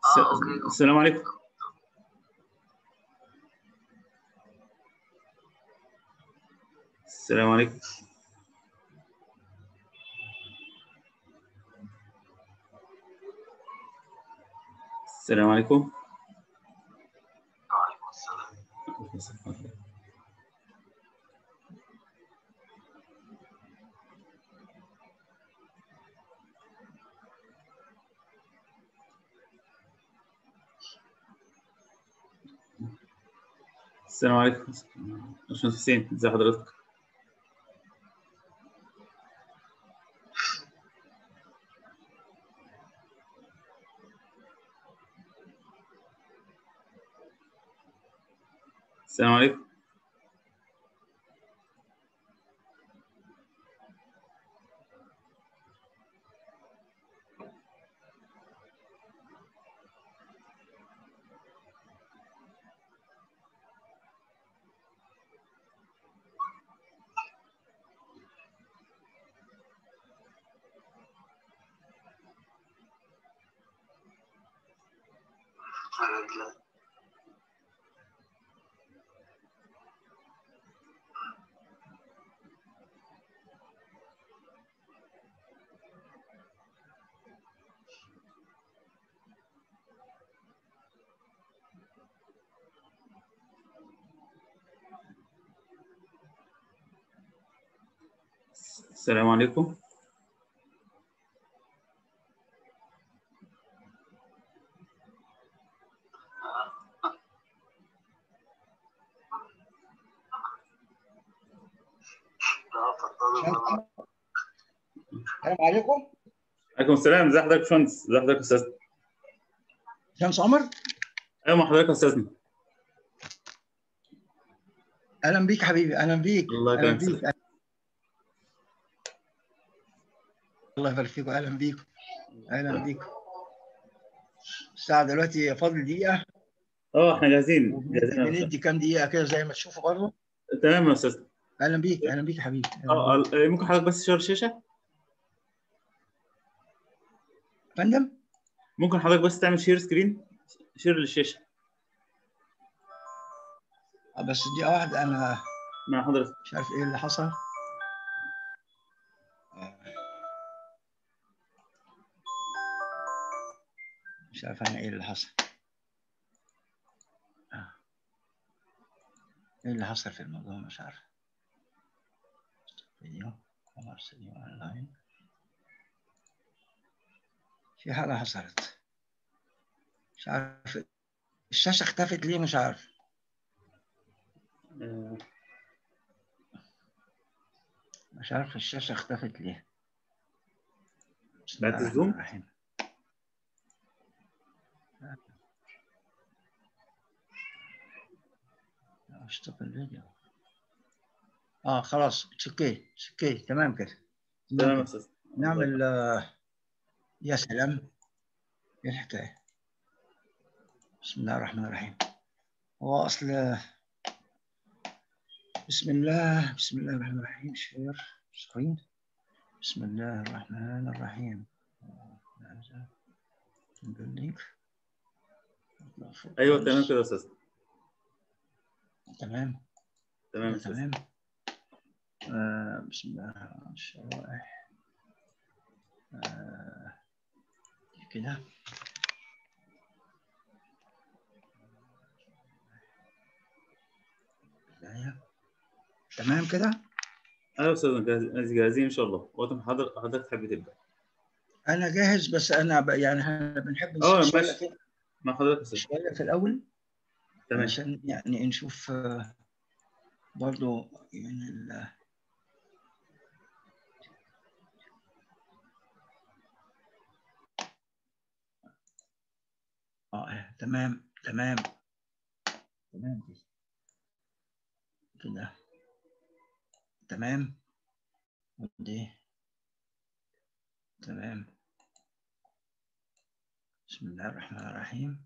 السلام عليكم. السلام عليكم. السلام عليكم. وعليكم السلام. السلام عليكم. باشمهندس حسين، ازي حضرتك؟ السلام عليكم. السلام عليكم. السلام عليكم. عليكم السلام، ازي حضرتك يا باشمهندس؟ ازي حضرتك يا استاذ؟ باشمهندس عمر. ايوه، مع حضرتك يا استاذنا. اهلا بيك حبيبي، اهلا بيك. الله اهلا يكرمك. بيك. الله يبارك فيكم، اهلا بيكم. اهلا بيكم. الساعة دلوقتي فاضل دقيقة. احنا جاهزين جاهزين. بندي كام دقيقة كده زي ما تشوفوا برضه. تمام يا استاذ. اهلا بيك، اهلا بيك يا حبيبي. أهلاً بيك. ممكن حضرتك بس تشير الشاشه؟ فندم؟ ممكن حضرتك بس تعمل شير سكرين، شير للشاشه. بس دقيقة واحدة، انا مع حضرتك. مش عارف ايه اللي حصل. مش عارف انا ايه اللي حصل. ايه اللي حصل في الموضوع؟ مش عارف. فيديو اونلاين. في حاجة حصلت، مش عارف. الشاشة اختفت ليه؟ مش عارف. مش عارف الشاشة اختفت ليه. بسم الله بعد الرحمن الزوم. الرحيم. اشتغل الفيديو. خلاص، اوكي تمام كده. تمام يا استاذ. نعمل يا سلام. ايه الحكاية؟ بسم الله الرحمن الرحيم. هو اصل بسم الله الرحمن الرحيم. شير سكرين. بسم الله الرحمن الرحيم. اللينك. ايوه تمام كده يا استاذ. تمام تمام يا استاذ. تمام. بسم الله الشرائح. كده. تمام كده. ايوه يا استاذ، جاهزين ان شاء الله. وقت ما حضرتك تحب تبدا. انا جاهز، بس انا يعني احنا بنحب نسيب شويه ماشي. كده. مع حضرتك يا استاذ. شويه في الاول. تمام. عشان يعني نشوف برضو يعني تمام كده. تمام. ودي تمام. بسم الله الرحمن الرحيم.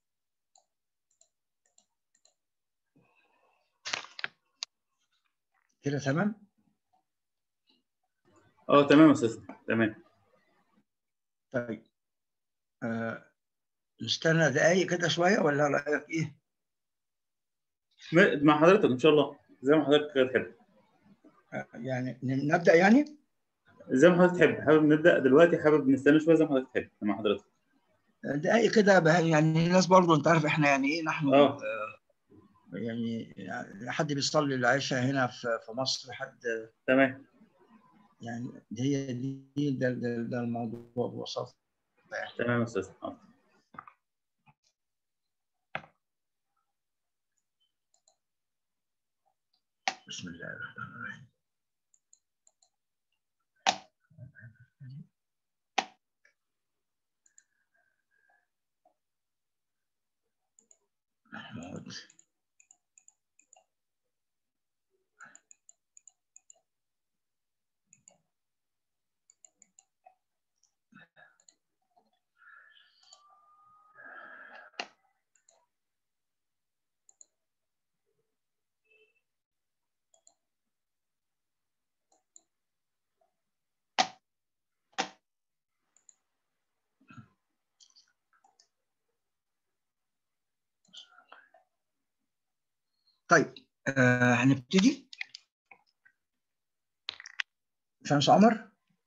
كده تمام. تمام يا استاذ. تمام. طيب نستنى دقايق كده شويه ولا رايك ايه؟ مع حضرتك ان شاء الله زي ما حضرتك تحب. يعني نبدا يعني. زي ما حضرتك تحب، حابب نبدا دلوقتي، حابب نستنى شويه، زي ما حضرتك تحب مع حضرتك. دقايق كده يعني الناس برضو انت عارف احنا يعني ايه نحن اه يعني حد بيصلي العشاء هنا في مصر، حد تمام. يعني هي دي ده الموضوع ببساطه يعني. تمام يا استاذ. بسم الله الرحمن الرحيم. محمود. طيب هنبتدي. شمس عمر.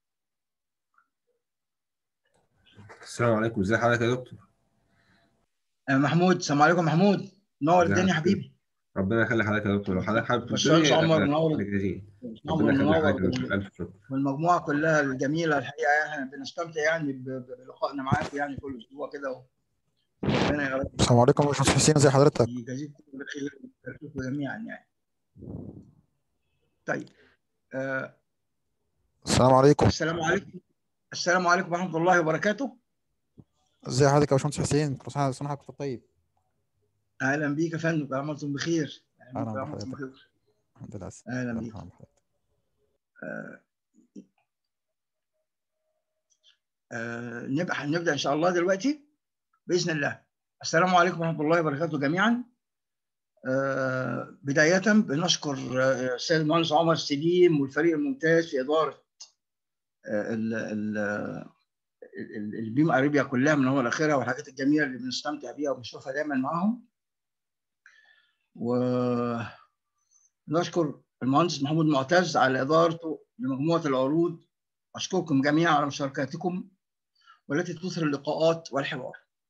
السلام عليكم، ازي حضرتك يا دكتور؟ محمود، السلام عليكم محمود، نور ازي الدنيا يا حضرتك؟ حبيبي. ربنا يخلي حضرتك يا دكتور، لو حضرتك حابب باشمهندس تدوني عمر منور، احنا جاهزين. باشمهندس عمر ربنا يخلي منور، حضرتك يا دكتور، الف شكر. والمجموعه كلها الجميله الحقيقه يعني احنا بنستمتع يعني بلقائنا معاكم يعني كل اسبوع كده، وربنا يا رب السلام عليكم يا باشمهندس حسين، ازي حضرتك؟ يجازيكم بخير ويبارككم جميعا يعني. طيب السلام عليكم. السلام عليكم. السلام عليكم ورحمه الله وبركاته. ازي حضرتك يا باشمهندس حسين؟ كل سنه وحضرتك طيب. اهلا بيك يا فندم، كل عام وانتم بخير. اهلا بيك، اهلا كل عام وانتم بحضرتك. بخير. الحمد لله. اهلا الله بيك. يرحم حضرتك. نبدا ان شاء الله دلوقتي باذن الله. السلام عليكم ورحمه الله وبركاته جميعا. بدايه بنشكر السيد المهندس عمر سليم والفريق الممتاز في اداره البيم اريبيا كلها من اول لاخرها، والحاجات الجميله اللي بنستمتع بيها وبنشوفها دايما معاهم. ونشكر المهندس محمود معتز على ادارته لمجموعه العروض. اشكركم جميعا على مشاركاتكم والتي تثير اللقاءات والحوار.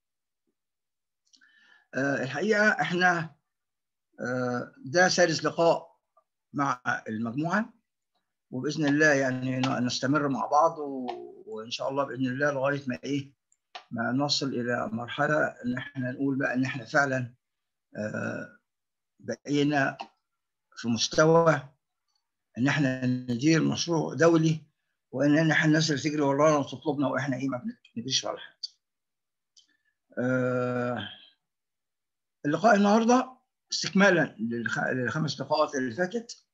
الحقيقه احنا ده سادس لقاء مع المجموعه، وباذن الله يعني نستمر مع بعض وان شاء الله باذن الله لغايه ما نصل الى مرحله ان احنا نقول بقى ان احنا فعلا بقينا في مستوى ان احنا ندير مشروع دولي، وان احنا الناس اللي تجري ورانا وتطلبنا واحنا ما بنجريش ورا حد. اللقاء النهارده استكمالا للخمس لقاءات اللي فاتت،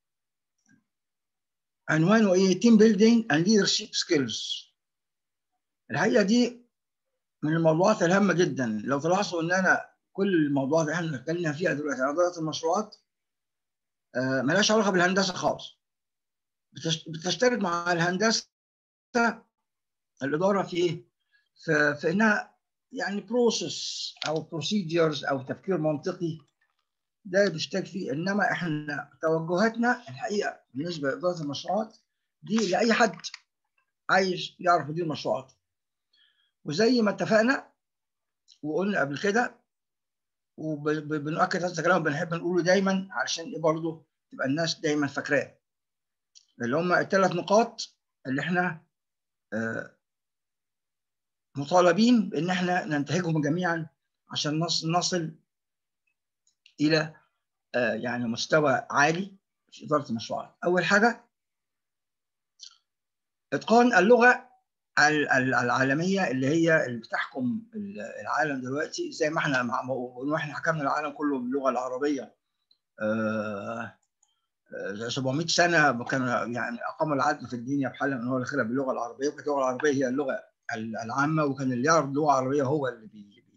عنوانه ايه؟ تيم بيلدينج اند ليدرشيب سكيلز. الحقيقه دي من الموضوعات الهامه جدا. لو تلاحظوا ان انا كل الموضوعات اللي احنا اتكلمنا فيها دلوقتي عن اداره المشروعات مالهاش علاقه بالهندسه خالص. بتشترك مع الهندسه الاداره في ايه؟ في انها يعني بروسيس او بروسيدجرز او تفكير منطقي، ده بيشترك فيه. انما احنا توجهاتنا الحقيقه بالنسبه لاداره المشروعات دي لاي حد عايز يعرف يدير مشروعات. وزي ما اتفقنا وقلنا قبل كده وبنؤكد هذا الكلام وبنحب نقوله دايما علشان ايه برضه تبقى الناس دايما فاكراه، اللي هم الثلاث نقاط اللي احنا مطالبين بان احنا ننتهجهم جميعا عشان نصل الى يعني مستوى عالي في اداره المشروعات. اول حاجه اتقان اللغه العالميه اللي هي اللي بتحكم العالم دلوقتي، زي ما احنا حكمنا العالم كله باللغه العربيه 700 سنه، كان يعني اقام العدل في الدنيا بحالها من هو الاخيره باللغه العربيه، وكانت اللغه العربيه هي اللغه العامه، وكان اللي يعرف اللغه العربيه هو اللي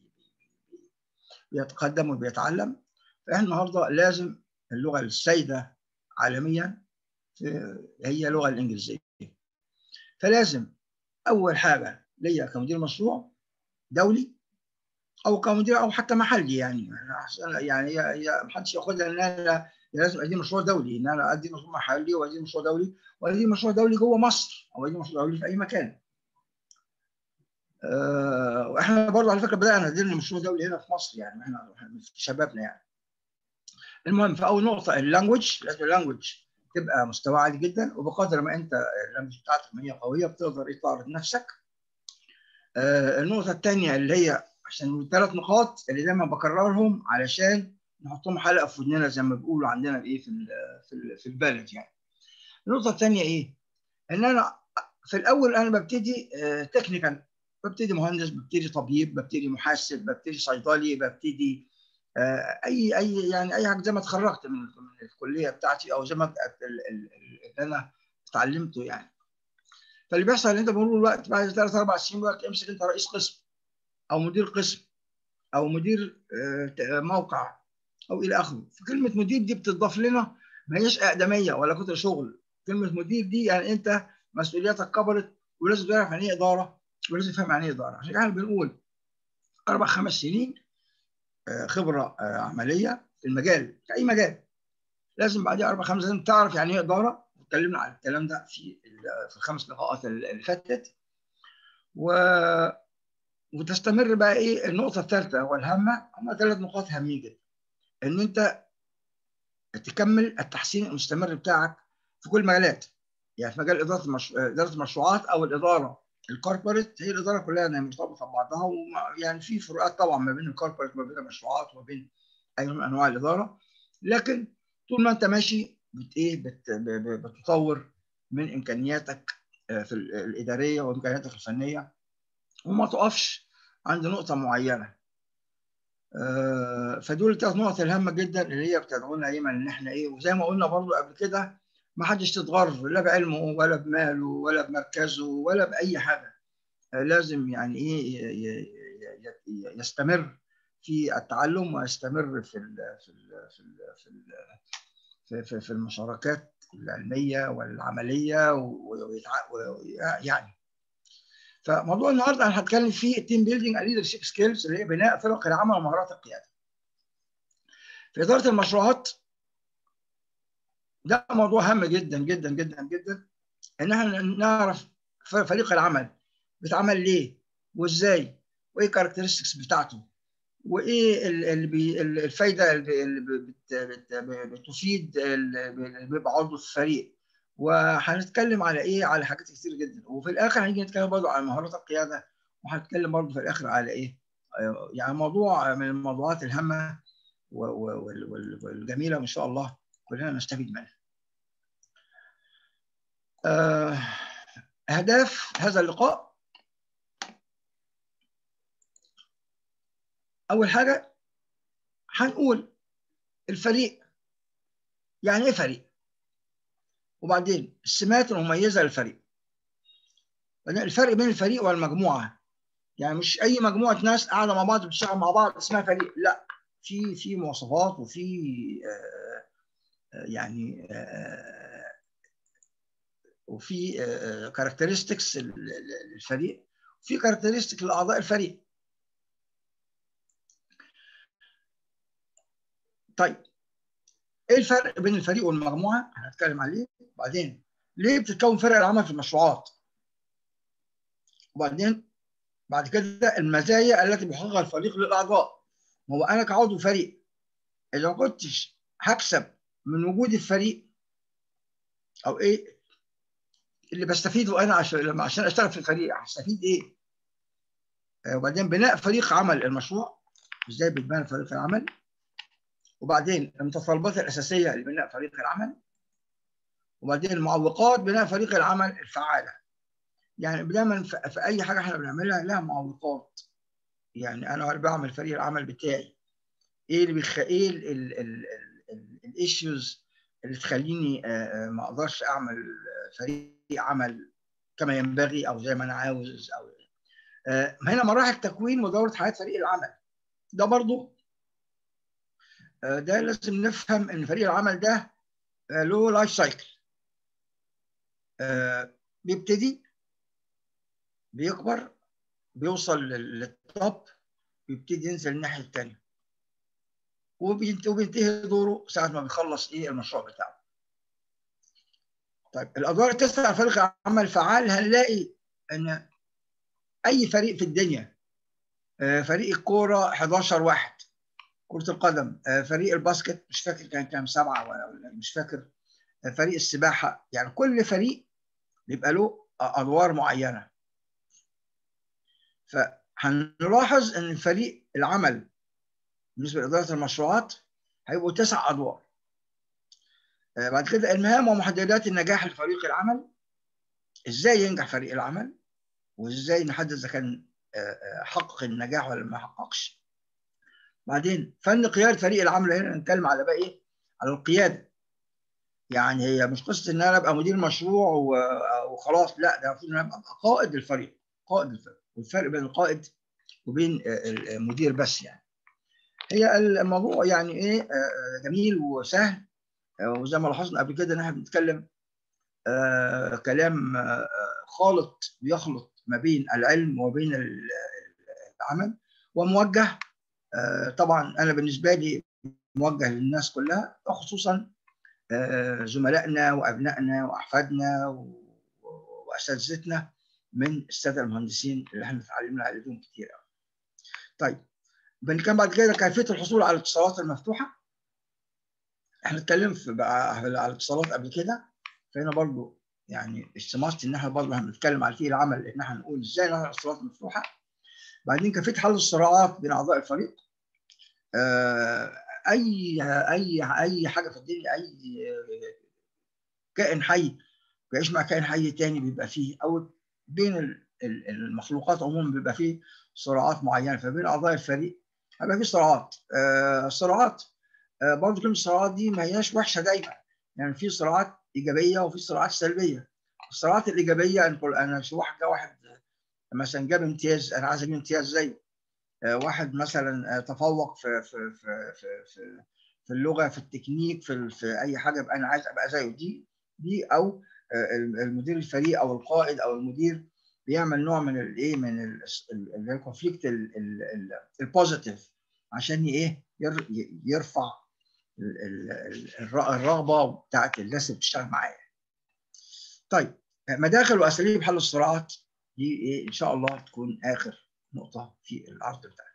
بيتقدم وبيتعلم. فاحنا النهارده لازم اللغه السائده عالميا هي اللغه الانجليزيه. فلازم اول حاجه ليا كمدير مشروع دولي او كمدير او حتى محلي. يعني هي محدش ياخدها ان انا لازم ادي مشروع دولي، ان انا ادي مشروع محلي وادي مشروع دولي وادي مشروع دولي جوه مصر او ادي مشروع دولي في اي مكان. واحنا برضه على فكره بدانا ندير مشروع دولي هنا في مصر، يعني احنا في شبابنا يعني. المهم، فاول نقطه اللانجوج، لازم اللانجوج تبقى مستوى عالي جدا، وبقدر ما انت اللانجوج بتاعتك هي قويه بتقدر تعرض نفسك. النقطه الثانيه اللي هي عشان الثلاث نقاط اللي دايما بكررهم علشان نحطهم حلقه في ودننا زي ما بيقولوا عندنا ايه في البلد يعني. النقطه الثانيه ايه؟ ان انا في الاول انا ببتدي تكنيكال، ببتدي مهندس، ببتدي طبيب، ببتدي محاسب، ببتدي صيدلي، ببتدي اي يعني اي حاجه زي ما اتخرجت من الكليه بتاعتي او زي ما اللي انا اتعلمته يعني. فاللي بيحصل ان انت بمرور الوقت بعد 3 4 سنين بقى امسك انت رئيس قسم او مدير قسم او مدير موقع او الى اخره. فكلمه مدير دي بتضاف لنا، ما هيش اقدميه ولا كتر شغل. كلمه مدير دي يعني انت مسؤولياتك كبرت، ولازم تعرف يعني ايه اداره، ولازم تفهم يعني ايه اداره. عشان كده بنقول 4 5 سنين خبره عمليه في المجال، في اي مجال. لازم بعدها 4 5 سنين تعرف يعني ايه اداره. اتكلمنا على الكلام ده في الخمس لقاءات اللي فاتت. وتستمر بقى ايه النقطه الثالثه والهامه. هم 3 نقاط هامين جدا، ان انت تكمل التحسين المستمر بتاعك في كل المجالات. يعني في مجال اداره المشروعات او الاداره الكوربريت، هي الاداره كلها مرتبطه ببعضها، ويعني في فروقات طبعا ما بين الكوربريت وما بين المشروعات وما بين اي نوع من انواع الاداره. لكن طول ما انت ماشي بتطور من امكانياتك في الاداريه وامكانياتك الفنيه، وما تقفش عند نقطه معينه. فدول 3 نقط الهامه جدا اللي هي بتدعونا دايما ان احنا ايه. وزي ما قلنا برضو قبل كده، ما حدش تتغر لا بعلمه ولا بماله ولا بمركزه ولا باي حاجه. لازم يعني ايه يستمر في التعلم، ويستمر في المشاركات العلميه والعمليه يعني. فموضوع النهارده انا هتكلم فيه التيم بيلدينج اند ليدرشيب سكيلز، اللي هي بناء فرق العمل ومهارات القياده في اداره المشروعات. ده موضوع هام جدا جدا جدا جدا، ان احنا نعرف فريق العمل بيتعمل ليه وازاي، وايه الكاركترستكس بتاعته، وايه الفايده اللي بتفيد اللي بيبقى عضو في الفريق. وهنتكلم على ايه، على حاجات كتير جدا. وفي الاخر هنيجي نتكلم برضه على مهارات القياده، وهنتكلم برضه في الاخر على ايه، يعني موضوع من الموضوعات الهامه والجميله، وان شاء الله كلنا نستفيد منها. أهداف هذا اللقاء: أول حاجة هنقول الفريق، يعني إيه فريق، وبعدين السمات المميزة للفريق، بعدين الفرق بين الفريق والمجموعة. يعني مش أي مجموعة ناس قاعدة مع بعض بتشتغل مع بعض اسمها فريق، لا، في مواصفات وفي يعني وفي كاركترستكس للفريق، وفي كاركترستكس لأعضاء الفريق. طيب، ايه الفرق بين الفريق والمجموعه؟ هنتكلم عليه. بعدين ليه بتتكون فرق العمل في المشروعات؟ وبعدين بعد كده المزايا التي بيحققها الفريق للاعضاء. هو انا كعضو فريق اذا ما كنتش هكسب من وجود الفريق، او ايه اللي بستفيده انا عشان اشتغل في الفريق، هستفيد ايه؟ وبعدين بناء فريق عمل المشروع، ازاي بتبنى فريق العمل، وبعدين المتطلبات الاساسيه لبناء فريق العمل، وبعدين معوقات بناء فريق العمل الفعاله. يعني دايما في اي حاجه احنا بنعملها لها معوقات. يعني انا بعمل فريق العمل بتاعي، ايه اللي ايه الايشوز اللي تخليني ما اقدرش اعمل فريق عمل كما ينبغي او زي ما انا عاوز، او هنا مراحل تكوين ودوره حياه فريق العمل. ده برضو ده لازم نفهم ان فريق العمل ده له لايف سايكل. بيبتدي، بيكبر، بيوصل للتوب، ويبتدي ينزل الناحيه الثانيه، وبينتهي دوره ساعه ما بيخلص المشروع بتاعه. طيب الادوار التسعه على فريق العمل الفعال، هنلاقي ان اي فريق في الدنيا، فريق الكوره 11 واحد، كره القدم، فريق الباسكت مش فاكر كان كام 7 ولا مش فاكر، فريق السباحه، يعني كل فريق بيبقى له ادوار معينه. فهنلاحظ ان فريق العمل بالنسبه لاداره المشروعات هيبقوا 9 ادوار. بعد كده المهام ومحددات النجاح لفريق العمل، ازاي ينجح فريق العمل وازاي نحدد اذا كان حقق النجاح ولا ما حققش. بعدين فن قياده فريق العمل، هنا نتكلم على بقى ايه، على القياده. يعني هي مش قصه ان انا ابقى مدير مشروع وخلاص، لا، ده المفروض ان انا ابقى قائد الفريق، قائد الفريق، والفرق بين القائد وبين المدير بس. يعني هي الموضوع يعني ايه، جميل وسهل، وزي ما لاحظنا قبل كده ان احنا بنتكلم كلام خالط بيخلط ما بين العلم وبين العمل، وموجه طبعا انا بالنسبه لي موجه للناس كلها، خصوصا زملائنا وابنائنا واحفادنا واساتذتنا من الساده المهندسين اللي احنا اتعلمنا عليهم كتير قوي. طيب بنتكلم بعد كده كيفيه الحصول على الاتصالات المفتوحه. احنا اتكلمنا على الاتصالات قبل كده، فهنا برضو يعني استماست ان احنا برضو هنتكلم على فريق العمل، ان احنا هنقول ازاي نعمل الاتصالات مفتوحه. بعدين كيفيه حل الصراعات بين اعضاء الفريق. اي حاجه في الدنيا، اي كائن حي بيعيش مع كائن حي تاني بيبقى فيه، او بين المخلوقات عموما بيبقى فيه صراعات معينه، فبين اعضاء الفريق هيبقى فيه صراعات. صراعات برضه كلمه الصراعات دي ما هياش وحشه دايما، يعني في صراعات ايجابيه وفي صراعات سلبيه. الصراعات الايجابيه انا مش واحد مثلا جاب امتياز، انا عايز اجيب امتياز زيه. واحد مثلا تفوق في اللغه، في التكنيك، في اي حاجه، يبقى انا عايز ابقى زيه. دي او المدير الفريق او القائد او المدير بيعمل نوع من الايه، من الكونفليكت البوزيتيف، عشان ايه يرفع الرغبه بتاعت الناس اللي بتشتغل معايا. طيب مداخل واساليب حل الصراعات دي ايه ان شاء الله تكون اخر نقطه في العرض بتاعنا.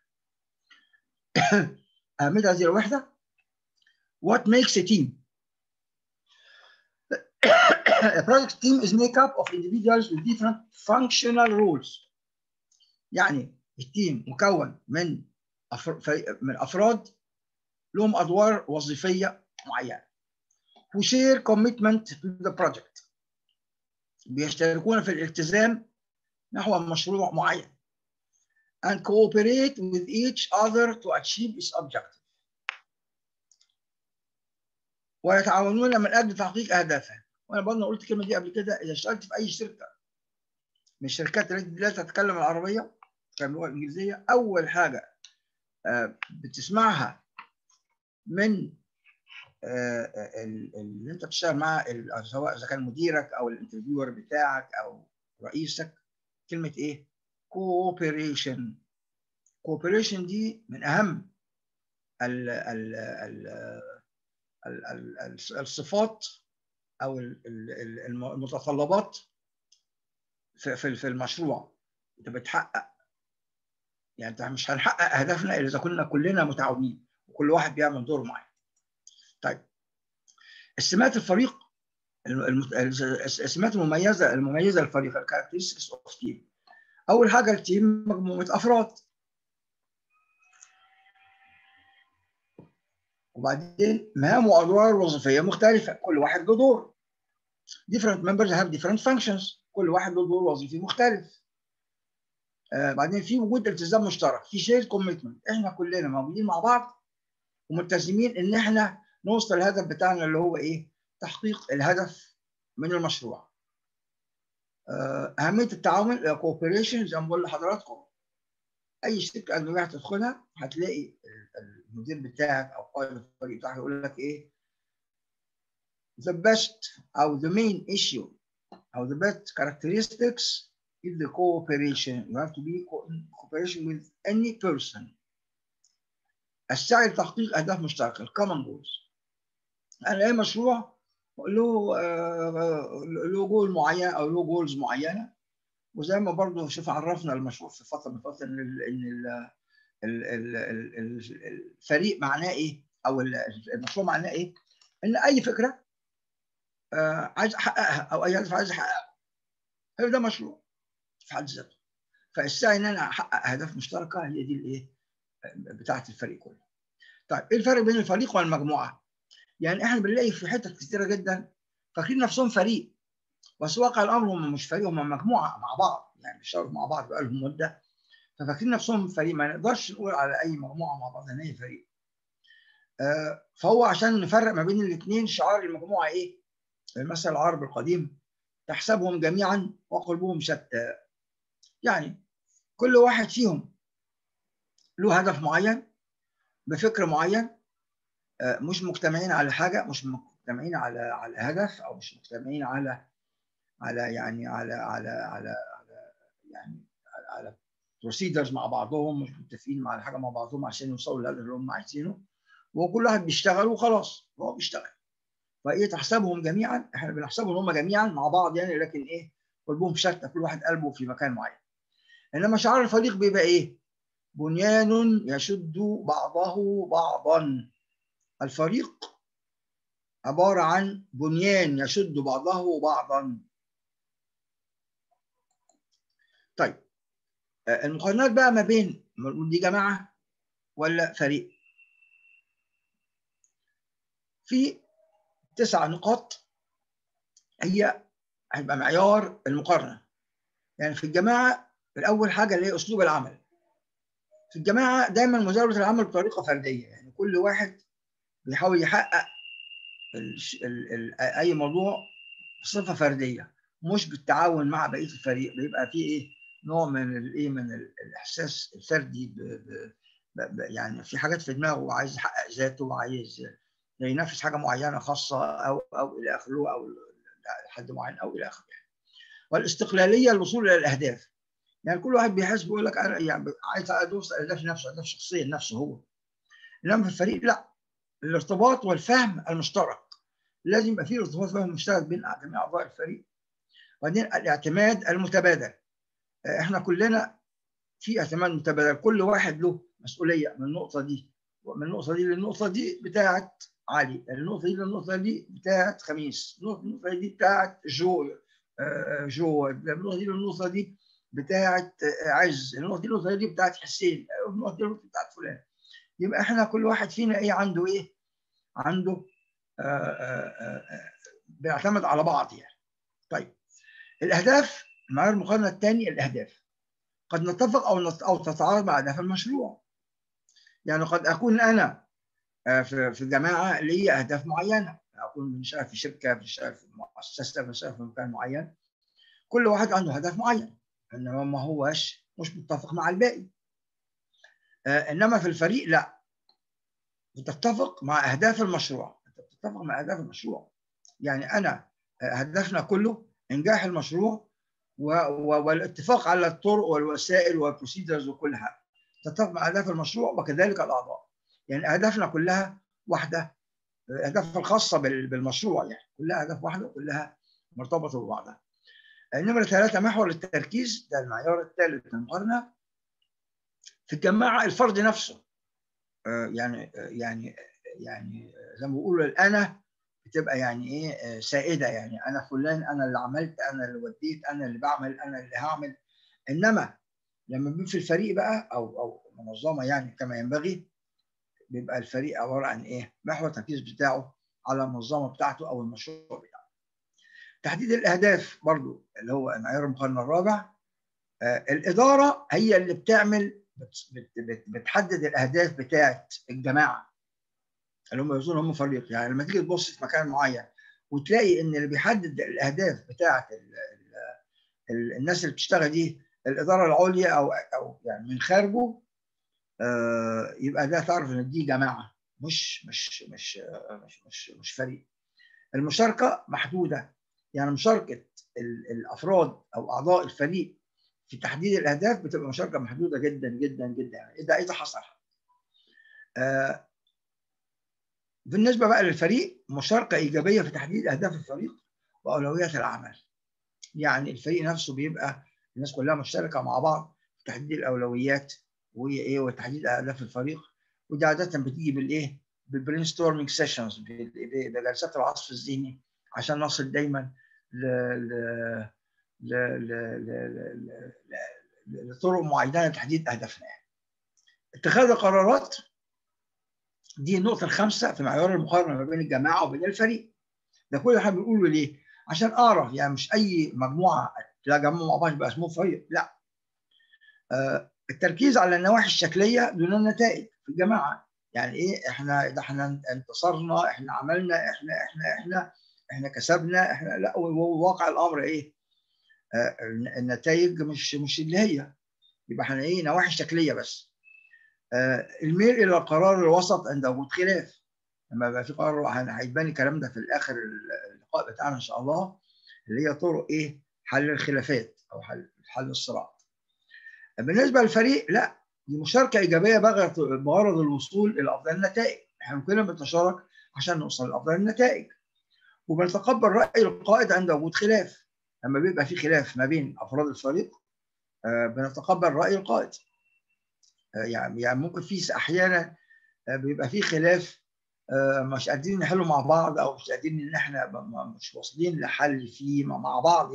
اهميه هذه الوحده. What makes a team? A project team is made up of individuals with different functional roles. يعني التيم مكون من افراد لهم ادوار وظيفيه معينه. who share commitment to the project. بيشتركون في الالتزام نحو مشروع معين. and cooperate with each other to achieve its objective. ويتعاونون من اجل تحقيق اهدافها. وانا برضه قلت الكلمه دي قبل كده، اذا اشتغلت في اي شركه من الشركات التي لا تتكلم العربيه، تتكلم اللغه الانجليزيه، اول حاجه بتسمعها من اللي انت بتشتغل معاه، سواء اذا كان مديرك او الانترفيور بتاعك او رئيسك، كلمه ايه؟ كوبريشن. كوبريشن دي من اهم الصفات او المتطلبات في المشروع. انت بتحقق، يعني انت مش هنحقق اهدافنا الا اذا كنا كلنا متعاونين وكل واحد بيعمل دور معين. طيب السمات الفريق، السمات المميزه للفريق، الكاركترستكس اوف تيم. اول حاجه التيم مجموعه افراد، وبعدين مهام وادوار وظيفيه مختلفه، كل واحد له دور. different members have different functions، كل واحد له دور وظيفي مختلف. بعدين في وجود التزام مشترك، في شير كوميتمنت، احنا كلنا موجودين مع بعض وملتزمين ان احنا نوصل للهدف بتاعنا اللي هو ايه؟ تحقيق الهدف من المشروع. اهميه التعاون، كوبريشن، زي ما بقول لحضراتكم، اي شركه اجنبيه هتدخلها هتلاقي المدير بتاعك او قائد الفريق بتاعك يقول لك ايه؟ the best او the main issue او the best characteristics is the cooperation. You have to be in cooperation with any person السعي لتحقيق اهداف مشتركه الكومن جولز. يعني اي مشروع له جول معين او له جولز معينه، وزي ما برضه شوف عرفنا المشروع في فتره من فتره ان الفريق معناه ايه او المشروع معناه ايه، ان اي فكره عايز احققها او اي هدف عايز احققه، هو ده مشروع في حد ذاته. فالسعي ان انا احقق اهداف مشتركه هي دي الايه بتاعه الفريق كله. طيب ايه الفرق بين الفريق والمجموعه؟ يعني احنا بنلاقي في حتت كتيره جدا فاكرين نفسهم فريق، بس واقع الامر هم مش فريق، هم مجموعه مع بعض، يعني بيشتغلوا مع بعض بقى لهم مده، ففاكرين نفسهم فريق. ما نقدرش نقول على اي مجموعه مع بعض ان هي فريق. فهو عشان نفرق ما بين الاثنين، شعار المجموعه ايه؟ المثل العربي القديم تحسبهم جميعا وقلوبهم شتى. يعني كل واحد فيهم له هدف معين بفكر معين، مش مجتمعين على حاجه، مش مجتمعين على هدف، او مش مجتمعين على يعني على بروسيدرز مع بعضهم، مش متفقين على حاجه مع بعضهم عشان يوصلوا للهدف اللي هم عايزينه، وكل واحد بيشتغل وخلاص، هو بيشتغل. فايه تحسبهم جميعا، احنا بنحسبهم هم جميعا مع بعض يعني، لكن ايه قلبهم شتى، كل واحد قلبه في مكان معين. انما شعار الفريق بيبقى ايه؟ بنيان يشد بعضه بعضا. الفريق عباره عن بنيان يشد بعضه بعضا. طيب المقارنات بقى ما بين دي جماعه ولا فريق، في 9 نقاط هي هيبقى معيار المقارنه. يعني في الجماعه الاول حاجه اللي هي اسلوب العمل. في الجماعه دايما مزاوله العمل بطريقه فرديه، يعني كل واحد بيحاول يحقق اي موضوع بصفه فرديه، مش بالتعاون مع بقيه الفريق. بيبقى في ايه نوع من الايه من الاحساس الفردي يعني في حاجات في دماغه وعايز يحقق ذاته وعايز ينافس حاجه معينه خاصه او الى اخره، او لحد معين او الى اخره. والاستقلاليه الوصول الى الاهداف، يعني كل واحد بيحس بيقول لك انا يعني عايز ادوس اهداف نفسه، اهداف شخصيه لنفسه هو. انما في الفريق لا، الارتباط والفهم المشترك، لازم يبقى في ارتباط وفهم مشترك بين جميع اعضاء الفريق. وبعدين الاعتماد المتبادل، احنا كلنا في اعتماد متبادل، كل واحد له مسؤوليه من النقطه دي ومن النقطه دي للنقطه دي بتاعت علي، النقطه دي للنقطه دي بتاعت خميس، النقطه دي بتاعت جو، النقطه دي للنقطه دي بتاعت عز، النقطه دي للنقطه دي بتاعت حسين، النقطه دي بتاعت فلان. يبقى احنا كل واحد فينا ايه عنده ايه؟ عنده بيعتمد على بعض يعني. طيب الاهداف، المعيار المقارنه الثاني الاهداف. قد نتفق او تتعارض مع اهداف المشروع. يعني قد اكون انا في الجماعه لي اهداف معينه، اكون بنشتغل في شركه، بنشتغل في مؤسسه، بنشتغل في مكان معين، كل واحد عنده هدف معين، انما ما هوش مش متفق مع الباقي. انما في الفريق لا، بتتفق مع اهداف المشروع، انت بتتفق مع اهداف المشروع. يعني انا هدفنا كله انجاح المشروع والاتفاق على الطرق والوسائل والبروسيدرز وكل حاجه، تتفق مع اهداف المشروع وكذلك الاعضاء. يعني اهدافنا كلها واحده، الاهداف الخاصه بالمشروع يعني كلها اهداف واحده وكلها مرتبطه ببعضها. نمره 3 محور التركيز، ده المعيار الثالث للمقارنه. في الجماعه الفرد نفسه يعني زي ما بيقولوا الانا بتبقى يعني ايه سائده، يعني انا فلان، انا اللي عملت، انا اللي وديت، انا اللي بعمل، انا اللي هعمل. انما لما بيبقى في الفريق بقى او منظمه يعني كما ينبغي، بيبقى الفريق عباره عن ايه؟ محور التركيز بتاعه على المنظمه بتاعته او المشروع بتاعه. تحديد الاهداف برضو اللي هو معيار المقارنه الرابع. الاداره هي اللي بتعمل بتحدد الاهداف بتاعه الجماعه اللي هم يظنوا هم فريق. يعني لما تيجي تبص في مكان معين وتلاقي ان اللي بيحدد الاهداف بتاعه الناس اللي بتشتغل دي الاداره العليا او يعني من خارجه، يبقى ده تعرف ان دي جماعه مش فريق. المشاركه محدوده، يعني مشاركه الافراد او اعضاء الفريق في تحديد الاهداف بتبقى مشاركه محدوده جدا جدا جدا، يعني اذا حصل. بالنسبه بقى للفريق، مشاركه ايجابيه في تحديد اهداف الفريق واولويات العمل. يعني الفريق نفسه بيبقى الناس كلها مشتركه مع بعض في تحديد الاولويات وايه وتحديد اهداف الفريق. ودي عاده بتيجي بالايه؟ بالبرين ستورمينج سيشنز، بجلسات العصف الذهني، عشان نصل دايما ل ل ل ل لطرق معينه لتحديد اهدافنا. اتخاذ القرارات دي النقطه الخامسه في معيار المقارنه ما بين الجماعه وبين الفريق. ده كل حاجه بنقوله ليه؟ عشان اعرف يعني مش اي مجموعه لا جماعه مع بعض يبقى اسمه فريق، لا. التركيز على النواحي الشكليه دون النتائج في الجماعه. يعني ايه؟ احنا انتصرنا، احنا عملنا، احنا كسبنا، احنا لا. واقع الامر ايه؟ النتائج مش اللي هي. يبقى احنا ايه؟ نواحي شكليه بس. الميل الى القرار الوسط عند وجود خلاف. لما يبقى في قرار هيبان الكلام ده في الاخر اللقاء بتاعنا ان شاء الله، اللي هي طرق ايه؟ حل الخلافات او حل الصراع. بالنسبه للفريق لا، دي مشاركه ايجابيه بغرض الوصول الى افضل النتائج. احنا كلنا بنتشارك عشان نوصل لافضل النتائج، وبنتقبل راي القائد عند وجود خلاف. لما بيبقى في خلاف ما بين افراد الفريق بنتقبل راي القائد. يعني ممكن في احيانا بيبقى في خلاف مش قادرين نحله مع بعض، او مش قادرين ان احنا مش واصلين لحل فيه مع بعض.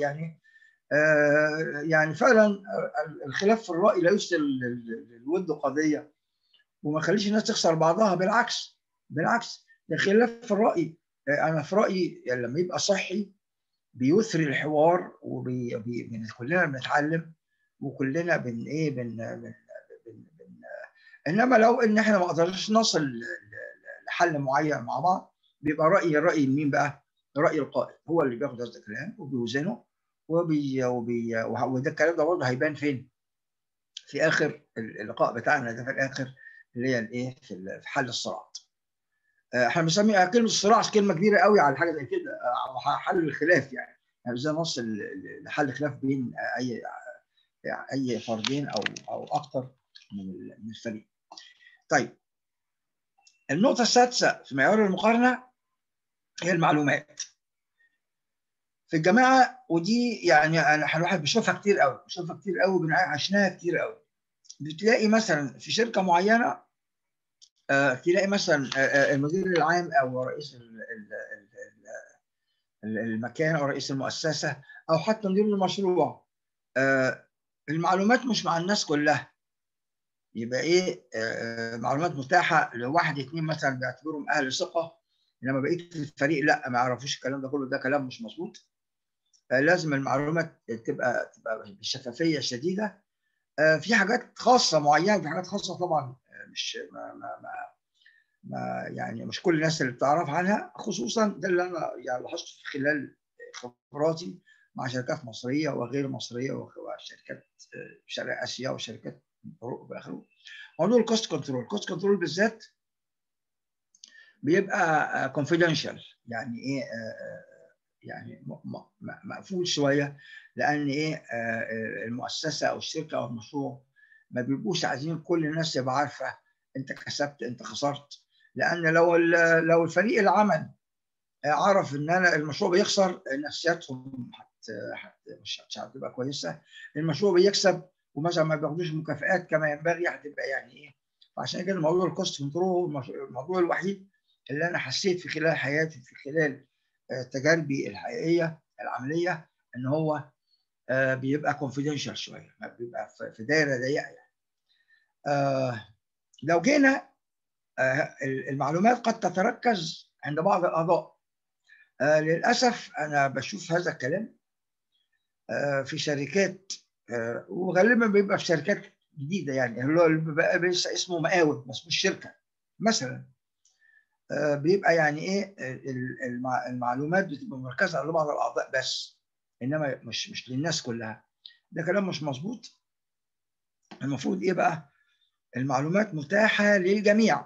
يعني فعلا الخلاف في الراي لا يفسد الود قضيه، وما يخليش الناس تخسر بعضها. بالعكس الخلاف في الراي، انا في رايي يعني لما يبقى صحي بيثري الحوار، كلنا بنتعلم وكلنا بن ايه بن, بن, بن, بن انما لو ان احنا ما قدرناش نصل لحل معين مع بعض، بيبقى الراي مين بقى؟ راي القائد هو اللي بياخد هذا الكلام وبيوزنه وده الكلام ده برضه هيبان فين؟ في اخر اللقاء بتاعنا ده، في الاخر اللي هي الايه؟ في حل الصراعات. احنا بنسميها كلمه الصراع كلمه كبيره قوي على حاجه زي كده، او حل الخلاف. يعني ازاي نوصل لحل خلاف بين اي فردين او اكثر من الفريق. طيب، النقطه السادسه في معيار المقارنه هي المعلومات في الجماعه. ودي يعني الواحد بيشوفها كتير قوي، عشناها كتير قوي. بتلاقي مثلا في شركه معينه تلاقي مثلا المدير العام او رئيس المكان او رئيس المؤسسه او حتى مدير المشروع، المعلومات مش مع الناس كلها. يبقى ايه؟ معلومات متاحه لواحد اتنين مثلا بيعتبرهم اهل ثقه، انما بقيه الفريق لا، ما يعرفوش الكلام ده كله. ده كلام مش مظبوط. لازم المعلومات تبقى بشفافيه شديده. في حاجات خاصه معينه، في حاجات خاصه طبعا مش يعني مش كل الناس اللي بتعرف عنها. خصوصا ده اللي انا يعني لاحظته في خلال خبراتي مع شركات مصريه وغير مصريه وشركات شرق اسيا وشركات اوروبا واخره. موضوع الكوست كنترول بالذات بيبقى كونفيدنشال. يعني ايه؟ يعني مقفول شويه، لان ايه؟ المؤسسه او الشركه او المشروع ما بيبقوش عايزين كل الناس تبقى عارفه انت كسبت انت خسرت. لان لو الفريق العمل عرف ان انا المشروع بيخسر، نفسياتهم مش هتبقى كويسه. المشروع بيكسب ومثلا ما بياخدوش مكافآت كما ينبغي، هتبقى يعني ايه؟ فعشان كده موضوع الكوست كنترول الموضوع الوحيد اللي انا حسيت في خلال حياتي، في خلال تجاربي الحقيقيه العمليه، ان هو بيبقى كونفيدنشال شويه، بيبقى في دايره ضيقه يعني. لو جينا المعلومات قد تتركز عند بعض الاعضاء. للاسف انا بشوف هذا الكلام في شركات، وغالبا بيبقى في شركات جديده، يعني اللي هو بقى اسمه مقاول بس مش شركه مثلا. بيبقى يعني ايه؟ المعلومات بتبقى مركزه على بعض الاعضاء بس، انما مش للناس كلها. ده كلام مش مظبوط. المفروض ايه بقى؟ المعلومات متاحه للجميع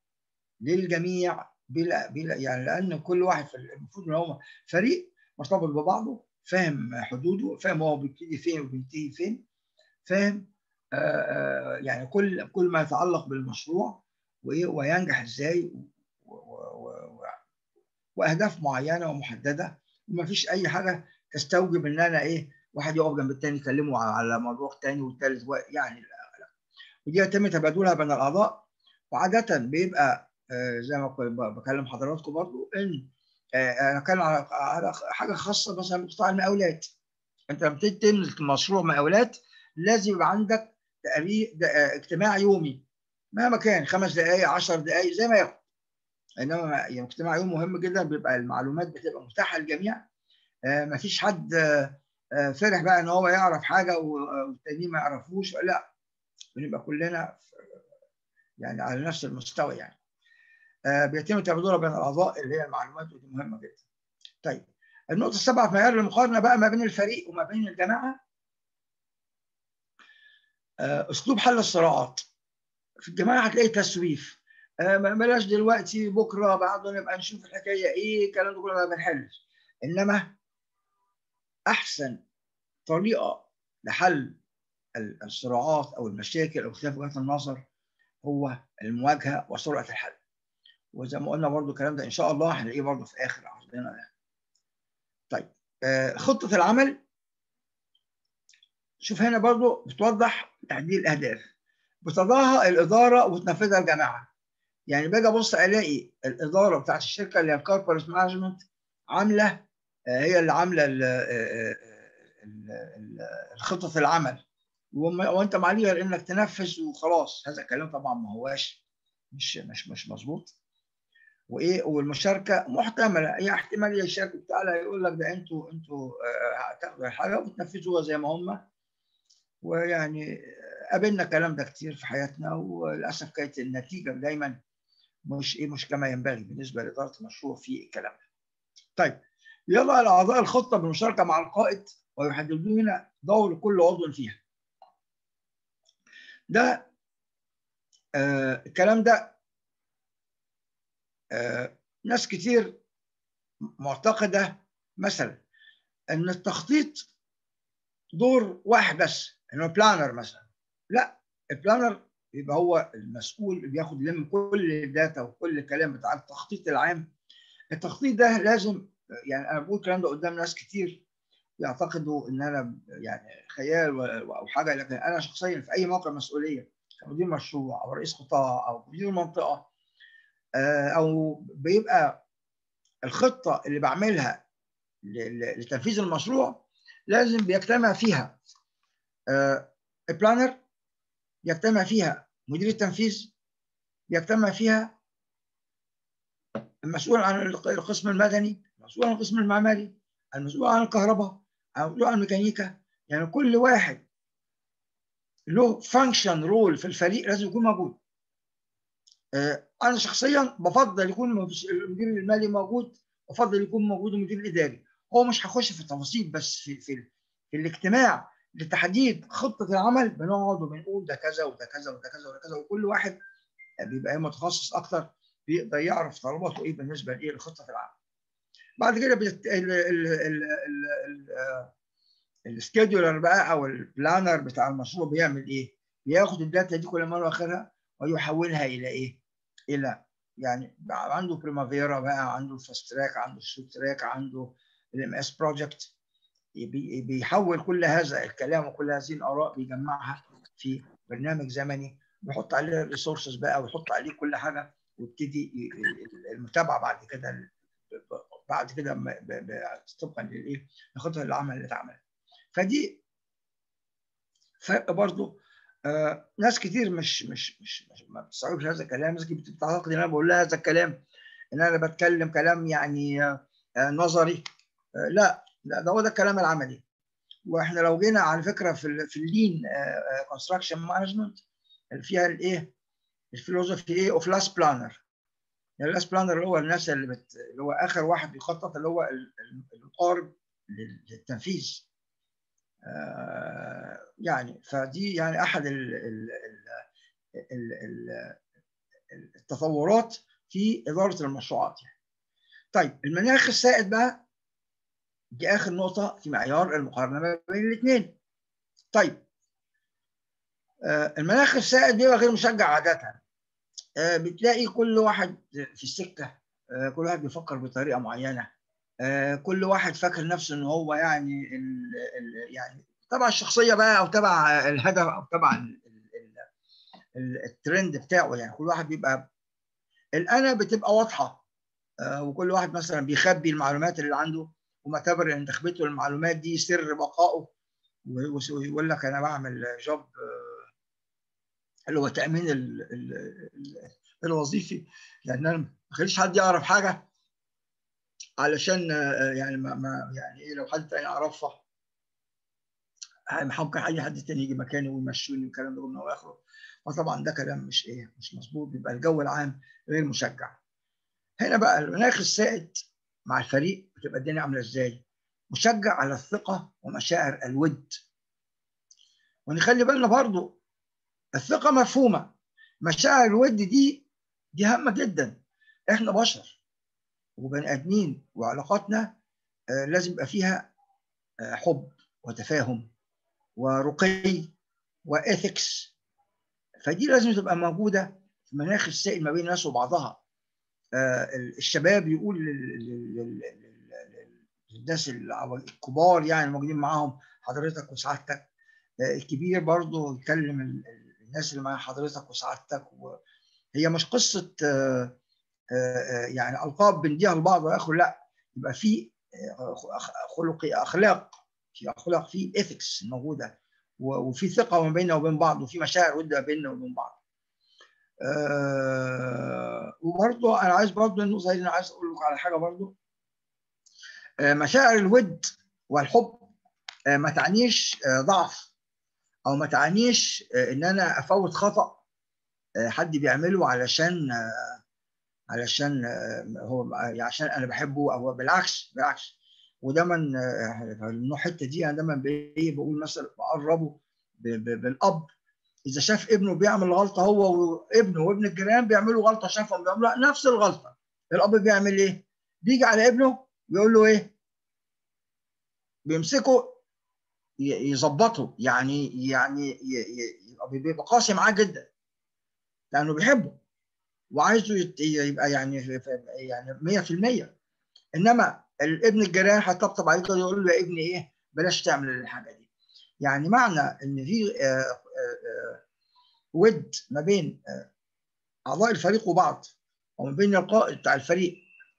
بلا يعني، لان كل واحد المفروض ان هو فريق مرتبط ببعضه، فاهم حدوده، فاهم هو بيبتدي فين وبينتهي فين، فاهم يعني كل ما يتعلق بالمشروع وينجح ازاي، واهداف معينه ومحدده، وما فيش اي حاجه تستوجب ان انا واحد يقف جنب الثاني يكلمه على موضوع ثاني والثالث يعني لا. ودي يتم تبادلها بين الاعضاء، وعاده بيبقى زي ما بكلم حضراتكم برضو ان انا اتكلم على حاجه خاصه مثلا بقطاع المقاولات. انت لما تيجي تعمل مشروع مقاولات لازم يبقى عندك تقريبا اجتماع يومي مهما كان 5 دقائق 10 دقائق زي ما ياخد، انما يعني اجتماع يومي مهم جدا، بيبقى المعلومات بتبقى متاحه للجميع. مفيش حد فرح بقى ان هو يعرف حاجه والتانيين ما يعرفوش، لا، بنبقى كلنا يعني على نفس المستوى يعني. بيتم تبادلها بين الاعضاء اللي هي المعلومات، ودي مهمه جدا. طيب النقطه السابعه في معيار المقارنه بقى ما بين الفريق وما بين الجماعه، اسلوب حل الصراعات. في الجماعه هتلاقي تسويف، بلاش دلوقتي، بكره بعده نبقى نشوف الحكايه ايه، الكلام ده كله ما بنحلش. انما احسن طريقه لحل الصراعات او المشاكل او اختلاف وجهات النظر هو المواجهه وسرعه الحل. وزي ما قلنا برضو الكلام ده ان شاء الله هنلاقيه برضو في اخر عرضنا يعني. طيب خطه العمل، شوف هنا برضو بتوضح تحديد الاهداف، بتضعها الاداره وتنفذها الجماعه. يعني باجي ابص الاقي الاداره بتاعت الشركه اللي هي الكوربريت مانجمنت عامله، هي اللي عامله خطه العمل، وانت معليه غير انك تنفذ وخلاص. هذا الكلام طبعا ما هواش مش مظبوط. والمشاركه محتمله، هي احتماليه الشركه بتاعها يقول لك ده انتوا هتاخدوا الحاجه وتنفذوها زي ما هم. ويعني قابلنا الكلام ده كتير في حياتنا، وللاسف كانت النتيجه دايما مش كما ينبغي بالنسبه لاداره المشروع في الكلام ده. طيب يضع الاعضاء الخطه بالمشاركه مع القائد ويحددون دور كل عضو فيها. ده الكلام ده ناس كتير معتقده مثلا ان التخطيط دور واحد بس، انه بلانر مثلا. لا، البلانر يبقى هو المسؤول اللي بياخد يلم كل الداتا وكل الكلام بتاع التخطيط العام. التخطيط ده لازم، يعني انا بقول الكلام ده قدام ناس كتير يعتقدوا ان انا يعني خيال او حاجه، لكن انا شخصيا في اي موقع مسؤوليه كمدير مشروع او رئيس قطاع او مدير منطقه، او بيبقى الخطه اللي بعملها لتنفيذ المشروع لازم بيجتمع فيها البلانر، يجتمع فيها مدير التنفيذ، يجتمع فيها المسؤول عن القسم المدني، المسؤول عن القسم المعماري، المسؤول عن الكهرباء، المسؤول عن الميكانيكا. يعني كل واحد له فانكشن رول في الفريق لازم يكون موجود. انا شخصيا بفضل يكون المدير المالي موجود، بفضل يكون موجود المدير الاداري. هو مش هخش في التفاصيل، بس في الاجتماع لتحديد خطه العمل بنقعد وبنقول ده كذا وده كذا وده كذا وده كذا، وكل واحد بيبقى متخصص اكتر بيقدر يعرف طلباته ايه بالنسبه لخطه العمل. بعد كده السكيدولر بقى او البلانر بتاع المشروع بيعمل ايه؟ بياخد الداتا دي كل مره واخرها ويحولها الى ايه؟ الى يعني عنده بريمافيرا بقى، عنده الفاست تراك، عنده الشورت تراك، عنده الام اس بروجكت. بيحول كل هذا الكلام وكل هذه الاراء بيجمعها في برنامج زمني، بيحط عليه الريسورسز بقى ويحط عليه كل حاجه، ويبتدي المتابعه بعد كده طبقا للايه؟ لخطه العمل اللي اتعملت. فدي فرق برضه. ناس كتير مش ما بتستوعبش هذا الكلام، ناس كتير بتعتقد ان انا بقول لها هذا الكلام ان انا بتكلم كلام يعني نظري. لا ده هو ده الكلام العملي. واحنا لو جينا على فكره في اللين كونستراكشن مانجمنت فيها الايه؟ الفيلوسوفي ايه اوف لاست بلانر. يعني اللاست بلانر اللي هو الناس اللي هو اخر واحد بيخطط، اللي هو المقارب للتنفيذ. يعني فدي يعني احد التطورات في اداره المشروعات يعني. طيب المناخ السائد بقى دي اخر نقطه في معيار المقارنه ما بين الاثنين. طيب المناخ السائد بيبقى غير مشجع عاده. بتلاقي كل واحد في السكه، كل واحد بيفكر بطريقه معينه، كل واحد فاكر نفسه ان هو يعني يعني تبع الشخصيه بقى، او تبع الهدف، او تبع الترند بتاعه. يعني كل واحد بيبقى الانا بتبقى واضحه، وكل واحد مثلا بيخبي المعلومات اللي عنده، ومعتبر ان تخبيته المعلومات دي سر بقائه، ويقول لك انا بعمل جوب اللي هو تامين الوظيفي، لان انا ما اخليش حد يعرف حاجه علشان يعني ما يعني ايه، لو حد تاني يعرفها ممكن اي حد تاني يجي مكاني ويمشوني والكلام ده من اخره. فطبعا ده كلام مش مظبوط، بيبقى الجو العام غير مشجع. هنا بقى المناخ السائد مع الفريق بتبقى الدنيا عامله ازاي؟ مشجع على الثقه ومشاعر الود. ونخلي بالنا برضو الثقه مفهومه، مشاعر الود دي هامه جدا. احنا بشر وبني ادمين، وعلاقاتنا لازم يبقى فيها حب وتفاهم ورقي واثكس. فدي لازم تبقى موجوده في مناخ السائل ما بين الناس وبعضها. الشباب يقول للناس الكبار يعني الموجودين معاهم حضرتك وسعادتك. الكبير برضه يكلم الناس اللي مع حضرتك وسعادتك. وهي مش قصه يعني القاب بنديها لبعض واخر، لا، يبقى في اخلاق، في ايثكس موجوده، وفي ثقه ما بيننا وبين بعض، وفي مشاعر ود ما بيننا وبين بعض. وبرضه انا عايز برضه النقطه دي، انا عايز اقول لكم على حاجه برضه. مشاعر الود والحب ما تعنيش ضعف، او ما تعنيش ان انا افوت خطأ حد بيعمله علشان هو عشان انا بحبه، او بالعكس. ودايما الحته دي انا دايما بقول مثلا بقربه بالاب. اذا شاف ابنه بيعمل غلطه، هو وابنه وابن الجيران بيعملوا غلطه، شافهم بيعملوا نفس الغلطه، الاب بيعمل ايه؟ بيجي على ابنه ويقول له ايه؟ بيمسكه يظبطه، يعني بيبقى قاسي معاه جدا، لانه بيحبه وعايزه يبقى يعني 100%. انما الابن الجيران هيطبطب عليه كده يقول له يا ابني ايه، بلاش تعمل الحاجه دي. يعني معنى ان في ود ما بين اعضاء الفريق وبعض، وما بين القائد بتاع الفريق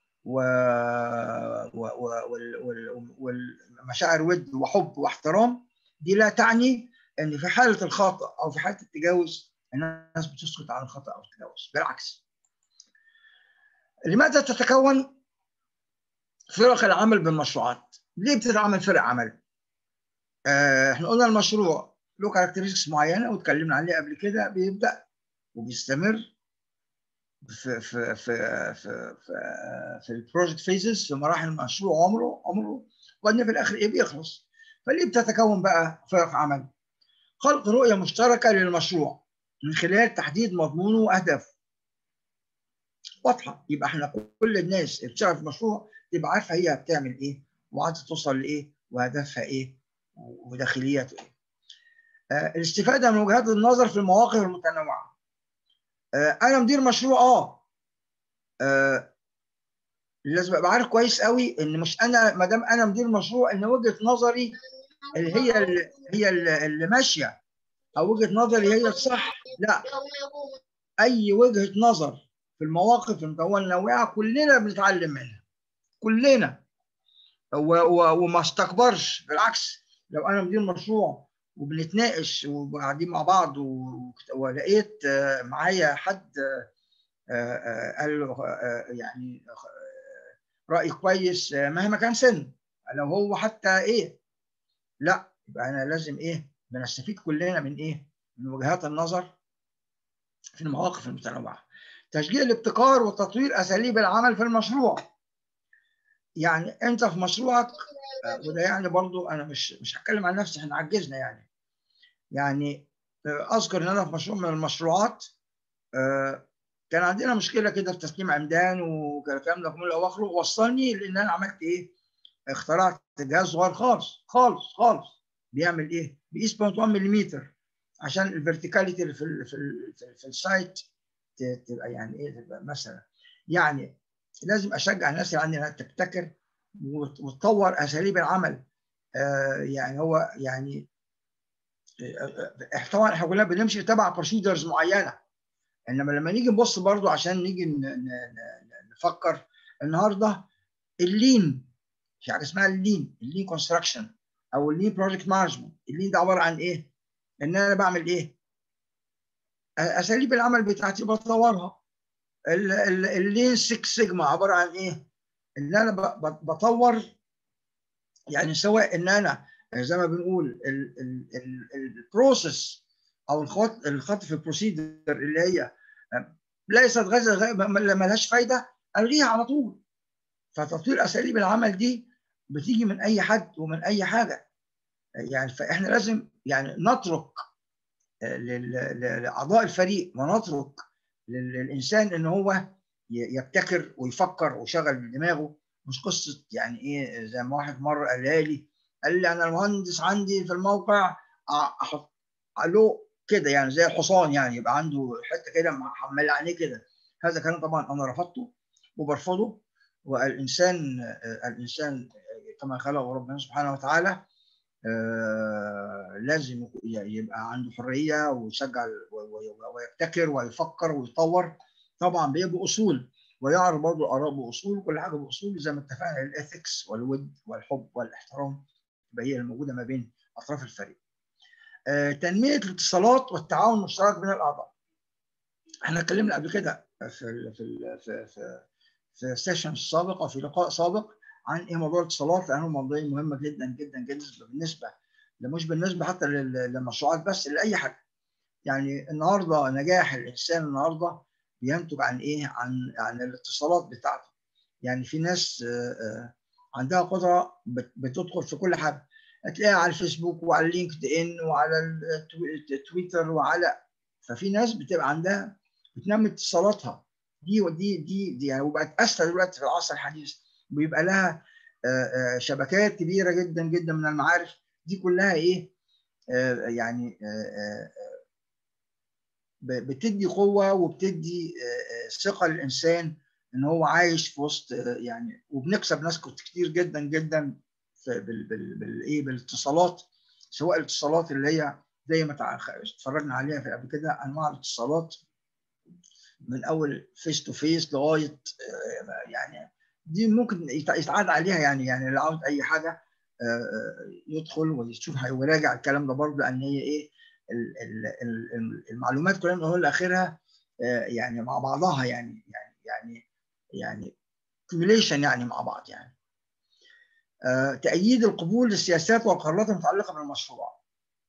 والمشاعر ود وحب واحترام، دي لا تعني ان في حاله الخطا او في حاله التجاوز الناس بتسكت عن الخطا او التجاوز، بالعكس. لماذا تتكون فرق العمل بالمشروعات؟ ليه بتتعمل فرق عمل؟ احنا قلنا المشروع له كاركترستكس معينه واتكلمنا عليه قبل كده، بيبدا وبيستمر في البروجكت فيزز، في مراحل المشروع عمره، وبعدين في الاخر ايه؟ بيخلص. فليه بتتكون بقى فرق عمل؟ خلق رؤيه مشتركه للمشروع من خلال تحديد مضمونه واهدافه واضحه. يبقى احنا كل الناس اللي بتشتغل في المشروع تبقى عارفه هي بتعمل ايه، وعايزه توصل لايه، وهدفها ايه، وداخلياته ايه. الاستفاده من وجهات النظر في المواقف المتنوعه. انا مدير مشروع، لازم ابقى عارف كويس قوي ان مش انا، ما دام انا مدير مشروع، ان وجهه نظري اللي هي اللي ماشيه، او وجهه نظري هي الصح. لا، اي وجهه نظر في المواقف المتنوعه كلنا بنتعلم منها، كلنا. وما استكبرش، بالعكس. لو انا مدير مشروع وبنتناقش وقاعدين مع بعض ولقيت معايا حد قال له يعني رأي كويس مهما كان سن، لو هو حتى ايه، لا، يبقى انا لازم ايه، بنستفيد كلنا من ايه، من وجهات النظر في المواقف المتنوعه. تشجيع الابتكار وتطوير اساليب العمل في المشروع. يعني انت في مشروعك، وده يعني برضو انا مش هتكلم عن نفسي، احنا عجزنا يعني اذكر ان انا في مشروع من المشروعات كان عندنا مشكله كده في تسليم عمدان والكلام ده كله واخره، وصلني لان انا عملت ايه، اخترعت جهاز صغير خالص بيعمل ايه، بيقيس 0.1 ملم عشان الفيرتيكاليتي اللي في السايت تبقى يعني ايه، تبقى مثلا يعني لازم اشجع الناس اللي عندي انها تبتكر وتطور اساليب العمل. يعني هو يعني طبعا احنا كلنا بنمشي تبع بروسيدرز معينه، انما لما نيجي نبص برضو عشان نيجي نفكر النهارده اللين، في حاجه اسمها اللين كونستراكشن او اللين بروجكت مانجمنت. اللين ده عباره عن ايه؟ ان انا بعمل ايه؟ اساليب العمل بتاعتي بطورها. اللين 6 سيجما عباره عن ايه؟ ان انا بطور، يعني سواء ان انا زي ما بنقول البروسيس او الخط في البروسيدر اللي هي ليست ما لهاش فايده الغيها على طول. فتطوير اساليب العمل دي بتيجي من اي حد ومن اي حاجه، يعني فاحنا لازم يعني نترك لاعضاء الفريق ونترك للانسان ان هو يبتكر ويفكر ويشغل دماغه. مش قصه يعني ايه زي ما واحد مره قال لي انا المهندس عندي في الموقع احط له كده يعني زي الحصان، يعني يبقى عنده حته كده محمل عليه كده. هذا كلام طبعا انا رفضته وبرفضه. الانسان كما خلقه ربنا سبحانه وتعالى لازم يبقى عنده حريه ويشجع ويبتكر ويفكر ويطور، طبعا باصول، ويعرض برضه الاراء باصول، وكل حاجه باصول زي ما اتفقنا. الاثكس والود والحب والاحترام تبقى هي الموجوده ما بين اطراف الفريق. تنميه الاتصالات والتعاون المشترك بين الاعضاء. احنا اتكلمنا قبل كده في السيشن السابق او في لقاء سابق عن ايه موضوع الاتصالات، لانه موضوع مهمه جدا جدا جدا بالنسبه حتى للمشروعات بس، لاي حاجه. يعني النهارده نجاح الانسان النهارده بينتج عن ايه؟ عن الاتصالات بتاعته. يعني في ناس عندها قدره بتدخل في كل حاجه، هتلاقيها على الفيسبوك وعلى اللينكد ان وعلى التويتر ففي ناس بتبقى عندها بتنمي اتصالاتها دي يعني، وبقت اسهل دلوقتي في العصر الحديث. بيبقى لها شبكات كبيره جدا جدا من المعارف. دي كلها ايه؟ يعني بتدي قوه وبتدي ثقه للانسان ان هو عايش في وسط يعني، وبنكسب ناس كتير جدا جدا بالاتصالات، سواء الاتصالات اللي هي زي ما اتفرجنا عليها في قبل كده، انواع الاتصالات من اول فيس تو فيس لغايه يعني دي ممكن يتعاد عليها. يعني اللي عاوز اي حاجه يدخل ويشوف ويراجع الكلام ده برضه، ان هي ايه المعلومات كلها من اولها لاخرها يعني مع بعضها، يعني كوميوليشن يعني مع بعض يعني. تأييد القبول للسياسات والقرارات المتعلقه بالمشروع.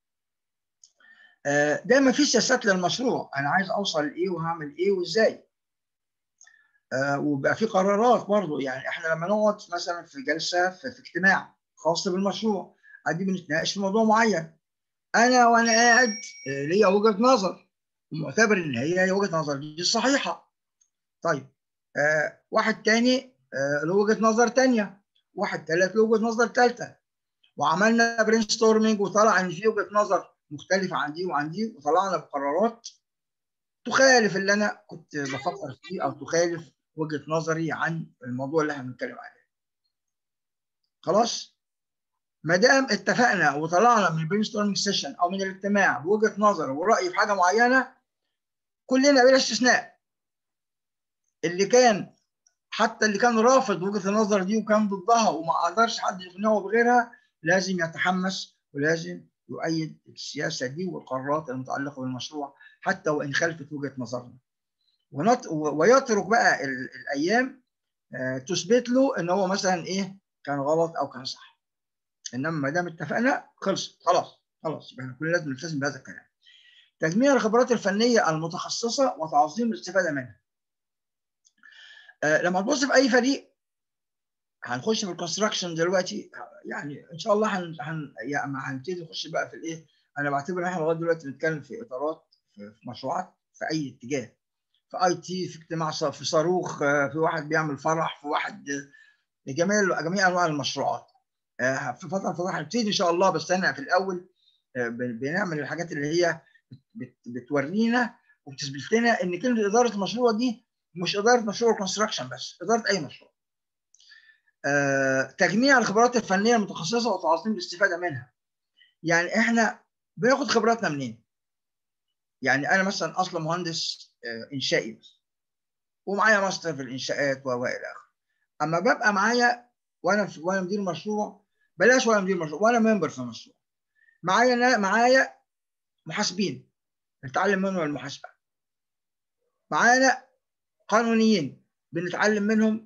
دايما في سياسات للمشروع، انا عايز اوصل لايه وهعمل ايه وازاي. وبقى في قرارات برضو. يعني احنا لما نقعد مثلا في جلسه في اجتماع خاص بالمشروع، عادي بنتناقش في موضوع معين، وانا قاعد ليا وجهه نظر ومعتبر ان هي وجهه نظر دي الصحيحه. طيب واحد تاني له وجهه نظر تانيه، واحد ثالث له وجهه نظر ثالثه، وعملنا برين ستورمنج وطلع ان في وجهه نظر مختلفه عن دي وعن دي، وطلعنا بقرارات تخالف اللي انا كنت بفكر فيه او تخالف وجهه نظري عن الموضوع اللي احنا بنتكلم عليه. خلاص، ما دام اتفقنا وطلعنا من البرين ستورمنج سيشن او من الاجتماع بوجهه نظر وراي في حاجه معينه، كلنا بلا استثناء حتى اللي كان رافض وجهه النظر دي وكان ضدها وما قدرش حد يقنعه بغيرها، لازم يتحمس ولازم يؤيد السياسه دي والقرارات المتعلقه بالمشروع حتى وان خالفت وجهه نظرنا. ويترك بقى الايام تثبت له ان هو مثلا ايه كان غلط او كان صح. انما ما دام اتفقنا خلص خلاص يبقى احنا كلنا لازم نلتزم بهذا الكلام. تجميع الخبرات الفنيه المتخصصه وتعظيم الاستفاده منها. لما تبص في اي فريق، هنخش في الكونستراكشن دلوقتي، يعني ان شاء الله هنبتدي نخش بقى في الايه. انا بعتبر ان احنا لغايه دلوقتي بنتكلم في اطارات في مشروعات في اي اتجاه، في اي تي، في اجتماع، في صاروخ، في واحد بيعمل فرح، في واحد، جميع انواع المشروعات. في فتره الفضاء هنبتدي ان شاء الله، بس انا في الاول بنعمل الحاجات اللي هي بتورينا وبتثبت لنا ان كلمه اداره المشروع دي مش اداره مشروع كونستراكشن بس، اداره اي مشروع. تجميع الخبرات الفنيه المتخصصه وتعظيم الاستفاده منها. يعني احنا بناخد خبراتنا منين؟ يعني انا مثلا اصلا مهندس انشائي ومعايا ماستر في الانشاءات والى اخره. اما ببقى معايا وانا مدير مشروع، بلاش وانا مدير مشروع، وانا ممبر في مشروع، معايا محاسبين بنتعلم منهم المحاسبه، معانا قانونيين بنتعلم منهم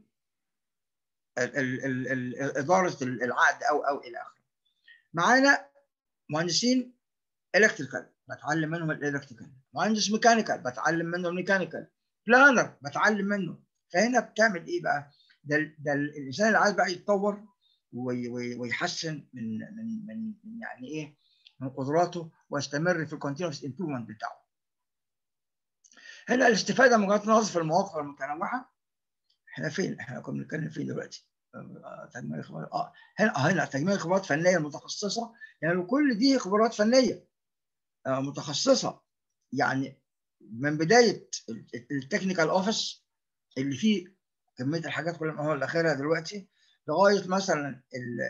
اداره العقد او الى اخره، معانا مهندسين الكتريكال بتعلم منهم الالكتريكال، مهندس ميكانيكال بتعلم منه الميكانيكال، بلانر بتعلم منه. فهنا بتعمل ايه بقى؟ ده الانسان اللي عايز بقى يتطور ويحسن من يعني ايه، من قدراته، ويستمر في الكونتينوس امبروفمنت بتاعه. هنا الاستفاده من وجهات نظر في المواقف المتنوعه. احنا فين؟ احنا كنا بنتكلم فين دلوقتي؟ تجميع خبرات. هنا تجميع خبرات فنيه متخصصه، يعني كل دي خبرات فنيه متخصصه، يعني من بدايه التكنيكال اوفيس اللي فيه كميه الحاجات كلها من اولها لاخرها دلوقتي، لغايه مثلا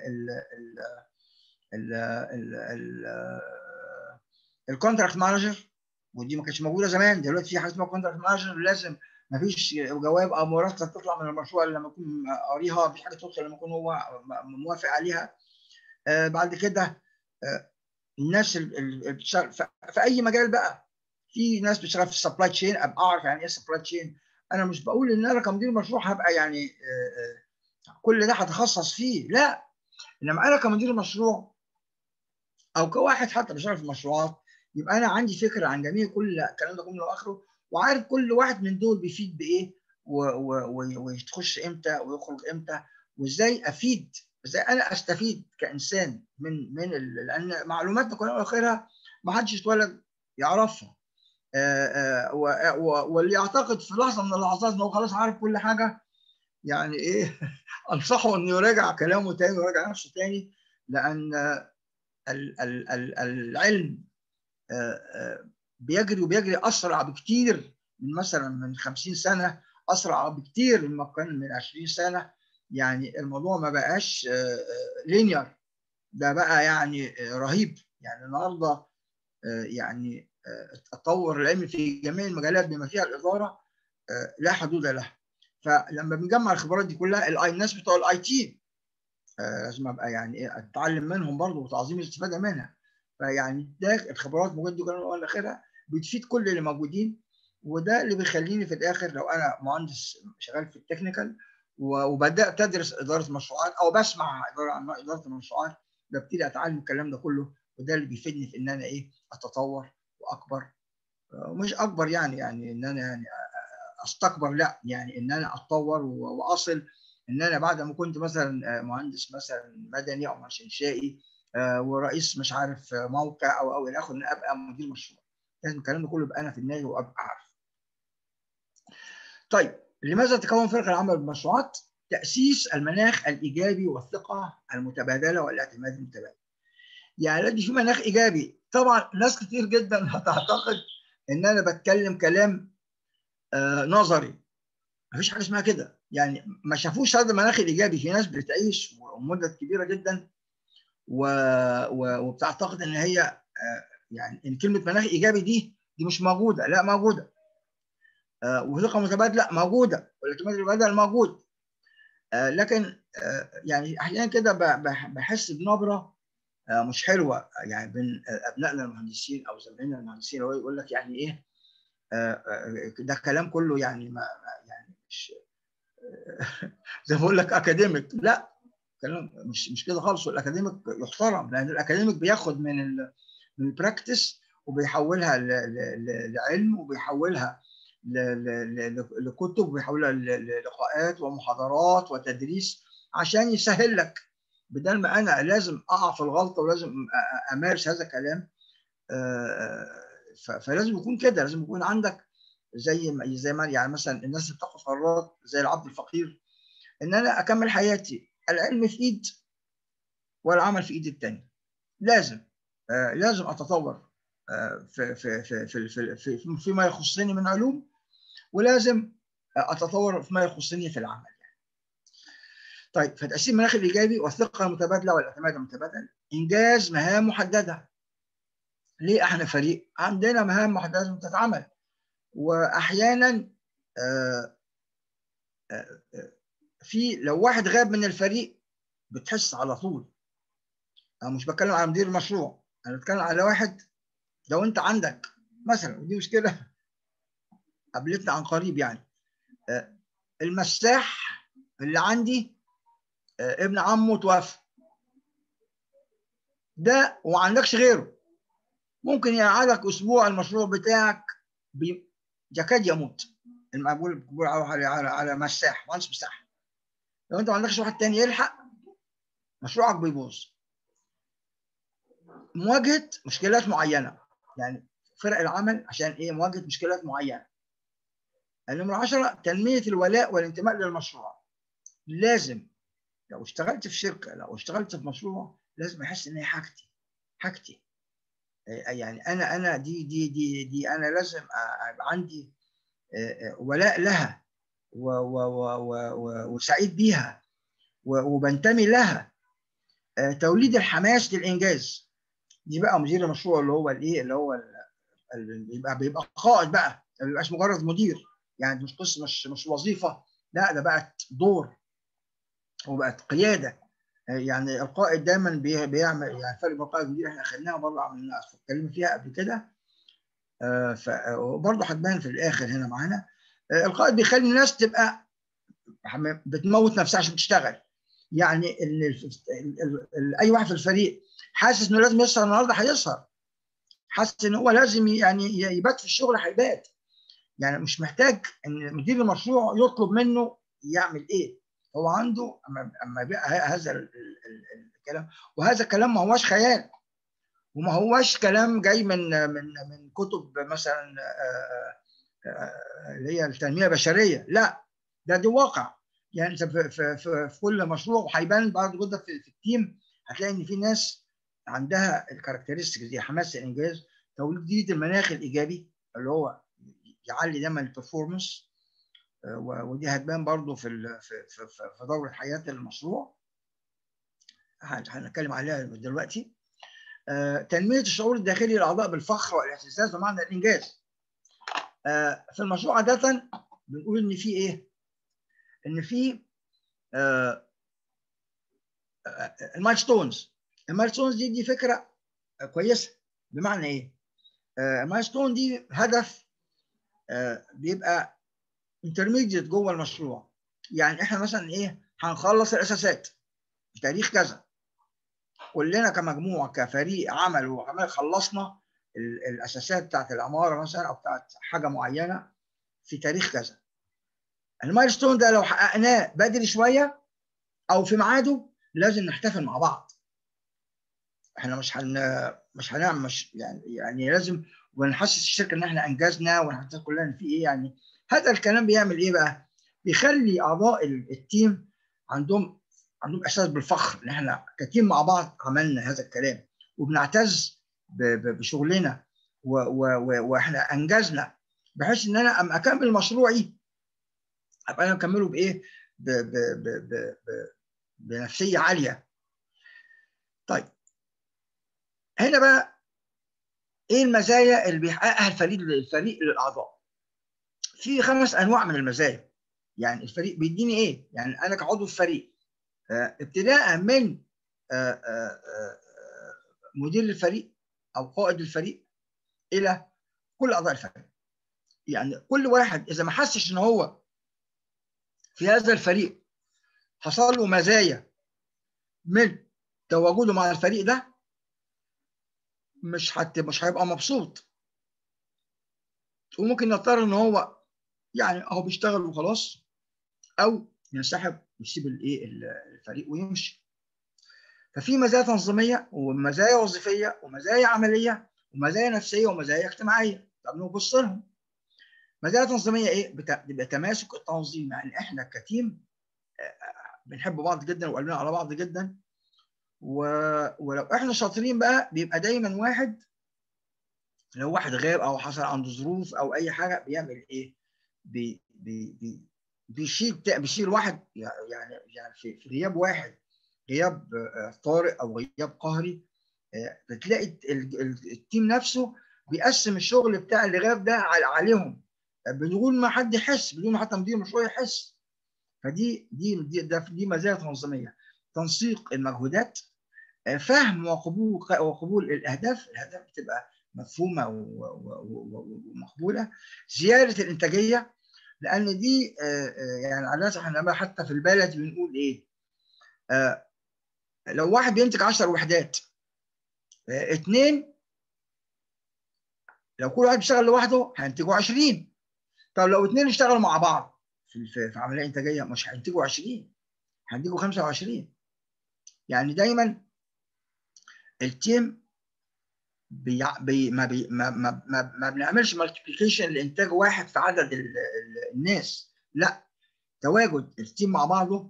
الكونتراكت مانجر، ودي ما كانتش موجوده زمان. دلوقتي في حاجه اسمها كونتراكت مانجر، لازم ما فيش جواب او مرتب تطلع من المشروع الا لما يكون قاريها، مفيش حاجه تدخل لما يكون هو موافق عليها. بعد كده الناس اللي بتشتغل في اي مجال بقى، في ناس بتشتغل في السبلاي تشين، ابقى اعرف يعني ايه سبلاي تشين. انا مش بقول ان انا كمدير مشروع هبقى يعني كل ده هتخصص فيه، لا. انما انا كمدير مشروع او كواحد حتى بيشتغل في مشروعات، يبقى انا عندي فكره عن جميع كل الكلام ده كله واخره، وعارف كل واحد من دول بيفيد بايه ويخش امتى ويخرج امتى، وازاي افيد، ازاي انا استفيد كانسان من لان معلوماتنا كلها واخرها ما حدش اتولد يعرفها. واللي يعتقد في لحظه من اللحظات ان هو خلاص عارف كل حاجه، يعني ايه انصحه انه يراجع كلامه تاني ويراجع نفسه تاني، لان العلم بيجري اسرع بكتير من مثلا من 50 سنه، اسرع بكتير مما كان من 20 سنه. يعني الموضوع ما بقاش لينير، ده بقى يعني رهيب. يعني النهارده يعني التطور العلمي في جميع المجالات بما فيها الاداره لا حدود له. فلما بنجمع الخبرات دي كلها، الناس بتوع الاي تي لازم ابقى يعني ايه اتعلم منهم برضه وتعظيم الاستفاده منها. فيعني ده الخبرات موجوده دي كلها ولا اخرها بتفيد كل اللي موجودين، وده اللي بيخليني في الاخر لو انا مهندس شغال في التكنيكال وبدات ادرس اداره مشروعات او بسمع عن اداره المشروعات، ببتدي اتعلم الكلام ده كله، وده اللي بيفيدني في ان انا ايه اتطور واكبر. مش اكبر يعني ان انا يعني استكبر، لا، يعني ان انا اتطور واصل ان انا بعد ما كنت مثلا مهندس مثلا مدني او مهندس انشائي ورئيس مش عارف موقع او الى اخره، ان ابقى مدير مشروع. لازم الكلام ده كله يبقى انا في دماغي وابقى عارف. طيب، لماذا تكون فرق العمل بالمشروعات؟ تاسيس المناخ الايجابي والثقه المتبادله والاعتماد المتبادل. يعني دي في مناخ ايجابي. طبعا ناس كتير جدا هتعتقد ان انا بتكلم كلام نظري، مفيش حاجه اسمها كده. يعني ما شافوش هذا المناخ الايجابي. في ناس بتعيش مده كبيره جدا وبتعتقد ان هي يعني ان كلمه مناخ ايجابي دي مش موجوده. لا، موجوده. وثقه متبادله موجوده، والاعتماد المتبادل موجود. لكن يعني احيانا كده بحس بنبره مش حلوه يعني بين ابنائنا المهندسين او زمايلنا المهندسين، هو يقول لك يعني ايه ده كلام كله يعني ما يعني مش زي ما بقول لك اكاديميك. لا، كلام مش كده خالص. والاكاديميك يحترم، لان الاكاديميك بياخد من البراكتس وبيحولها لعلم، وبيحولها لكتب، وبيحولها للقاءات ومحاضرات وتدريس عشان يسهل لك، بدل ما انا لازم اقع في الغلطه ولازم امارس هذا الكلام. فلازم يكون كده، لازم يكون عندك زي ما يعني مثلا الناس اللي بتاخد قرارات زي العبد الفقير، ان انا اكمل حياتي العلم في ايد والعمل في ايد التاني. لازم اتطور فيما يخصني من علوم، ولازم اتطور فيما يخصني في العمل. طيب، فتقسيم المناخ الايجابي والثقه المتبادله والاعتماد المتبادل، انجاز مهام محدده. ليه احنا فريق عندنا مهام محدده لازم تتعمل، واحيانا في لو واحد غاب من الفريق بتحس على طول. انا مش بتكلم على مدير المشروع، انا بتكلم على واحد. لو انت عندك مثلا، ودي مشكله قابلتنا عن قريب يعني، المساح اللي عندي ابن عمه توفى، ده وما عندكش غيره، ممكن يقعدك اسبوع المشروع بتاعك يكاد يموت. المقبول على مساح، مهندس مساح. لو انت ما عندكش واحد تاني يلحق مشروعك بيبوظ. مواجهه مشكلات معينه، يعني فرق العمل عشان ايه؟ مواجهه مشكلات معينه. النمرة 10 تنميه الولاء والانتماء للمشروع. لازم لو اشتغلت في شركه، لو اشتغلت في مشروع، لازم احس ان هي حاجتي. يعني انا دي انا لازم ابقى عندي ولاء لها وسعيد بيها وبنتمي لها. توليد الحماس للانجاز، دي بقى مدير المشروع اللي هو الايه، اللي هو بيبقى قائد بقى، ما بيبقاش مجرد مدير. يعني مش قصه، مش وظيفه، لا ده بقت دور وبقت قياده. يعني القائد دايما بيعمل، يعني فرق بين القائد والمدير احنا اخذناها بره، عملنا اتكلمنا فيها قبل كده. فبرضه هتبان في الاخر هنا معانا. القائد بيخلي الناس تبقى بتموت نفسها عشان تشتغل. يعني اي واحد في الفريق حاسس انه لازم يسهر النهارده هيسهر، حاسس ان هو لازم يعني يبات في الشغل هيبات. يعني مش محتاج ان مدير المشروع يطلب منه يعمل ايه، هو عنده اما بقى هذا الكلام. وهذا الكلام ما هوش خيال، وما هوش كلام جاي من كتب مثلا اللي هي التنميه البشريه، لا ده واقع. يعني انت في كل مشروع، وهيبان بعد كده في التيم، هتلاقي ان في ناس عندها الكاركترستكس دي، حماس الانجاز، توليد المناخ الايجابي اللي هو يعلي دايما البرفورمانس. ودي هتبان برضو في دوره حياه المشروع، هنتكلم عليها دلوقتي. تنميه الشعور الداخلي للاعضاء بالفخر والاعتزاز بمعنى الانجاز. في المشروع عاده بنقول ان في ايه؟ ان في المايلستونز. المايلستونز دي فكره كويسه. بمعنى ايه؟ المايلستون دي هدف بيبقى انترميديت جوه المشروع. يعني احنا مثلا ايه؟ هنخلص الاساسات في تاريخ كذا، كلنا كمجموعه كفريق عمل وعمل خلصنا الاساسات بتاعت العماره مثلا او بتاعت حاجه معينه في تاريخ كذا. المايلستون ده لو حققناه بدري شويه او في ميعاده لازم نحتفل مع بعض. احنا مش هنعمل يعني لازم ونحسس الشركه ان احنا انجزنا، ونحسس كلنا ان في ايه. يعني هذا الكلام بيعمل ايه بقى؟ بيخلي اعضاء التيم عندهم احساس بالفخر ان احنا كتيم مع بعض عملنا هذا الكلام، وبنعتز بشغلنا واحنا انجزنا، بحيث ان انا اما اكمل مشروعي ابقى انا مكمله بايه؟ بنفسيه عاليه. طيب، هنا بقى ايه المزايا اللي بيحققها الفريق للاعضاء؟ في 5 انواع من المزايا. يعني الفريق بيديني ايه؟ يعني انا كعضو في فريق، ابتداء من مدير الفريق او قائد الفريق الى كل اعضاء الفريق. يعني كل واحد اذا ما حسش ان هو في هذا الفريق حصل له مزايا من تواجده مع الفريق ده، مش هيبقى مبسوط، وممكن يضطر ان هو يعني اهو بيشتغل وخلاص، او ينسحب ويسيب الايه الفريق ويمشي. ففي مزايا تنظيميه ومزايا وظيفيه ومزايا عمليه ومزايا نفسيه ومزايا اجتماعيه. طب نبص لهم. مزايا تنظيميه ايه؟ بيبقى تماسك التنظيم. يعني احنا كتيم بنحب بعض جدا وقلبنا على بعض جدا، ولو احنا شاطرين بقى بيبقى دايما واحد لو واحد غاب او حصل عنده ظروف او اي حاجه بيعمل ايه؟ بيشيل واحد، يعني في غياب واحد، غياب طارئ او غياب قهري، بتلاقي التيم نفسه بيقسم الشغل بتاع الغياب ده عليهم بدون ما حد يحس، بدون ما حتى مدير المشروع يحس. دي مزايا تنظيميه، تنسيق المجهودات، فهم وقبول الاهداف بتبقى مفهومه ومقبوله، زياده الانتاجيه، لان دي يعني عادة احنا حتى في البلد بنقول ايه؟ لو واحد بينتج 10 وحدات، اثنين لو كل واحد بيشتغل لوحده هينتجوا 20. طب لو اثنين اشتغلوا مع بعض في عمليه انتاجيه مش هينتجوا 20، هينتجوا 25. يعني دايما التيم ما بنعملش مالتيبيكيشن لانتاج واحد في عدد الناس، لا، تواجد التيم مع بعضه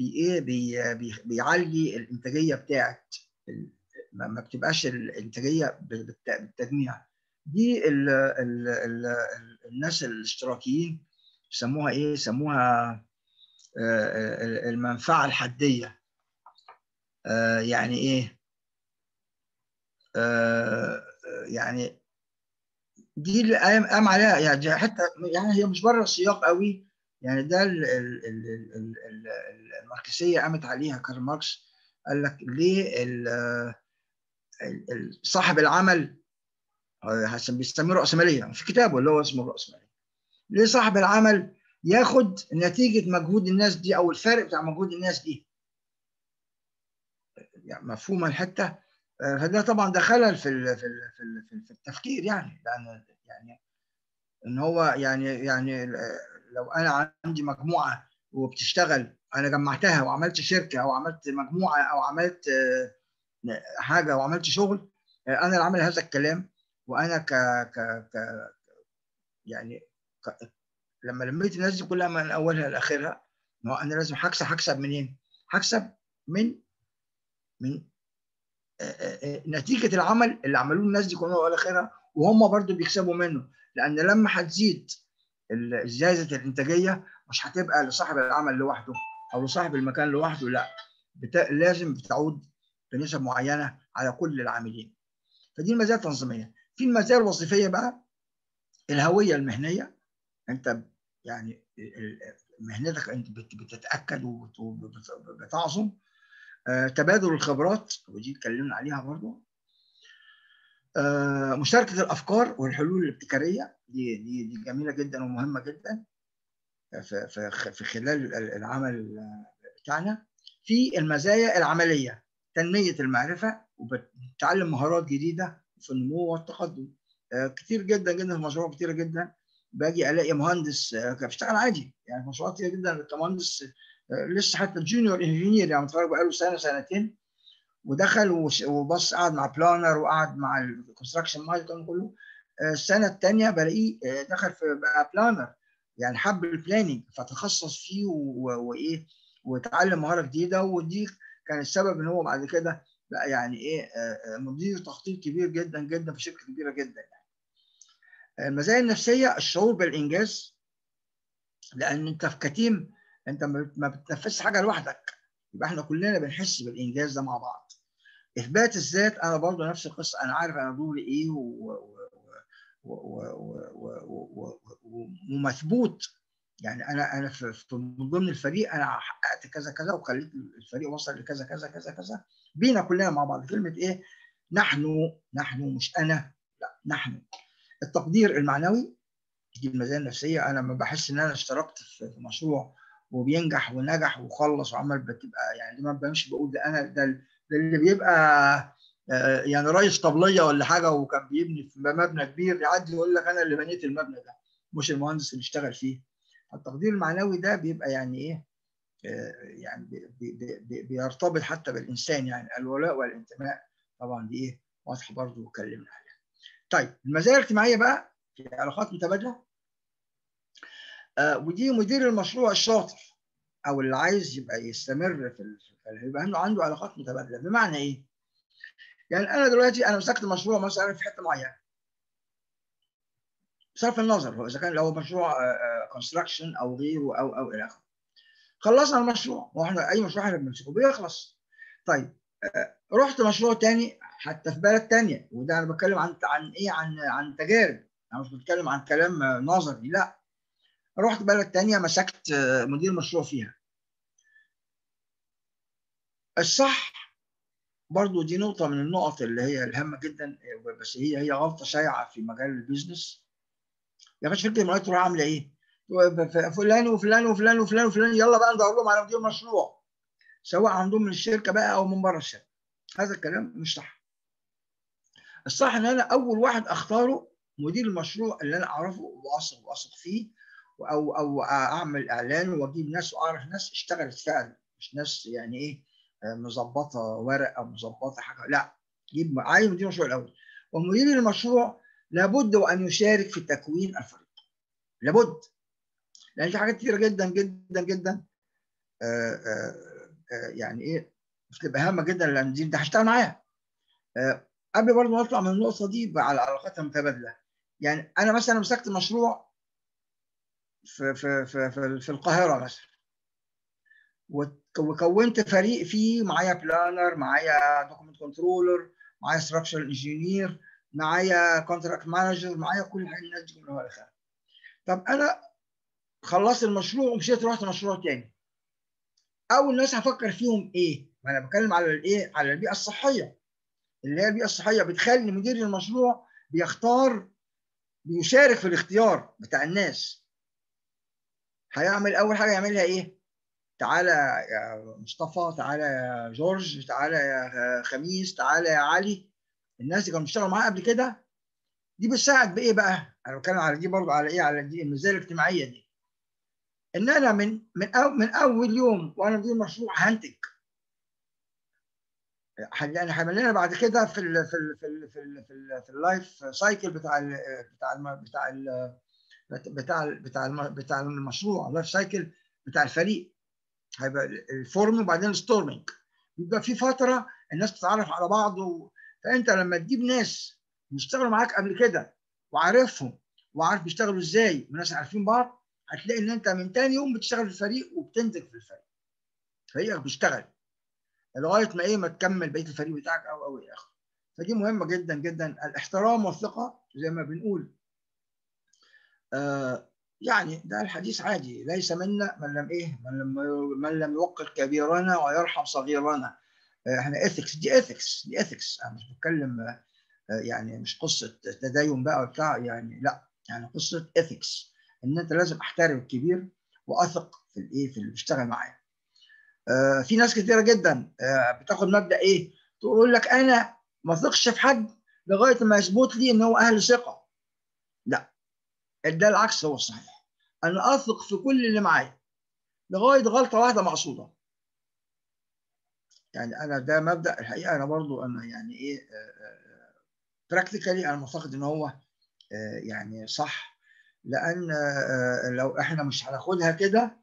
بيعلي الانتاجيه بتاعت، ما بتبقاش الانتاجيه بالتجميع. دي الناس الاشتراكيين يسموها ايه؟ يسموها المنفعه الحديه. يعني ايه؟ يعني دي اللي قام عليها، يعني حتى يعني هي مش بره السياق قوي، يعني ده الماركسيه قامت عليها كارل ماركس. قال لك ليه صاحب العمل بيسميه رأسمالية في كتابه اللي هو اسمه الرأسمالية، ليه صاحب العمل ياخد نتيجة مجهود الناس دي أو الفارق بتاع مجهود الناس دي؟ يعني مفهومة الحتة. فده طبعا ده خلل في التفكير، يعني لأن يعني إن هو يعني لو أنا عندي مجموعة وبتشتغل، أنا جمعتها وعملت شركة أو عملت مجموعة أو عملت حاجة وعملت شغل، أنا اللي عامل هذا الكلام، وأنا يعني لما لميت الناس دي كلها من اولها لاخرها، ما هو انا لازم هكسب منين؟ هكسب من نتيجه العمل اللي عملوه الناس دي كلها اولها لاخرها، وهم برضو بيكسبوا منه. لان لما هتزيد زياده الانتاجيه مش هتبقى لصاحب العمل لوحده او لصاحب المكان لوحده، لا، لازم بتعود بنسب معينه على كل العاملين. فدي المزايا التنظيميه. في المزايا الوظيفيه بقى، الهويه المهنيه. انت يعني مهنتك انت بتتاكد وبتعظم. تبادل الخبرات ودي اتكلمنا عليها برضو. مشاركه الافكار والحلول الابتكاريه، دي جميله جدا ومهمه جدا في خلال العمل بتاعنا. في المزايا العمليه، تنميه المعرفه وبتتعلم مهارات جديده في النمو والتقدم. كتير جدا جدا في مشروع كتير جدا باجي الاقي مهندس بيشتغل عادي، يعني مشروعات كتير جدا كمهندس لسه حتى جونيور انجينير، يعني متخرج بقاله سنه سنتين، ودخل وبص قعد مع بلانر وقعد مع الكونستراكشن مايل كله. السنه الثانيه بلاقيه دخل في بقى بلانر، يعني حب البلاننج فتخصص فيه وايه وتعلم مهاره جديده، ودي كان السبب ان هو بعد كده بقى يعني ايه مدير تخطيط كبير جدا جدا في شركه كبيره جدا. يعني المزايا النفسيه، الشعور بالانجاز، لان انت في كتيم انت ما بتنفذش حاجه لوحدك، يبقى احنا كلنا بنحس بالانجاز ده مع بعض. اثبات الذات، انا برضو نفس القصه، انا عارف انا دوري ايه ومثبوت. يعني انا من ضمن الفريق انا حققت كذا كذا وخليت الفريق وصل لكذا كذا كذا كذا، بينا كلنا مع بعض. كلمه ايه؟ نحن مش انا، لا نحن. التقدير المعنوي، دي المزايا النفسيه. انا لما بحس ان انا اشتركت في مشروع وبينجح ونجح وخلص وعمل، بتبقى يعني ما بمشي بقول ده انا ده اللي بيبقى يعني رئيس طبليه ولا حاجه وكان بيبني في مبنى كبير، يعدي يقول لك انا اللي بنيت المبنى ده، مش المهندس اللي اشتغل فيه. التقدير المعنوي ده بيبقى يعني ايه؟ يعني بيرتبط حتى بالانسان، يعني الولاء والانتماء. طبعا دي ايه واضحه برضه واتكلمنا عليها. طيب المزايا الاجتماعيه بقى في علاقات متبادله، ودي مدير المشروع الشاطر او اللي عايز يبقى يستمر يبقى عنده علاقات متبادله. بمعنى ايه؟ يعني انا دلوقتي انا مسكت مشروع مثلا في حته معينه، بصرف النظر هو اذا كان لو مشروع كونستراكشن او غيره او الى اخره. خلصنا المشروع، واحنا اي مشروع احنا بنمسكه بيخلص. طيب رحت مشروع تاني حتى في بلد تانية، وده انا بتكلم عن ايه، عن تجارب، انا مش بتكلم عن كلام نظري، لا. رحت بلد تانية مسكت مدير مشروع فيها. الصح برضو دي نقطة من النقط اللي هي الهامة جدا، بس هي غلطة شائعة في مجال البيزنس. يا باشا شركة المقاولات تروح عاملة ايه؟ فلان وفلان وفلان وفلان وفلان، يلا بقى ندور لهم على مدير مشروع، سواء عندهم من الشركة بقى أو من بره الشركة. هذا الكلام مش صح. الصح إن أنا أول واحد أختاره مدير المشروع اللي أنا أعرفه وأثق فيه، أو أعمل إعلان وأجيب ناس وأعرف ناس اشتغلت فعلا، مش ناس يعني إيه مظبطة ورق أو مظبطة حاجة، لا. جيب عايز مدير مشروع الأول. ومدير المشروع لابد وأن يشارك في تكوين الفريق، لابد، لأن في حاجات كتيرة جدا جدا جدا يعني إيه بتبقى هامة جدا، لأن دي هشتغل معاها. قبل برضه ما اطلع من النقطه دي على العلاقات المتبادله، يعني انا مثلا مسكت مشروع في القاهره مثلا، وكونت فريق فيه، معايا بلانر، معايا دوكيمنت كنترولر، معايا ستراكشر انجينير، معايا كونتراكت مانجر، معايا كل الناس دي كلها. طب انا خلصت المشروع ومشيت رحت مشروع تاني، اول ناس هفكر فيهم ايه؟ ما انا بتكلم على الايه، على البيئه الصحيه، اللي هي البيئه الصحيه بتخلي مدير المشروع بيختار، بيشارك في الاختيار بتاع الناس. هيعمل اول حاجه يعملها ايه؟ تعالى يا مصطفى، تعالى يا جورج، تعالى يا خميس، تعالى يا علي. الناس اللي كانوا بيشتغلوا معاه قبل كده، دي بتساعد بايه بقى؟ انا بتكلم على دي برضو، على ايه؟ على دي المزايا الاجتماعيه دي، ان انا من اول يوم وانا مدير مشروع هنتج. هنعمل بعد كده في اللايف سايكل بتاع المشروع، اللايف سايكل بتاع الفريق، هيبقى الفورم وبعدين الستورمنج. يبقى في فتره الناس تتعرف على بعض فانت لما تجيب ناس بيشتغلوا معاك قبل كده وعارفهم وعارف بيشتغلوا ازاي وناس عارفين بعض، هتلاقي ان انت من تاني يوم بتشتغل في الفريق وبتنتج في الفريق، فريقك بيشتغل لغايه ما ايه، ما تكمل بقيه الفريق بتاعك او الى اخره. فدي مهمه جدا جدا، الاحترام والثقه زي ما بنقول. يعني ده الحديث عادي، ليس منا من لم ايه، من لم يوقر كبيرنا ويرحم صغيرنا. احنا اثكس، دي اثكس، انا مش بتكلم يعني مش قصه تدين بقى وبتاع، يعني لا، يعني قصه اثكس، ان انت لازم احترم الكبير واثق في الايه، في اللي بيشتغل معايا. في ناس كتيره جدا بتاخد مبدا ايه، تقول لك انا ما اثقش في حد لغايه ما يثبت لي ان هو اهل ثقه. لا، ده العكس هو الصحيح. انا اثق في كل اللي معايا لغايه غلطه واحده مقصوده. يعني انا ده مبدا الحقيقه، انا برضو انا يعني ايه براكتيكالي انا معتقد ان هو يعني صح، لان لو احنا مش هناخدها كده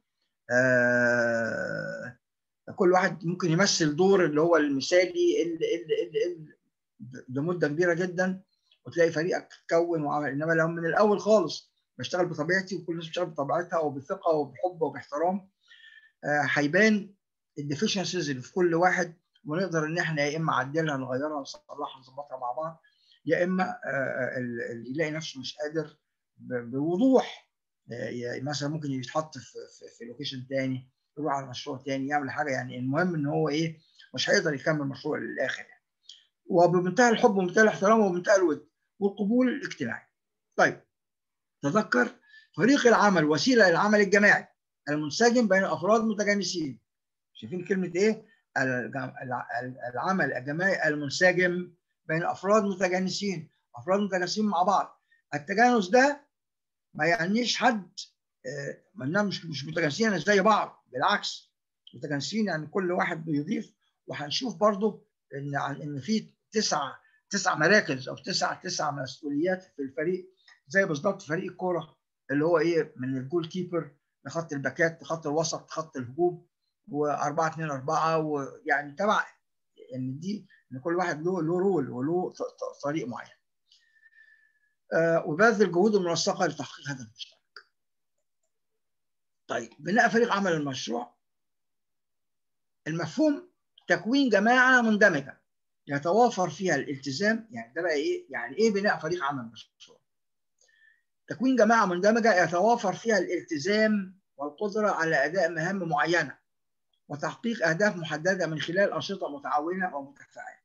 كل واحد ممكن يمثل دور اللي هو المثالي اللي لمده كبيره جدا، وتلاقي فريقك اتكون وعمل. انما لو من الاول خالص بشتغل بطبيعتي وكل الناس بتشتغل بطبيعتها وبثقه وبحب وباحترام، هيبان الديفيشنسيز اللي في كل واحد، ونقدر ان احنا يا اما نعدلها نغيرها نصلحها نظبطها مع بعض، يا اما اللي يلاقي نفسه مش قادر بوضوح مثلا ممكن يتحط في لوكيشن تاني، يروح على مشروع تاني، يعمل حاجه. يعني المهم ان هو ايه، مش هيقدر يكمل مشروع للاخر يعني. وبمنتهى الحب وبمنتهى الاحترام وبمنتهى الود والقبول الاجتماعي. طيب، تذكر فريق العمل وسيله للعمل الجماعي المنسجم بين افراد متجانسين. شايفين كلمه ايه؟ العمل الجماعي المنسجم بين افراد متجانسين، افراد متجانسين مع بعض. التجانس ده ما يعنيش حد ما مش متجانسين زي بعض، بالعكس، متجانسين يعني كل واحد بيضيف. وهنشوف برضو ان في تسع مراكز او تسع مسؤوليات في الفريق، زي بالظبط فريق الكوره اللي هو ايه، من الجول كيبر لخط الباكات لخط الوسط لخط الهجوم، و4-2-4، ويعني تبع ان دي ان كل واحد له رول وله طريق معين. وبذل جهود المنسقه لتحقيق هدف مشترك. طيب بناء فريق عمل المشروع، المفهوم تكوين جماعه مندمجه يتوافر فيها الالتزام. يعني ده بقى ايه؟ يعني ايه بناء فريق عمل مشروع؟ تكوين جماعه مندمجه يتوافر فيها الالتزام والقدره على اداء مهام معينه وتحقيق اهداف محدده من خلال انشطه متعاونه او متفاعله.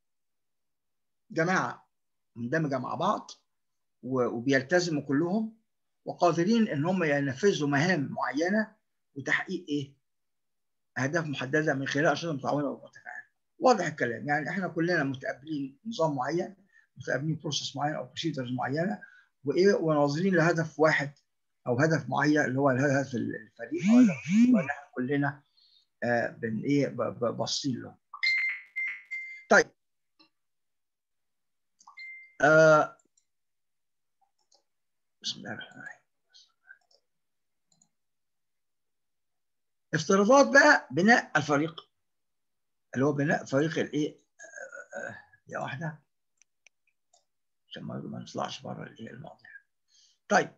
جماعه مندمجه مع بعض وبيلتزموا كلهم وقادرين ان هم ينفذوا مهام معينه وتحقيق ايه؟ اهداف محدده من خلال انشطه متعاونه ومتفاعله. واضح الكلام. يعني احنا كلنا متقابلين نظام معين، متقابلين بروسيس معين او بروسيدرز معينه، وايه، وناظرين لهدف واحد او هدف معين اللي هو الهدف الفريق او هدف اللي احنا كلنا بن ايه باصين له. طيب بسم الله الرحمن الرحيم. افتراضات بقى بناء الفريق، اللي هو بناء فريق الايه، يا واحده عشان ما نطلعش بره الايه المواضيع. طيب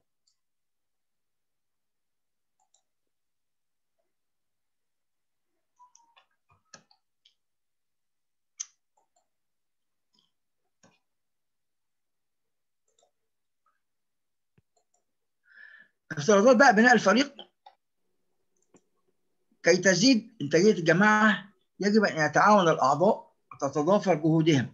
افتراضات بقى بناء الفريق. كي تزيد انتاجيه الجماعه يجب ان يتعاون الاعضاء وتتضافر جهودهم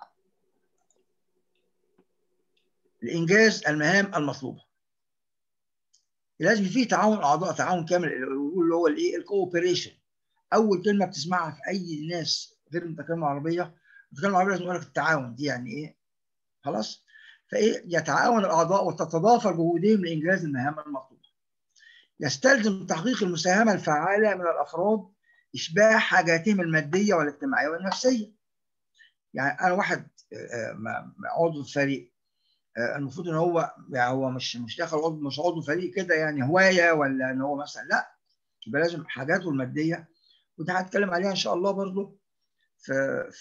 لانجاز المهام المطلوبه. لازم فيه تعاون اعضاء، تعاون كامل، اللي هو الايه، الكوبريشن. اول كلمه بتسمعها في اي ناس غير المتكلمه العربيه، المتكلمه العربيه لازم يقول لك التعاون دي يعني ايه. خلاص. فايه، يتعاون الاعضاء وتتضافر جهودهم لانجاز المهام المطلوبه. يستلزم تحقيق المساهمه الفعاله من الافراد اشباع حاجاتهم الماديه والاجتماعيه والنفسيه. يعني انا واحد عضو في فريق، المفروض ان هو يعني هو مش داخل عضو، مش عضو فريق كده يعني هوايه، ولا ان هو مثلا، لا، يبقى لازم حاجاته الماديه، وده هتكلم عليها ان شاء الله برضو في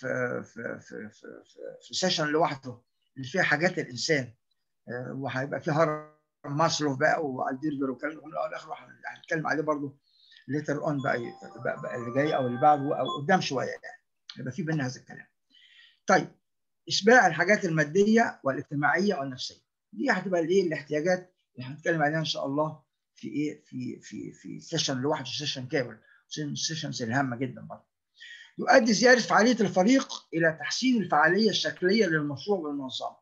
في سيشن لوحده اللي فيها حاجات الانسان، وهيبقى فيها هرم ماسلو بقى والديرجر والكلام ده الاخر هنتكلم عليه برضو ليتر اون بقى اللي جاي او اللي بعده او قدام شويه، يعني يبقى في بينا هذا الكلام. طيب اشباع الحاجات الماديه والاجتماعيه والنفسيه دي هتبقى الايه، الاحتياجات اللي هنتكلم عليها ان شاء الله في ايه، في سيشن لوحده، سيشن كامل، سيشنز الهامه جدا برضه. يؤدي زياده فعاليه الفريق الى تحسين الفعاليه الشكليه للمشروع والمنظمه.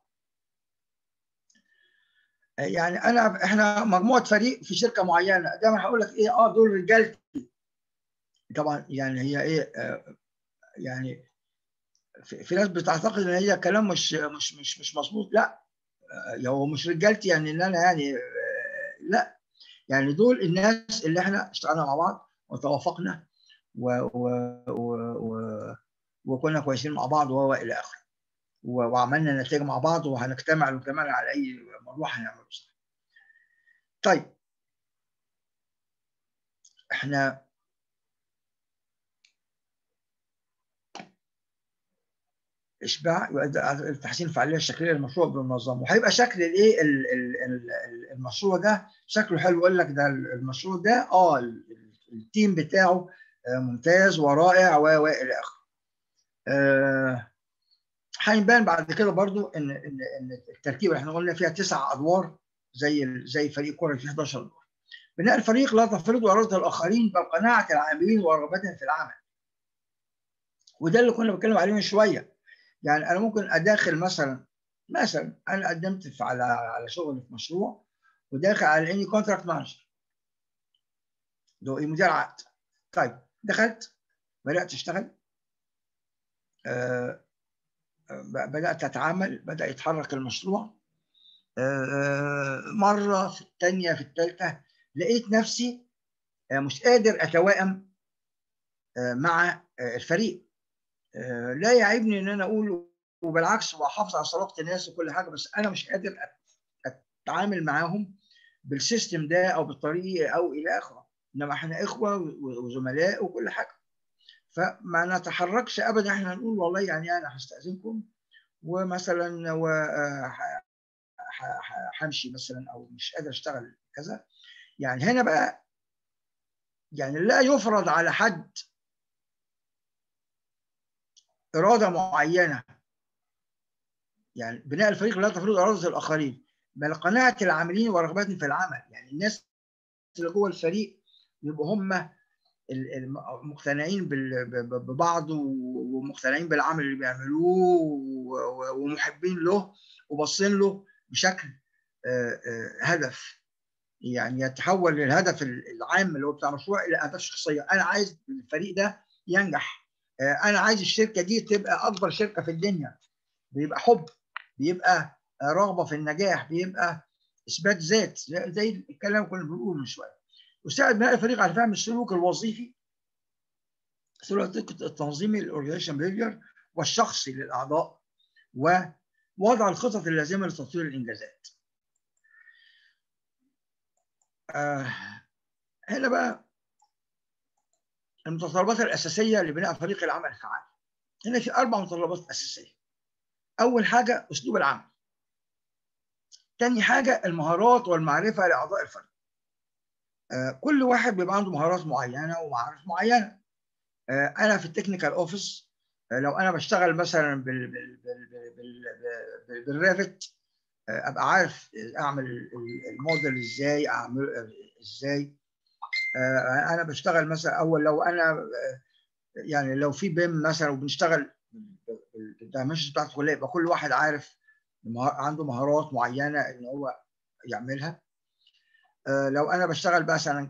يعني احنا مجموعه فريق في شركه معينه، دايما هقول لك ايه، دول رجالتي. طبعا يعني هي ايه، يعني في ناس بتعتقد ان هي كلام مش مظبوط. لا، هو مش رجالتي يعني ان انا يعني لا، يعني دول الناس اللي احنا اشتغلنا مع بعض وتوافقنا وكنا كويسين مع بعض والى اخره، وعملنا نتائج مع بعض، وهنجتمع كمان على اي موضوع هنعمله صح. طيب احنا اشباع تحسين الفعاليه الشكليه للمشروع بالمنظمه، وهيبقى شكل الايه المشروع ده شكله حلو. يقول لك ده المشروع ده التيم بتاعه ممتاز ورائع والى اخره. هيبان بعد كده برضو ان التركيبه اللي احنا قلنا فيها 9 ادوار زي فريق كوره فيه 11 ادوار. بناء الفريق لا تفرض اراده الاخرين بل قناعه العاملين ورغبتهم في العمل. وده اللي كنا بنتكلم عليه من شويه. يعني انا ممكن اداخل مثلا انا قدمت على شغل في مشروع، وداخل على اني كونتراكت مانجر، ده مدير عقد. طيب دخلت، بدات اشتغل، بدات اتعامل، بدا يتحرك المشروع. مره في الثانيه في الثالثه لقيت نفسي مش قادر اتوائم مع الفريق. لا يعيبني ان انا اقول، وبالعكس واحافظ على صداقه الناس وكل حاجه، بس انا مش قادر اتعامل معاهم بالسيستم ده او بالطريقه او الى اخره. انما احنا اخوه وزملاء وكل حاجه، فما نتحركش ابدا. احنا نقول والله يعني انا هستاذنكم ومثلا همشي مثلا او مش قادر اشتغل كذا. يعني هنا بقى يعني لا يفرض على حد اراده معينه، يعني بناء الفريق لا تفرض اراده الاخرين بل قناعه العاملين ورغبتهم في العمل. يعني الناس اللي جوه الفريق يبقوا هم مقتنعين ببعض ومقتنعين بالعمل اللي بيعملوه ومحبين له وباصين له بشكل هدف، يعني يتحول للهدف العام اللي هو بتاع المشروع الى اهداف شخصيه. انا عايز الفريق ده ينجح، انا عايز الشركه دي تبقى اكبر شركه في الدنيا. بيبقى حب، بيبقى رغبه في النجاح، بيبقى اثبات ذات، زي الكلام اللي كنا بنقوله من شويه. يساعد بناء الفريق على فهم السلوك الوظيفي، سلوك التنظيمي الاورجنايزيشن بيهيفير والشخصي للاعضاء، ووضع الخطط اللازمه لتطوير الانجازات. هنا بقى المتطلبات الاساسيه لبناء فريق العمل الفعال. هنا في 4 متطلبات اساسيه. اول حاجه اسلوب العمل. ثاني حاجه المهارات والمعرفه لاعضاء الفريق. كل واحد بيبقى عنده مهارات معينه ومعارف معينه. انا في التكنيكال اوفيس لو انا بشتغل مثلا بالريفت، ابقى عارف اعمل الموديل ازاي، اعمل ازاي. انا بشتغل مثلا اول لو انا يعني لو في بيم مثلا وبنشتغل بالدايمنشنز بتاعت الكليه، يبقى كل واحد عارف عنده مهارات معينه ان هو يعملها. لو انا بشتغل مثلا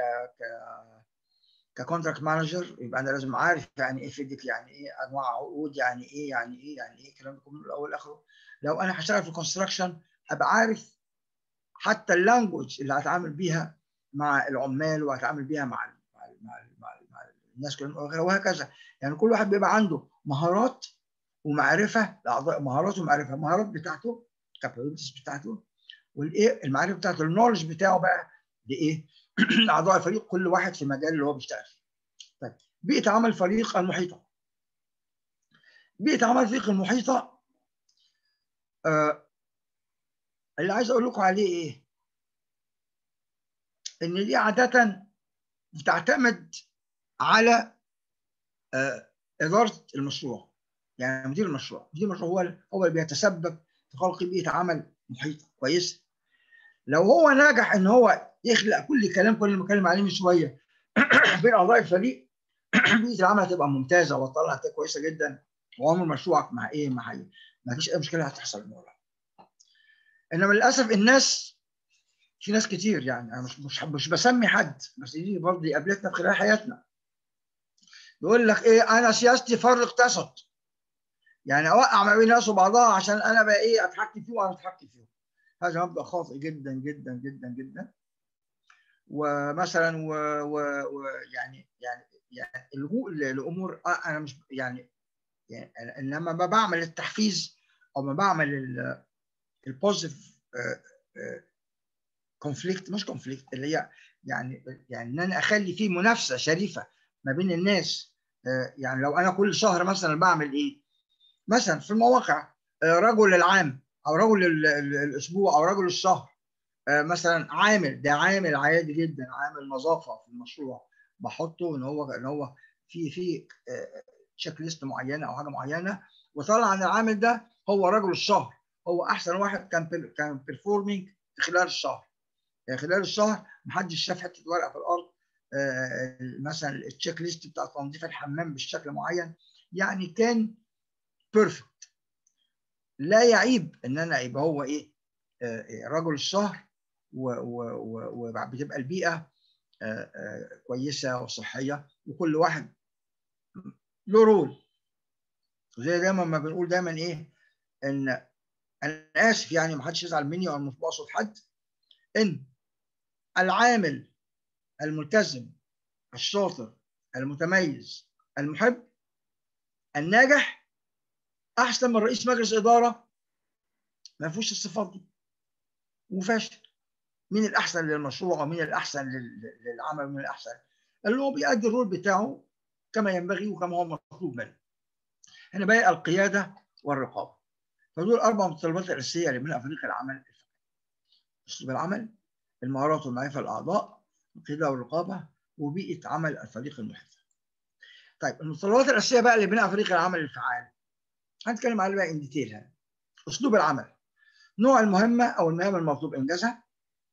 ككونتراكت مانجر، يبقى انا لازم عارف يعني ايه فيديك، يعني ايه انواع عقود، يعني ايه الكلام ده كله من الاول لاخره. لو انا هشتغل في الكونستراكشن ابقى عارف حتى اللانجوج اللي هتعامل بيها مع العمال وهتعامل بيها مع الناس كلهم وهكذا. يعني كل واحد بيبقى عنده مهارات ومعرفه لاعضاء، مهارات ومعرفه، المهارات بتاعته الكابابيلتيز بتاعته، والايه المعرفه بتاعته، النولج بتاعه بقى لايه اعضاء الفريق كل واحد في المجال اللي هو بيشتغل فيه. طيب بيئه عمل الفريق المحيطه. بيئه عمل الفريق المحيطه اللي عايز اقول لكم عليه ايه؟ ان دي عاده بتعتمد على اداره المشروع. يعني مدير المشروع هو اللي بيتسبب في خلق بيئه عمل محيطه كويسه. لو هو نجح ان هو يخلق كل الكلام كل اللي بنتكلم عليه من شويه بين اعضاء الفريق، بيئه العمل هتبقى ممتازه وتطلع نتائج كويسه جدا، وعمر مشروعك مع ايه ما فيش اي مشكله هتحصل من ورا. انما للاسف الناس، في ناس كتير، يعني انا مش بسمي حد، بس دي برضه قابلتنا في خلال حياتنا. يقول لك ايه، انا سياستي فرق تسد، يعني اوقع ما بين الناس وبعضها عشان انا بقى ايه اتحكم فيه وانا اتحكم فيه. هذا مبدا خاطئ جدا جدا جدا جدا. ومثلا ويعني اللجوء لامور انا مش يعني انما ما بعمل التحفيز او ما بعمل البوزيتيف كونفليكت، مش كونفليكت اللي هي يعني ان انا اخلي فيه منافسه شريفه ما بين الناس. يعني لو انا كل شهر مثلا بعمل ايه مثلا في المواقع، رجل العام او رجل الاسبوع او رجل الشهر، مثلا عامل، ده عامل عادي جدا، عامل نظافه في المشروع، بحطه ان هو في تشيك ليست معينه او حاجه معينه، وطلع عن العامل ده هو رجل الشهر، هو احسن واحد كان بيرفورمينج خلال الشهر. خلال الشهر محدش شاف حته ورقه في الارض، مثلا التشيك ليست بتاع تنظيف الحمام بالشكل معين، يعني كان بيرفكت. لا يعيب ان انا يبقى هو ايه رجل الشهر، وبتبقى البيئه كويسه وصحيه، وكل واحد له رول. زي دايما ما بنقول دايما ايه، ان انا اسف يعني ما حدش يزعل مني او مش بقصد حد، ان العامل الملتزم الشاطر المتميز المحب الناجح احسن من رئيس مجلس اداره ما فيهوش الصفات دي وفاشل. مين الاحسن للمشروع ومين الاحسن للعمل ومين الاحسن اللي هو بيأدي الرول بتاعه كما ينبغي وكما هو مطلوب منه. هنا بقى القياده والرقابه. فدول 4 متطلبات اساسيه لبناء فريق العمل. اسلوب العمل، المهارات والمعرفه الاعضاء، القياده والرقابه، وبيئه عمل الفريق المحيط. طيب المتطلبات الاساسيه بقى لبناء فريق العمل الفعال هنتكلم عليها بقى ان ديتيل. اسلوب العمل، نوع المهمه او المهام المطلوب انجازها،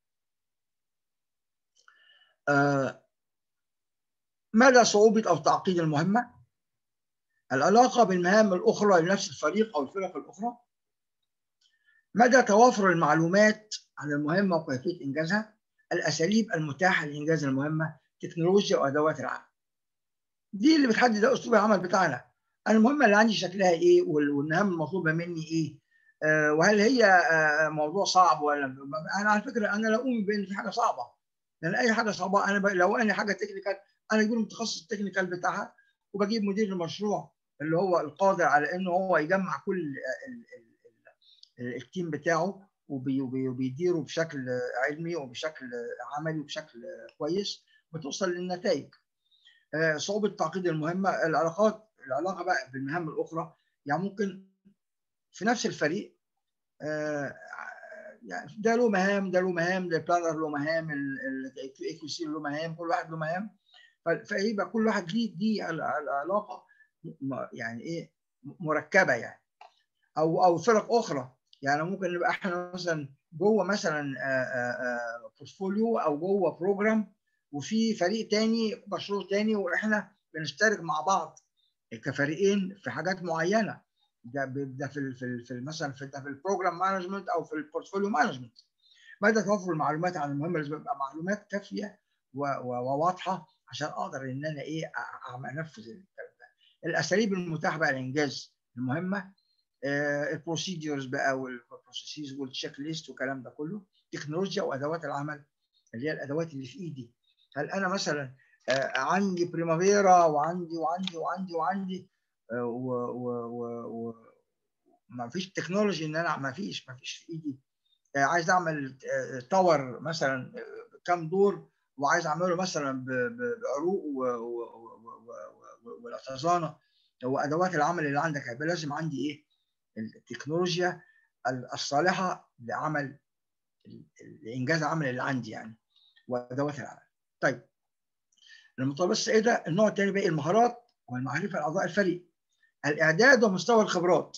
مدى صعوبه او تعقيد المهمه، العلاقه بالمهام الاخرى لنفس الفريق او الفرق الاخرى، مدى توافر المعلومات عن المهمه وكيفيه انجازها، الاساليب المتاحه لانجاز المهمه، تكنولوجيا وادوات العمل. دي اللي بتحدد اسلوب العمل بتاعنا. انا المهمه اللي عندي شكلها ايه والمهام المطلوبه مني ايه، وهل هي موضوع صعب ولا. انا على فكره انا لا اؤمن بان في حاجه صعبه، لان اي حاجه صعبه انا لو انا حاجه تكنيكال انا اجيب المتخصص التكنيكال بتاعها وبجيب مدير المشروع اللي هو القادر على انه هو يجمع كل التيم بتاعه وبيديره بشكل علمي وبشكل عملي وبشكل كويس بتوصل للنتائج. صعوبة تعقيد المهمة، العلاقة بقى بالمهام الأخرى، يعني ممكن في نفس الفريق يعني ده له مهام ده له مهام، ده البلانر له مهام، الاي كيو سي له مهام، كل واحد له مهام، فيبقى كل واحد ليه دي العلاقة يعني ايه مركبة يعني، او فرق أخرى. يعني ممكن نبقى احنا مثلا جوه مثلا بورتفوليو او جوه بروجرام وفي فريق تاني مشروع تاني واحنا بنشترك مع بعض كفريقين في حاجات معينه. ده في مثلا في البروجرام مانجمنت او في البورتفوليو مانجمنت. مدى توفر المعلومات عن المهمه لازم يبقى معلومات كافيه وواضحه عشان اقدر ان انا ايه انفذ الكلام ده. الاساليب المتاحه بقى لانجاز المهمه، البروسيدورز بقى والبروسيسز والتشيك ليست والكلام ده كله، تكنولوجيا وادوات العمل اللي هي الادوات اللي في ايدي. هل انا مثلا عندي بريمافيرا وعندي ما فيش تكنولوجي ان انا ما فيش في ايدي، عايز اعمل تاور مثلا كام دور وعايز اعمله مثلا بعروق والخزانه وادوات العمل اللي عندك هيبقى لازم عندي ايه التكنولوجيا الصالحه لانجاز العمل اللي عندي يعني وادوات العمل. طيب المتطلبات السائده النوع الثاني بقى المهارات والمعرفه لاعضاء الفريق، الاعداد ومستوى الخبرات،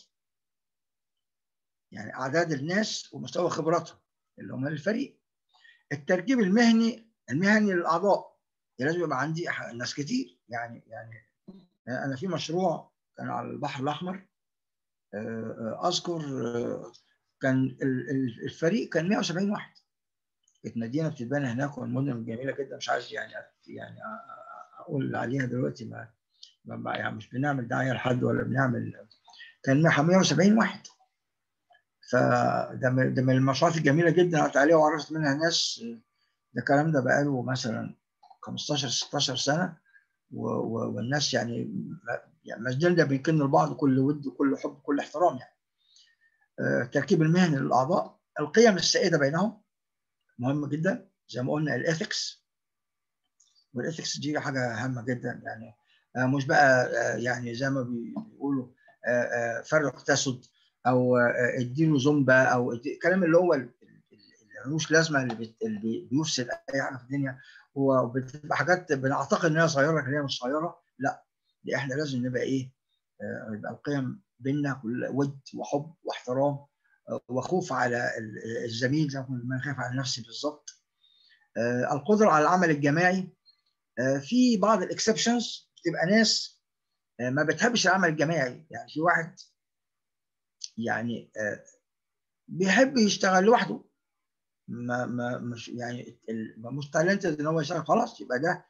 يعني اعداد الناس ومستوى خبراتهم اللي هم الفريق، التركيب المهني للاعضاء، يعني لازم يبقى عندي ناس كتير. يعني انا في مشروع كان على البحر الاحمر اذكر كان الفريق كان 170 واحد. كانت مدينه بتتبنى هناك والمدن جميله جدا، مش عايز يعني اقول عليها دلوقتي ما يعني مش بنعمل دعايه لحد ولا بنعمل. كان 170 واحد. فده من المشروعات الجميله جدا قعدت عليها وعرفت منها ناس. ده الكلام ده بقاله مثلا 15 16 سنه والناس يعني مسجلنا بيكن لبعض كل ود وكل حب وكل احترام يعني. التركيب المهني للاعضاء، القيم السائده بينهم مهم جدا زي ما قلنا، الاثكس. والاثكس دي حاجه هامه جدا يعني، مش بقى يعني زي ما بيقولوا فرق تسد او اديله زومبا او الكلام اللي هو اللي ملوش لازمه اللي بيفسد اي حاجه في الدنيا، وبتبقى حاجات بنعتقد انها صغيره لكن هي مش صغيره. لا دي احنا لازم نبقى ايه يبقى القيم بيننا كل ود وحب واحترام وخوف على الزميل زي ما خايف على نفسي بالظبط. القدره على العمل الجماعي، في بعض الاكسبشنز بتبقى ناس ما بتحبش العمل الجماعي. يعني في واحد يعني بيحب يشتغل لوحده، مش يعني مش تالنتد ان هو يشتغل، خلاص يبقى ده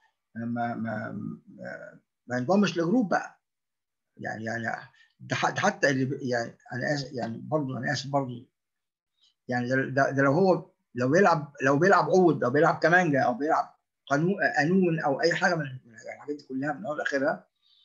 ما ينضمش لجروب بقى. يعني ده حتى اللي يعني انا اسف يعني برضه انا اسف برضه يعني ده لو بيلعب عود او بيلعب كمانجا او بيلعب قانون او اي حاجه من الحاجات دي كلها من اول لاخرها،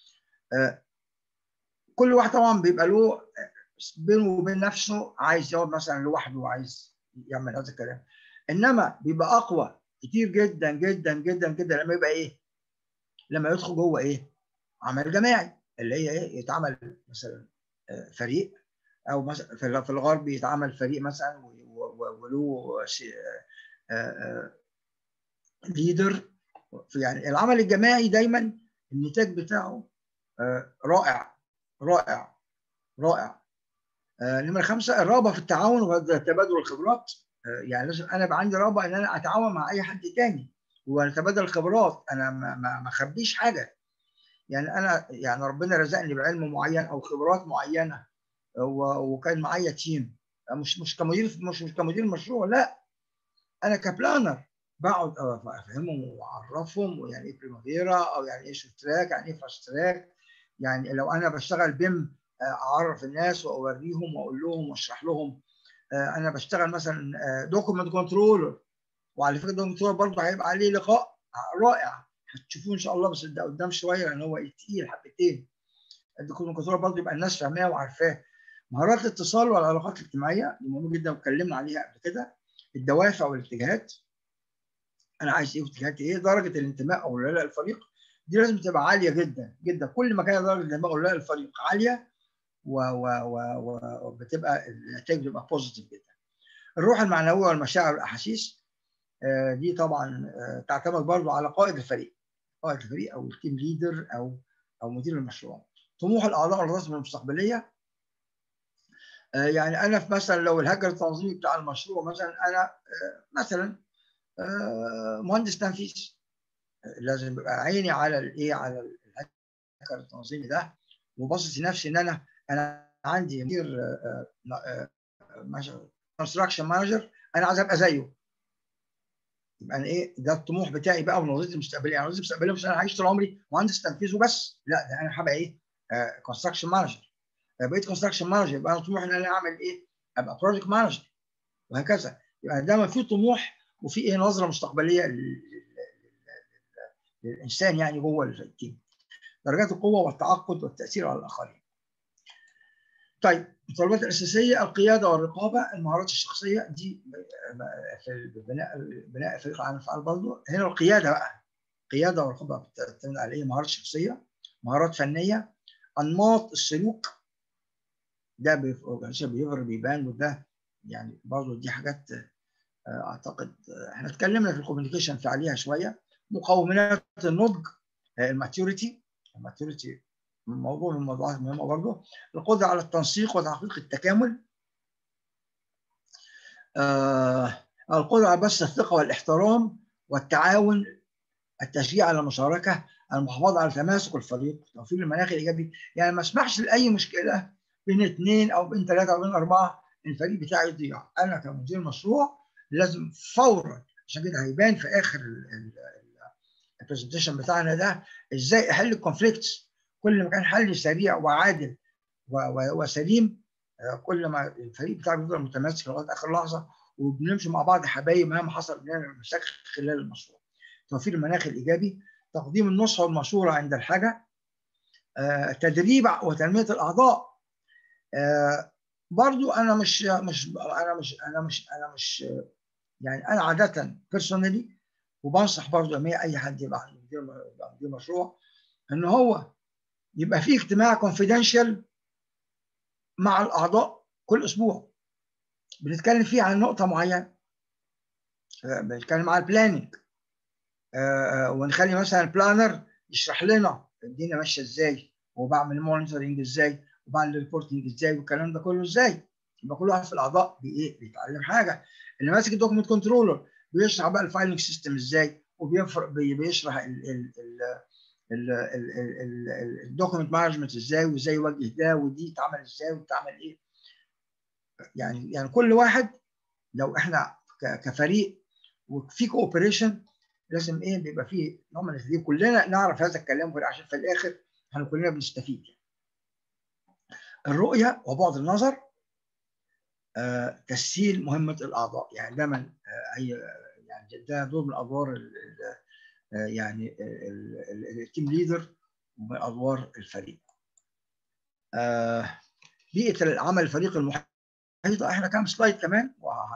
كل واحد طبعا بيبقى له بينه وبين نفسه عايز يقعد مثلا لوحده وعايز يعمل هذا الكلام، انما بيبقى اقوى كتير جدا جدا جدا جدا لما يبقى ايه لما يدخل جوه ايه عمل جماعي اللي هي ايه يتعمل مثلا فريق، او مثلا في الغرب يتعمل فريق مثلا وله ليدر. يعني العمل الجماعي دايما النتاج بتاعه رائع رائع رائع. نمرة 5 الرغبة في التعاون وتبادل الخبرات. يعني لازم انا يبقى عندي رغبة ان انا اتعاون مع اي حد تاني ونتبادل الخبرات. انا ما اخبيش حاجة. يعني انا يعني ربنا رزقني بعلم معين او خبرات معينة وكان معايا تيم، مش كمدير مشروع، لا انا كبلانر بقعد افهمهم واعرفهم ويعني ايه بريمافيرا او يعني ايه شورت تراك، يعني ايه فاست تراك. يعني لو انا بشتغل بيم اعرف الناس واوريهم واقول لهم واشرح لهم. انا بشتغل مثلا دوكيمنت كنترولر، وعلى فكره دوكيمنت كنترولر برضه هيبقى عليه لقاء رائع هتشوفوه ان شاء الله، بس ده قدام شويه لان هو تقيل حبتين. الدوكيمنت كنترولر برضه يبقى الناس فاهماه وعارفاه. مهارات الاتصال والعلاقات الاجتماعيه دي مهمه جدا واتكلمنا عليها قبل كده. الدوافع والاتجاهات، انا عايز ايه واتجاهاتي ايه. درجه الانتماء او ولاء الفريق دي لازم تبقى عاليه جدا جدا. كل ما كانت درجه الانتماء او ولاء الفريق عاليه وبتبقى النتائج بتبقى بوزيتيف جدا. الروح المعنويه والمشاعر والاحاسيس دي طبعا تعتمد برضو على قائد الفريق. قائد الفريق او التيم ليدر او مدير المشروع. طموح الاعضاء والرسم المستقبليه. يعني انا في مثلا لو الهجر التنظيمي بتاع المشروع مثلا انا مثلا مهندس تنفيذ، لازم يبقى عيني على الايه، على الهيكل التنظيمي ده، وباصص لنفسي ان انا عندي مدير كونستراكشن مانجر انا عايز ابقى زيه. يبقى انا ايه ده الطموح بتاعي بقى ونظرتي المستقبليه. يعني نظرتي المستقبليه مش انا عايش طول عمري مهندس تنفيذ وبس، لا ده انا هبقى ايه كونستراكشن مانجر. بقيت كونستراكشن مانجر يبقى انا طموحي ان انا اعمل ايه، ابقى بروجكت مانجر وهكذا. يبقى دايما في طموح وفي ايه نظره مستقبليه للانسان يعني جوه التيم. درجات القوه والتعقد والتاثير على الاخرين. طيب الطلبات الاساسيه القياده والرقابه. المهارات الشخصيه دي في بناء فريق العمل الفعال برضه. هنا القياده بقى، قياده ورقابه بتعتمد على ايه؟ مهارات شخصيه، مهارات فنيه، انماط السلوك ده بيبان، وده يعني برضه دي حاجات اعتقد احنا اتكلمنا في الكوميونيكيشن في عليها شويه. مقومات النضج، الماتيوريتي موضوع من الموضوعات المهمه برضه. القدره على التنسيق وتحقيق التكامل. القدره على بث الثقه والاحترام والتعاون، التشجيع على المشاركه، المحافظه على تماسك الفريق، توفير المناخ الايجابي. يعني ما اسمحش لاي مشكله بين اثنين او بين ثلاثه او بين اربعه الفريق بتاعي يضيع. انا كمدير مشروع لازم فورا، عشان كده هيبان في اخر البرزنتيشن بتاعنا ده ازاي احل الكونفليكتس. كل ما كان حل سريع وعادل وسليم كل ما الفريق بتاعي بيفضل متماسك لغايه اخر لحظه، وبنمشي مع بعض حبايب مهما حصل بيننا مشاكل خلال المشروع. توفير المناخ الايجابي، تقديم النصح والمشوره عند الحاجه، تدريب وتنميه الاعضاء. برضو انا مش يعني انا عاده بيرسونالي وبنصح برضو اي حد يبقى مدير مشروع ان هو يبقى فيه اجتماع كونفيدنشال مع الاعضاء كل اسبوع بنتكلم فيه عن نقطه معينه. بنتكلم على البلاننج ونخلي مثلا البلانر يشرح لنا الدنيا ماشيه ازاي، وبعمل مونيتورنج ازاي، وبعمل ريبورتنج ازاي، والكلام ده كله ازاي. يبقى كل واحد في الاعضاء بيتعلم حاجه. اللي ماسك الدوكيمنت كنترولر بيشرح بقى الفايلنج سيستم ازاي، بيشرح الدوكيمنت مانجمنت ازاي، وازاي يوجه ده ودي تعمل ازاي وتعمل ايه. يعني كل واحد لو احنا كفريق وفي كوبريشن لازم ايه بيبقى فيه نوع من التدريب، كلنا نعرف هذا الكلام عشان في الاخر احنا كلنا بنستفيد. الرؤيه وبعد النظر، تسهيل مهمه الاعضاء. يعني دايما يعني ده دور من ادوار يعني التيم ليدر ومن ادوار الفريق. بيئه العمل الفريق المحيطه، احنا كام سلايد كمان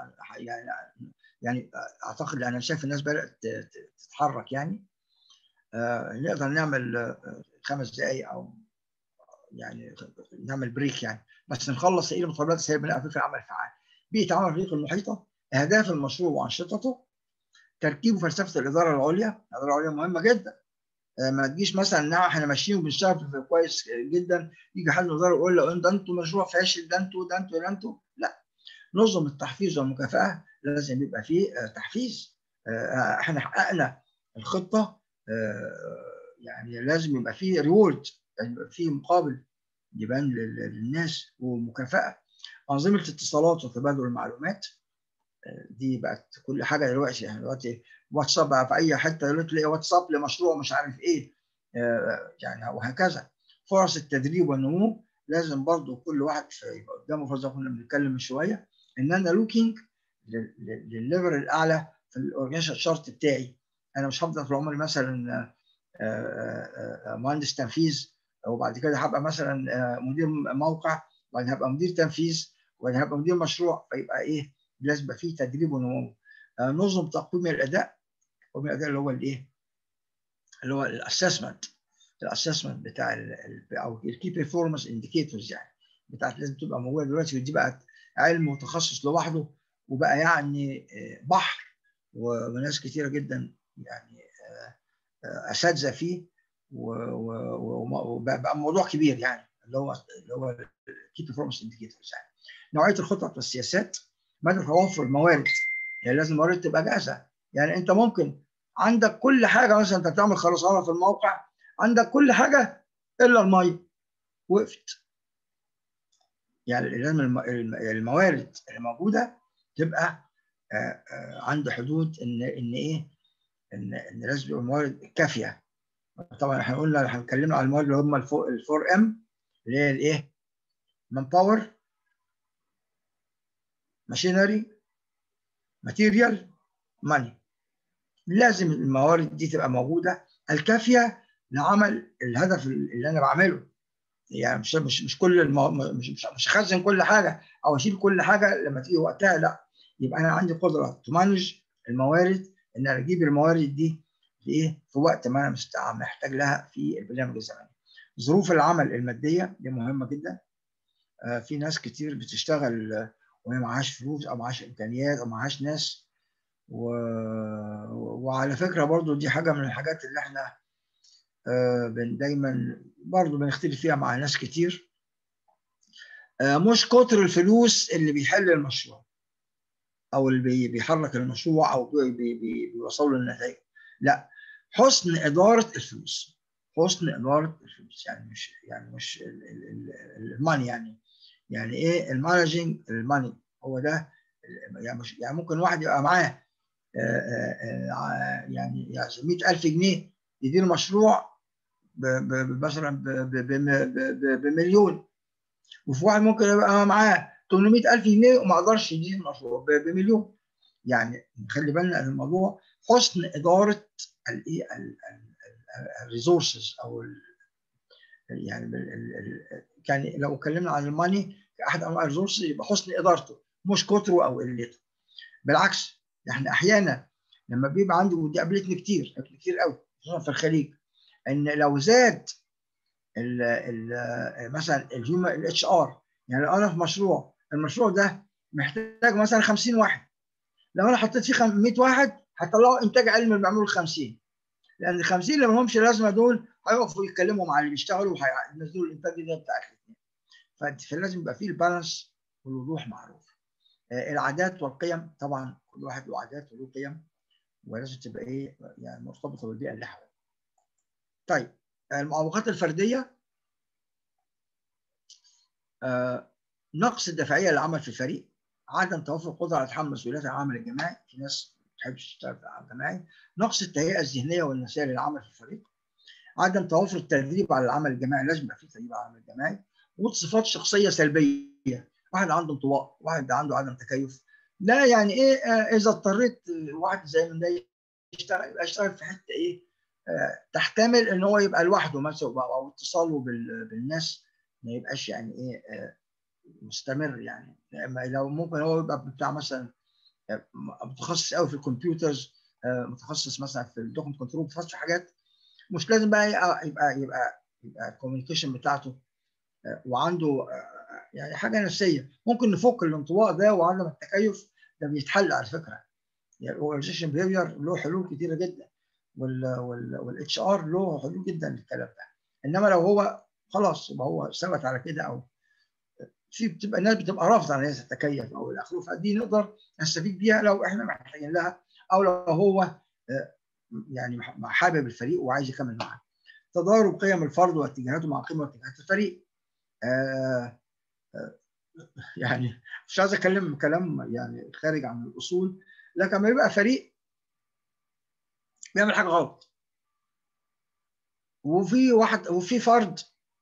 يعني اعتقد انا شايف الناس بدات تتحرك يعني. نقدر نعمل 5 دقائق او يعني نعمل بريك يعني، بس نخلص ايه المتطلبات السريه بناء فكره عمل فعال. بيئه عمل الفريق المحيطه اهداف المشروع وانشطته، تركيب وفلسفه الاداره العليا. الاداره العليا مهمه جدا. ما تجيش مثلا ان احنا ماشيين وبنشتغل كويس جدا، يجي حد من الاداره يقول له ده انتوا مشروع فاشل، ده انتوا. لا، نظم التحفيز والمكافاه لازم يبقى فيه تحفيز. احنا حققنا الخطه، يعني لازم يبقى فيه ريورد، يعني يبقى فيه مقابل يبان للناس ومكافاه. انظمه اتصالات وتبادل المعلومات، دي بقت كل حاجه دلوقتي. يعني دلوقتي واتساب بقى في اي حته دلوقتي تلاقي واتساب لمشروع مش عارف ايه، يعني وهكذا. فرص التدريب والنمو لازم برضو كل واحد يبقى قدامه فرصه. كنا بنتكلم من شويه ان انا لوكينج للليفل الاعلى في الاورجنيشن شارت بتاعي. انا مش هفضل طول عمري مثلا مهندس تنفيذ، وبعد كده هبقى مثلا مدير موقع، وبعدين هبقى مدير تنفيذ، وبعدين هبقى مدير مشروع. فيبقى ايه؟ لازم يبقى فيه تدريب ونمو. نظم تقويم الاداء. تقويم الاداء اللي هو الايه؟ اللي هو الاسسمنت بتاع او الكي بيرفورمانس انديكيتورز، يعني بتاعت لازم تبقى موجوده دلوقتي. ودي بقت علم متخصص لوحده، وبقى يعني بحر، وناس كتيره جدا يعني اساتذه فيه، وبقى موضوع كبير يعني، اللي هو الكي بيرفورمانس انديكيتورز. يعني نوعيه الخطط والسياسات، مدى توفر الموارد. يعني لازم الموارد تبقى جاهزه. يعني انت ممكن عندك كل حاجه، مثلا انت بتعمل خرسانه في الموقع، عندك كل حاجه الا الميه، وقفت. يعني لازم الموارد اللي موجوده تبقى عند حدود ان ايه؟ ان لازم يبقى الموارد كافيه. طبعا احنا قلنا هنتكلم على الموارد اللي هم الفور ام، اللي هي الايه؟ مان باور، ماشينري، ماتيريال، ماني. لازم الموارد دي تبقى موجوده الكافيه لعمل الهدف اللي انا بعمله. يعني مش كل مش اخزن كل حاجه او اشيل كل حاجه لما تيجي وقتها، لا. يبقى انا عندي قدره تمانج الموارد، ان انا اجيب الموارد دي في وقت ما انا محتاج لها في البرنامج الزمني. ظروف العمل الماديه دي مهمه جدا. في ناس كتير بتشتغل وهي معهاش فلوس او معهاش امكانيات او معهاش ناس، وعلى فكره برضو دي حاجه من الحاجات اللي احنا دايما برضو بنختلف فيها مع ناس كتير. مش كتر الفلوس اللي بيحل المشروع او اللي بيحرك المشروع او بيوصل له النتائج، لا، حسن اداره الفلوس. يعني مش الماني، يعني ايه المانجنج الماني؟ هو ده. يعني ممكن واحد يبقى معاه يعني 100,000 جنيه يدير مشروع مثلا بمليون، وفي واحد ممكن يبقى معاه 800,000 جنيه وما قدرش يدير مشروع بمليون. يعني خلي بالنا ان الموضوع حسن اداره الايه الريسورسز، او يعني يعني لو اتكلمنا عن الماني كاحد انواع الريسورسز، يبقى حسن ادارته مش كتره او قلته. بالعكس، احنا احيانا لما بيبقى عندي، ودي قابلتني كتير قوي خصوصا في الخليج، ان لو زاد مثلا الهيومن الاتش ار، يعني لو انا في مشروع، المشروع ده محتاج مثلا 50 واحد، لو انا حطيت فيه 100 واحد هيطلعوا انتاج اقل من اللي بيعملوا ال 50، لان ال 50 اللي ما لهمش لازمه دول هيقفوا يتكلموا مع اللي بيشتغلوا وهينزلوا الانتاج ده بتاع الاثنين. فلازم يبقى فيه البالانس والوضوح معروف. العادات والقيم، طبعا كل واحد له عادات وله قيم، ولازم تبقى ايه؟ يعني مرتبطه بالبيئه اللي حواليه. طيب، المعوقات الفرديه، نقص الدافعيه للعمل في الفريق، عدم توفر القدره على تحمل مسؤوليات العمل الجماعي، في ناس ما بتحبش تشتغل في العمل الجماعي، نقص التهيئه الذهنيه والنفسيه للعمل في الفريق، عدم توفر التدريب على العمل الجماعي، لازم يبقى في تدريب على العمل الجماعي، وصفات شخصيه سلبيه، واحد عنده انطواء، واحد عنده عدم تكيف. ده يعني ايه؟ اذا اضطريت واحد زي من ده يشتغل في حته ايه؟ تحتمل ان هو يبقى لوحده مثلا، او اتصاله بالناس ما يبقاش يعني ايه مستمر. يعني لو ممكن هو يبقى بتاع مثلا متخصص قوي في الكمبيوترز، متخصص مثلا في الدوكمنت كنترول، متخصص في حاجات، مش لازم بقى يبقى الكوميونيكيشن بتاعته وعنده يعني حاجه نفسيه. ممكن نفك الانطواء ده وعدم التكيف ده بيتحل على فكره. يعني الاورجنايزيشن بيهيفير له حلول كتيره جدا، والاتش ار له حلول جدا للكلام ده. انما لو هو خلاص يبقى هو ثبت على كده، او في بتبقى الناس بتبقى رافضه ان هي تتكيف او الى اخره، فدي نقدر نستفيد بيها لو احنا محتاجين لها، او لو هو يعني حابب الفريق وعايز يكمل معاه. تضارب قيم الفرد واتجاهاته مع قيم واتجاهات الفريق. يعني مش عايز اتكلم كلام يعني خارج عن الاصول، لكن لما يبقى فريق بيعمل حاجه غلط، وفي فرد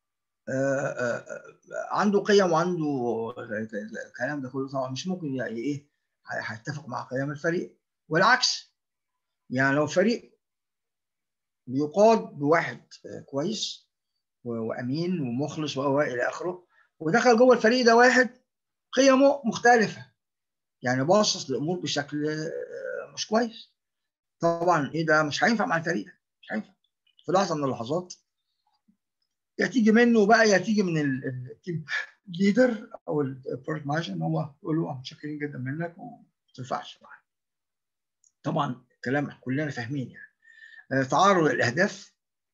عنده قيم وعنده الكلام ده كله، طبعا مش ممكن يعني ايه هيتفق مع قيم الفريق، والعكس. يعني لو فريق بيقاد بواحد كويس وامين ومخلص والى اخره، ودخل جوه الفريق ده واحد قيمه مختلفه، يعني باصص للامور بشكل مش كويس، طبعا ايه ده مش هينفع مع الفريق ده، مش هينفع. في لحظه من اللحظات يا تيجي منه بقى، يا تيجي من التيم ليدر او البروجكت مانجر، ان هو يقول له متشكرين جدا منك وما تنفعش معانا. طبعا كلام كلنا فاهمين يعني. تعارض الاهداف،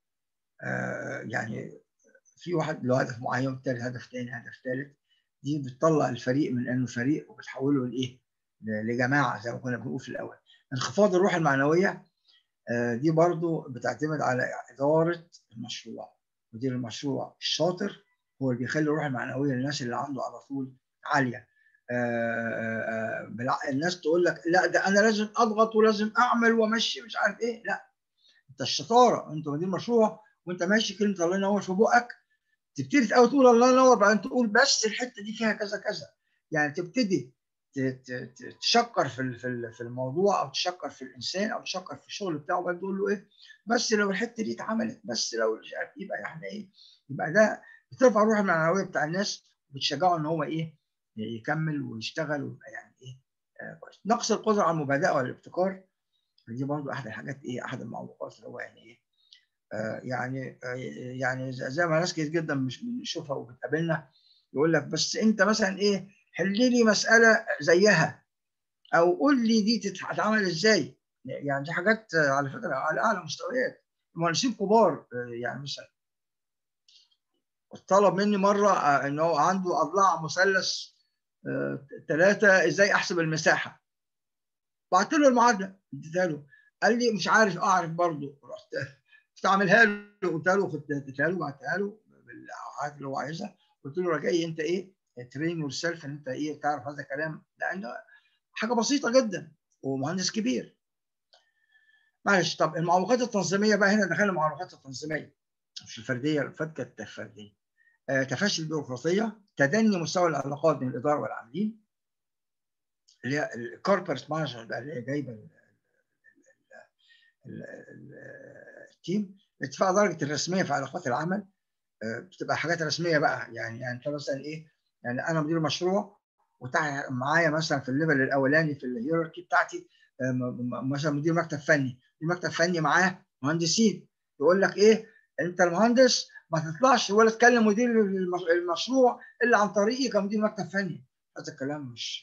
يعني في واحد له هدف معين والتاني هدف تاني هدف ثالث، دي بتطلع الفريق من انه فريق وبتحوله لايه؟ لجماعه زي ما كنا بنقول في الاول. انخفاض الروح المعنويه، دي برضو بتعتمد على اداره المشروع. مدير المشروع الشاطر هو اللي بيخلي الروح المعنويه للناس اللي عنده على طول عاليه. الناس تقول لك لا ده انا لازم اضغط ولازم اعمل وامشي مش عارف ايه، لا، انت الشطاره، انت مدير مشروع وانت ماشي كلمه الله ينور في بقك، تبتدي تقول الله ينور، بعدين تقول بس الحته دي فيها كذا كذا، يعني تبتدي تشكر في الموضوع، او تشكر في الانسان، او تشكر في الشغل بتاعه، بعدين تقول له ايه بس لو الحته دي اتعملت، بس لو مش عارف، يبقى احنا ايه، يبقى ده بترفع الروح المعنويه بتاع الناس وبتشجعه ان هو ايه يكمل ويشتغل ويبقى يعني ايه كويس. نقص القدره على المبادئه والابتكار، دي برضو احد الحاجات ايه، احد المعوقات اللي هو يعني ايه يعني زي ما ناس كتير جدا مش بنشوفها وبتقابلنا، يقول لك بس انت مثلا ايه حل لي مساله زيها، او قول لي دي تتعمل ازاي. يعني دي حاجات على فكره على اعلى مستويات، مهندسين كبار. يعني مثلا طلب مني مره ان هو عنده اضلاع مثلث 3 ازاي احسب المساحه، بعت له المعادله اديتها له، قال لي مش عارف اعرف برضه، رحت استعملها له، قلت له كنت اديتها له، بعتها له بالحاجات اللي هو عايزها، قلت له رجائي انت ايه ترين يور سيلف ان انت ايه تعرف هذا الكلام، لان حاجه بسيطه جدا ومهندس كبير. معلش. طب المعوقات التنظيميه بقى، هنا دخلنا المعوقات التنظيميه مش الفرديه، الفات كانت الفرديه. تفشي البيروقراطيه، تدني مستوى العلاقات بين الاداره والعاملين، اللي هي الكوربريت مانجمنت اللي هي جايبه التيم، ارتفاع درجه الرسميه في علاقات العمل، بتبقى حاجات رسميه بقى، يعني انت مثلا ايه، يعني انا مدير مشروع وتحت معايا مثلا في الليفل الاولاني في الهيراركي بتاعتي مثلا مدير مكتب فني، مدير مكتب فني معاه مهندسين، يقول لك ايه انت المهندس ما تطلعش ولا تكلم مدير المشروع الا عن طريقي كمدير مكتب فني. هذا الكلام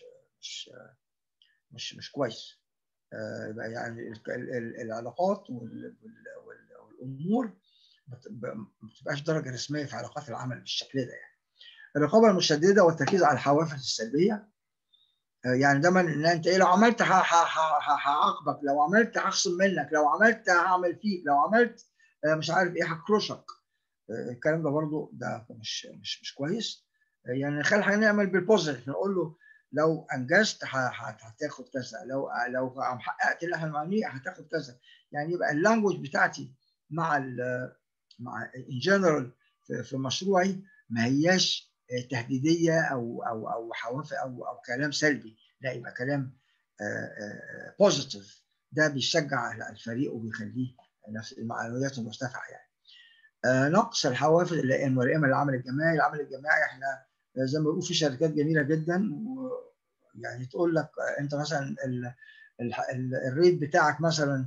مش كويس. يبقى يعني العلاقات والامور ما بتبقاش درجه رسميه في علاقات العمل بالشكل ده. يعني الرقابه المشدده والتركيز على الحوافز السلبيه، يعني دايما ان انت ايه لو عملت هعاقبك، لو عملت هخصم منك، لو عملت هعمل فيك، لو عملت مش عارف ايه هكرشك. الكلام ده برضو ده مش كويس. يعني خلينا نعمل بالبوزيتيف، نقول له لو انجزت هتاخد كذا، لو حققت اللي احنا عاملينه هتاخد كذا. يعني يبقى اللانجوج بتاعتي مع ان جنرال في مشروعي ما هياش تهديديه او حوافز او كلام سلبي، لا، يبقى كلام بوزيتيف. ده بيشجع الفريق وبيخليه نفس المعنويات مرتفعه. يعني نقص الحوافز الملائمه للعمل الجماعي. العمل الجماعي احنا زي ما بيقولوا في شركات جميله جدا، ويعني تقول لك انت مثلا الريت بتاعك مثلا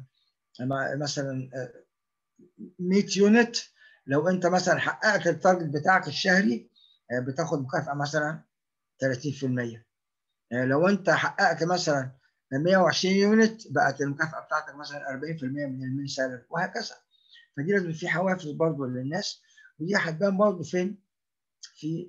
100 يونت، لو انت مثلا حققت التارجت بتاعك الشهري بتاخد مكافاه مثلا 30%. لو انت حققت مثلا 120 يونت بقت المكافاه بتاعتك مثلا 40% من المين سالري وهكذا. فدي لازم في حوافز برضه للناس، ودي هتبان برضه فين؟ في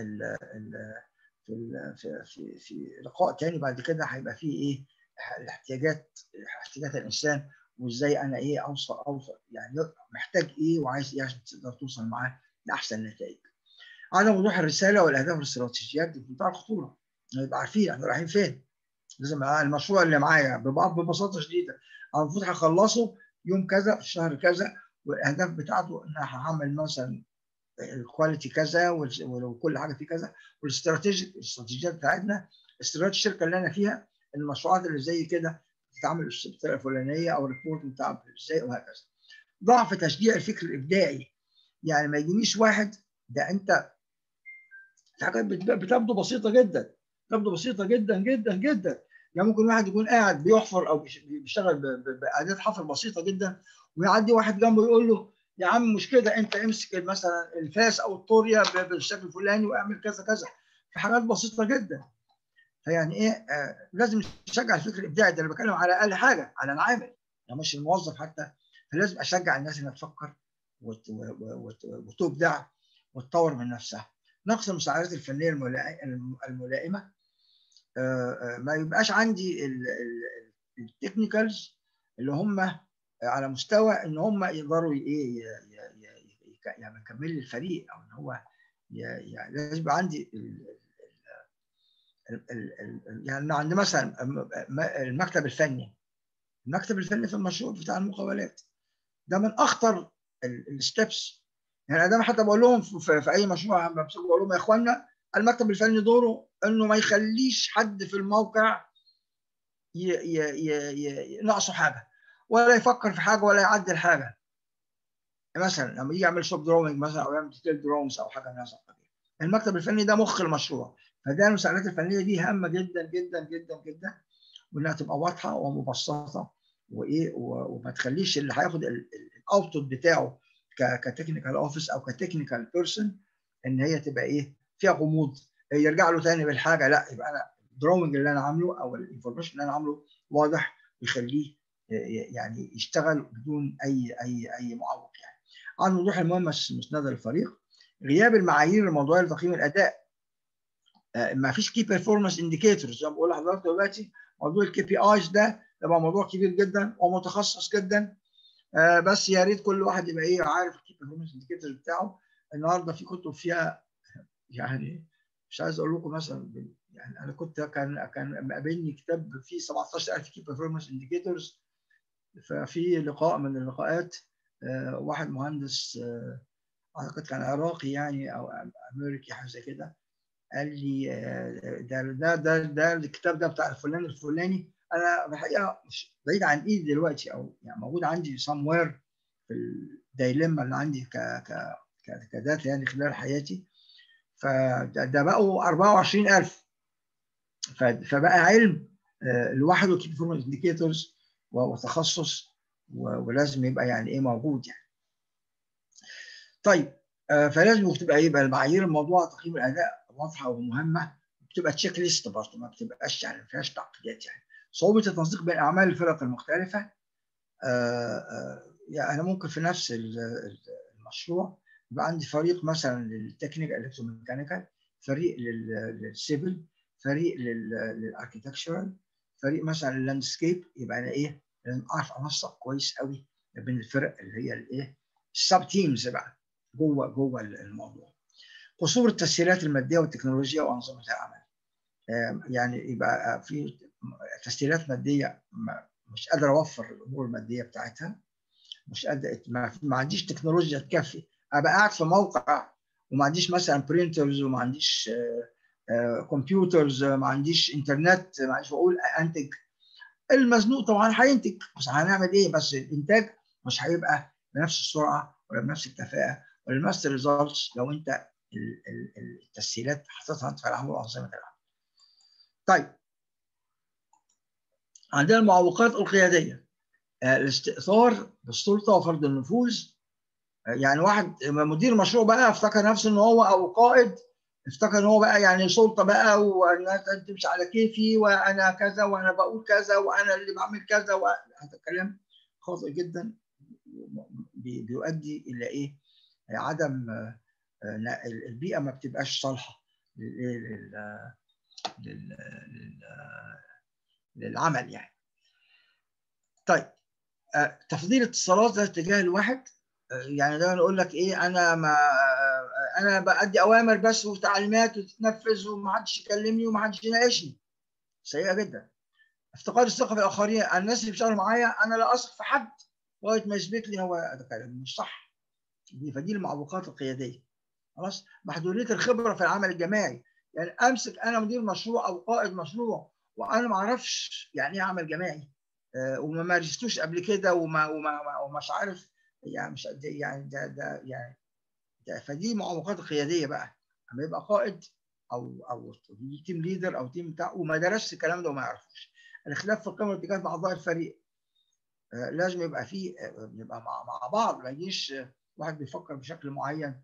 في لقاء تاني بعد كده هيبقى فيه ايه احتياجات الانسان، وازاي انا ايه اوصل يعني محتاج ايه وعايز ايه عشان تقدر توصل معاه لاحسن نتائج. عدم وضوح الرساله والاهداف والاستراتيجيات دي في منتهى الخطوره، نبقى عارفين احنا رايحين فين. لازم المشروع اللي معايا ببساطه شديده انا المفروض هخلصه يوم كذا في الشهر كذا، والاهداف بتاعته ان انا هعمل مثلا الكواليتي كذا وكل حاجه فيه كذا، الاستراتيجيات بتاعتنا استراتيجيه الشركه اللي انا فيها المشروعات اللي زي كده بتتعمل بالطريقه الفلانيه او الريبورت بتاعها ازاي وهكذا. ضعف تشجيع الفكر الابداعي، يعني ما يجينيش واحد ده انت في حاجات بتبدو بسيطه جدا، تبدو بسيطه جدا جدا جدا. يعني ممكن واحد يكون قاعد بيحفر او بيشتغل باداه حفر بسيطه جدا، ويعدي واحد جنبه يقول له يا عم مش كده، انت امسك مثلا الفاس او الطوريه بالشكل الفلاني واعمل كذا كذا، في حاجات بسيطه جدا. فيعني ايه لازم نشجع الفكر الابداعي ده. انا بتكلم على اقل حاجه على العامل يعني مش الموظف حتى. فلازم اشجع الناس انها تفكر وتبدع وتطور من نفسها. نقص المساعدات الفنيه الملائمه، ما يبقاش عندي التكنيكالز اللي هم على مستوى ان هم يقدروا ايه يعني يكمل لي الفريق، او ان هو يعني لازم يبقى عندي يعني عندي مثلا المكتب الفني في المشروع بتاع المقاولات ده من اخطر الستبس. يعني انا حتى بقول لهم في اي مشروع بقول لهم يا اخوانا المكتب الفني دوره انه ما يخليش حد في الموقع ناقصه حاجه، ولا يفكر في حاجه ولا يعدل حاجه. مثلا لما يجي يعمل شوب دروينج مثلا او يعمل ديتيل دروينجز او حاجه من هذا القبيل، المكتب الفني ده مخ المشروع. فده المساعدات الفنيه دي هامه جدا جدا جدا جدا، وانها تبقى واضحه ومبسطه وايه وما تخليش اللي هياخد الاوتبوت بتاعه كتكنيكال اوفيس او كتكنيكال بيرسون ان هي تبقى ايه فيها غموض، يرجع له تاني بالحاجه. لا، يبقى انا الدروينج اللي انا عامله او الانفورميشن اللي انا عامله واضح ويخليه يعني يشتغل بدون اي معوق. يعني عن وضوح المهمه المسنده للفريق، غياب المعايير الموضوعيه لتقييم الاداء. ما فيش كي بيرفورمانس انديكيتورز زي ما بقول لحضرتك دلوقتي. موضوع الكي بي ايز ده يبقى موضوع كبير جدا ومتخصص جدا، بس يا ريت كل واحد يبقى ايه عارف الكي بيرفورمانس انديكيتورز بتاعه. النهارده في كتب فيها يعني مش عايز اقول لكم مثلا، يعني انا كان مقابلني كتاب فيه 17000 كي بيرفورمانس انديكيتورز. ففي لقاء من اللقاءات واحد مهندس اعتقد كان عراقي يعني او امريكي حاجه زي كده، قال لي ده الكتاب ده بتاع الفلان الفلاني. انا الحقيقه مش بعيد عن ايدي دلوقتي، او يعني موجود عندي somewhere في الدايلما اللي عندي كداتا يعني خلال حياتي. فده بقوا 24000. فبقى علم لوحده كي بيرفورمانس انديكيتورز وتخصص، ولازم يبقى يعني ايه موجود يعني. طيب فلازم يبقى المعايير الموضوع تقييم الاداء واضحه ومهمه، بتبقى تشيك ليست برضه، ما بتبقاش يعني ما فيهاش تعقيدات. يعني صعوبه التنسيق بين اعمال الفرق المختلفه. يعني انا ممكن في نفس المشروع يبقى عندي فريق مثلا للتكنيكال الكتروميكانيكال، فريق للسيفل، فريق للاركتكتشرال، فريق مثلا لللاندسكيب. يبقى انا ايه لازم اعرف انسق كويس قوي بين الفرق اللي هي الايه السب تيمز بقى جوه الموضوع. قصور التسهيلات الماديه والتكنولوجيا وانظمه العمل. يعني يبقى في تسهيلات ماديه مش قادر اوفر الامور الماديه بتاعتها، مش قادر، ما عنديش تكنولوجيا تكفي. ابقى قاعد في موقع وما عنديش مثلا برينترز وما عنديش كمبيوترز، ما عنديش انترنت، ما عنديش بقول انتج. المزنوق طبعا هينتج، بس هنعمل ايه؟ بس الانتاج مش هيبقى بنفس السرعه ولا بنفس الكفاءه ولا بنفس الريزلتس لو انت التسهيلات حطيتها انت في العمل وانظمه العمل. طيب عندنا المعوقات القياديه، الاستئثار بالسلطه وفرض النفوذ. يعني واحد مدير مشروع بقى افتكر نفسه ان هو او قائد افتكر ان هو بقى يعني سلطه بقى، والناس تمشي على كيفي، وانا كذا، وانا بقول كذا، وانا اللي بعمل كذا، هذا كلام خاطئ جدا، بيؤدي الى ايه؟ عدم البيئه ما بتبقاش صالحه للعمل يعني. طيب تفضيل اتصالات ذات اتجاه الواحد، يعني ده اقول لك ايه، انا ما انا بادي اوامر بس وتعليمات وتتنفذ، ومحدش يكلمني ومحدش يناقشني، سيئه جدا. افتقاد الثقه في الاخرين، الناس اللي بيشتغلوا معايا انا لا اثق في حد لغايه ما يثبت لي هو ده كلام مش صح. فدي المعوقات القياديه. خلاص، محدوديه الخبره في العمل الجماعي، يعني امسك انا مدير مشروع او قائد مشروع وانا ما اعرفش يعني ايه عمل جماعي، وما مارستوش قبل كده، ومش عارف، يعني مش يعني ده يعني ده. فدي معوقات القياديه بقى، لما يبقى قائد او تيم ليدر او تيم بتاع وما درسش الكلام ده وما يعرفوش. الاختلاف في القيم والاتجاهات مع اعضاء الفريق، لازم يبقى فيه، نبقى مع بعض، ما يجيش واحد بيفكر بشكل معين.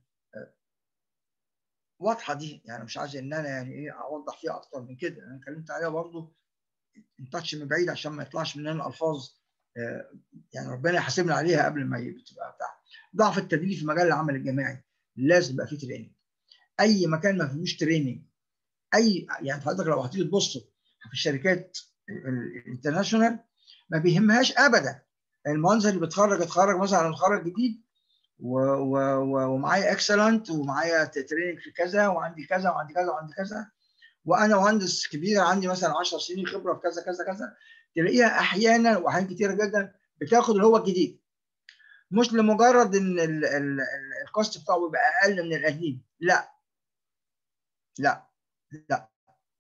واضحه دي، يعني مش عايز ان انا يعني ايه اوضح فيها اكتر من كده، انا اتكلمت عليها برضو نتاتش من بعيد عشان ما يطلعش مننا الفاظ يعني ربنا يحاسبنا عليها قبل ما تبقى بتاع. ضعف التدريب في مجال العمل الجماعي، لازم يبقى فيه تريننج. اي مكان ما فيهوش تريننج، يعني حضرتك لو هتيجي تبص في الشركات الانترناشونال ما بيهمهاش ابدا المهندس اللي اتخرج مثلا، متخرج جديد ومعايا اكسلنت ومعايا تريننج في كذا وعندي كذا وعندي كذا وعندي كذا، وانا مهندس كبير عندي مثلا 10 سنين خبره في كذا كذا كذا، تلاقيها احيانا واحيانا كتيره جدا بتاخد اللي هو الجديد، مش لمجرد ان الكوست بتاعه بيبقى اقل من القديم، لا لا لا،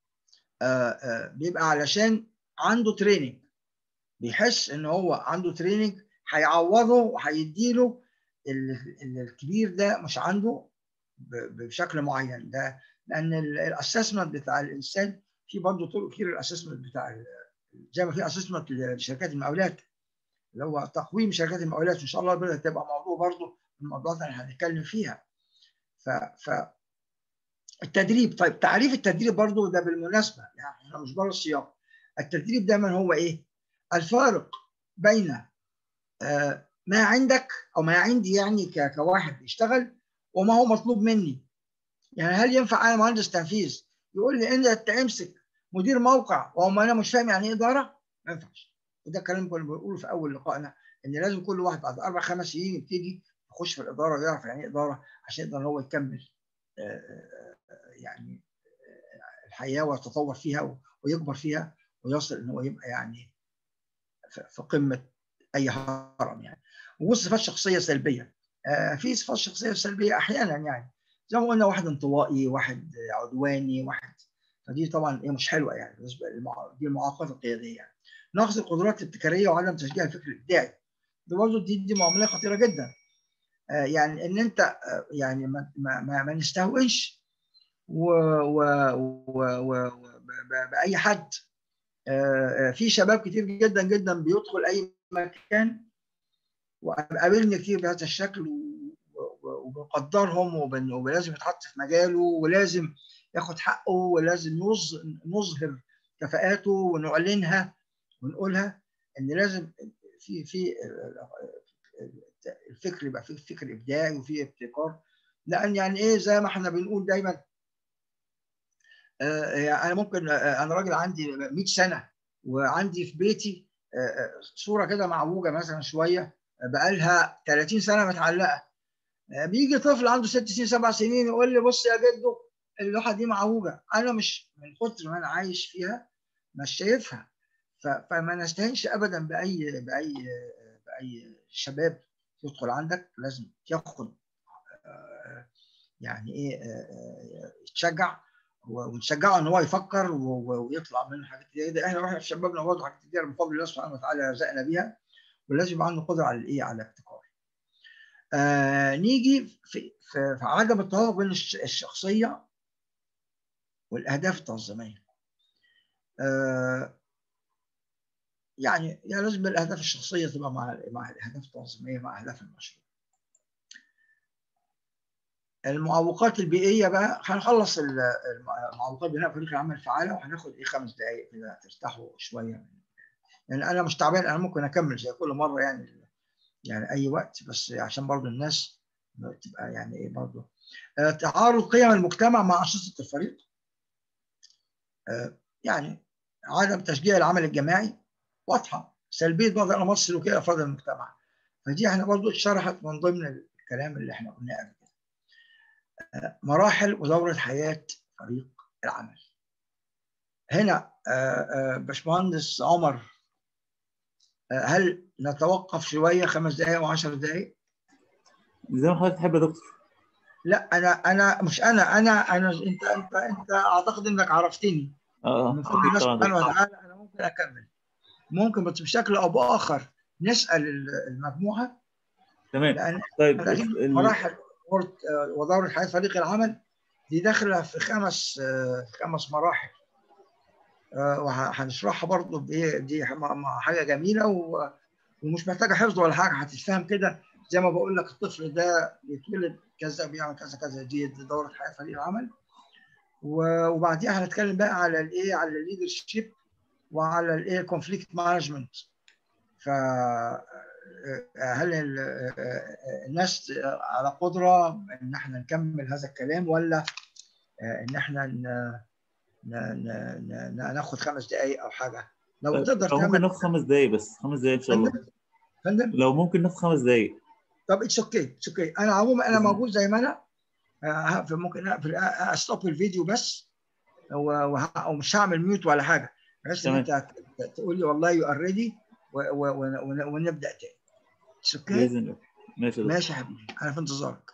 بيبقى علشان عنده تريننج، بيحس ان هو عنده تريننج هيعوضه وهيديله الكبير ده مش عنده بشكل معين. ده لان الاسسمنت بتاع الانسان في برضه طرق كتير، الاسسمنت بتاع زي ما في اسسمنت لشركات المقاولات اللي هو تقويم شركات المقاولات، ان شاء الله بدات تبقى موضوع برضه من الموضوعات اللي هنتكلم فيها. ف التدريب، طيب تعريف التدريب برضه ده بالمناسبه، يعني احنا مش بره السياق. التدريب دايما هو ايه؟ الفارق بين ما عندك او ما عندي يعني كواحد بيشتغل وما هو مطلوب مني. يعني هل ينفع انا مهندس تنفيذ يقول لي انت امسك مدير موقع وهو انا مش فاهم يعني ايه اداره؟ ما ينفعش. وده الكلام كنا بنقوله في اول لقائنا، ان لازم كل واحد بعد 4-5 سنين يبتدي يخش في الاداره ويعرف يعني ايه اداره عشان يقدر هو يكمل يعني الحياه ويتطور فيها ويكبر فيها ويصل ان هو يبقى يعني في قمه اي هرم يعني. وصفات شخصيه سلبيه، في صفات شخصيه سلبيه احيانا، يعني زي ما قلنا واحد انطوائي، واحد عدواني، واحد، فدي طبعا مش حلوه يعني بالنسبه دي المعاقبات القياديه يعني. نقص القدرات الابتكاريه وعدم تشجيع الفكر الابداعي، ده برضه دي معامله خطيره جدا. يعني ان انت يعني ما نستهونش باي حد. في شباب كتير جدا جدا بيدخل اي مكان وقابلني كتير بهذا الشكل، وبنقدرهم ولازم يتحط في مجاله ولازم ياخد حقه ولازم نظهر كفاءاته ونعلنها ونقولها، ان لازم في الفكر يبقى فيه فكر ابداعي وفيه ابتكار. لان يعني ايه زي ما احنا بنقول دايما، انا ممكن انا راجل عندي 100 سنه وعندي في بيتي صوره كده معوجه مثلا شويه بقالها 30 سنه متعلقه، بيجي طفل عنده 6 سنين 7 سنين يقول لي بص يا جدو اللوحه دي معوجه، انا مش من كتر ما انا عايش فيها مش شايفها. فما نستهينش ابدا باي شباب يدخل عندك، لازم ياخد يعني ايه يتشجع ونشجعه ان هو يفكر ويطلع منه حاجات كتير. ده احنا في شبابنا برضه حاجات كتير من فضل الله سبحانه وتعالى رزقنا بيها، ولازم يبقى عنده قدره على الايه، على الابتكار. نيجي في عدم التوافق بين الشخصيه والاهداف التنظيميه. يعني لازم الاهداف الشخصيه تبقى مع الاهداف التنظيميه مع اهداف المشروع. المعوقات البيئيه بقى هنخلص المعوقات بناء فريق العمل الفعاله، وهناخد 5 دقائق كده ترتاحوا شويه. يعني انا مش تعبان، انا ممكن اكمل زي كل مره يعني اي وقت، بس عشان برضو الناس تبقى يعني ايه برضو. تعارض قيم المجتمع مع انشطه الفريق. يعني عدم تشجيع العمل الجماعي واضحه، سلبيه بعض الانماط السلوكيه لافراد المجتمع. فدي احنا برضو اتشرحت من ضمن الكلام اللي احنا قلناه قبل كده. مراحل ودوره حياه فريق العمل. هنا باشمهندس عمر، هل نتوقف شويه 5 دقائق و10 دقائق؟ زي ما حضرتك تحب يا دكتور. لا، انا مش انا انت اعتقد انك عرفتني. من فضل اكيد الله طبعا يا سبحانه دكتور. وتعالى انا ممكن اكمل. ممكن بس بشكل او باخر نسال المجموعه، تمام. لان طيب احنا عايزين مراحل ودوره حياه فريق العمل دي داخله في 5 مراحل. وهنشرحها برضه بايه، دي حاجه جميله ومش محتاجه حفظ ولا حاجه، هتتفهم كده. زي ما بقول لك الطفل ده بيتولد كذا، بيعمل كذا كذا، دي دوره حياه فريق العمل. وبعديها هنتكلم بقى على الايه، على الليدرشيب وعلى الايه كونفليكت مانجمنت. فهل الناس على قدره ان احنا نكمل هذا الكلام، ولا ان احنا ناخد 5 دقائق او حاجه؟ لو تقدر لو ممكن تعمل. ناخد 5 دقايق، بس 5 دقايق ان شاء الله. فندم فندم لو ممكن ناخد 5 دقايق. طب اتس اوكي، اتس اوكي. انا عموما انا بإذن الله. موجود زي ما انا. ممكن اقفل استوب الفيديو بس، ومش هعمل ميوت ولا حاجه، بحيث ان تمام. انت تقول لي والله يو ار ريدي، ونبدا تاني. اتس اوكي. باذن الله. ماشي يا دكتور. ماشي يا حبيبي، انا في انتظارك.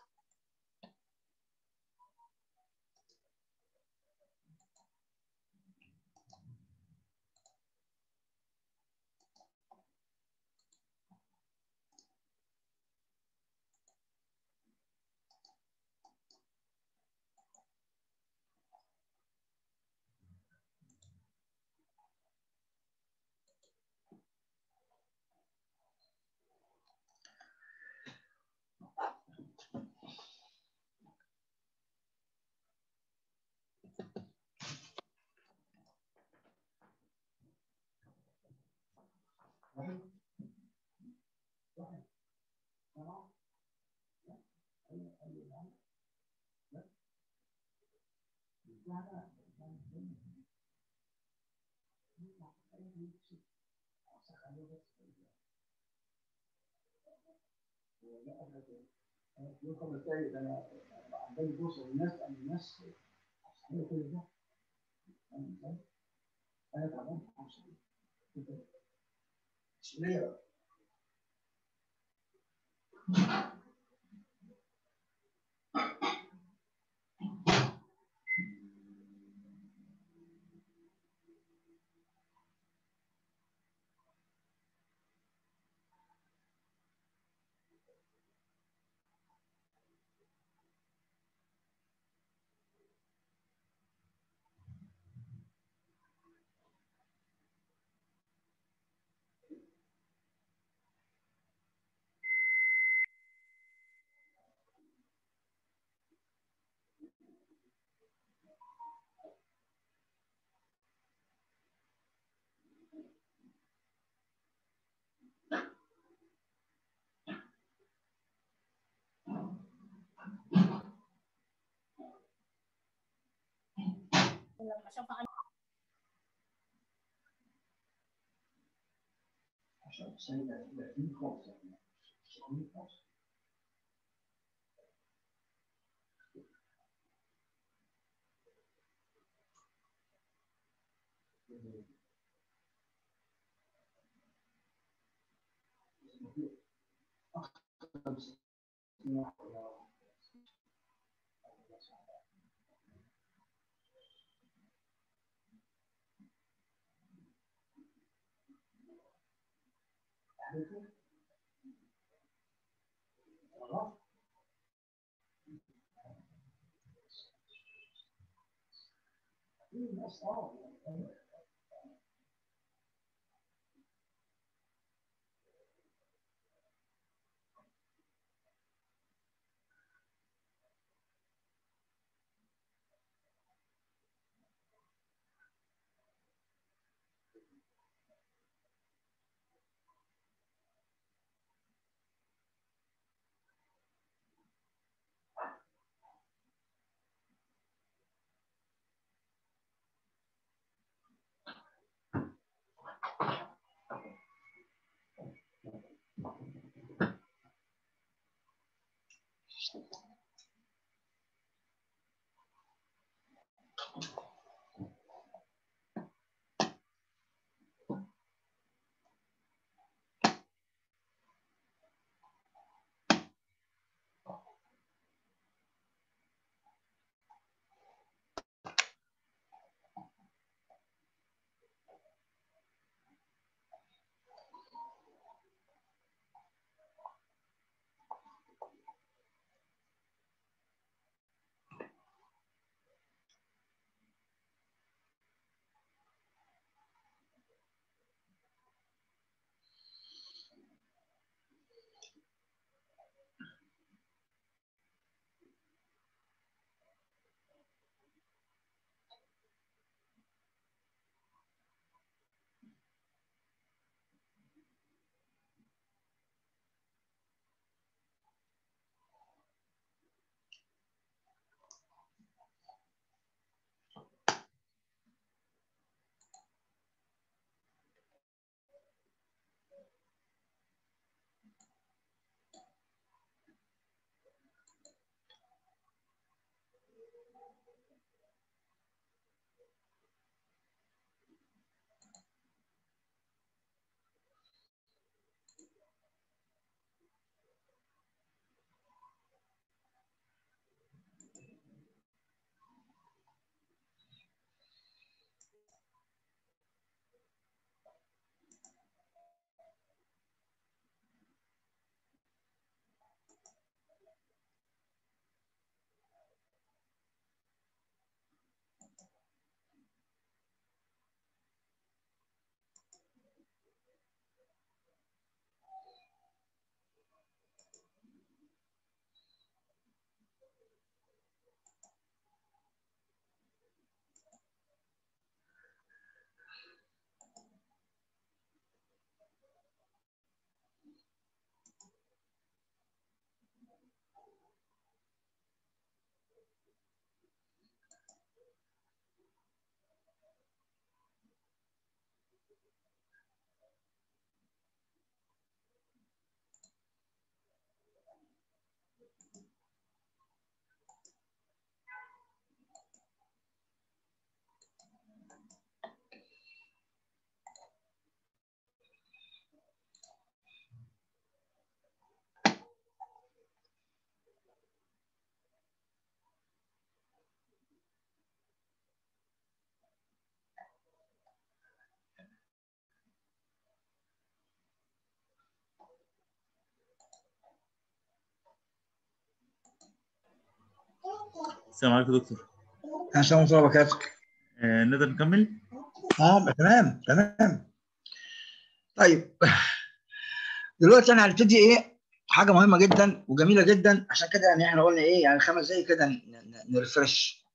السلام عليكم يا دكتور. السلام ورحمه الله وبركاته. نقدر نكمل؟ تمام تمام. طيب دلوقتي انا هنبتدي ايه حاجه مهمه جدا وجميله جدا، عشان كده يعني احنا قلنا ايه يعني 5 دقايق كده نرفرش.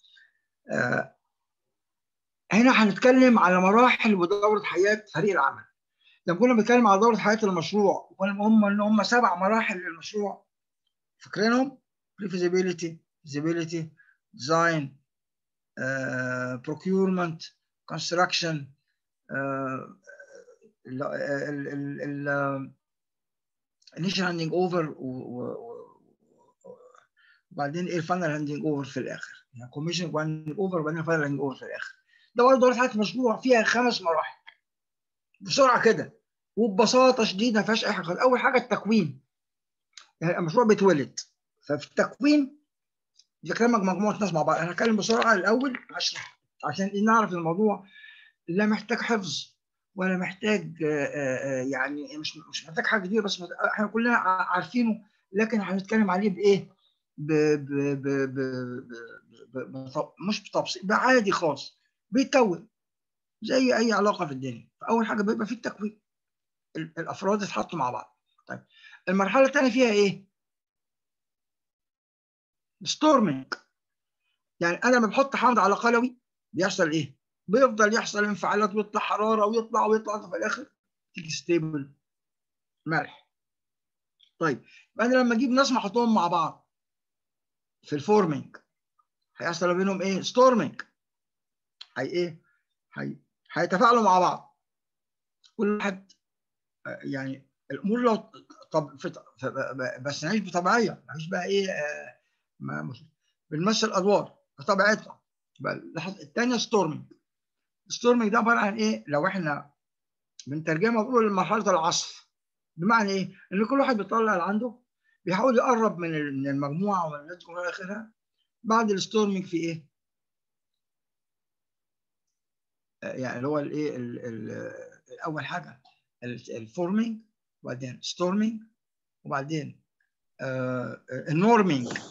هنا هنتكلم على مراحل ودوره حياه فريق العمل. لما كنا بنتكلم على دوره حياه المشروع وقلنا هم 7 مراحل للمشروع، فاكرينهم؟ pre-feasibility, feasibility, design, procurement, construction, initial handing over وبعدين ايه الفاينل هاندنج اوفر في الاخر، يعني كوميشن هاندنج اوفر وبعدين فاينل هاندنج اوفر في الاخر. ده برضه دوره حياه المشروع فيها 5 مراحل بسرعه كده وببساطه شديده ما فيهاش اي حاجه. اول حاجه التكوين، يعني المشروع بيتولد، ففي التكوين بيكلمك مجموعه ناس مع بعض. انا هتكلم بسرعه الاول هشرح عشان نعرف الموضوع. لا محتاج حفظ ولا محتاج يعني مش محتاج حاجه كبيره، بس احنا كلنا عارفينه، لكن هنتكلم عليه بايه؟ مش بتبسيط، بعادي خالص. بيتكون زي اي علاقه في الدنيا. فاول حاجه بيبقى في التكوين، الافراد اتحطوا مع بعض. طيب المرحله الثانيه فيها ايه؟ ستورمنج. يعني انا لما بحط حمض على قلوي بيحصل ايه؟ بيفضل يحصل انفعالات ويطلع حراره ويطلع في الاخر تيجي ستيبل ملح. طيب انا لما اجيب ناس احطهم مع بعض في الفورمينج هيحصل بينهم ايه؟ ستورمينج. ايه؟ هيتفاعلوا مع بعض، كل واحد يعني الامور لو طب بس نعيش بطبيعيه، نعيش بقى ايه بنمثل ادوار بطبيعتنا. الثانيه ستورمينج. الستورمينج ده عباره عن ايه؟ لو احنا بنترجمها بنقول مرحله العصف. بمعنى ايه؟ ان كل واحد بيطلع اللي عنده، بيحاول يقرب من المجموعه ومن الناس والى اخرها. بعد الستورمينج في ايه؟ يعني اللي هو الايه اول حاجه الفورمينج، وبعدين ستورمينج، وبعدين النورمينج.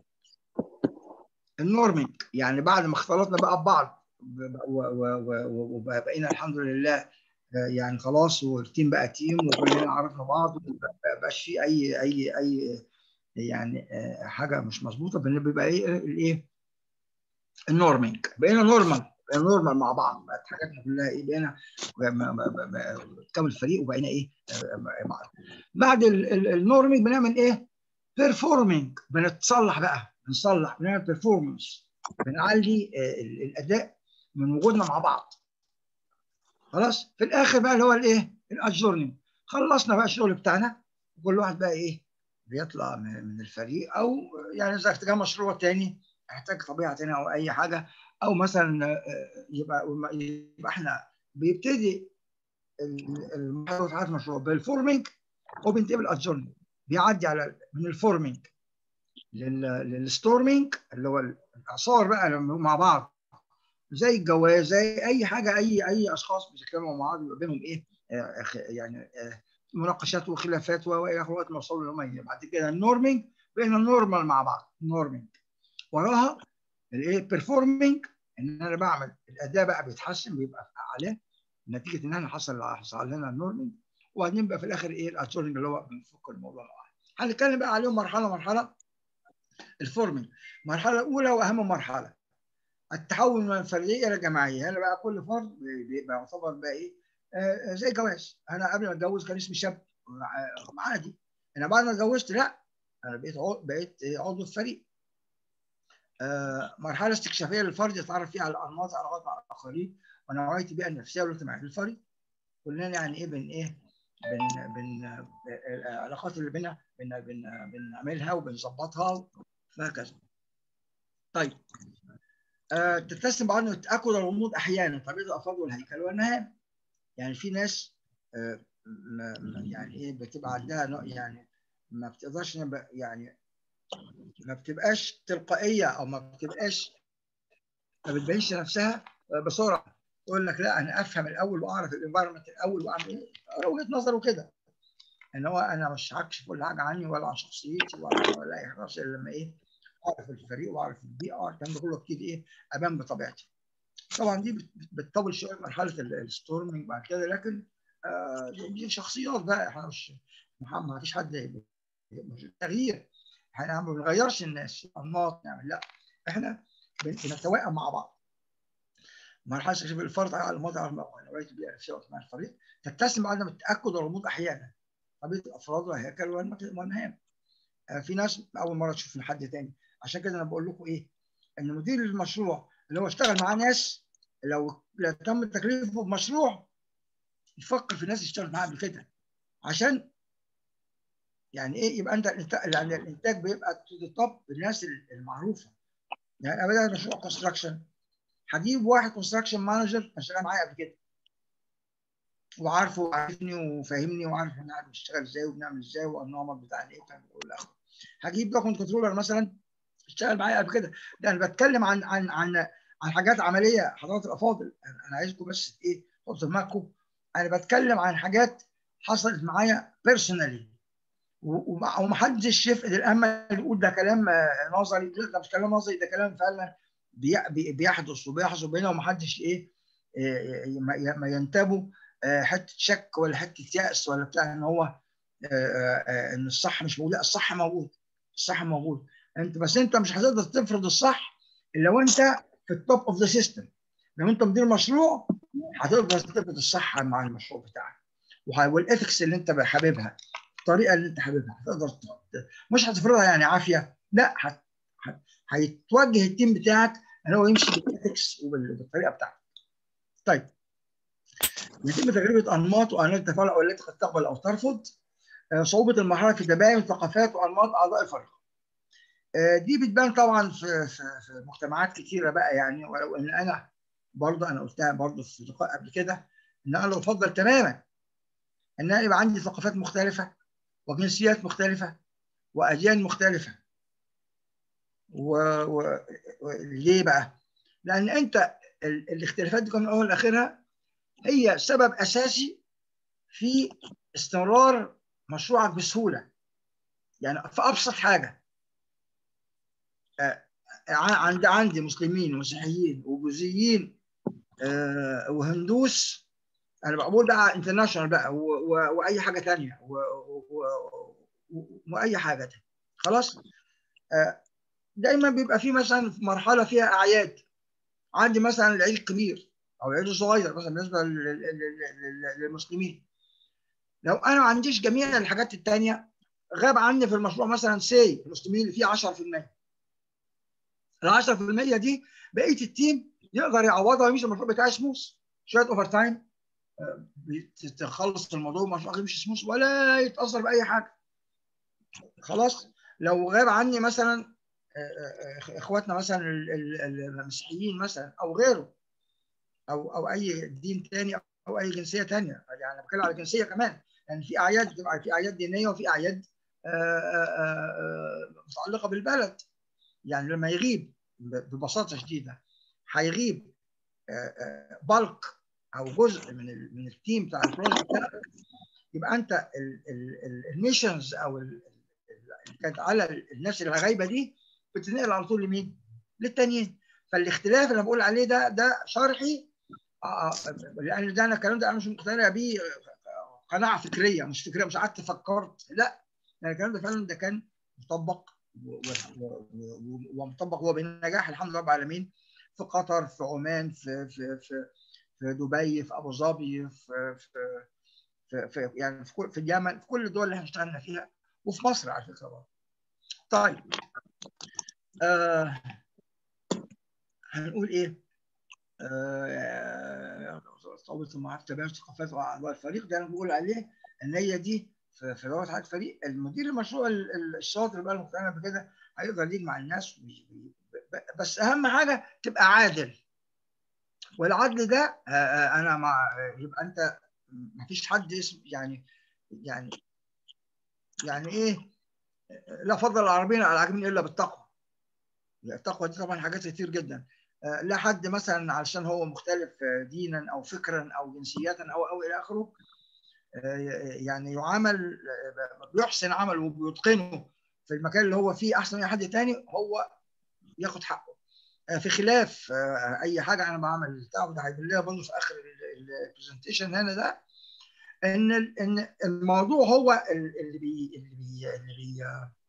النورمينج يعني بعد ما اختلطنا بقى ببعض وبقينا الحمد لله يعني خلاص، والتيم بقى تيم وكلنا عرفنا بعض، وما بقاش في اي يعني حاجه مش مظبوطه. بيبقى ايه النورمينج. بقينا نورمال مع بعض، بقت حاجاتنا كلها ايه، بقينا كامل فريق وبقينا ايه مع بعد النورمينج بنعمل ايه؟ بيرفورمينج. بنصلح بنعمل بيرفورمانس، بنعلي الاداء من وجودنا مع بعض. خلاص في الاخر بقى اللي هو الايه؟ الادجورنينج. خلصنا بقى الشغل بتاعنا، وكل واحد بقى ايه بيطلع من الفريق، او يعني اذا احتاج مشروع تاني، احتاج طبيعه تانية او اي حاجه، او مثلا يبقى احنا بيبتدي المرحله بتاعت المشروع بالفورمينج وبينتهي بالادجورنينج. بيعدي على من الفورمينج للستورمينج اللي هو الاعصار بقى مع بعض، زي الجواز، زي اي حاجه، اي اشخاص بيتكلموا مع بعض يبقى بينهم ايه يعني مناقشات وخلافات والى اخره لغايه ما يوصلوا لهم. بعد كده النورمينج، بقينا نورمال مع بعض. نورمينج وراها الايه؟ بيرفورمينج، ان انا بعمل الاداء بقى بيتحسن، بيبقى اعلى نتيجه ان احنا حصل لنا النورمينج. وبعدين بقى في الاخر ايه؟ الادجورنينج اللي هو بنفك الموضوع مع بعض. هنتكلم بقى عليهم مرحله. الفورمينج مرحله اولى واهم مرحله، التحول من الفرديه الى الجماعيه. هنا بقى كل فرد بيبقى يعتبر بقى ايه زي جواز. انا قبل ما اتجوز كان اسمي شاب عادي، انا بعد ما اتجوزت لا، انا بقيت عضو في فريق. مرحله استكشافيه للفرد يتعرف فيها على انماط علاقات مع الاخرين ونوعيه البيئه النفسيه والاجتماعيه للفرد. كلنا يعني ايه العلاقات اللي بينا بنعملها وبنظبطها وهكذا. طيب تتسم بعض تاكد الغموض احيانا، طبيعه الافراد والهيكل والمهام. يعني في ناس يعني ايه بتبقى عندها يعني ما بتقدرش يعني ما بتبقاش تلقائيه، او ما بتبينش نفسها بسرعه. تقول لك لا انا افهم الاول واعرف الانفايرمنت الاول واعمل ايه، وجهه نظره كده، ان هو انا مش هكشف كل حاجه عني ولا عن شخصيتي ولا اي حاجه الا لما ايه اعرف الفريق واعرف البيئه، الكلام ده كله ابتدي ايه ابان بطبيعتي. طبعا دي بتطول شويه مرحله الستورمنج بعد كده، لكن دي شخصيات بقى، احنا مش ما فيش حد تغيير، احنا ما بنغيرش الناس انماط نعمل، لا احنا بنتوائم مع بعض. مرحله تكشيف الفرد على الموضع نوعيه البيئه النفسيه مع الفريق تتسم بعد التاكد والغموض احيانا طبيعه الافراد والهيكل والمهام. في ناس اول مره تشوف من حد تاني، عشان كده انا بقول لكم ايه، ان مدير المشروع اللي هو اشتغل مع ناس، لو تم تكليفه بمشروع يفكر في ناس يشتغل معاه قبل كده، عشان يعني ايه يبقى انت يعني الانتاج بيبقى تو ذا توب بالناس المعروفه. يعني انا بدأت مشروع كونستراكشن، هجيب واحد كونستراكشن مانجر اشتغل معايا قبل كده وعارفه وعارفني وفاهمني وعارف احنا بنشتغل ازاي وبنعمل ازاي والنمط بتاعنا ايه والى اخره. هجيب دوكمنت كنترولر مثلا اشتغل معايا قبل كده. ده انا بتكلم عن حاجات عمليه. حضرات الافاضل انا عايزكم بس ايه تحطوا في دماغكم، انا بتكلم عن حاجات حصلت معايا بيرسونالي، ومحدش يفقد الامل يقول ده كلام نظري. ده مش كلام نظري، ده كلام فعلا بيحدث وبيحصل بينا، ومحدش ايه ما ينتابه حته شك ولا حته يأس ولا بتاع ان هو ان الصح مش موجود. لا، الصح موجود، الصح موجود. انت مش هتقدر تفرض الصح الا لو انت في التوب اوف ذا سيستم. لو انت مدير مشروع هتقدر تفرض الصح مع المشروع بتاعك، والاثكس اللي انت حاببها، الطريقه اللي انت حاببها هتقدر مش هتفرضها يعني عافيه، لا هيتوجه التيم بتاعك ان هو يمشي بالاثكس وبالطريقه بتاعته. طيب، يتم تجربه انماط وانواع التفاعل التي قد تقبل او ترفض. صعوبه المرحله في تباين ثقافات وانماط اعضاء الفريق. دي بتبان طبعا في مجتمعات كثيره بقى، يعني ولو ان انا برضه انا قلتها برضه في لقاء قبل كده، ان انا بفضل تماما ان انا يبقى عندي ثقافات مختلفه وجنسيات مختلفه واديان مختلفه. وليه بقى؟ لان انت الاختلافات دي من اول لاخرها هي سبب اساسي في استمرار مشروعك بسهوله. يعني في ابسط حاجه، عندي مسلمين ومسيحيين وبوذيين وهندوس، انا بقول بقى انترناشونال بقى واي حاجه ثانيه واي حاجه تانية. خلاص. دايما بيبقى في مثلا في مرحله فيها اعياد، عندي مثلا العيد الكبير او العيد الصغير مثلا بالنسبه للمسلمين. لو انا ما عنديش جميع الحاجات الثانيه، غاب عني في المشروع مثلا المسلمين اللي فيه 10%. ال 10% دي بقيه التيم يقدر يعوضها ويمشي المشروع بتاعي سموث. شويه اوفر تايم تخلص الموضوع، المشروع يمشي سموث ولا يتاثر باي حاجه. خلاص. لو غاب عني مثلا اخواتنا مثلا المسيحيين مثلا او غيره، او اي دين ثاني او اي جنسيه ثانيه، يعني انا بتكلم على جنسيه كمان، يعني في اعياد بتبقى في اعياد دينيه وفي اعياد متعلقه بالبلد. يعني لما يغيب ببساطه شديده، هيغيب بلك او جزء من التيم بتاع البروجكت ده، يبقى انت الميشنز او اللي كانت على الناس اللي غايبه دي بتنقل على طول لمين؟ للتانيين. فالاختلاف اللي بقول عليه ده شرحي، لان ده انا الكلام ده انا مش مقتنع بيه قناعه فكريه، مش فكريه مش قعدت فكرت، لا، يعني الكلام ده فعلا ده كان مطبق ومطبق هو بنجاح الحمد لله رب العالمين، في قطر، في عمان، في دبي، في ابو ظبي، في يعني في اليمن، في كل الدول اللي احنا اشتغلنا فيها، وفي مصر على فكره برضه. طيب، هنقول ايه؟ صعوبة المعارف تباين ثقافات واعضاء الفريق، ده انا بقول عليه ان هي دي في دوره حاجه فريق. المدير المشروع الشاطر بقى المقتنع بكده هيقدر يجمع الناس بس اهم حاجه تبقى عادل. والعدل ده انا مع، يبقى انت ما فيش حد اسم يعني ايه، لا فضل العربيين على العجمين الا بالتقوى. التقوى دي طبعا حاجات كتير جدا. لا حد مثلا علشان هو مختلف دينا او فكرا او جنسية او الى اخره يعني يعامل بيحسن عمله وبيتقنه في المكان اللي هو فيه احسن من حد تاني، هو ياخد حقه في خلاف اي حاجه انا بعمل بتاع، وده هيبان لنا برضه في اخر البرزنتيشن هنا ده، ان الموضوع هو اللي بي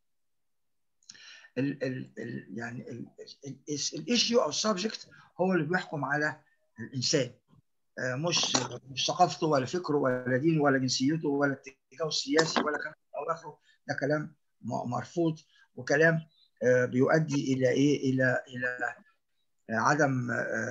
يعني الايشيو او السبجكت هو اللي بيحكم على الانسان، مش ثقافته ولا فكره ولا دينه ولا جنسيته ولا اتجاهه السياسي ولا كلام او اخره. ده كلام مرفوض، وكلام بيؤدي الى ايه؟ الى عدم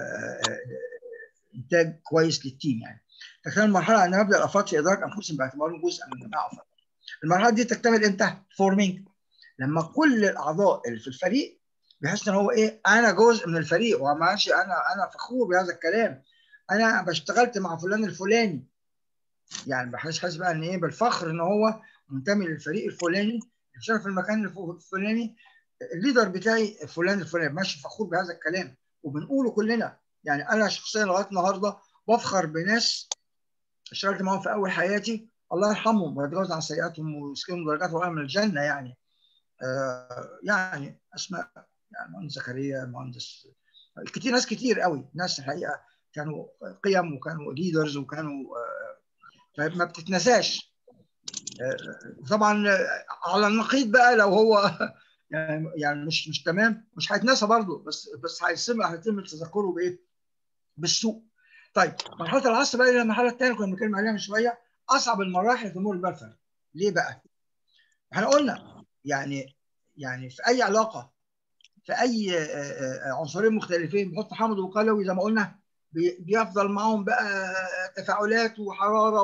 انتاج كويس للتيم يعني. فكان المرحله ان مبدا الافراد في اداره انفسهم باعتبارهم جزء من جماعه افراد. المرحله دي تكتمل امتى؟ فورمينج، لما كل الاعضاء اللي في الفريق بيحس ان هو ايه؟ انا جزء من الفريق، وما قالش انا فخور بهذا الكلام، انا اشتغلت مع فلان الفلاني، يعني بحس بقى ان ايه؟ بالفخر ان هو منتمي للفريق الفلاني، بيشتغل في المكان الفلاني، الليدر بتاعي فلان الفلاني، ماشي فخور بهذا الكلام وبنقوله كلنا. يعني انا شخصيا لغايه النهارده بفخر بناس اشتغلت معاهم في اول حياتي، الله يرحمهم ويتجاوز عن سيئاتهم ويسكنهم درجات وأعلى من الجنه يعني. يعني اسماء، يعني مهندس زكريا، مهندس كتير، ناس كتير قوي، ناس الحقيقه كانوا قيم وكانوا ليدرز وكانوا ما بتتنساش. طبعا على النقيض بقى لو هو يعني مش تمام، مش هيتنسى برضه، بس هيتم تذكره بايه؟ بالسوء. طيب مرحله العصر بقى، المرحله الثانيه كنا بنتكلم عليها من شويه، اصعب المراحل في امور البلفر. ليه بقى؟ احنا قلنا يعني في اي علاقه، في اي عنصرين مختلفين بحط حامض وقلوي زي ما قلنا، بيفضل معاهم بقى تفاعلات وحراره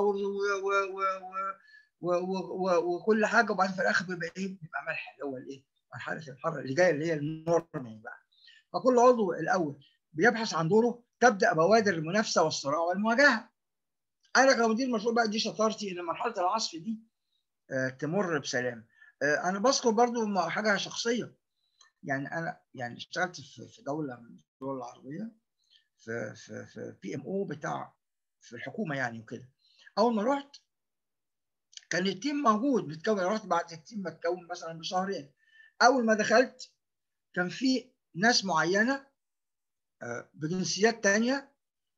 وكل حاجه، وبعدين في الاخر بيبقى ايه؟ بيبقى ملح، اللي هو الايه؟ مرحله الحراره اللي جايه اللي هي النورمال بقى. فكل عضو الاول بيبحث عن دوره، تبدا بوادر المنافسه والصراع والمواجهه. انا كمدير مشروع بقى دي شطارتي ان مرحله العصف دي تمر بسلام. انا بذكر برضو حاجه شخصيه، يعني انا يعني اشتغلت في دوله من الدول العربيه في بي ام او بتاع في الحكومه يعني وكده. اول ما رحت كان التيم موجود بيتكون، رحت بعد التيم ما اتكون مثلا بشهرين. اول ما دخلت كان في ناس معينه بجنسيات تانية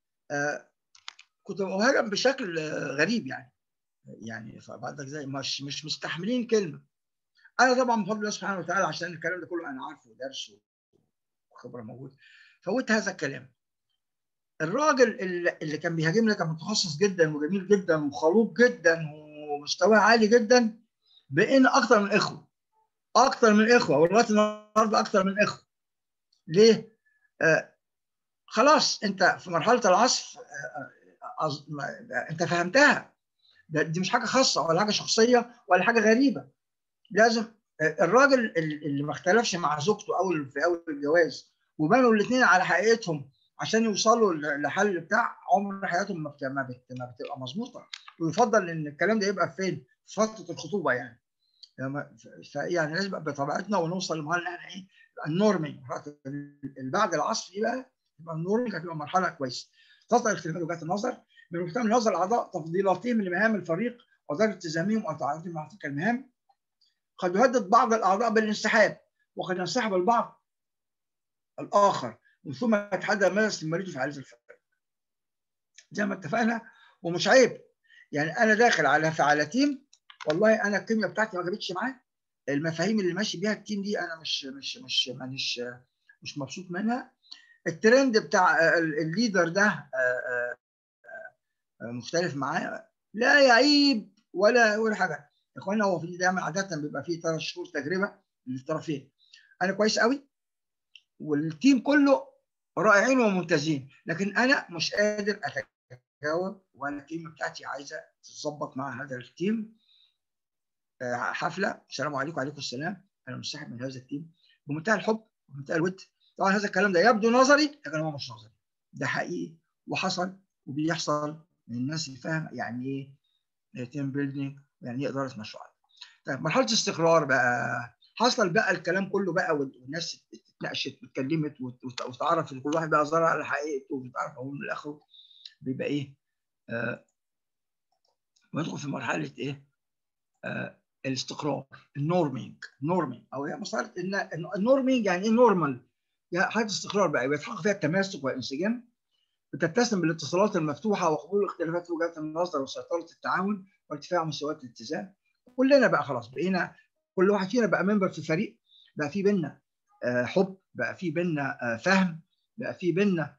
كنت مهاجم بشكل غريب يعني فبعدك زي مش مستحملين كلمه. انا طبعا بفضل الله سبحانه وتعالى عشان الكلام ده كله انا عارفه ودرس وخبره موجود، فوت هذا الكلام. الراجل اللي كان بيهاجمنا كان متخصص جدا وجميل جدا وخلوق جدا ومستواه عالي جدا، بقينا اكتر من اخوه، اكتر من اخوه، ولغايه النهارده اكتر من اخوه. ليه؟ خلاص انت في مرحله العصف انت فهمتها، دي مش حاجه خاصه ولا حاجه شخصيه ولا حاجه غريبه. لازم الراجل اللي ما اختلفش مع زوجته في اول الجواز وبنوا الاثنين على حقيقتهم عشان يوصلوا لحل بتاع، عمر حياتهم ما بتبقى مظبوطه. ويفضل ان الكلام ده يبقى فين؟ في فتره الخطوبه يعني. يعني لازم بطبيعتنا ونوصل لمرحله ان احنا ايه؟ النورمينج. بعد العصر دي بقى يبقى النورمينج، هتبقى مرحله كويسه. تظهر اختلافات وجهات النظر من مجتمع نظر الاعضاء، تفضيلاتهم لمهام الفريق ودرجه التزامهم وتعاطيهم مع تلك المهام. قد يهدد بعض الاعضاء بالانسحاب، وقد ينسحب البعض الاخر، ومن ثم يتحدد مدى استمراريته في حاله الفرق. زي ما اتفقنا، ومش عيب يعني انا داخل على تيم، والله انا الكيمياء بتاعتي ما جابتش معاه، المفاهيم اللي ماشي بيها التيم دي انا مش مبسوط منها، الترند بتاع الليدر ده مختلف معاه، لا يعيب ولا حاجه. يا اخوانا هو في دايما عاده بيبقى فيه 3 شهور تجربه للطرفين. انا كويس قوي والتيم كله رائعين وممتازين، لكن انا مش قادر اتجاوب، وانا التيم بتاعتي عايزه تتظبط مع هذا التيم. حفله السلام عليكم وعليكم السلام، انا منسحب من هذا التيم بمنتهى الحب وبمنتهى الود. طبعا هذا الكلام ده يبدو نظري لكن هو مش نظري، ده حقيقي وحصل وبيحصل من الناس اللي فاهم يعني ايه تيم بيلدينج ويعني ايه اداره مشروعات. طيب مرحله استقرار بقى، حصل بقى الكلام كله بقى والناس اتناقشت واتكلمت وتعرف ان كل واحد بقى ظهر على حقيقته وتعرف اول من الاخر، بيبقى ايه؟ وندخل في مرحله ايه؟ الاستقرار، النورمينج او هي مساله ان النورمينج يعني ايه نورمال؟ حاله استقرار بقى بيتحقق فيها التماسك والانسجام، بتتسم بالاتصالات المفتوحه وقبول الاختلافات في وجهات النظر وسيطره التعاون وارتفاع مستويات الاتزان. كلنا بقى خلاص بقينا كل واحد فينا بقى ممبر في فريق، بقى في بينا حب، بقى في بينا فهم، بقى في بينا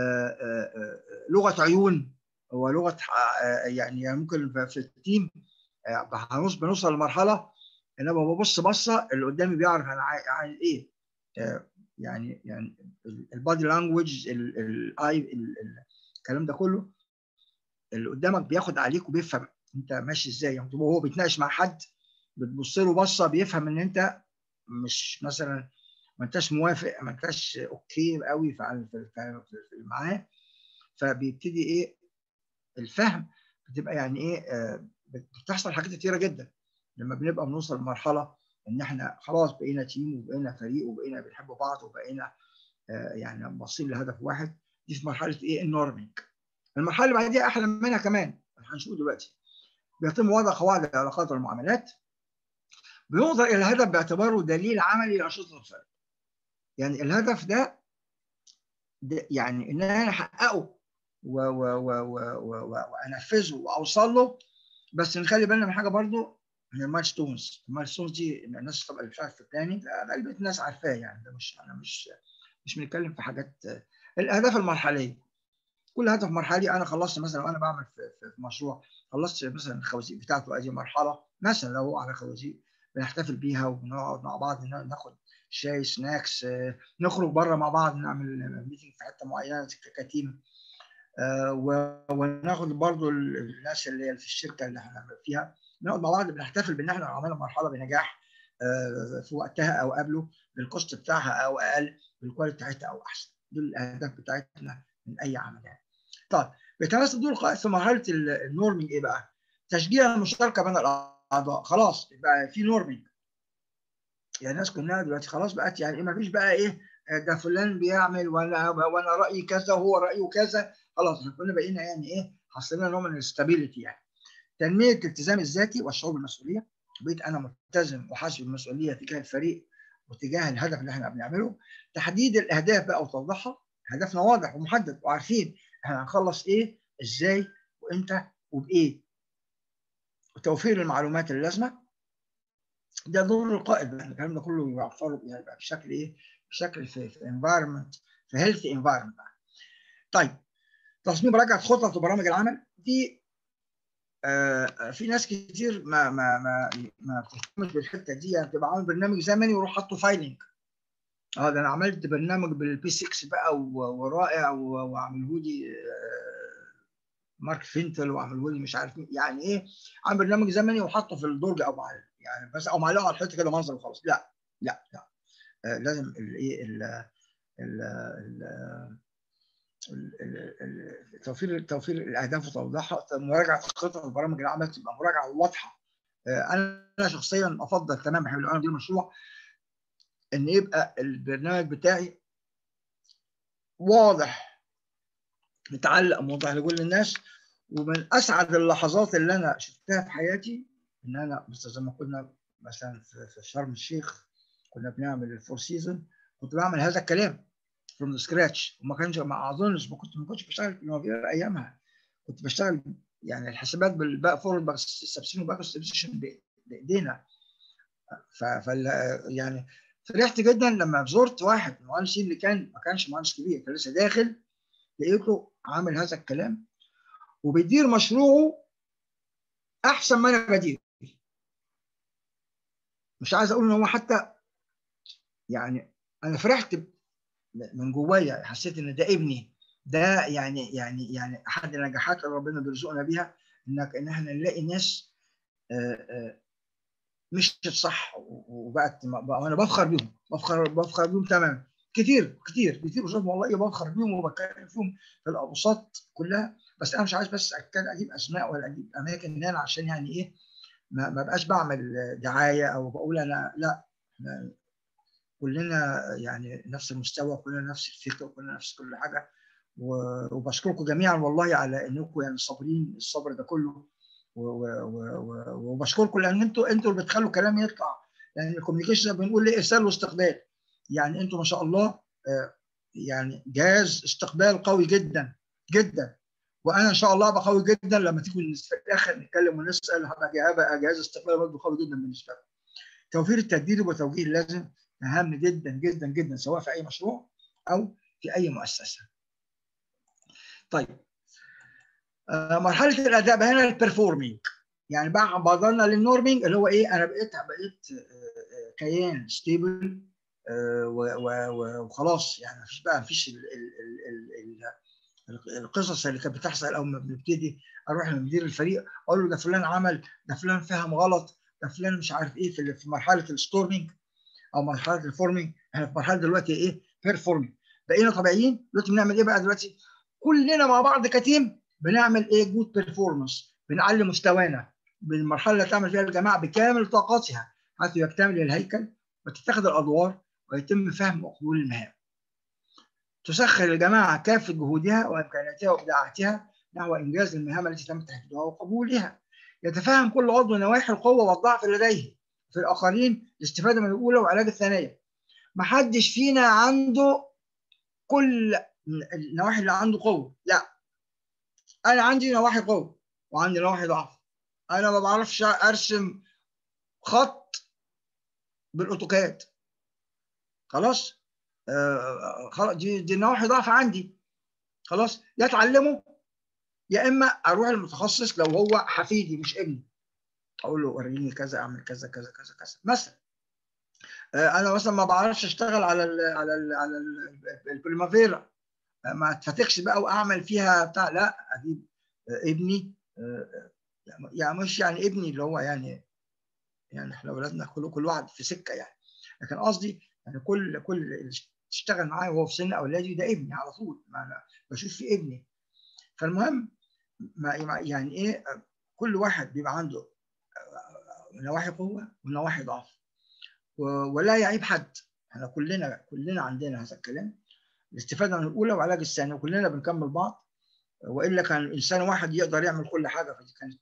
لغه عيون ولغه يعني ممكن في التيم بنوصل لمرحله ان انا ببص بصه اللي قدامي بيعرف انا عايز ايه، يعني البادي لانجوج، الاي، الكلام ده كله اللي قدامك بياخد عليك وبيفهم انت ماشي ازاي. يعني وهو بيتناقش مع حد بتبص له بصه بيفهم ان انت مش مثلا ما انتش موافق، ما انتش اوكي قوي في معاه، فبيبتدي ايه الفهم، بتبقى يعني ايه بتحصل حاجات كتيره جدا لما بنبقى بنوصل لمرحله ان احنا خلاص بقينا تيم وبقينا فريق وبقينا بنحب بعض وبقينا يعني باصين لهدف واحد. دي في مرحله ايه النورمينج. المرحله اللي بعديها احلى منها كمان هنشوف دلوقتي. بيتم وضع قواعد العلاقات والمعاملات، بينظر الى الهدف باعتباره دليل عملي لانشطه الفرد. يعني الهدف ده يعني ان انا احققه وانفذه واوصل له، بس نخلي بالنا من حاجه برضو من المايلستونز. المايلستونز دي الناس طبعا اللي بتشتغل في البلاننج غالبا الناس عارفاه، يعني ده انا مش بنتكلم في حاجات. الاهداف المرحليه، كل هدف مرحلي انا خلصت مثلا وانا بعمل في مشروع، خلصت مثلا الخوازيق بتاعته ادي مرحله، مثلا لو على خوازيق بنحتفل بيها ونقعد مع بعض ناخد شاي سناكس، نخرج بره مع بعض نعمل ميتنج في حته معينه كتيم، وناخد برضو الناس اللي في الشركه اللي احنا فيها نقعد مع بعض بنحتفل بان احنا عملنا مرحله بنجاح في وقتها او قبله، بالكوست بتاعها او اقل، بالكواليتي بتاعتها او احسن. دي الاهداف بتاعتنا من اي عمل يعني. طيب بيتمثل دور القائد في مرحله النورمينج ايه بقى؟ تشجيع المشاركه بين الاعضاء. خلاص بقى في نورمينج، يعني الناس كلها دلوقتي خلاص بقت يعني ما فيش بقى ايه ده فلان بيعمل وانا رايي كذا وهو رايه كذا، خلاص احنا كلنا بقينا يعني ايه حصلنا نوع من الاستابيليتي يعني. تنميه الالتزام الذاتي والشعور بالمسؤوليه، بقيت انا ملتزم وحاسس بالمسؤوليه تجاه الفريق وتجاه الهدف اللي احنا بنعمله. تحديد الاهداف بقى وتوضيحها، هدفنا واضح ومحدد وعارفين احنا هنخلص ايه ازاي وامتى وبايه، وتوفير المعلومات اللازمه. ده دور القائد بقى، الكلام ده كله يوفره يعني بشكل ايه؟ بشكل في انفايرمنت، في هيلث انفايرمنت. طيب تصميم مراجعه خطط وبرامج العمل دي في ناس كتير ما بتهتمش بالحته دي، يعني بتبقى عامل برنامج زمني ويروح حاطه فايلنج. ده انا عملت برنامج بالبي 6 بقى ورائع وعمله لي مارك فينتل وعمله لي مش عارف يعني ايه، عامل برنامج زمني وحطه في الدرج او يعني بس او معلقه على الحته كده منظر وخلاص. لا لا لا لازم الايه توفير الاهداف وتوضيحها. مراجعه خطط وبرامج العمل تبقى مراجعه واضحه. انا شخصيا افضل تمام بحب انا مدير مشروع ان يبقى البرنامج بتاعي واضح متعلق موضح لكل الناس. ومن اسعد اللحظات اللي انا شفتها في حياتي ان انا مثلا زي ما كنا مثلا في شرم الشيخ كنا بنعمل الفور سيزون، كنت بعمل هذا الكلام فروم سكراتش، وما كانش ما اظنش ما كنتش بشتغل في الموبيل ايامها، كنت بشتغل يعني الحسابات بالباك فورورد باك سبسيشن وباك سبسيشن بايدينا. يعني فرحت جدا لما زرت واحد من المهندسين اللي ما كانش مهندس كبير، كان لسه داخل، لقيته عامل هذا الكلام وبيدير مشروعه احسن ما انا بدير. مش عايز اقول ان هو حتى يعني انا فرحت من جوايا، حسيت ان ده ابني، ده يعني احد النجاحات اللي ربنا بيرزقنا بيها ان احنا نلاقي ناس مشيت صح وبقت وانا بفخر بيهم، بفخر بيهم تماما. كتير والله بفخر بيهم وبتكلم فيهم في الاوساط كلها، بس انا مش عايز بس اجيب اسماء ولا اجيب اماكن هنا عشان يعني ايه ما بقاش بعمل دعايه او بقول انا لا، احنا كلنا يعني نفس المستوى، كلنا نفس الفكره، وكلنا نفس كل حاجه. وبشكركم جميعا والله على انكم يعني صابرين الصبر ده كله، وبشكركم لان انتوا اللي بتخلوا كلامي يطلع، لان الكوميونيكيشن بنقول ليه ارسال واستقبال. يعني انتوا ما شاء الله يعني جهاز استقبال قوي جدا جدا، وانا ان شاء الله ابقى قوي جدا لما تيجي في الاخر نتكلم ونسال، هبقى جهاز استقبال برضه قوي جدا بالنسبه لي. توفير التجديد وتوجيه اللازم مهم جدا جدا جدا سواء في اي مشروع او في اي مؤسسه. طيب مرحله الاداء بقى هنا البرفورمينج، يعني بعد بدلنا للنورمينج اللي هو ايه، انا بقيت كيان ستيبل وخلاص، يعني مفيش القصص اللي كانت بتحصل اول ما بنبتدي اروح لمدير الفريق اقول له ده فلان عمل، ده فلان فهم غلط، ده فلان مش عارف ايه في مرحله الستورمينج او مرحله الفورمينج. احنا في مرحله دلوقتي ايه؟ بيرفورمينج. بقينا طبيعيين دلوقتي. بنعمل ايه بقى دلوقتي؟ كلنا مع بعض كتيم بنعمل ايه؟ جود بيرفورمانس، بنعلي مستوانا بالمرحله اللي تعمل فيها الجماعه بكامل طاقتها حتى يكتمل الهيكل وتتخذ الادوار ويتم فهم وقبول المهام. تسخر الجماعه كافه جهودها وامكانياتها وابداعاتها نحو انجاز المهام التي تم تحديدها وقبولها. يتفهم كل عضو نواحي القوه والضعف لديه في الاخرين الاستفاده من الاولى وعلاج الثانيه. ما حدش فينا عنده كل النواحي اللي عنده قوه، لا، انا عندي نواحي قوه وعندي نواحي ضعف. انا ما بعرفش ارسم خط بالاوتوكاد، خلاص، خلاص دي نواحي ضعف عندي، خلاص، يا اتعلمه يا اما اروح للمتخصص لو هو حفيدي مش ابني، اقول له وريني كذا، اعمل كذا كذا كذا كذا مثلا. انا مثلا ما بعرفش اشتغل على البريمافيرا، ما اتفتكش بقى واعمل فيها بتاع، لا، اجيب ابني، يعني مش يعني ابني اللي هو يعني احنا اولادنا كل واحد في سكه يعني، لكن قصدي يعني كل اللي تشتغل معايا وهو في سن اولادي ده ابني على طول، ما أنا بشوف في ابني. فالمهم يعني ايه، كل واحد بيبقى عنده نواحي قوه ونواحي ضعف، ولا يعيب حد. احنا كلنا عندنا هذا الكلام، الاستفاده من الاولى وعلاج الثانيه، وكلنا بنكمل بعض، والا كان انسان واحد يقدر يعمل كل حاجه، فدي كانت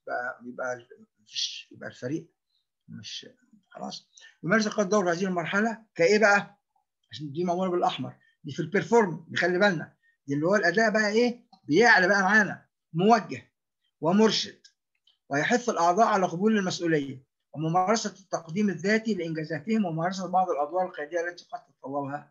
يبقى الفريق مش خلاص. يمارس القائد دور هذه المرحله كايه بقى؟ عشان دي معموله بالاحمر، دي في البرفورم، نخلي بالنا دي اللي هو الاداء بقى ايه؟ بيعلى بقى معانا، موجه ومرشد، ويحث الاعضاء على قبول المسؤوليه وممارسه التقديم الذاتي لانجازاتهم وممارسه بعض الادوار القياديه التي قد تتطلبها.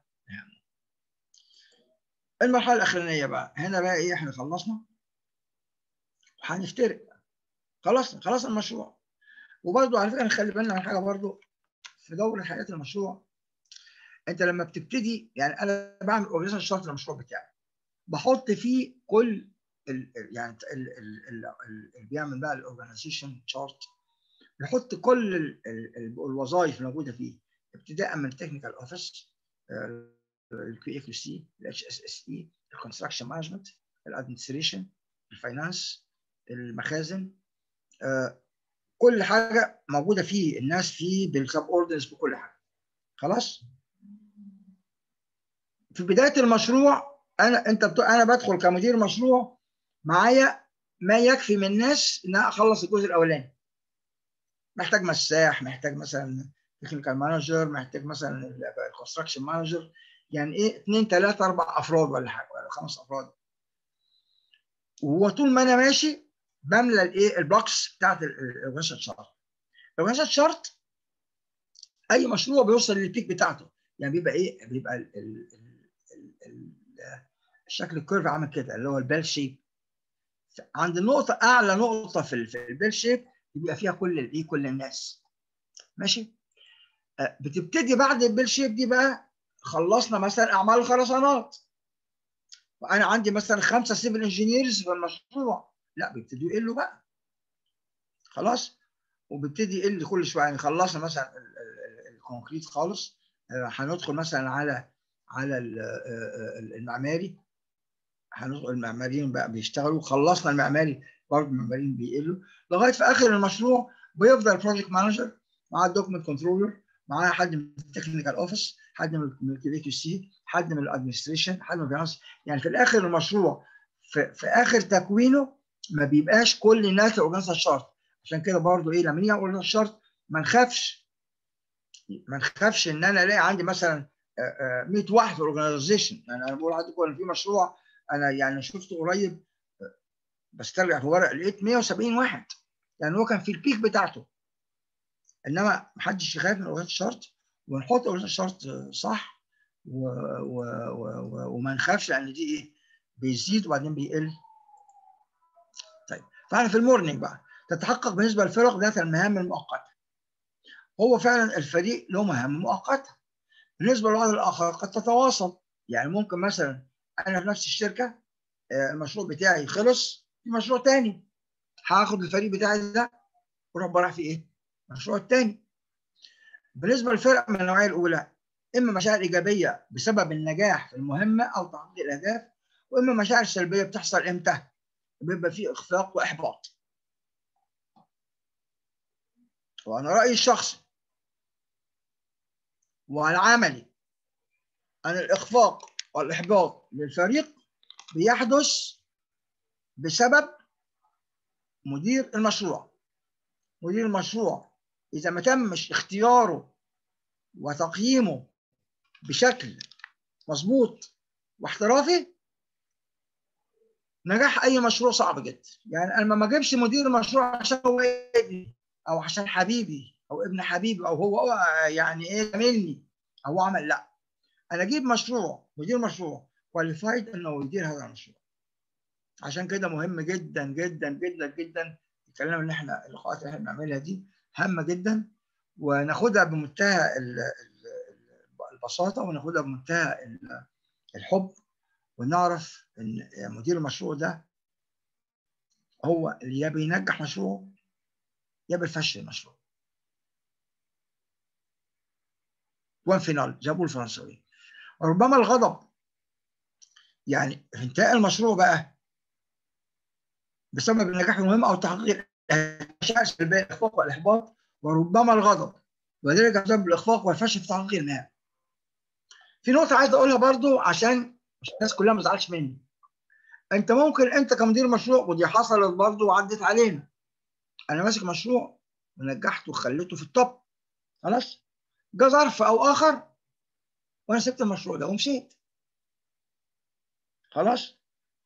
المرحله الاخرانيه بقى هنا بقى ايه؟ احنا خلصنا وهنفترق، خلاص المشروع. وبرضه على فكره نخلي بالنا من حاجه برضه في دور حياه المشروع. انت لما بتبتدي، يعني انا بعمل اورجانيزيشن شارت للمشروع بتاعي، بحط فيه كل يعني اللي بيعمل بقى الاورجانيزيشن شارت بيحط كل الوظائف الموجوده فيه، ابتداء من التكنيكال اوفيس، الكي اف سي، الاتش اس اس اي، الكونستراكشن مانجمنت، الادمنستريشن، الفاينانس، المخازن، كل حاجه موجوده فيه، الناس فيه بالسب اوردرز بكل حاجه. خلاص. في بدايه المشروع انا بدخل كمدير مشروع، معايا ما يكفي من ناس ان اخلص الجزء الاولاني. محتاج مساح، محتاج مثلا تكنيكال مانجر، محتاج مثلا الكونستراكشن مانجر، يعني ايه 2 3 4 افراد ولا حاجه، ولا 5 افراد. وطول ما انا ماشي بملى الايه البلوكس بتاعت الاورجانيزيشن شارت. الاورجانيزيشن شارت اي مشروع بيوصل للبيك بتاعته، يعني بيبقى ايه؟ بيبقى الشكل الكيرف عامل كده اللي هو البيل شيب. عند النقطه اعلى نقطه في البيل شيب بيبقى فيها كل الناس ماشي. بتبتدي بعد البيل شيب دي بقى، خلصنا مثلا اعمال الخرسانات وانا عندي مثلا 5 سيفل انجينيرز في المشروع، لا بيبتدوا يقلوا بقى، خلاص، وبيبتدي يقل كل شويه. يعني خلصنا مثلا الكونكريت خالص، هندخل مثلا على المعماري، هندخل المعماريين بقى بيشتغلوا، خلصنا المعماري برضه المعماريين بيقلوا، لغايه في اخر المشروع بيفضل البروجكت مانجر مع الدوكمنت كنترولر، معاه حد من التكنيكال اوفيس، حد من الكي كيو سي، حد من الادمنستريشن، حد من الفاينانس. يعني في الاخر المشروع في اخر تكوينه ما بيبقاش كل الناس اورجانيزيشن شارت. عشان كده برضه ايه، لما نيجي اورجانيزيشن شارت ما نخافش ان انا الاقي عندي مثلا 100 واحد في الاورجنايزيشن. يعني انا بقول لحضرتك ان في مشروع انا يعني شفته قريب، بسترجع في ورق لقيت 170 واحد، يعني هو كان في البيك بتاعته. انما محدش يخاف من اورجنايزيشن شارت، ونحط اورجنايزيشن شارت صح وما نخافش، لان دي ايه بيزيد وبعدين بيقل. طيب فاحنا في المورنينج بقى تتحقق بالنسبه للفرق ذات المهام المؤقته. هو فعلا الفريق له مهام مؤقته. بالنسبه للبعض الاخر قد تتواصل، يعني ممكن مثلا انا في نفس الشركه المشروع بتاعي خلص في مشروع تاني، هاخد الفريق بتاعي ده واروح براح في ايه؟ المشروع التاني. بالنسبه للفرق من النوعيه الاولى، اما مشاعر ايجابيه بسبب النجاح في المهمه او تحقيق الاهداف، واما مشاعر سلبيه بتحصل امتى؟ بيبقى في اخفاق واحباط. وانا رايي الشخصي والعملي ان الاخفاق والاحباط للفريق بيحدث بسبب مدير المشروع. مدير المشروع اذا ما تمش اختياره وتقييمه بشكل مظبوط واحترافي، نجاح اي مشروع صعب جدا. يعني انا ما اجيبش مدير المشروع عشان هو ابني او عشان حبيبي او ابن حبيبي او هو يعني ايه زميلني او هو عمل، لا، انا اجيب مدير مشروع كواليفايد انه يدير هذا المشروع. عشان كده مهم جدا جدا جدا جدا الكلام اللي احنا اللقاءات اللي احنا بنعملها دي هامه جدا، وناخدها بمنتهى البساطه، وناخدها بمنتهى الحب، ونعرف ان مدير المشروع ده هو اللي يا بينجح مشروعه يا بيفشل المشروع. وان فينال جابوا الفرنساويين. ربما الغضب يعني في انتهاء المشروع بقى بسبب النجاح المهم او تحقيق المشاعر السلبيه الاخفاق والاحباط، وربما الغضب وذلك بسبب الاخفاق والفشل في تحقيق المهام. في نقطه عايز اقولها برضو عشان الناس كلها ما تزعلش مني. انت ممكن انت كمدير مشروع، ودي حصلت برضو وعدت علينا، انا ماسك مشروع ونجحته وخليته في التوب، خلاص جه ظرف او اخر وانا سبت المشروع ده ومشيت، خلاص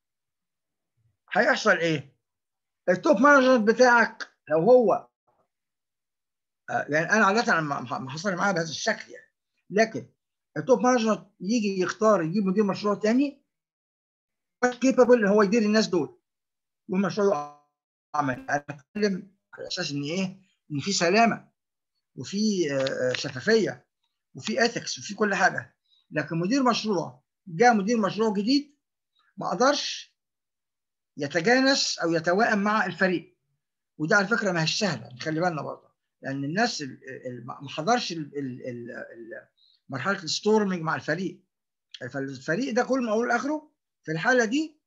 هيحصل ايه؟ التوب مانجمنت بتاعك لو هو يعني انا عاده ما حصل معايا بهذا الشكل يعني، لكن التوب مانجمنت يجي يختار يجيب مدير مشروع تاني كيبل ان هو يدير الناس دول والمشروع يعمل. انا بتكلم على اساس ان ايه؟ ان في سلامه وفي شفافيه وفي اثكس وفي كل حاجه. لكن مدير مشروع جاء مدير مشروع جديد ما قدرش يتجانس او يتوائم مع الفريق، وده على فكره ما هيش سهله، خلي بالنا برضه، لان الناس ما حضرش مرحله الستورمنج مع الفريق. فالفريق ده كل ما اقول اخره في الحاله دي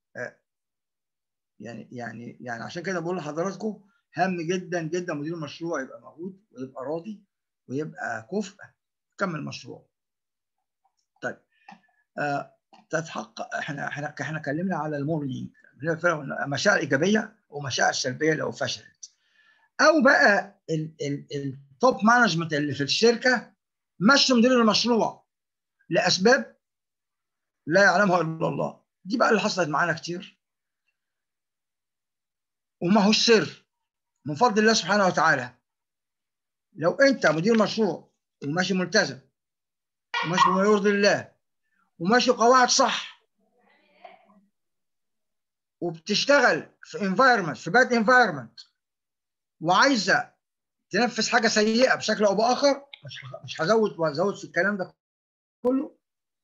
يعني عشان كده بقول لحضراتكم هام جدا جدا مدير المشروع يبقى موجود ويبقى راضي ويبقى كفء يكمل المشروع. طيب تتحقق احنا اتكلمنا على المورنينج، مشاعر ايجابيه ومشاعر سلبيه لو فشلت، او بقى التوب مانجمنت اللي في الشركه مشوا مدير المشروع لاسباب لا يعلمها الا الله. دي بقى اللي حصلت معانا كتير، وما هوش سر، من فضل الله سبحانه وتعالى. لو انت مدير مشروع وماشي ملتزم وماشي بما يرضي الله وماشي قواعد صح وبتشتغل في انفايرمنت في باد انفايرمنت وعايزه تنفذ حاجه سيئه بشكل او باخر، مش هزود في الكلام ده كله.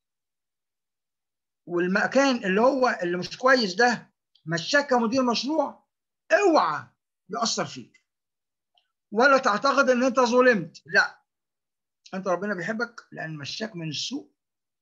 والمكان اللي مش كويس ده مشاك كمدير مشروع، اوعى يأثر فيك ولا تعتقد ان انت ظلمت، لا، انت ربنا بيحبك لان مشاك من السوء،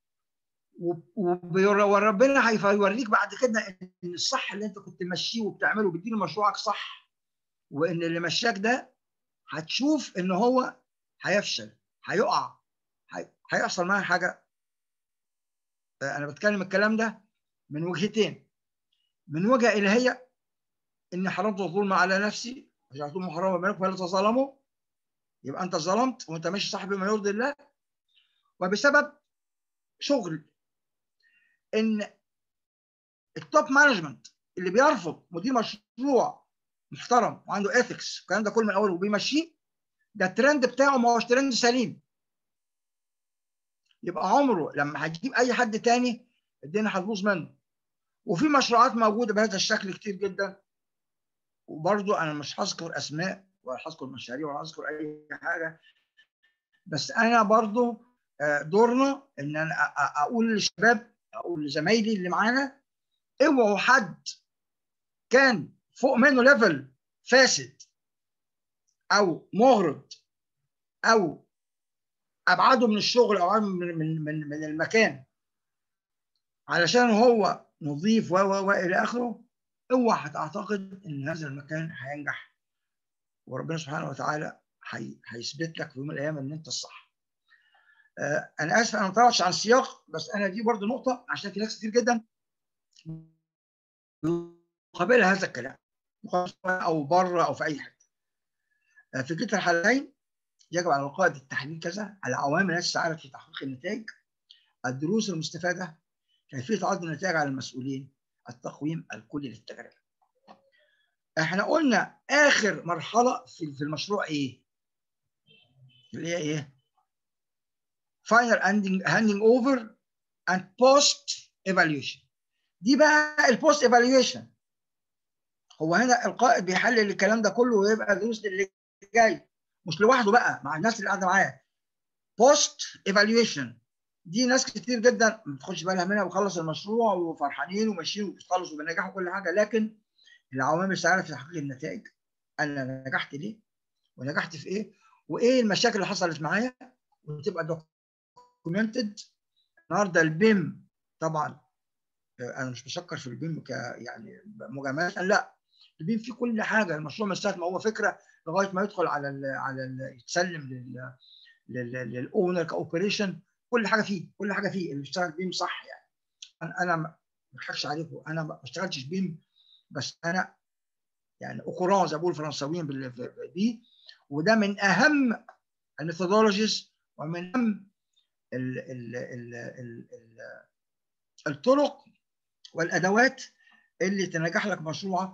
وربنا هيوريك بعد كده ان الصح اللي انت كنت ماشيه وبتعمله بتدير مشروعك صح، وان اللي مشاك ده هتشوف ان هو هيفشل هيقع هيحصل معاه حاجه. انا بتكلم الكلام ده من وجهتين، من وجهه الهيه اني حرمت الظلم على نفسي وجعلته محرما بينكم فلا تظلموا، يبقى انت ظلمت وانت ماشي صح بما يرضي الله، وبسبب شغل ان التوب مانجمنت اللي بيرفض مدير مشروع محترم وعنده اثكس الكلام ده كله من الاول وبيمشيه، ده الترند بتاعه ما هوش ترند سليم. يبقى عمره لما هتجيب اي حد تاني الدنيا هتبوظ منه. وفي مشروعات موجوده بهذا الشكل كتير جدا، وبرضه انا مش هذكر اسماء ولا هذكر مشاريع ولا هذكر اي حاجه، بس انا برضه دورنا ان انا اقول للشباب، اقول لزمايلي اللي معانا، اوعوا حد كان فوق منه ليفل فاسد او مغرض او ابعده من الشغل او ابعده من المكان علشان هو نظيف و الى اخره. اوعى هتعتقد ان هذا المكان هينجح، وربنا سبحانه وتعالى هيثبت لك في يوم من الايام ان انت الصح. انا اسف انا ما طلعتش عن السياق، بس انا دي برضه نقطه عشان في ناس كتير جدا قابلها هذا الكلام او بره او في اي حته. في كلتا الحالتين يجب على القائد التحليل كذا العوامل التي تساعد في تحقيق النتائج، الدروس المستفاده، كيفيه عرض النتائج على المسؤولين، التقويم الكلي للتجربه. احنا قلنا اخر مرحله في المشروع ايه؟ اللي هي ايه؟ فاينل هاندنج اوفر اند بوست ايفالويشن. دي بقى البوست ايفالويشن. هو هنا القائد بيحلل الكلام ده كله ويبقى دروس اللي جاي مش لوحده بقى، مع الناس اللي قاعده معاه. بوست ايفالويشن دي ناس كتير جدا ما بتاخدش بالها منها وخلص المشروع وفرحانين وماشيين وبيخلصوا بنجاح وكل حاجه، لكن العوامل السعاده في تحقيق النتائج، انا نجحت ليه؟ ونجحت في ايه؟ وايه المشاكل اللي حصلت معايا؟ وتبقى دوكيومنتد. النهارده البيم طبعا انا مش بشكر في البيم يعني مجامله، لا، البيم فيه كل حاجه. المشروع من ساعه ما هو فكره لغايه ما يدخل يتسلم للاونر كاوبريشن، كل حاجه فيه اللي بيشتغل بيم صح يعني. انا ما بضحكش عليكم، انا ما اشتغلتش بيم، بس انا يعني اوكوران زي ما بيقولوا الفرنساويين بيه، وده من اهم الميثودولوجيز ومن اهم ال ال ال ال ال الطرق والادوات اللي تنجح لك مشروعك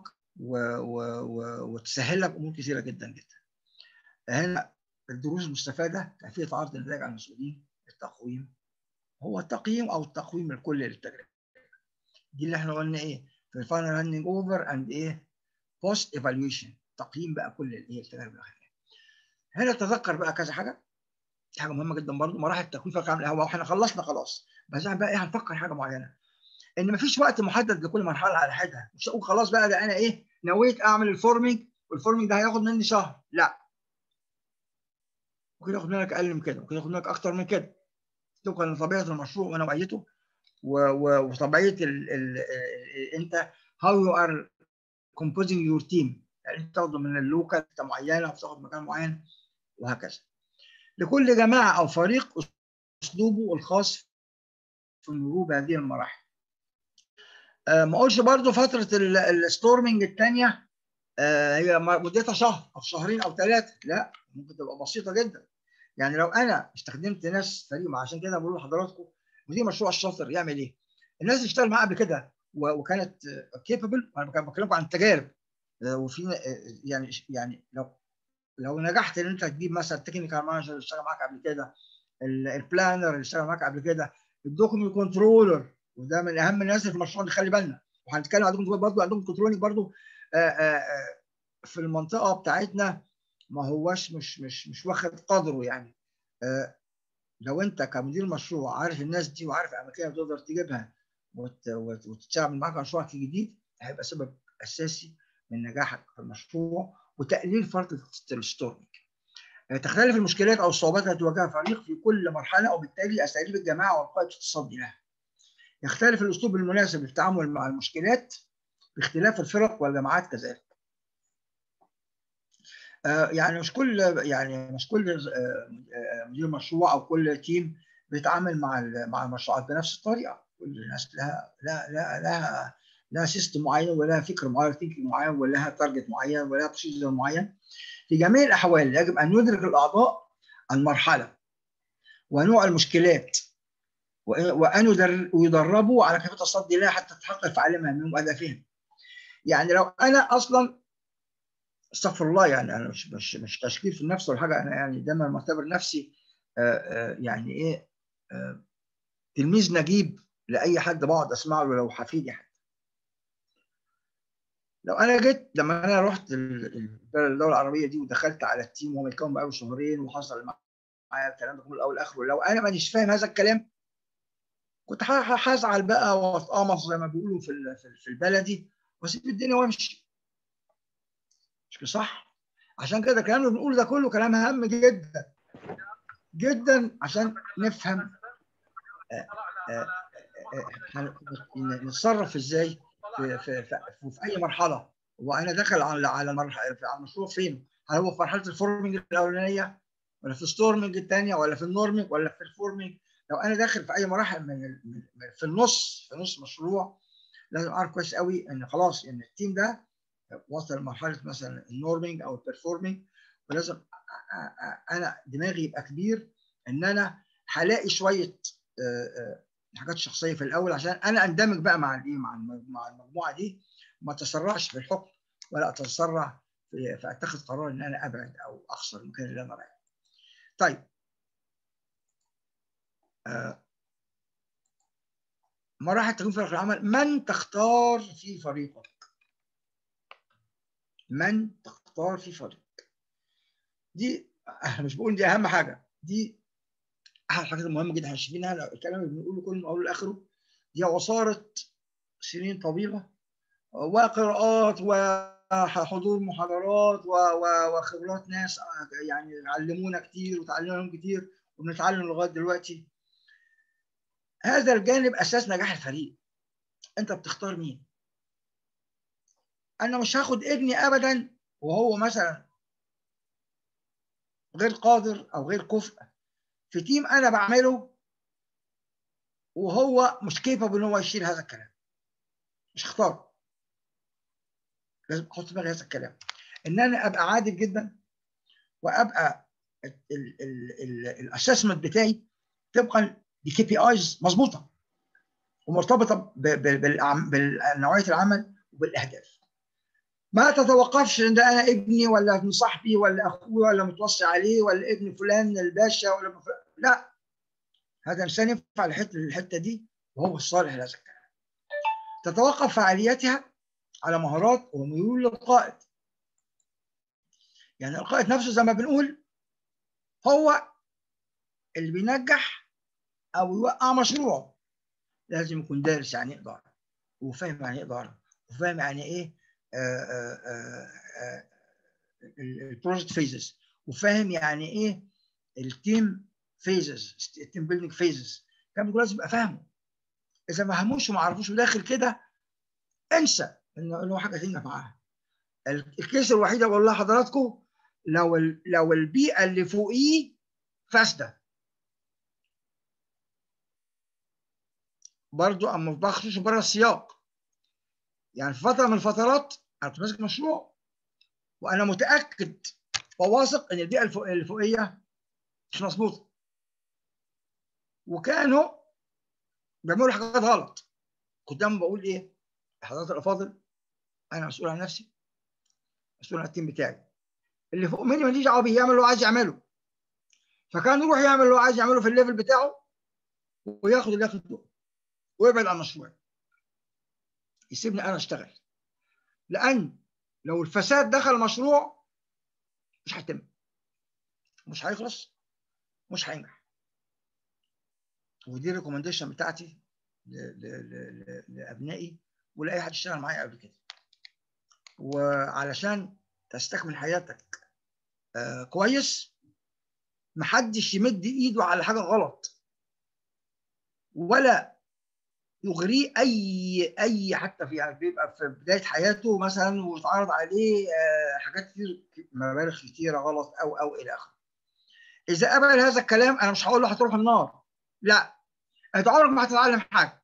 وتسهل لك امور كثيره جدا جدا. هنا الدروس المستفاده كيفيه عرض النتائج على المسؤولين، التقويم، هو التقييم او التقويم الكلي للتجربه. دي اللي احنا قلنا ايه في الفاينل هاندنج اوفر اند ايه بوست ايفالويشن، تقييم بقى كل الايه التجارب الاخيره. هنا تذكر بقى كذا حاجه، حاجه مهمه جدا برضو، مراحل التكوين في عامل القهوه، واحنا خلصنا خلاص، بس احنا بقى ايه هنفكر حاجه معينه، ان مفيش وقت محدد لكل مرحله على حدها. مش هقول خلاص بقى ده انا ايه نويت اعمل الفورمينج والفورمينج ده هياخد مني شهر، لا، ممكن ياخد منك اقل من كده، ممكن ياخد منك اكتر من كده، طبقا لطبيعه المشروع ونوعيته وطبيعه انت هاو يو ار كومبوزنج يور تيم، يعني انت تاخده من اللوكال معينه وتاخد مكان معين وهكذا. لكل جماعه او فريق اسلوبه الخاص في المرور بهذه المراحل. ما اقولش برضو فتره الستورمنج الثانيه هي مدتها شهر او شهرين او ثلاثه، لا، ممكن تبقى بسيطه جدا. يعني لو انا استخدمت ناس فريق، عشان كده بقول لحضراتكم مدير مشروع الشاطر يعمل ايه؟ الناس اللي اشتغل معاه قبل كده وكانت كيبل، انا بكلمكم عن التجارب، وفي يعني لو نجحت ان انت تجيب مثلا التكنيكال مانجر اللي اشتغل معاك قبل كده، البلانر اللي اشتغل معاك قبل كده، الدوكيومنت كنترولر، وده من اهم الناس اللي في المشروع، نخلي بالنا، وهنتكلم عندكم برضه عندكم كنترولينج برضه في المنطقه بتاعتنا ما هوش مش واخد قدره يعني. لو انت كمدير مشروع عارف الناس دي وعارف اماكنها تقدر تجيبها وتشتغل معاك مشروعك الجديد، هيبقى سبب اساسي من نجاحك في المشروع وتقليل فتره الستورمنج. تختلف المشكلات او الصعوبات التي تواجهها الفريق في كل مرحله، وبالتالي اساليب الجماعه والقائد في التصدي لها. يختلف الاسلوب المناسب للتعامل مع المشكلات باختلاف الفرق والجماعات كذلك. يعني مش كل مدير مشروع او كل تيم بيتعامل مع المشروعات بنفس الطريقه. كل الناس لها سيستم معين، ولها فكر معين، ثينكينج معين، ولها تارجت معين، ولها بروسيجر معين. في جميع الاحوال يجب ان يدرك الاعضاء المرحله ونوع المشكلات وان يدربوا على كيفيه التصدي لها حتى تتحقق فعاليه مهامهم واهدافهم. يعني لو انا اصلا استغفر الله، يعني انا مش تشكيل في النفس ولا حاجه، انا يعني دايما معتبر نفسي يعني ايه تلميذ نجيب لاي حد بقعد اسمع له لو حفيدي حتى. لو انا جيت لما انا رحت الدوله العربيه دي ودخلت على التيم وهو متكون بقاله شهرين وحصل معايا الكلام ده كله الاول اخره، لو انا مانيش فاهم هذا الكلام كنت هزعل بقى واتقمص زي ما بيقولوا في البلدي واسيب الدنيا وامشي. مش صح؟ عشان كده الكلام اللي بنقوله ده كله كلام هام جدا جدا عشان نفهم نتصرف ازاي في اي مرحله. وانا داخل على المشروع فين؟ هل هو في مرحله الفورمنج الاولانيه ولا في الستورمنج الثانيه ولا في النورمنج ولا في الفورمنج؟ لو انا داخل في اي مراحل في نص مشروع لازم اعرف كويس قوي ان خلاص ان التيم ده وصل لمرحله مثلا النورمنج او البرفورمنج، ولازم انا دماغي يبقى كبير ان انا هلاقي شويه حاجات شخصيه في الاول عشان انا اندمج بقى مع الايه مع المجموعه دي، ما اتسرعش في الحكم ولا اتسرع في اتخذ قرار ان انا ابعد او اخسر المكان اللي انا رايحه. طيب مراحل تكوين فريق العمل. من تختار في فريقك؟ من تختار في فريقك؟ دي انا مش بقول دي اهم حاجه، دي احد الحاجات المهمه جدا. احنا شايفينها الكلام اللي بنقوله كله من اوله لاخره دي عصاره سنين طويله وقراءات وحضور محاضرات وخبرات ناس يعني علمونا كتير وتعلمنا لهم كتير وبنتعلم لغايه دلوقتي. هذا الجانب اساس نجاح الفريق. انت بتختار مين؟ انا مش هاخد ابني ابدا وهو مثلا غير قادر او غير كفء في تيم انا بعمله وهو مش كيبل ان هو يشيل هذا الكلام. مش اختار. لازم احط في دماغي هذا الكلام ان انا ابقى عادل جدا وابقى الاسسمنت بتاعي طبقا لكي بي ايز مظبوطه ومرتبطه بنوعيه العمل وبالاهداف. ما تتوقفش ان ده انا ابني ولا ابن صاحبي ولا اخوي ولا متوصي عليه ولا ابن فلان الباشا ولا ابن فلان. لا، هذا انسان ينفع الحته دي وهو الصالح لهذا الكلام. تتوقف فعاليتها على مهارات وميول للقائد. يعني القائد نفسه زي ما بنقول هو اللي بينجح او يوقع مشروع. لازم يكون دارس يعني ايه اداره وفاهم يعني ايه اداره وفاهم يعني ايه البروجكت فيزز وفاهم يعني ايه التيم فيزز التيم بيلدينج فيزز. الكلام ده لازم يبقى فاهمه. اذا ما فهموش وما عرفوش وداخل كده انسى انه حاجه تنجح معاها. الكيس الوحيده بقول لحضراتكم لو البيئه اللي فوقيه فاسده برضو اما بخرج بره السياق. يعني في فتره من الفترات انا كنت ماسك مشروع وانا متاكد وواثق ان البيئه الفوقيه مش مظبوطه وكانوا بيعملوا حاجات غلط. كنت دايما بقول ايه حضرات الافاضل انا مسؤول عن نفسي مسؤول عن التيم بتاعي اللي فوق مني ماليش دعوه بيه يعمل اللي هو عايز يعمله. فكان يروح يعمل اللي هو عايز يعمله في الليفل بتاعه وياخد اللي ياخده ويبعد عن المشروع يسيبني انا اشتغل. لان لو الفساد دخل المشروع مش هيتم مش هيخلص مش هينجح. ودي الريكومنديشن بتاعتي لابنائي ولاي حد اشتغل معايا قبل كده. وعلشان تستكمل حياتك كويس محدش يمد ايده على حاجه غلط ولا يغريه اي حتى في يعني بيبقى في بدايه حياته مثلا ويتعرض عليه حاجات كتير مبالغ كتيره غلط او الى اخره. اذا قبل هذا الكلام انا مش هقول له هتروح النار، لا انت عمرك ما هتتعلم حاجه.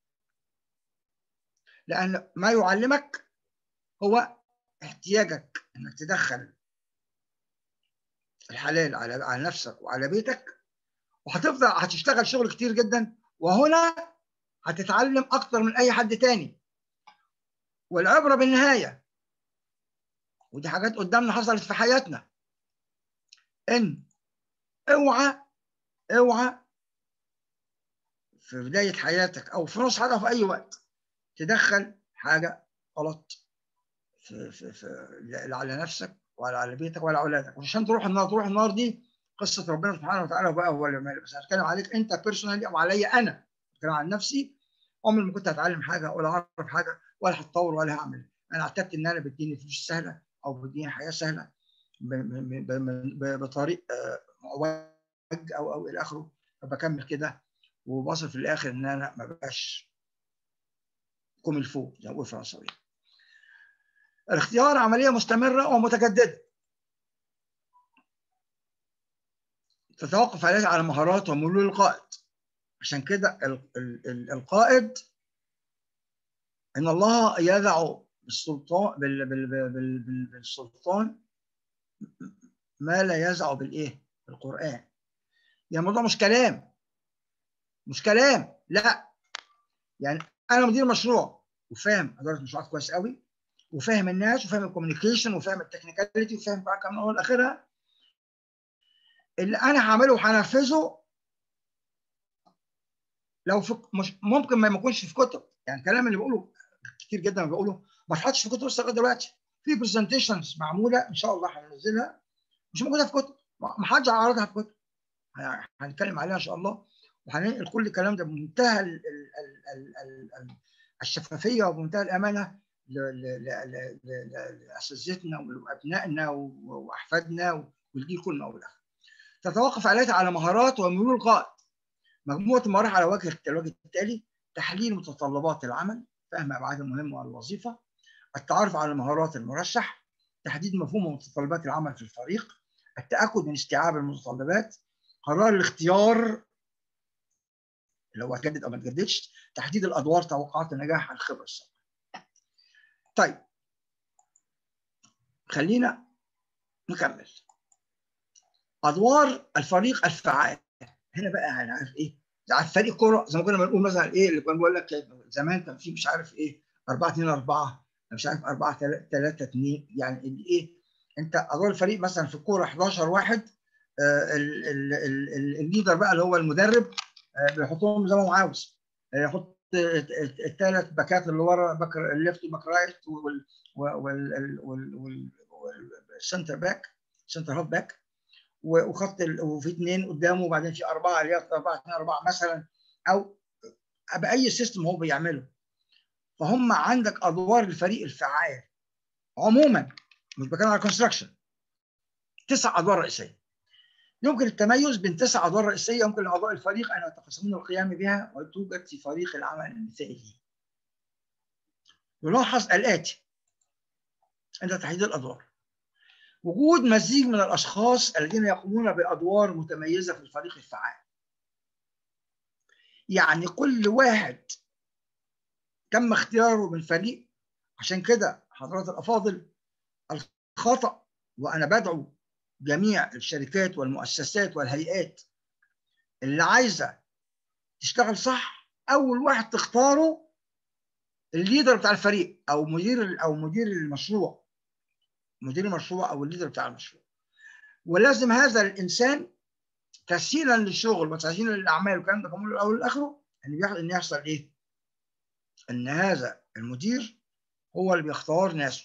لان ما يعلمك هو احتياجك انك تدخل الحلال على نفسك وعلى بيتك وهتفضل هتشتغل شغل كتير جدا وهنا هتتعلم اكتر من اي حد تاني. والعبره بالنهايه، ودي حاجات قدامنا حصلت في حياتنا، ان اوعى في بدايه حياتك او في نص حياتك في اي وقت تدخل حاجه غلط في لا على نفسك ولا على بيتك ولا اولادك. وعشان تروح النار دي قصه ربنا سبحانه وتعالى بقى هو اللي بس هتكلم عليك انت بيرسونالي او عليا انا، بتكلم عن نفسي. عمري ما كنت هتعلم حاجه ولا اعرف حاجه ولا هتطور ولا هعمل. انا اعتقدت ان انا بديني فلوس سهله او بديني حياه سهله بطريق معوج او الى اخره، فبكمل كده وبصل في الاخر ان انا ما بقاش كوم الفوق زي ما بقول فرنساوي. الاختيار عمليه مستمره ومتجدده تتوقف على مهارات وميول القائد. عشان كده القائد ان الله يدع بالسلطان ما لا يزع بالايه؟ بالقران. يعني الموضوع مش كلام لا. يعني انا مدير مشروع وفاهم اداره مشروعات كويس قوي وفاهم الناس وفاهم الكوميونيكيشن وفاهم التكنيكاليتي وفاهم بقى كمان اول اخرها. اللي انا هعمله وهنفذه لو في مش ممكن ما يكونش في كتب. يعني الكلام اللي بقوله كتير جدا بقوله ما اتحطش في كتب لسه لغايه دلوقتي. في برزنتيشنز معموله ان شاء الله هننزلها مش موجوده في كتب، ما حدش عرضها في كتب. هنتكلم عليها ان شاء الله وهننقل كل الكلام ده بمنتهى الشفافيه وبمنتهى الامانه لاساتذتنا وابنائنا واحفادنا والجيل كله او الاخر. تتوقف على مهارات وميول القائد. مجموعه المراحل على وجه التالي: تحليل متطلبات العمل، فهم ابعاد المهمه والوظيفه، التعرف على مهارات المرشح، تحديد مفهوم ومتطلبات العمل في الفريق، التاكد من استيعاب المتطلبات، قرار الاختيار اللي هو هتجدد او ما تجددش، تحديد الادوار، توقعات النجاح، الخبره السابقه. طيب خلينا نكمل. ادوار الفريق الفعال. هنا بقى هنعرف ايه؟ عارف فريق كوره زي ما كنا بنقول مثلا ايه اللي كنا بقول لك زمان كان في مش عارف ايه 4-2-4 مش عارف 4-3-2 يعني ايه؟ انت ادوار الفريق مثلا في الكوره 11 واحد. الليدر بقى اللي هو المدرب بيحطهم زي ما هو عاوز. يحط الثلاث باكات اللي ورا، باك الليفت وباك رايت والسنتر باك، سنتر هاف باك، وخط وفي اثنين قدامه وبعدين في اربعه اللي هي 4-2-4 مثلا او باي سيستم هو بيعمله. فهم عندك ادوار الفريق الفعال عموما، مش بتكلم على كونستراكشن. 9 ادوار رئيسيه. يمكن التميز بين 9 ادوار رئيسيه يمكن لاعضاء الفريق ان يتقاسمون القيام بها وتوجد في فريق العمل المثالي. يلاحظ الاتي عند تحديد الادوار: وجود مزيج من الاشخاص الذين يقومون بادوار متميزه في الفريق الفعال. يعني كل واحد تم اختياره من فريق. عشان كده حضرات الافاضل، الخطأ وانا بدعو جميع الشركات والمؤسسات والهيئات اللي عايزه تشتغل صح، اول واحد تختاره الليدر بتاع الفريق او مدير المشروع، مدير المشروع او الليدر بتاع المشروع. ولازم هذا الانسان تسهيلا للشغل وتسهيلا للاعمال والكلام ده كله من الاول لاخره ان يحصل ايه؟ ان هذا المدير هو اللي بيختار ناسه.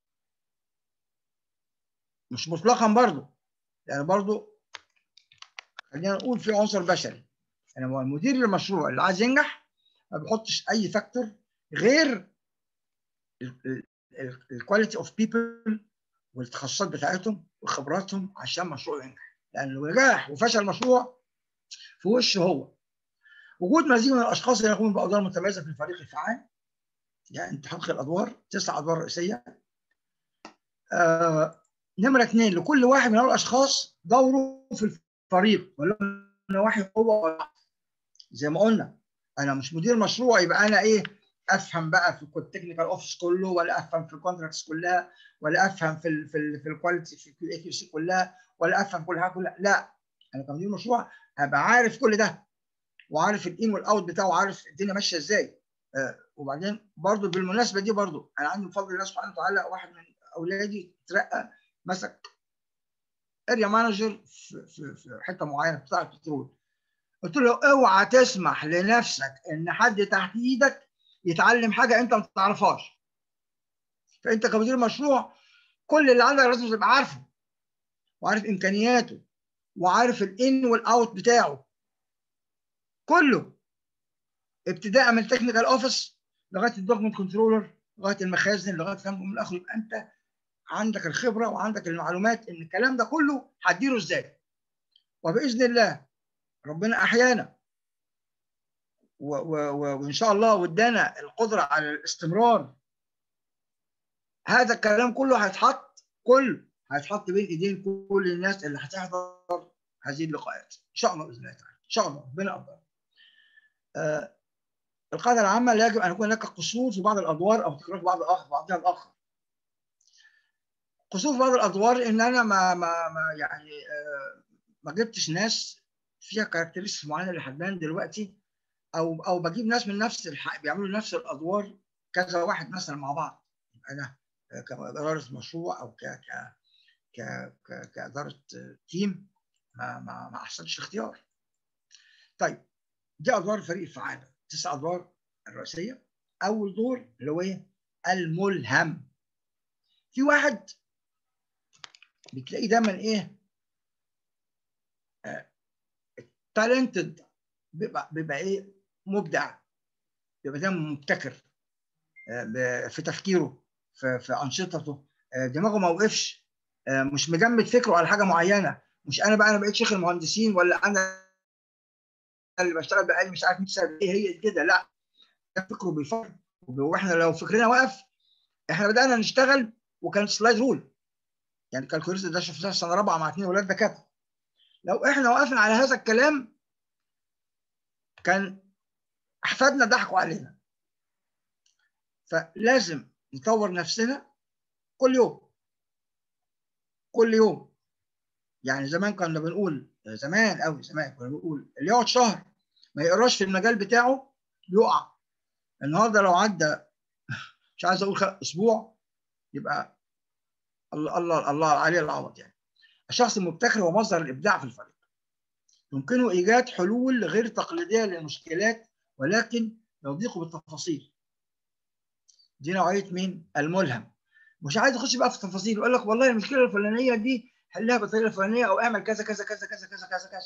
مش مطلقا برضه، يعني برضه خلينا نقول في عنصر بشري. يعني هو المدير المشروع اللي عايز ينجح ما بيحطش اي فاكتور غير الكواليتي اوف بيبل والتخصصات بتاعتهم وخبراتهم عشان المشروع ينجح. لان لو نجح وفشل المشروع في وشه هو. وجود مزيج من الاشخاص اللي يقومون بادوار متميزه في الفريق الفعال. يعني تحقيق الادوار 9 ادوار رئيسيه. نمره 2: لكل واحد من هؤلاء الاشخاص دوره في الفريق ولو نواحي قوه. زي ما قلنا انا مش مدير مشروع يبقى انا ايه؟ افهم بقى في التكنيكال اوفيس كله، ولا افهم في الكونتراكتس كلها، ولا افهم في الكواليتي في الكيو اي كيو سي كلها، ولا افهم كل حاجه كلها. لا، انا كمدير مشروع هبقى عارف كل ده وعارف الان والاوت بتاعه وعارف الدنيا ماشيه ازاي. وبعدين برضو بالمناسبه دي برضو انا عندي بفضل الله سبحانه وتعالى واحد من اولادي اترقى مسك اريا مانجر في حته معينه في قطاع البترول. قلت له اوعى تسمح لنفسك ان حد تحت ايدك يتعلم حاجه انت ما تعرفهاش. فانت كمدير مشروع كل اللي عندك لازم تبقى عارفه وعارف امكانياته وعارف الان والاوت بتاعه كله، ابتداء من التكنيكال اوفيس لغايه الدوكمنت كنترولر لغايه المخازن لغايه كلام من الاخر. يبقى انت عندك الخبره وعندك المعلومات ان الكلام ده كله هتديره ازاي. وباذن الله ربنا احيانا وان شاء الله وادانا القدره على الاستمرار. هذا الكلام كله هيتحط بين ايدين كل الناس اللي هتحضر هذه اللقاءات ان شاء الله باذن الله تعالى. ان شاء الله ربنا يقدر. القاعده العامه لا يجب ان يكون هناك قصور في بعض الادوار او تكرار في بعضها الاخر. قصور في بعض الادوار ان انا ما جبتش ناس فيها كاركترستكس معينه اللي هتبان دلوقتي، او بجيب ناس من نفس بيعملوا نفس الادوار كذا واحد مثلا مع بعض. انا كاداره مشروع او كاداره تيم ما احسنش الاختيار. طيب دي ادوار الفريق الفعال 9 ادوار الرئيسيه. اول دور اللي هو ايه؟ الملهم. في واحد بتلاقيه دايما ايه؟ تالنتد، بيبقى ايه؟ مبدع، بيبقى دايما مبتكر في تفكيره في انشطته، دماغه ما وقفش، مش مجمد فكره على حاجه معينه. مش انا بقيت شيخ المهندسين ولا انا اللي بشتغل بقالي مش عارف 100 سنه ايه هي كده. لا، ده فكره بيفكر. واحنا لو فكرنا وقف، احنا بدانا نشتغل وكان سلايد رول، يعني الكالكوليتر ده شفناه في سنه رابعه مع 2 ولاد دكاتره. لو احنا وقفنا على هذا الكلام كان احفادنا ضحكوا علينا. فلازم نطور نفسنا كل يوم كل يوم. يعني زمان كنا بنقول، زمان قوي زمان كنا بنقول اللي يقعد شهر ما يقراش في المجال بتاعه يقع. النهارده لو عدى مش عايز اقول اسبوع يبقى الله عليه العوض. يعني الشخص المبتكر هو مصدر الابداع في الفريق. يمكنه ايجاد حلول غير تقليديه للمشكلات ولكن يضيق بالتفاصيل. دي نوعيه مين؟ الملهم. مش عايز يخش بقى في التفاصيل يقول لك والله المشكله الفلانيه دي حلها بالطريقه الفلانيه او اعمل كذا كذا كذا كذا كذا كذا كذا.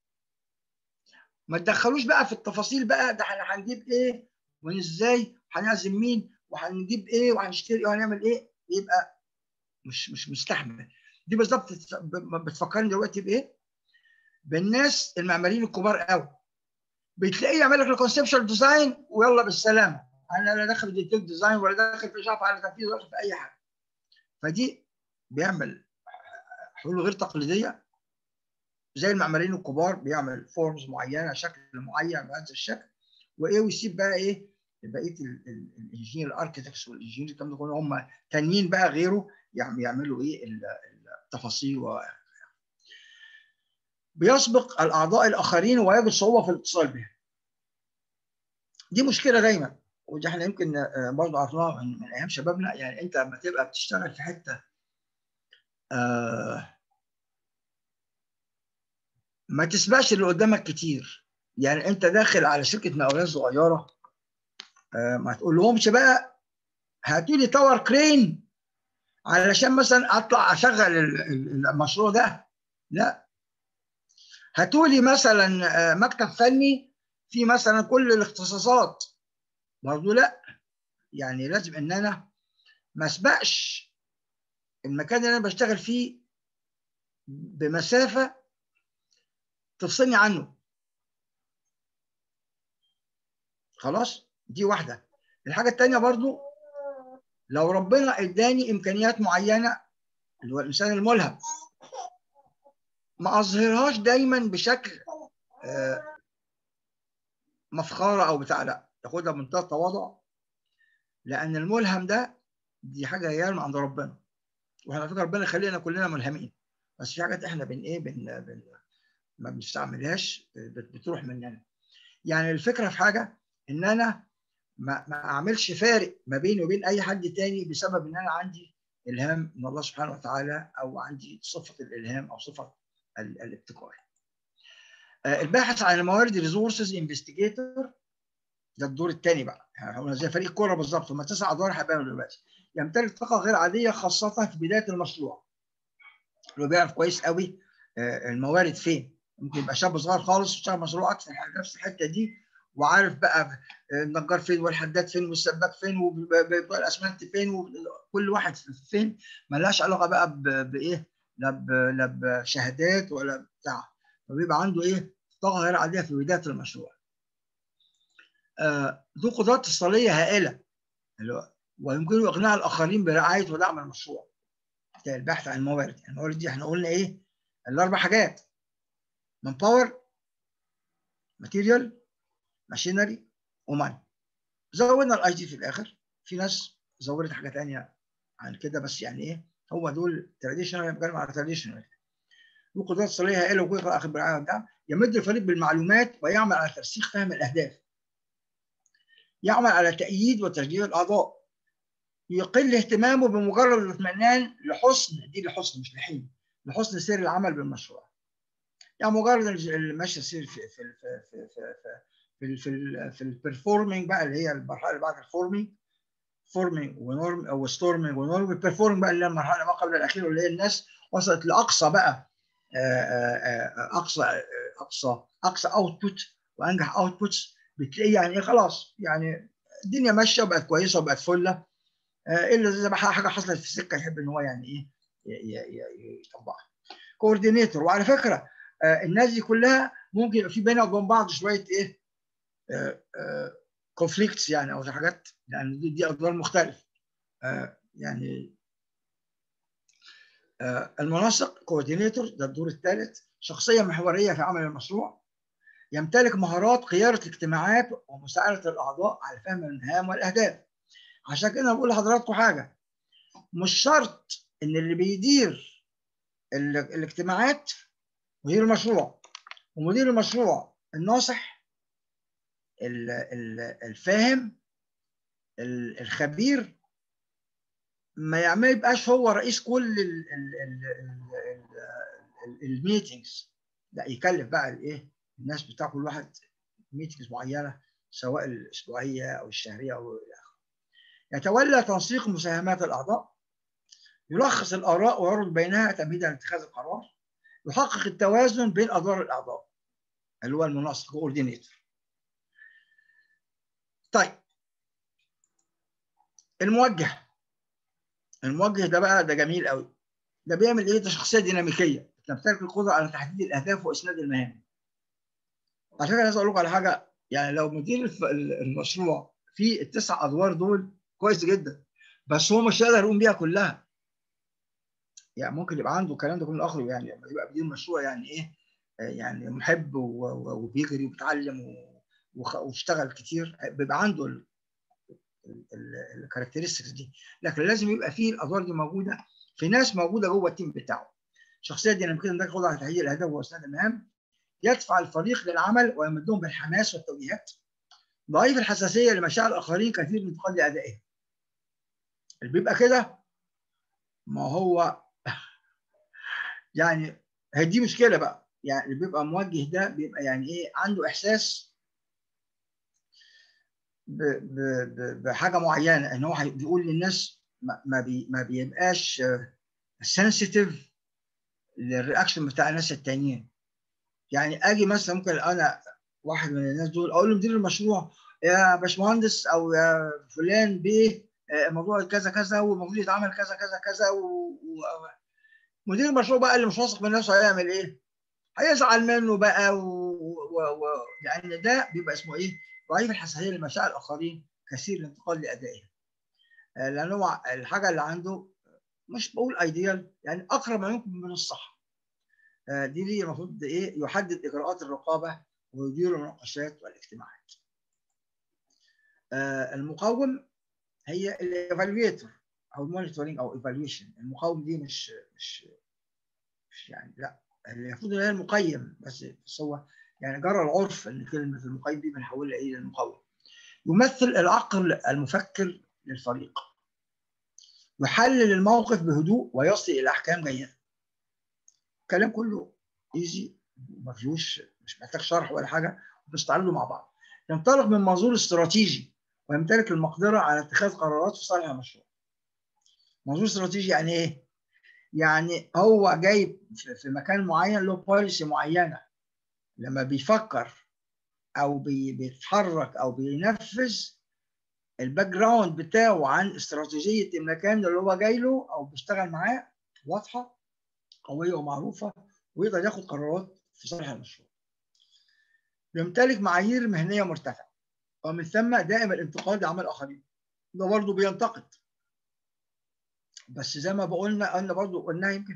ما تدخلوش بقى في التفاصيل بقى، ده احنا هنجيب ايه وازاي وهنعزم مين وهنجيب ايه وهنشتري ايه وهنعمل ايه. يبقى مش مستحمل. دي بالظبط بتفكرني دلوقتي بايه؟ بالناس المعماريين الكبار قوي، بتلاقيه يعمل لك الكونسبشوال ديزاين ويلا بالسلامه. انا لا داخل في ديتيل ديزاين ولا داخل في شرح على تنفيذ ولا داخل في اي حاجه. فدي بيعمل حلول غير تقليديه زي المعماريين الكبار، بيعمل فورمز معينه شكل معين بهذا الشكل وايه، ويسيب بقى ايه بقيه الانجينير الاركتكتس والانجينير الكلام ده كله هم تانيين بقى غيره يعملوا ايه التفاصيل بيسبق الاعضاء الاخرين ويجد صعوبه في الاتصال بهم. دي مشكله دايما، ودي احنا يمكن برضه عرفناها من ايام شبابنا. يعني انت لما تبقى بتشتغل في حته ما تسبقش اللي قدامك كتير. يعني انت داخل على شركه مقاولات صغيره، ما تقول لهمش بقى هاتوا لي تاور كرين علشان مثلا اطلع اشغل المشروع ده. لا، هاتوا لي مثلا مكتب فني في مثلا كل الاختصاصات. برضه لا، يعني لازم ان انا ما اسبقش المكان اللي انا بشتغل فيه بمسافه تفصلني عنه. خلاص، دي واحده. الحاجه الثانيه برضو، لو ربنا اداني امكانيات معينه اللي هو الانسان الملهم، ما اظهرهاش دايما بشكل مفخره او بتاع. لا، تاخدها بمنتهى التواضع، لان الملهم ده دي حاجه هي من عند ربنا. واحنا على فكره ربنا يخلينا كلنا ملهمين، بس في حاجات احنا ما بنستعملهاش، بتروح مننا. يعني الفكره في حاجه ان انا ما اعملش فارق ما بيني وبين اي حد تاني بسبب ان انا عندي الهام من الله سبحانه وتعالى، او عندي صفه الالهام او صفه الابتكار. الباحث عن الموارد ريسورسز انفستيجيتور، ده الدور الثاني بقى، يعني زي فريق كوره بالظبط، هم 9 ادوار هيبانوا دلوقتي. يمتلك طاقه غير عاديه خاصه في بدايه المشروع، اللي بيعرف كويس قوي الموارد فين. ممكن يبقى شاب صغير خالص واشتغل مشروع اكثر نفس الحته دي، وعارف بقى النجار فين والحداد فين والسباك فين وبتوع الاسمنت فين وكل واحد فين. ملهاش علاقه بقى بايه، لا بشهادات ولا بتاع، فبيبقى عنده ايه، طاقه غير عاديه في بدايه المشروع. ذو قدرات اتصاليه هائله، ويمكنه اقناع الاخرين برعايه ودعم المشروع. البحث عن الموارد، الموارد دي احنا قلنا ايه، الاربع حاجات: من باور، ماتيريال، ماشينري، ومان. زودنا الاي دي في الاخر، في ناس زودت حاجه ثانيه عن كده، بس يعني ايه، هو دول تراديشنال، انا بتكلم على تراديشنال. له قدرات اتصاليه هائله وقوه اخر بالعالم ده، يمد الفريق بالمعلومات ويعمل على ترسيخ فهم الاهداف، يعمل على تأييد وتشجيع الاعضاء، يقل اهتمامه بمجرد الاطمئنان لحسن، دي لحسن مش لحين، لحسن سير العمل بالمشروع. يعني مجرد المشي يصير في البرفورمينج بقى، اللي هي المرحله اللي بعد الفورمينج، فورمينج ونورم او ستورمينج ونورم. البرفورمينج بقى اللي هي المرحله ما قبل الاخيره، اللي هي الناس وصلت لاقصى بقى اقصى اوتبوت وانجح اوتبوتس. بتلاقي يعني ايه، خلاص يعني الدنيا ماشيه وبقت كويسه وبقت فله، الا اذا حاجه حصلت في السكه يحب ان هو يعني ايه يطبقها. كوردينيتور، وعلى فكره الناس دي كلها ممكن يبقى في بينها وبين بعض شويه ايه، كونفليكتس يعني، او حاجات، يعني دي ادوار مختلفه. يعني المنسق كوردينيتور، ده الدور الثالث، شخصيه محوريه في عمل المشروع، يمتلك مهارات قياده الاجتماعات ومساعده الاعضاء على فهم المهام والاهداف. عشان كده بقول لحضراتكم حاجه، مش شرط ان اللي بيدير الاجتماعات مدير المشروع، ومدير المشروع الناصح الفاهم الخبير ما يبقاش هو رئيس كل الميتنجز، لا، يكلف بقى الايه، الناس بتاع كل واحد ميتنجز معينه، سواء الاسبوعيه او الشهريه او الى اخره. يتولى تنسيق مساهمات الاعضاء، يلخص الاراء ويربط بينها تمهيدا لاتخاذ القرار، يحقق التوازن بين ادوار الاعضاء اللي هو المنسق كوردينيتور. طيب الموجه ده بقى ده جميل قوي، ده بيعمل ايه، ده شخصيه ديناميكيه تمتلك القدره على تحديد الاهداف واسناد المهام. على فكره عايز اقول لكم على حاجه، يعني لو مدير المشروع في التسع ادوار دول كويس جدا، بس هو مش هيقدر يقوم بيها كلها. يعني ممكن يبقى عنده الكلام ده كله اخره، يعني لما يبقى مدير مشروع يعني ايه، يعني محب وبيجري وبيتعلم واشتغل كتير، بيبقى عنده الكاركترستكس دي، لكن لازم يبقى فيه الادوار دي موجوده في ناس موجوده جوه التيم بتاعه. شخصيه ديناميكيه عندك قدره على تحديد الاهداف واسناد المهام، يدفع الفريق للعمل ويمدهم بالحماس والتوجيهات، ضعيف الحساسيه لمشاعر الاخرين، كثير من تقلي ادائهم. اللي بيبقى كده ما هو يعني هي دي مشكله بقى، يعني اللي بيبقى موجه ده بيبقى يعني ايه، عنده احساس بحاجه معينه، ان هو بيقول للناس ما بيبقاش سنسيتيف للرياكشن بتاع الناس التانيين. يعني اجي مثلا ممكن انا واحد من الناس دول اقول لمدير المشروع يا باشمهندس او يا فلان بيه، الموضوع كذا كذا والمفروض يتعمل كذا كذا كذا، مدير المشروع بقى اللي مش واثق من نفسه هيعمل ايه؟ هيزعل منه بقى يعني ده بيبقى اسمه ايه؟ ضعيف الحساسيه لمشاعر الاخرين، كثير الانتقال لادائهم. لان هو الحاجه اللي عنده مش بقول ايديال، يعني اقرب ما يمكن من الصح. دي المفروض ايه، يحدد اجراءات الرقابه ويدير المناقشات والاجتماعات. المقوم هي الايفالويتور او المونيتورنج او ايفالويشن. المقوم دي مش يعني لا، المفروض ان هي المقيم، بس هو يعني جرى العرف ان كلمه المقيم دي بنحولها ايه للمقوم. يمثل العقل المفكر للفريق، يحلل الموقف بهدوء ويصل الى احكام جيده. الكلام كله ايزي، ما فيهوش، مش محتاج شرح ولا حاجه، بنستعرضه مع بعض. ينطلق من منظور استراتيجي ويمتلك المقدره على اتخاذ قرارات في صالح المشروع. منظور استراتيجي يعني ايه؟ يعني هو جاي في مكان معين له بوليسي معينه، لما بيفكر او بيتحرك او بينفذ، الباك جراوند بتاعه عن استراتيجيه المكان اللي هو جاي له او بيشتغل معاه واضحه قويه ومعروفه، ويقدر ياخد قرارات في صالح المشروع. يمتلك معايير مهنيه مرتفعه، ومن ثم دائم الانتقاد لعمل الاخرين. ده برضه بينتقد، بس زي ما قلنا برضه قلناها يمكن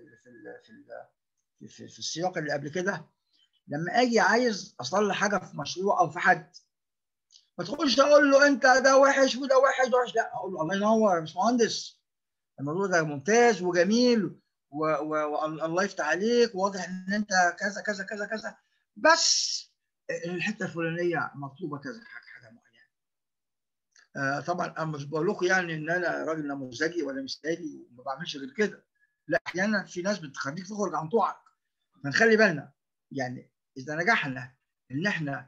في السياق اللي قبل كده، لما اجي عايز اصلح حاجه في مشروع او في حد، ما تخش اقول له انت ده وحش وده وحش وحش، لا، اقول له الله ينور يا باشمهندس، الموضوع ده ممتاز وجميل والله يفتح عليك، واضح ان انت كذا كذا كذا كذا، بس الحته الفلانيه مطلوبه كذا حاجه معينه. طبعا انا مش بقول لكم يعني ان انا راجل نموذجي ولا مثالي وما بعملش غير كده، لا، احيانا في ناس بتخليك تخرج عن طوعك، فنخلي بالنا. يعني اذا نجحنا ان احنا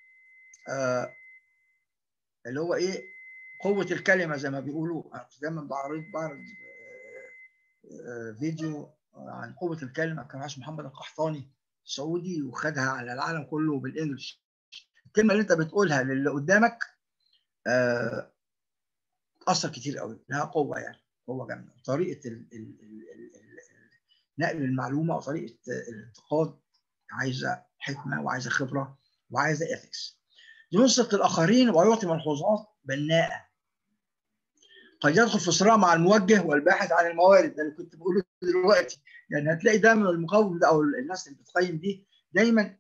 اللي هو ايه، قوه الكلمه زي ما بيقولوا. انا دايما بعرض فيديو عن قوه الكلمه، كان عاش محمد القحطاني سعودي وخدها على العالم كله بالانجلش. الكلمه اللي انت بتقولها للي قدامك تاثر كتير قوي، لها قوه، يعني قوه جامده. طريقه نقل المعلومه وطريقه الانتقاد عايزه حكمه وعايزه خبره وعايزه اثكس. ينصت الاخرين ويعطي ملحوظات بناءه. قد يدخل في صراع مع الموجه والباحث عن الموارد، ده اللي كنت بقوله دلوقتي. يعني هتلاقي دايما المقاوم ده او الناس اللي بتقيم دي دايما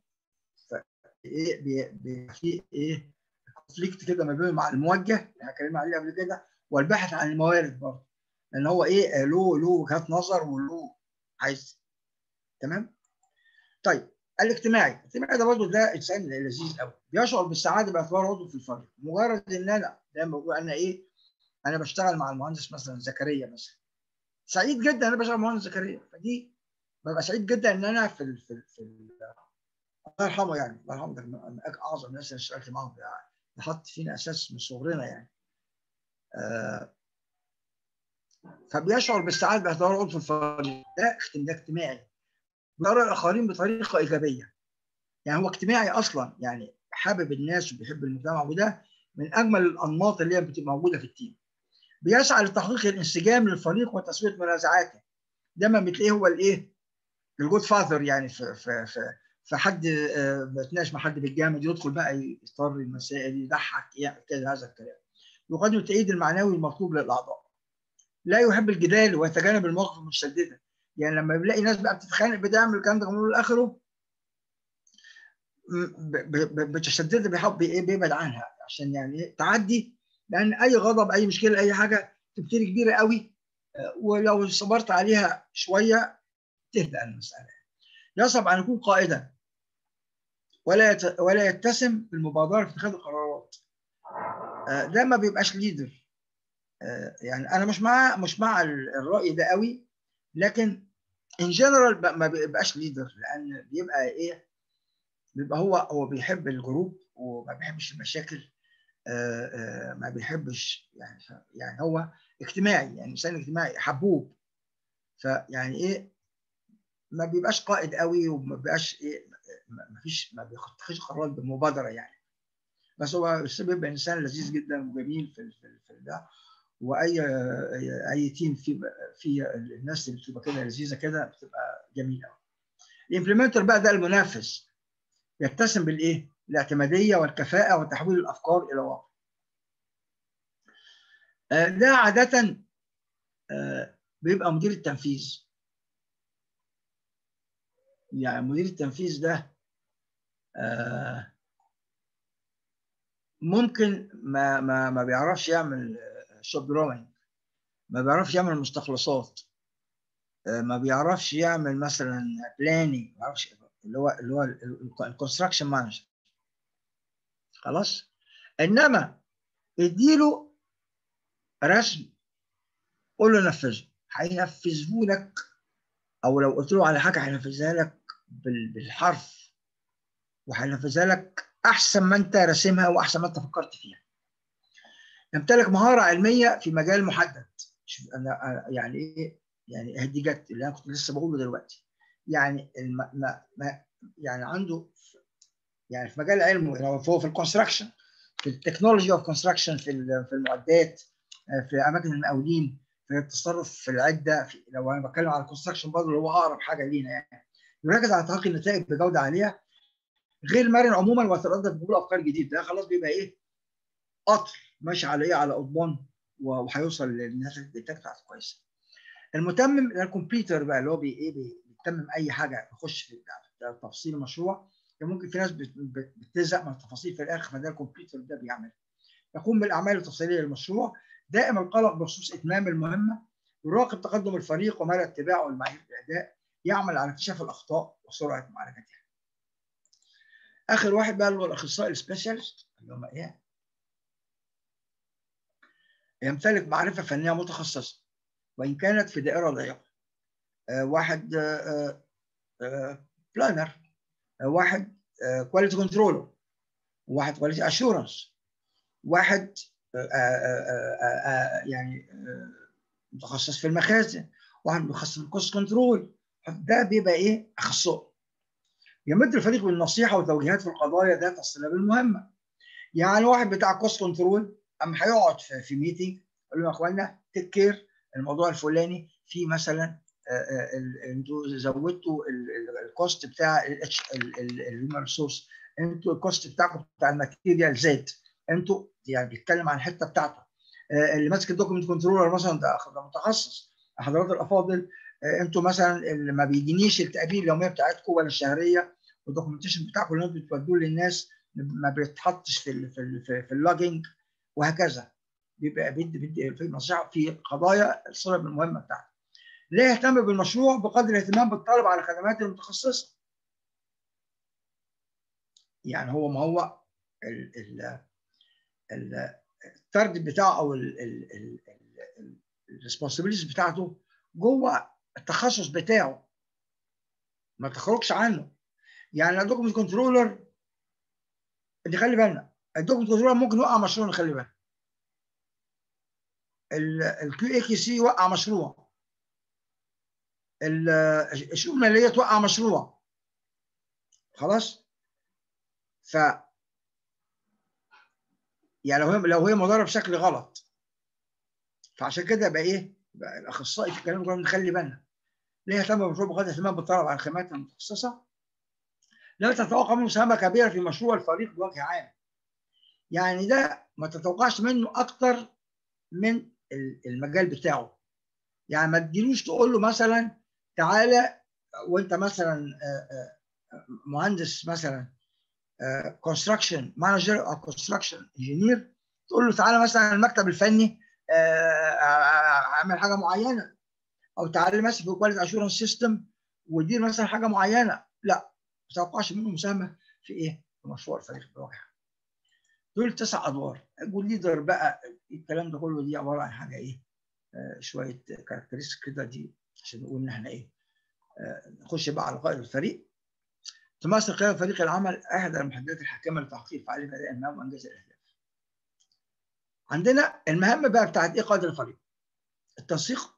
في ايه كونفليكت كده ما بينه مع الموجه اللي اتكلمنا عليه قبل كده، والباحث عن الموارد برضه، لان هو ايه له وجهات نظر وله عايز. تمام. طيب الاجتماعي ده برضه ده انسان لذيذ قوي، بيشعر بالسعاده باعتباره عضو في الفريق. مجرد ان انا دايما بقول انا ايه، انا بشتغل مع المهندس مثلا زكريا مثلا، سعيد جدا انا بشتغل مع المهندس زكريا، فدي ببقى سعيد جدا ان انا في الله يرحمه، يعني الله يرحمه، ده من اعظم الناس اللي اشتغلت معاهم، حط فينا اساس من صغرنا يعني. فبيشعر بالسعاده باعتباره عضو في الفريق. ده اجتماعي، بيرى الاخرين بطريقه ايجابيه، يعني هو اجتماعي اصلا، يعني حابب الناس وبيحب المجتمع، وده من اجمل الانماط اللي هي بتبقى موجوده في التيم. بيسعى لتحقيق الانسجام للفريق وتسويه منازعاته. دايما بتلاقيه هو الايه، الجود فاذر، يعني في حد بيتناقش مع حد بالجامد يدخل بقى يضطر المسائل، يضحك كده، هذا الكلام. يقدم التأييد المعنوي المطلوب للاعضاء. لا يحب الجدال ويتجنب المواقف المتشدده، يعني لما بيلاقي ناس بقى بتتخانق بتعمل الكلام ده من الاخره متشدده، بيحب بيبعد عنها عشان يعني تعدي، لان اي غضب اي مشكله اي حاجه تبتدي كبيره قوي، ولو صبرت عليها شويه تهدأ المساله. يصعب ان يكون قائدا ولا يتسم بالمبادره في اتخاذ القرارات. ده ما بيبقاش ليدر. يعني انا مش مع الراي ده قوي، لكن ان جنرال ما بيبقاش ليدر، لان بيبقى ايه، بيبقى هو بيحب الجروب وما بيحبش المشاكل. ما بيحبش يعني هو اجتماعي، يعني انسان اجتماعي حبوب، فيعني ايه ما بيبقاش قائد قوي، وما بيبقاش ايه، ما بياخدش قرارات بالمبادره يعني. بس هو بيبقى انسان لذيذ جدا وجميل في ده. واي تيم في الناس اللي بتبقى كده لذيذه كده بتبقى جميله قوي. الامبلمنتر بقى ده المنافذ، يتسم بالايه؟ الاعتماديه والكفاءه وتحويل الافكار الى واقع. ده عاده بيبقى مدير التنفيذ. يعني مدير التنفيذ ده ممكن ما بيعرفش يعمل شوب دروينج، ما بيعرفش يعمل مستخلصات، ما بيعرفش يعمل مثلا بلاننج، ما بيعرفش، اللي هو الكونستراكشن مانجر. خلاص. انما اديله رسم قول له نفذه، هينفذه لك، او لو قلت له على حاجه هينفذها لك بالحرف، وهينفذها لك احسن ما انت راسمها واحسن ما انت فكرت فيها. يمتلك مهاره علميه في مجال محدد. شوف انا يعني ايه، يعني دي جت اللي انا كنت لسه بقوله دلوقتي. يعني يعني عنده يعني في مجال علمه، هو في الكونستراكشن، في التكنولوجي اوف كونستراكشن، في المعدات، في اماكن المقاولين، في التصرف في العده، لو انا بتكلم على الكونستراكشن برضه اللي هو اقرب حاجه لينا يعني، يركز على تحقيق النتائج بجوده عاليه، غير مرن عموما، ويتردد بقبول افكار جديده. ده خلاص بيبقى ايه، قطر ماشي على ايه، على قضبان، وهيوصل للنتائج بتاعته كويسه. المتمم الكمبيوتر بقى اللي هو بيتمم اي حاجه، يخش في تفاصيل المشروع. ممكن في ناس بتزهق من التفاصيل في الاخر، فده الكمبيوتر ده بيعمل. يقوم بالاعمال التفصيليه للمشروع، دائم القلق بخصوص اتمام المهمه، يراقب تقدم الفريق ومدى اتباعه لمعايير الاداء، يعمل على اكتشاف الاخطاء وسرعه معالجتها. اخر واحد بقى اللي هو الاخصائي السبيشالست، اللي هم ايه، يمتلك معرفه فنيه متخصصه وان كانت في دائره ضيقه. واحد بلانر، واحد كواليتي كنترولر، واحد كواليتي اشورنس، واحد يعني متخصص في المخازن، واحد متخصص في الكوست كنترول. ده بيبقى ايه، اخصائي. يمد الفريق بالنصيحه والتوجيهات في القضايا ذات الصله بالمهمه. يعني واحد بتاع كوست كنترول اما هيقعد في ميتنج يقول لهم يا اخوانا تيك كير الموضوع الفلاني، في مثلا انتوا زودتوا الكوست بتاع الهيومن ريسورس، انتوا الكوست بتاعكم بتاع الماتيريال زاد، انتوا يعني بيتكلم عن الحته بتاعته. اللي ماسك الدوكيمنت كنترولر مثلا ده متخصص. حضرات الافاضل، انتوا مثلا اللي ما بيجينيش التقارير اليوميه بتاعتكم ولا الشهريه والدوكيومنتيشن بتاعكم اللي انتوا بتودوه للناس ما بيتحطش في اللوجينج، وهكذا. بيبقى بيدي في نصيحه في قضايا الصله بالمهمه بتاعته. لا يهتم بالمشروع بقدر الاهتمام بالطلب على خدمات المتخصصه. يعني هو ما هو التارجت بتاعه او الريسبونسبيلتيز بتاعته جوه التخصص بتاعه، ما تخرجش عنه. يعني الدوكيمنت كنترولر نخلي بالنا، الدوكيمنت كنترولر ممكن يوقع مشروع، نخلي بالنا. الكيو اي كي سي يوقع مشروع، الشؤون الماليه توقع مشروع. خلاص. ف يعني لو هي مداره بشكل غلط، فعشان كده بقى ايه، بقى الاخصائي في الكلام ده نخلي بالنا. ليه يهتم بالمشروع بقدر الاهتمام بالطلب على الخدمات المتخصصه؟ لا تتوقع منه مساهمه كبيره في مشروع الفريق بوجه عام. يعني ده ما تتوقعش منه اكتر من المجال بتاعه. يعني ما تجيلوش تقول له مثلا تعالى وانت مثلا مهندس مثلا كونستراكشن مانجر او كونستراكشن انجينير، تقول له تعالى مثلا المكتب الفني اعمل حاجه معينه، او تعالى مثلا في كواليتي اشورنس سيستم ودير مثلا حاجه معينه. لا، ما تتوقعش منه مساهمه في ايه، في مشروع الفريق بوجه. دول 9 ادوار. والليدر بقى الكلام ده كله دي عباره عن حاجه ايه، شويه كاركترستيك كده دي عشان نقول ان احنا ايه. نخش بقى على قائد الفريق. تمثل قيادة فريق العمل احدى المحددات الحاكمه لتحقيق فعاليه اداء المهام وانجاز الاهداف. عندنا المهام بقى بتاعت ايه قائد الفريق: التنسيق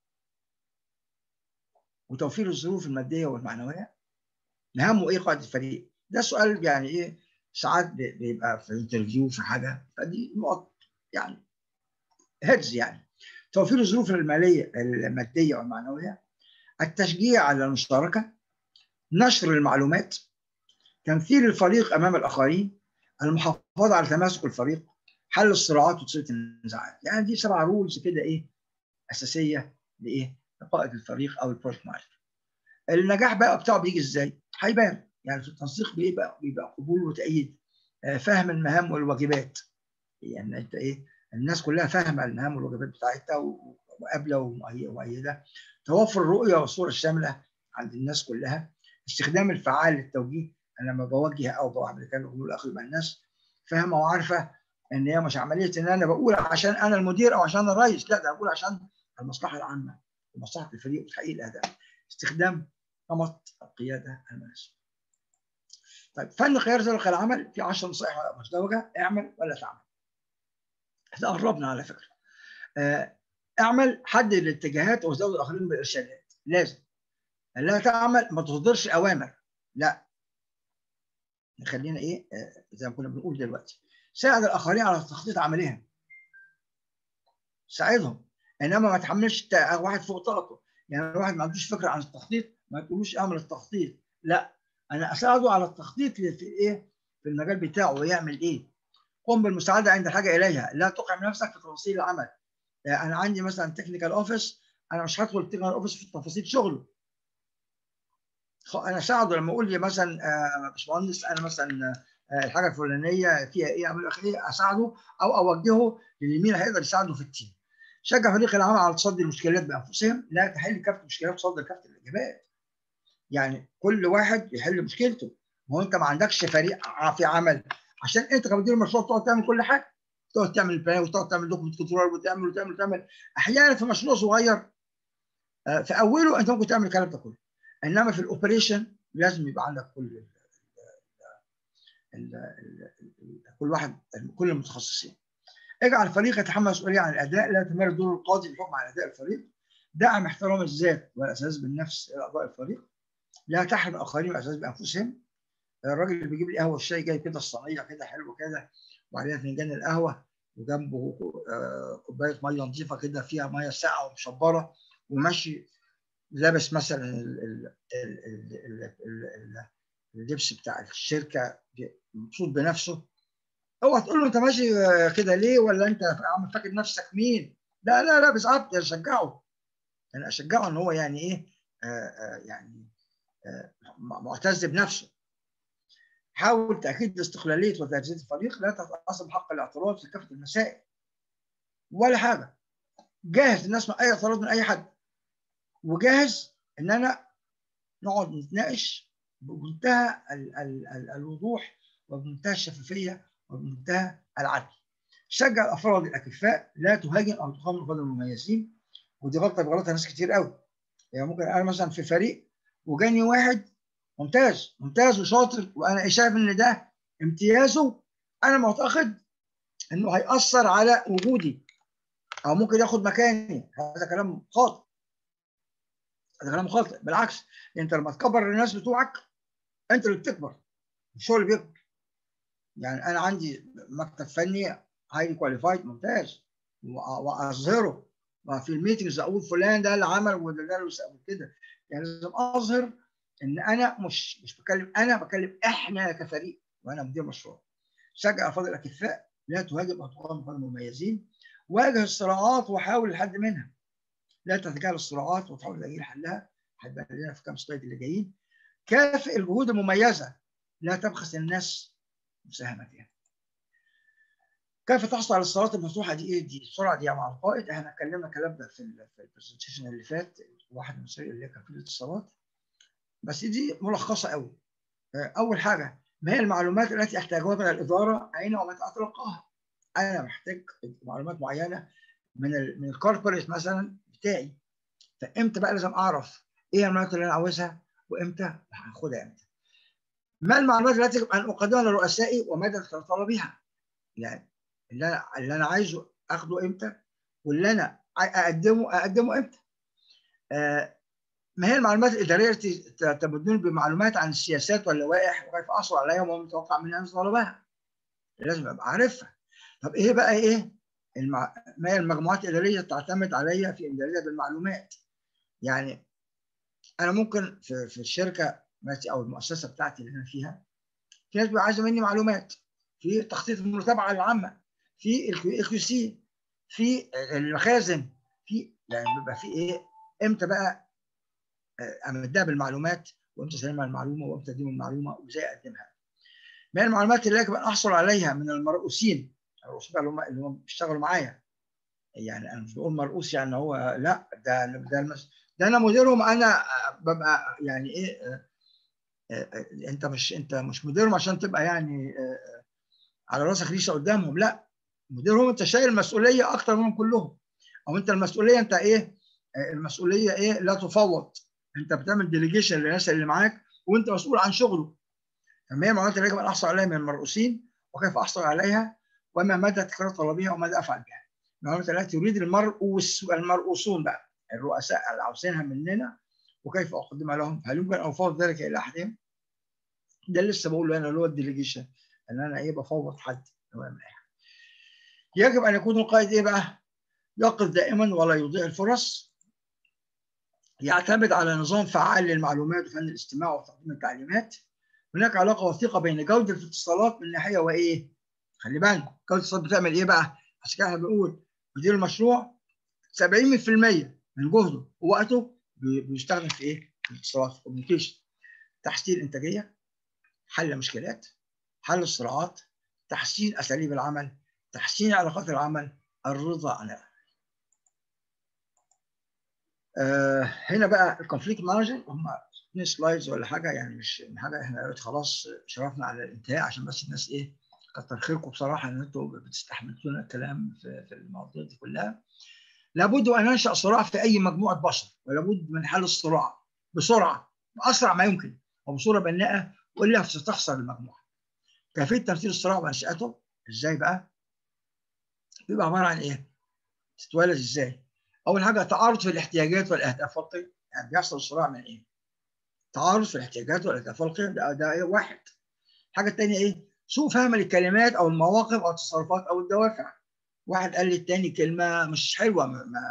وتوفير الظروف الماديه والمعنويه. مهامه ايه قائد الفريق؟ ده سؤال يعني ايه، ساعات بيبقى في انترفيو في حاجه، فدي نقط يعني هيدز يعني. توفير الظروف الماديه والمعنويه، التشجيع على المشاركه، نشر المعلومات، تمثيل الفريق امام الاخرين، المحافظه على تماسك الفريق، حل الصراعات وتصفيه النزاعات. يعني دي 7 رولز كده ايه اساسيه لايه، لقائد الفريق او البروجكت مانجر. النجاح بقى بتاعه بيجي ازاي؟ هيبان يعني في التنسيق بيبقى قبول وتأييد، فهم المهام والواجبات. يعني انت ايه، الناس كلها فاهمه المهام والواجبات بتاعتها وقابله ومؤيده. توفر الرؤيه والصوره الشامله عند الناس كلها. استخدام الفعال للتوجيه. انا لما بوجه او بعمل كلام الامور الاخر مع الناس فاهمه وعارفه ان هي مش عمليه ان انا بقول عشان انا المدير او عشان الرئيس، لا، ده بقول عشان المصلحه العامه ومصلحه الفريق وتحقيق الاهداف. استخدام نمط القياده المناسب. طيب، فن قياده طريقه العمل في 10 نصائح مزدوجه. اعمل ولا تعمل. احنا قربنا على فكره. اعمل، حدد الاتجاهات وزود الاخرين بالارشادات. لازم لا تعمل، ما تصدرش اوامر، لا، خلينا ايه زي ما كنا بنقول دلوقتي. ساعد الاخرين على تخطيط عملهم، ساعدهم، انما ما تحملش واحد فوق طاقته. يعني واحد ما عندوش فكره عن التخطيط ما تقولوش اعمل التخطيط، لا، انا اساعده على التخطيط في ايه، في المجال بتاعه ويعمل ايه. قم بالمساعده عند الحاجه اليها، لا تقع نفسك في تفاصيل العمل. يعني انا عندي مثلا تكنيكال اوفيس، انا مش هدخل التكنيكال اوفيس في تفاصيل شغله. انا اساعده لما يقول لي مثلا باشمهندس انا مثلا الحاجه الفلانيه فيها ايه، اعمل ايه، اساعده او اوجهه للمين هيقدر يساعده في التيم. شجع فريق العمل على تصدي المشكلات بانفسهم، لا تحل كافه المشكلات، تصدر كافه الاجابات. يعني كل واحد يحل مشكلته. ما هو انت ما عندكش فريق في عمل عشان انت كمدير مشروع تقعد تعمل كل حاجه، تقعد تعمل البلان وتقعد تعمل دوكمنت كنترول وتعمل. احيانا في مشروع صغير في اوله انت ممكن تعمل الكلام ده كله، انما في الاوبريشن لازم يبقى عندك كل واحد، كل المتخصصين. اجعل الفريق يتحمل مسؤوليه عن الاداء، لا تمارس دور القاضي بالحكم على اداء الفريق. دعم احترام الذات والاساس بالنفس الى اعضاء الفريق. لا تحرم الاخرين والاساس بانفسهم. الراجل اللي بيجيب لي قهوه الشاي جاي كده الصينيه كده حلوه كده وعليها فنجان القهوه وجنبه كوبايه ميه نظيفه كده فيها ميه ساقعه ومشبره وماشي لابس مثلا اللبس بتاع الشركه مبسوط بنفسه، اوعى تقول له انت ماشي كده ليه، ولا انت عم فاكر نفسك مين. لا لا لا، بالعكس اشجعه، انا اشجعه ان هو يعني ايه يعني معتز بنفسه. حاول تاكيد استقلاليه وتجهيز الفريق، لا تتعصب بحق الاعتراض في كافه المسائل ولا حاجه. جاهز الناس مع اي اعتراض من اي حد، وجاهز ان انا نقعد نتناقش بمنتهى الوضوح وبمنتهى الشفافيه وبمنتهى العدل. شجع الافراد الاكفاء، لا تهاجم او تقاوم الافراد المميزين، ودي غلطه بغلطها ناس كتير قوي. يعني ممكن انا مثلا في فريق وجاني واحد ممتاز وشاطر وانا شايف ان ده امتيازه، انا معتقد انه هيأثر على وجودي او ممكن ياخد مكاني. هذا كلام خاطئ، هذا كلام خاطئ. بالعكس، انت لما تكبر الناس بتوعك انت اللي بتكبر، الشغل بيكبر. يعني انا عندي مكتب فني هايلي كواليفايد ممتاز واظهره في الميتنجز، اقول فلان ده اللي عمل وده اللي كده. يعني لازم اظهر ان انا مش بكلم انا، بكلم احنا كفريق وانا مدير مشروع. شجع افراد الاكفاء، لا تهاجم او تقاوم افراد المميزين. واجه الصراعات وحاول الحد منها، لا تتجاهل الصراعات وتحاول تلاقي حلها. هتبقى لنا في كام سلايد اللي جايين. كافئ الجهود المميزه، لا تبخس الناس مساهمتها. كيف تحصل على الصلاه المفتوحه دي؟ ايه دي السرعه دي مع القائد؟ احنا اتكلمنا الكلام ده في البرزنتيشن اللي فات، واحد من المسائل اللي هي كان في الاتصالات، بس دي ملخصه قوي. اول حاجه، ما هي المعلومات التي احتاجها من الاداره اين ومتى اتلقاها؟ انا محتاج معلومات معينه من الكوربريت مثلا بتاعي، فامتى بقى لازم اعرف ايه المعلومات اللي انا عاوزها وامتى هاخدها امتى؟ ما المعلومات التي يجب ان اقدمها لرؤسائي ومدى طلبها؟ يعني اللي انا عايزه اخده امتى، واللي انا اقدمه امتى؟ ما هي المعلومات الاداريه التي تبدون بمعلومات عن السياسات واللوائح وكيف احصل عليها وما متوقع منها ان طلبها؟ لازم ابقى عارفها. طب ايه بقى ايه ما هي المجموعات الاداريه تعتمد عليها في امدادها بالمعلومات؟ يعني انا ممكن في الشركه او المؤسسه بتاعتي اللي انا فيها، في ناس عايزه مني معلومات في تخطيط المتابعه العامه، في الكيو سي، في المخازن، في يعني بيبقى في ايه، امتى بقى امدها بالمعلومات وامتى اسلمها المعلومه وامتى اديهم المعلومه وازاي اقدمها. ما هي المعلومات اللي يجب ان احصل عليها من المرؤوسين، الرؤساء اللي هم بيشتغلوا معايا. يعني انا مش بقول مرؤوس يعني هو لا، ده انا مديرهم، انا ببقى يعني ايه انت مش مديرهم عشان تبقى يعني على راسك ريشه قدامهم، لا، مديرهم انت شايل المسؤوليه اكتر منهم كلهم، او انت المسؤوليه انت ايه، المسؤوليه ايه، لا تفوض، انت بتعمل ديليجيشن للناس اللي معاك وانت مسؤول عن شغله. فما هي معلومات يجب ان احصل عليها من المرؤوسين وكيف احصل عليها وما مدى تكرار طلبها وماذا افعل بها. المعلومات التي يريد المرؤوسون بقى الرؤساء اللي عاوزينها مننا وكيف اقدمها لهم، هل يمكن ان افوض ذلك الى احدهم؟ ده اللي لسه بقوله انا اللي هو الديليجيشن، ان انا ايه بفوض حد هو يعمل اي حاجه. يجب ان يكون القائد ايه بقى؟ يقظ دائما ولا يضيع الفرص، يعتمد على نظام فعال للمعلومات وفن الاستماع وتقديم التعليمات. هناك علاقه وثيقه بين جوده الاتصالات من ناحيه وايه؟ خلي بالك جوده الاتصالات بتعمل ايه بقى؟ عشان كده احنا بنقول مدير المشروع 70% من جهده ووقته بيستخدم في ايه؟ في الاتصالات، في الكوميونيكيشن، تحسين الانتاجيه، حل مشكلات، حل الصراعات، تحسين اساليب العمل، تحسين علاقات العمل، الرضا عن العمل. هنا بقى الكونفليكت مانجر، هم 2 سلايدز ولا حاجه، يعني مش حاجه، احنا دلوقتي خلاص شرفنا على الانتهاء، عشان بس الناس ايه، كتر خيركم بصراحه ان انتم بتستحملونا الكلام في المواضيع دي كلها. لابد ان ننشا صراع في اي مجموعه بشر، ولابد من حل الصراع بسرعه باسرع ما يمكن وبصوره بناءه، والا ستخسر المجموعه. كيفيه تمثيل الصراع وانشاته ازاي بقى؟ بيبقى عباره عن ايه؟ تتولد ازاي؟ اول حاجه تعارض في الاحتياجات والاهداف والقيم، يعني بيحصل الصراع من ايه؟ تعارض في الاحتياجات والاهداف والقيم، ده ايه واحد. الحاجه الثانيه ايه؟ سوء فهم للكلمات او المواقف او التصرفات او الدوافع. واحد قال للتاني كلمه مش حلوه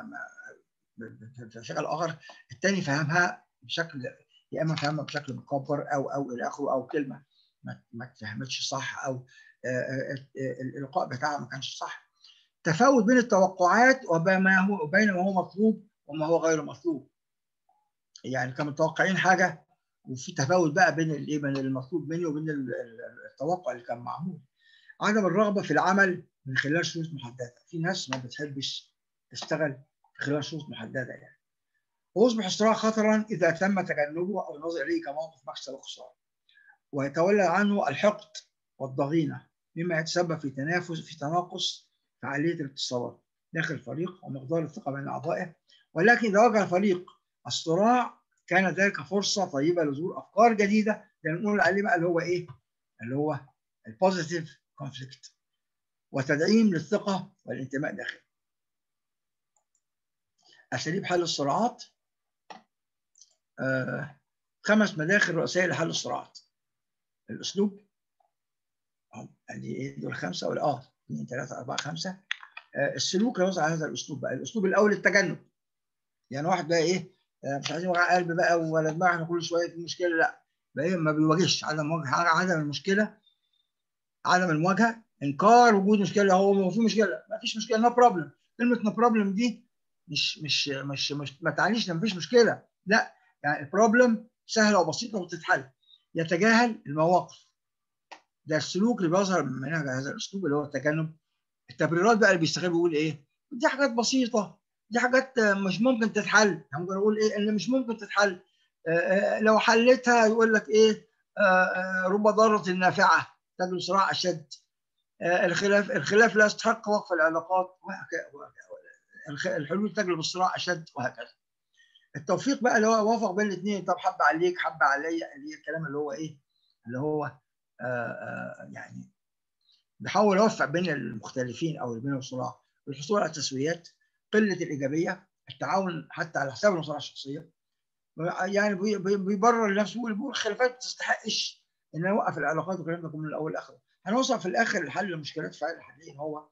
بشكل اخر، الثاني فهمها بشكل، يا اما فهمها بشكل مكبر او الى اخره، او كلمه ما اتفهمتش صح، او الالقاء بتاعها ما كانش صح. تفاوت بين التوقعات وبين ما هو مطلوب وما هو غير مطلوب. يعني كانوا متوقعين حاجه وفي تفاوت بقى بين الايه، بين المطلوب مني وبين التوقع اللي كان معمول. عدم الرغبه في العمل من خلال شروط محدده، في ناس ما بتحبش تشتغل في خلال شروط محدده يعني. ويصبح الصراع خطرا اذا تم تجنبه او النظر اليه كموقف مكسب وخساره. ويتولى عنه الحقد والضغينه، مما يتسبب في تناقص فعاليه الاتصالات داخل الفريق ومقدار الثقه بين اعضائه. ولكن اذا واجه الفريق الصراع كان ذلك فرصه طيبه لظهور افكار جديده، اللي نقول عليه بقى اللي هو ايه؟ اللي هو البوزيتيف كونفليكت، وتدعيم للثقه والانتماء داخل. اساليب حل الصراعات، 5 مداخل رئيسيه لحل الصراعات. الاسلوب، ادي ايه دول 5 ولا 2 3 4 5. السلوك يوضع على هذا الاسلوب بقى. الاسلوب الاول التجنب، يعني واحد بقى ايه، مش عايزين وجع قلب بقى ولا دماغنا كل شويه في مشكله، لا بقى ايه، ما بيواجهش، عدم المشكله، عدم المواجهه، انكار وجود مشكله. هو في مشكله، ما فيش مشكله، نو بروبلم. كلمه نو بروبلم دي مش ما تعنيش ان ما فيش مشكله، لا، يعني البروبلم سهله وبسيطه وتتحل. يتجاهل المواقف، ده السلوك اللي بيظهر من هذا الاسلوب اللي هو التجنب. التبريرات بقى اللي بيستخدم بيقول ايه؟ دي حاجات بسيطه، دي حاجات مش ممكن تتحل. يعني ممكن اقول ايه اللي مش ممكن تتحل؟ لو حلتها يقول لك ايه؟ رب ضاره نافعه تجلب صراع اشد. الخلاف لا يستحق وقف العلاقات، الحلول تجلب الصراع اشد، وهكذا. التوفيق بقى اللي هو وافق بين الاثنين، طب حب عليك حب عليا، اللي هي الكلام اللي هو ايه؟ اللي هو يعني بيحاول يوفق بين المختلفين او بين الصراع، والحصول على التسويات، قله الايجابيه، التعاون حتى على حساب المصالح الشخصيه. يعني بيبرر لنفسه، بيقول الخلافات ما تستحقش ان نوقف العلاقات والكلام ده كله من الاول لاخره. هنوصل في الاخر لحل المشكلات فعلا الحاليه هو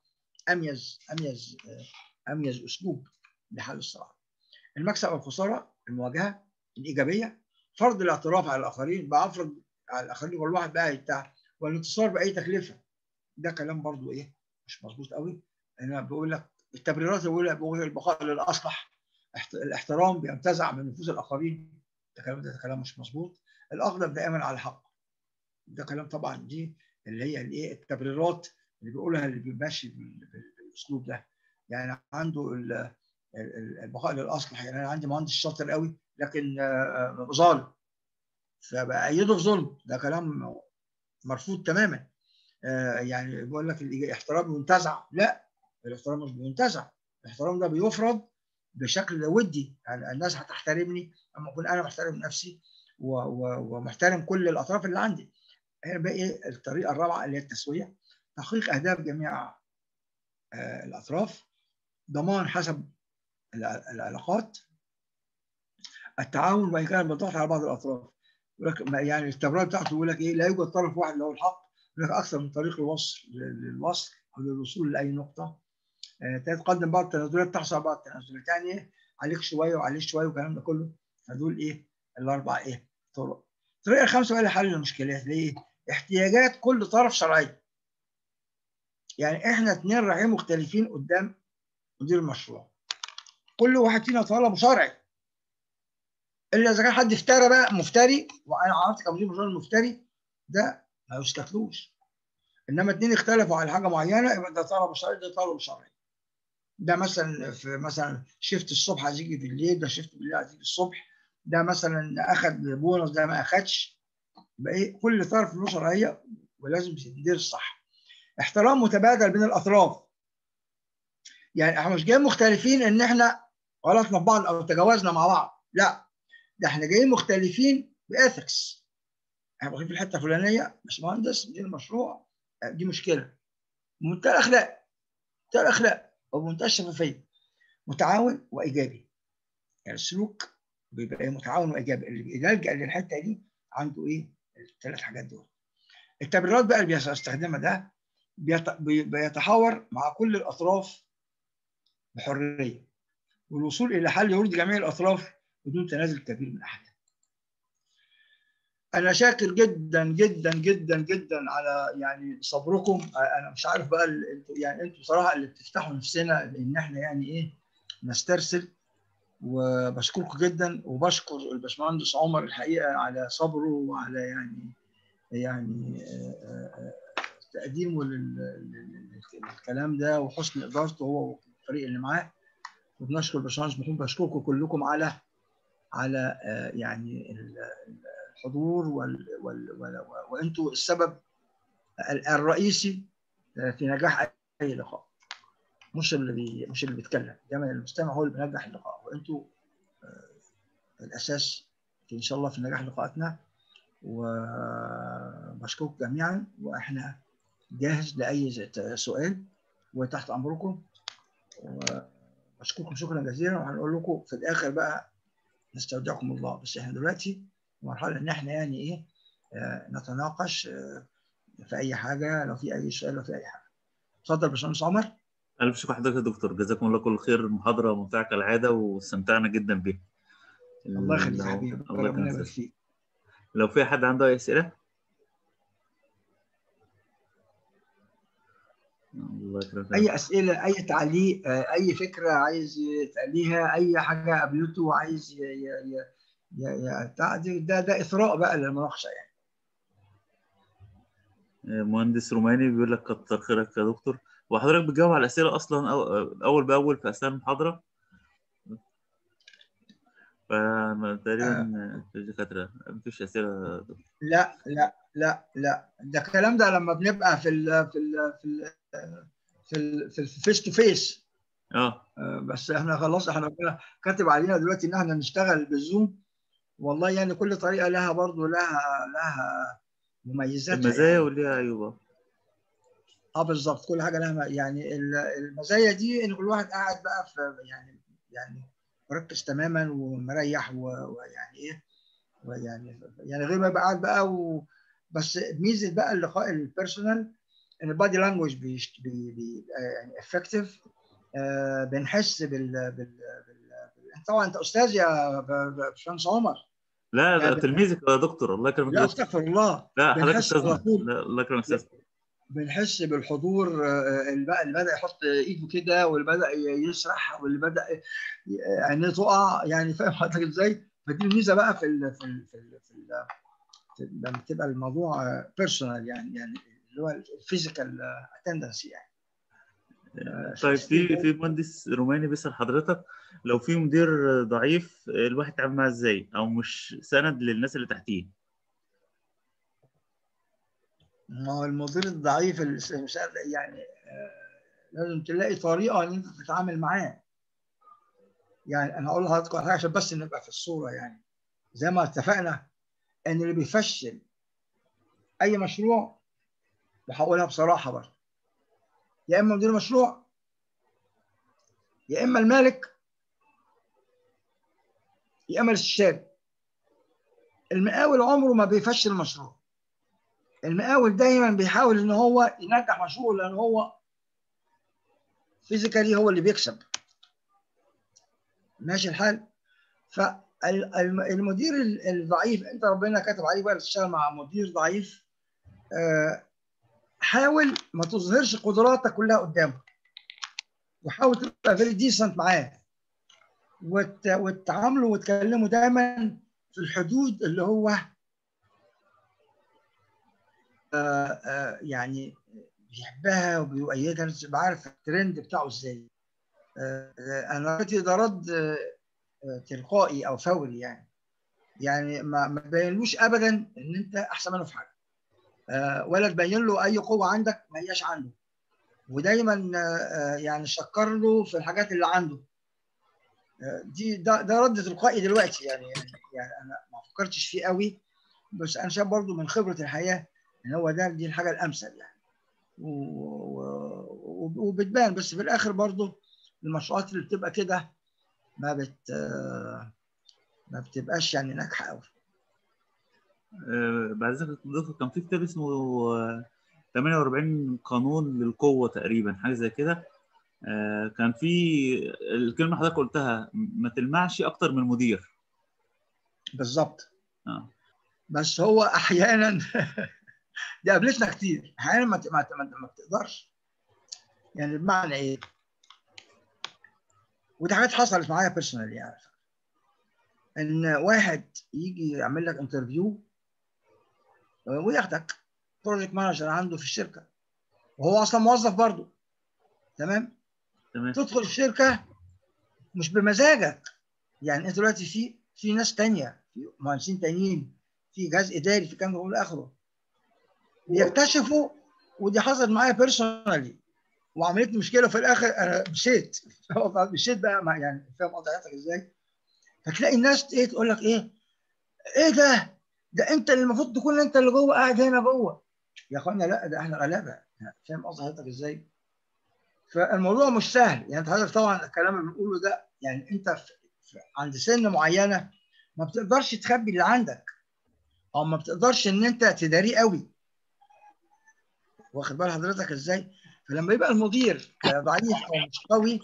اميز اسلوب لحل الصراع. المكسب والخساره، المواجهه الايجابيه، فرض الاعتراف على الاخرين، بافرض على الاخرين كل واحد بقى بتاع، والانتصار باي تكلفه. ده كلام برضو ايه، مش مظبوط قوي. انا بقول لك التبريرات اللي بقول البقاء للاصلح، الاحترام بينتزع من نفوس الاخرين، ده كلام مش مظبوط. الاغلب دائما على الحق، ده كلام طبعا دي اللي هي الايه، التبريرات اللي بيقولها اللي ماشي بالاسلوب ده. يعني عنده البقاء للاصلح، يعني انا عندي مهندس شاطر قوي لكن ظالم، فبأيده في ظلم، ده كلام مرفوض تماما. يعني بيقول لك الاحترام ينتزع، لا، الاحترام مش بينتزع، الاحترام ده بيفرض بشكل ودي. يعني الناس هتحترمني اما اكون انا محترم نفسي ومحترم كل الاطراف اللي عندي. هنا بقى ايه الطريقه الرابعه اللي هي التسويه، تحقيق اهداف جميع الاطراف، ضمان حسب العلاقات، التعاون وان كان بالضغط على بعض الاطراف. يعني التبرير بتاعته يقول لك ايه، لا يوجد طرف واحد له الحق، يقول لك اكثر من طريق للوصل او للوصول لاي نقطه. تقدم بعض التنازلات، تحصل بعض التنازلات، يعني ايه، عليك شويه وعليك شويه والكلام ده كله. فدول ايه الاربع ايه طرق. الطريقه الخامسه بقى لحل المشكلات، ليه؟ احتياجات كل طرف شرعيه. يعني احنا اثنين رايحين مختلفين قدام مدير المشروع، كل واحد فينا طلب شرعي، الا اذا كان حد افترى بقى، مفتري، وانا عرفت كمدير مشروع المفتري ده ما يستكلوش. انما اثنين اختلفوا على حاجه معينه، يبقى ده طلب شرعي، ده طلب شرعي. ده مثلا في مثلا شيفت الصبح عايز يجي بالليل، ده شيفت بالليل عايز يجي الصبح، ده مثلا اخذ بونص، ده ما اخذش. يبقى ايه، كل طرف له شرعيه ولازم تدير صح. احترام متبادل بين الاطراف. يعني احنا مش جايين مختلفين ان احنا غلطنا في بعض او تجاوزنا مع بعض، لا، ده احنا جايين مختلفين باثكس. احنا واقفين في الحته الفلانيه، باشمهندس مدير المشروع، دي مشكله. بمنتهى الاخلاق، منتهى الاخلاق وبمنتهى الشفافيه، متعاون وايجابي. يعني السلوك بيبقى متعاون وايجابي. اللي بيلجأ للحته دي عنده ايه؟ الثلاث حاجات دول. التبريرات بقى اللي بيستخدمها ده بيتحاور مع كل الاطراف بحريه، والوصول الى حل يرضي جميع الاطراف بدون تنازل كبير من احد. انا شاكر جدا جدا جدا جدا على يعني صبركم. انا مش عارف بقى يعني انتوا بصراحه اللي بتفتحوا نفسنا ان احنا يعني ايه نسترسل، وبشكركم جدا، وبشكر الباشمهندس عمر الحقيقه على صبره وعلى يعني تقديمه للكلام ده وحسن ادارته هو والفريق اللي معاه. وبنشكر الباشمهندس محمود، بشكركم كلكم على يعني الحضور وانتوا السبب الرئيسي في نجاح اي لقاء. مش اللي بيتكلم، دايما المستمع هو اللي بينجح اللقاء، وانتوا الاساس ان شاء الله في نجاح لقاءاتنا. وبشكركم جميعا، واحنا جاهز لاي سؤال وتحت امركم. وبشكركم شكرا جزيلا، وهنقول لكم في الاخر بقى نستودعكم الله. بس احنا دلوقتي في مرحله ان احنا يعني ايه نتناقش في اي حاجه، لو في اي سؤال، لو في اي حاجه. اتفضل باشمهندس عمر. ألف شكر حضرتك يا دكتور، جزاكم الله كل خير. محاضرة ممتعة كالعادة واستمتعنا جدا بيها. الله يخليك يا حبيبي، الله ربنا يبارك يكرمك. فيك. لو في حد عنده أي أسئلة. الله يكرمك. اي اسئله، اي تعليق، اي فكره عايز تقليها، اي حاجه قابلته عايز ده اثراء بقى للمناقشه يعني. مهندس روماني بيقول لك كتر خيرك يا دكتور، وحضرتك بتجاوب على الأسئلة أصلا أول بأول في أثناء المحاضرة. فتقريبا في الدكاترة مفيش أسئلة يا دكتور. لا لا لا لا، ده الكلام ده لما بنبقى في الفيس تو فيس. بس احنا خلاص، احنا ربنا كاتب علينا دلوقتي ان احنا نشتغل بالزوم. والله يعني كل طريقه لها برضو لها مميزاتها المزايا يعني. وليها عيوبها. بالظبط، كل حاجه لها يعني المزايا دي ان كل واحد قاعد بقى في يعني مركز تماما ومريح ويعني ايه، ويعني غير ما يبقى قاعد بقى بس ميزه بقى اللقاء البيرسونال ان البادي لانجوج يعني افكتيف. بنحس طبعا انت استاذ يا باشمهندس عمر. لا يعني تلميذك يا دكتور، الله يكرمك يا لا دكتور. استغفر الله، لا حضرتك بنحس على استاذنا، طول، لا الله يكرمك استاذ. بنحس بالحضور. اللي بدأ يحط ايده كده، واللي بدأ يسرح، واللي بدأ عينيه تقع، يعني فاهم حضرتك ازاي؟ فدي الميزه بقى لما تبقى الموضوع بيرسونال، يعني اللي هو الفيزيكال اتندنس يعني. طيب في مهندس روماني بيسأل حضرتك، لو في مدير ضعيف الواحد يتعامل معاه ازاي، او مش سند للناس اللي تحتيه؟ ما هو المدير الضعيف يعني لازم تلاقي طريقه ان انت تتعامل معاه. يعني انا هقول لحضرتك على حاجه عشان بس نبقى في الصوره. يعني زي ما اتفقنا ان اللي بيفشل اي مشروع، وهقولها بصراحه برضه، يا اما مدير المشروع يا اما المالك يا اما الاستشاري. المقاول عمره ما بيفشل المشروع. المقاول دايما بيحاول ان هو ينجح مشروعه، لان هو فيزيكالي هو اللي بيكسب. ماشي الحال. فالمدير الضعيف انت ربنا كاتب عليه بقى تشتغل مع مدير ضعيف، حاول ما تظهرش قدراتك كلها قدامه، وحاول تبقى فيري ديسنت معاه، وتعامله وتكلمه دايما في الحدود اللي هو يعني بيحبها وبيؤيدها. تبقى عارف الترند بتاعه ازاي. انا ده رد تلقائي او فوري. يعني ما تبينلوش ابدا ان انت احسن منه في حاجه، ولا تبين له اي قوه عندك ما هياش عنده. ودايما يعني شكر له في الحاجات اللي عنده. ده رد تلقائي دلوقتي. يعني انا ما فكرتش فيه قوي، بس انا شايف برضو من خبره الحياه ان هو دي الحاجه الامثل. يعني وبتبان، بس في الاخر برضو المشروعات اللي بتبقى كده ما بتبقاش يعني ناجحه قوي. بعد ذلك دكتور كان في كتاب اسمه 48 قانون للقوة تقريبا، حاجة زي كده. كان في الكلمة حضرتك قلتها، ما تلمعش أكتر من المدير. بالظبط. بس هو أحيانا دي قابلتنا كتير. أحيانا ما بتقدرش. يعني بمعنى إيه؟ ودي حاجات حصلت معايا بيرسونال. يعني إن واحد يجي يعمل لك انترفيو وياخدك بروجكت مانجر عنده في الشركة، وهو أصلا موظف برضه. تمام؟ تدخل الشركة مش بمزاجك. يعني انت دلوقتي في ناس تانية، في مهندسين تانيين، في جهاز اداري، في كام من اخره، بيكتشفوا. ودي حصلت معايا بيرسونالي وعملت لي مشكله في الاخر. انا مشيت مشيت بقى يعني فاهم قضيتك ازاي. فتلاقي الناس ايه تقول لك ايه ده انت اللي المفروض تكون انت اللي جوه قاعد هنا جوه. يا اخوانا لا، ده احنا غلابه. فاهم قصدي حضرتك ازاي؟ فالموضوع مش سهل. يعني حضرتك طبعا الكلام اللي بنقوله ده، يعني انت عند سن معينه ما بتقدرش تخبي اللي عندك، او ما بتقدرش ان انت تداريه قوي. واخد بال حضرتك ازاي؟ فلما يبقى المدير ضعيف او مش قوي،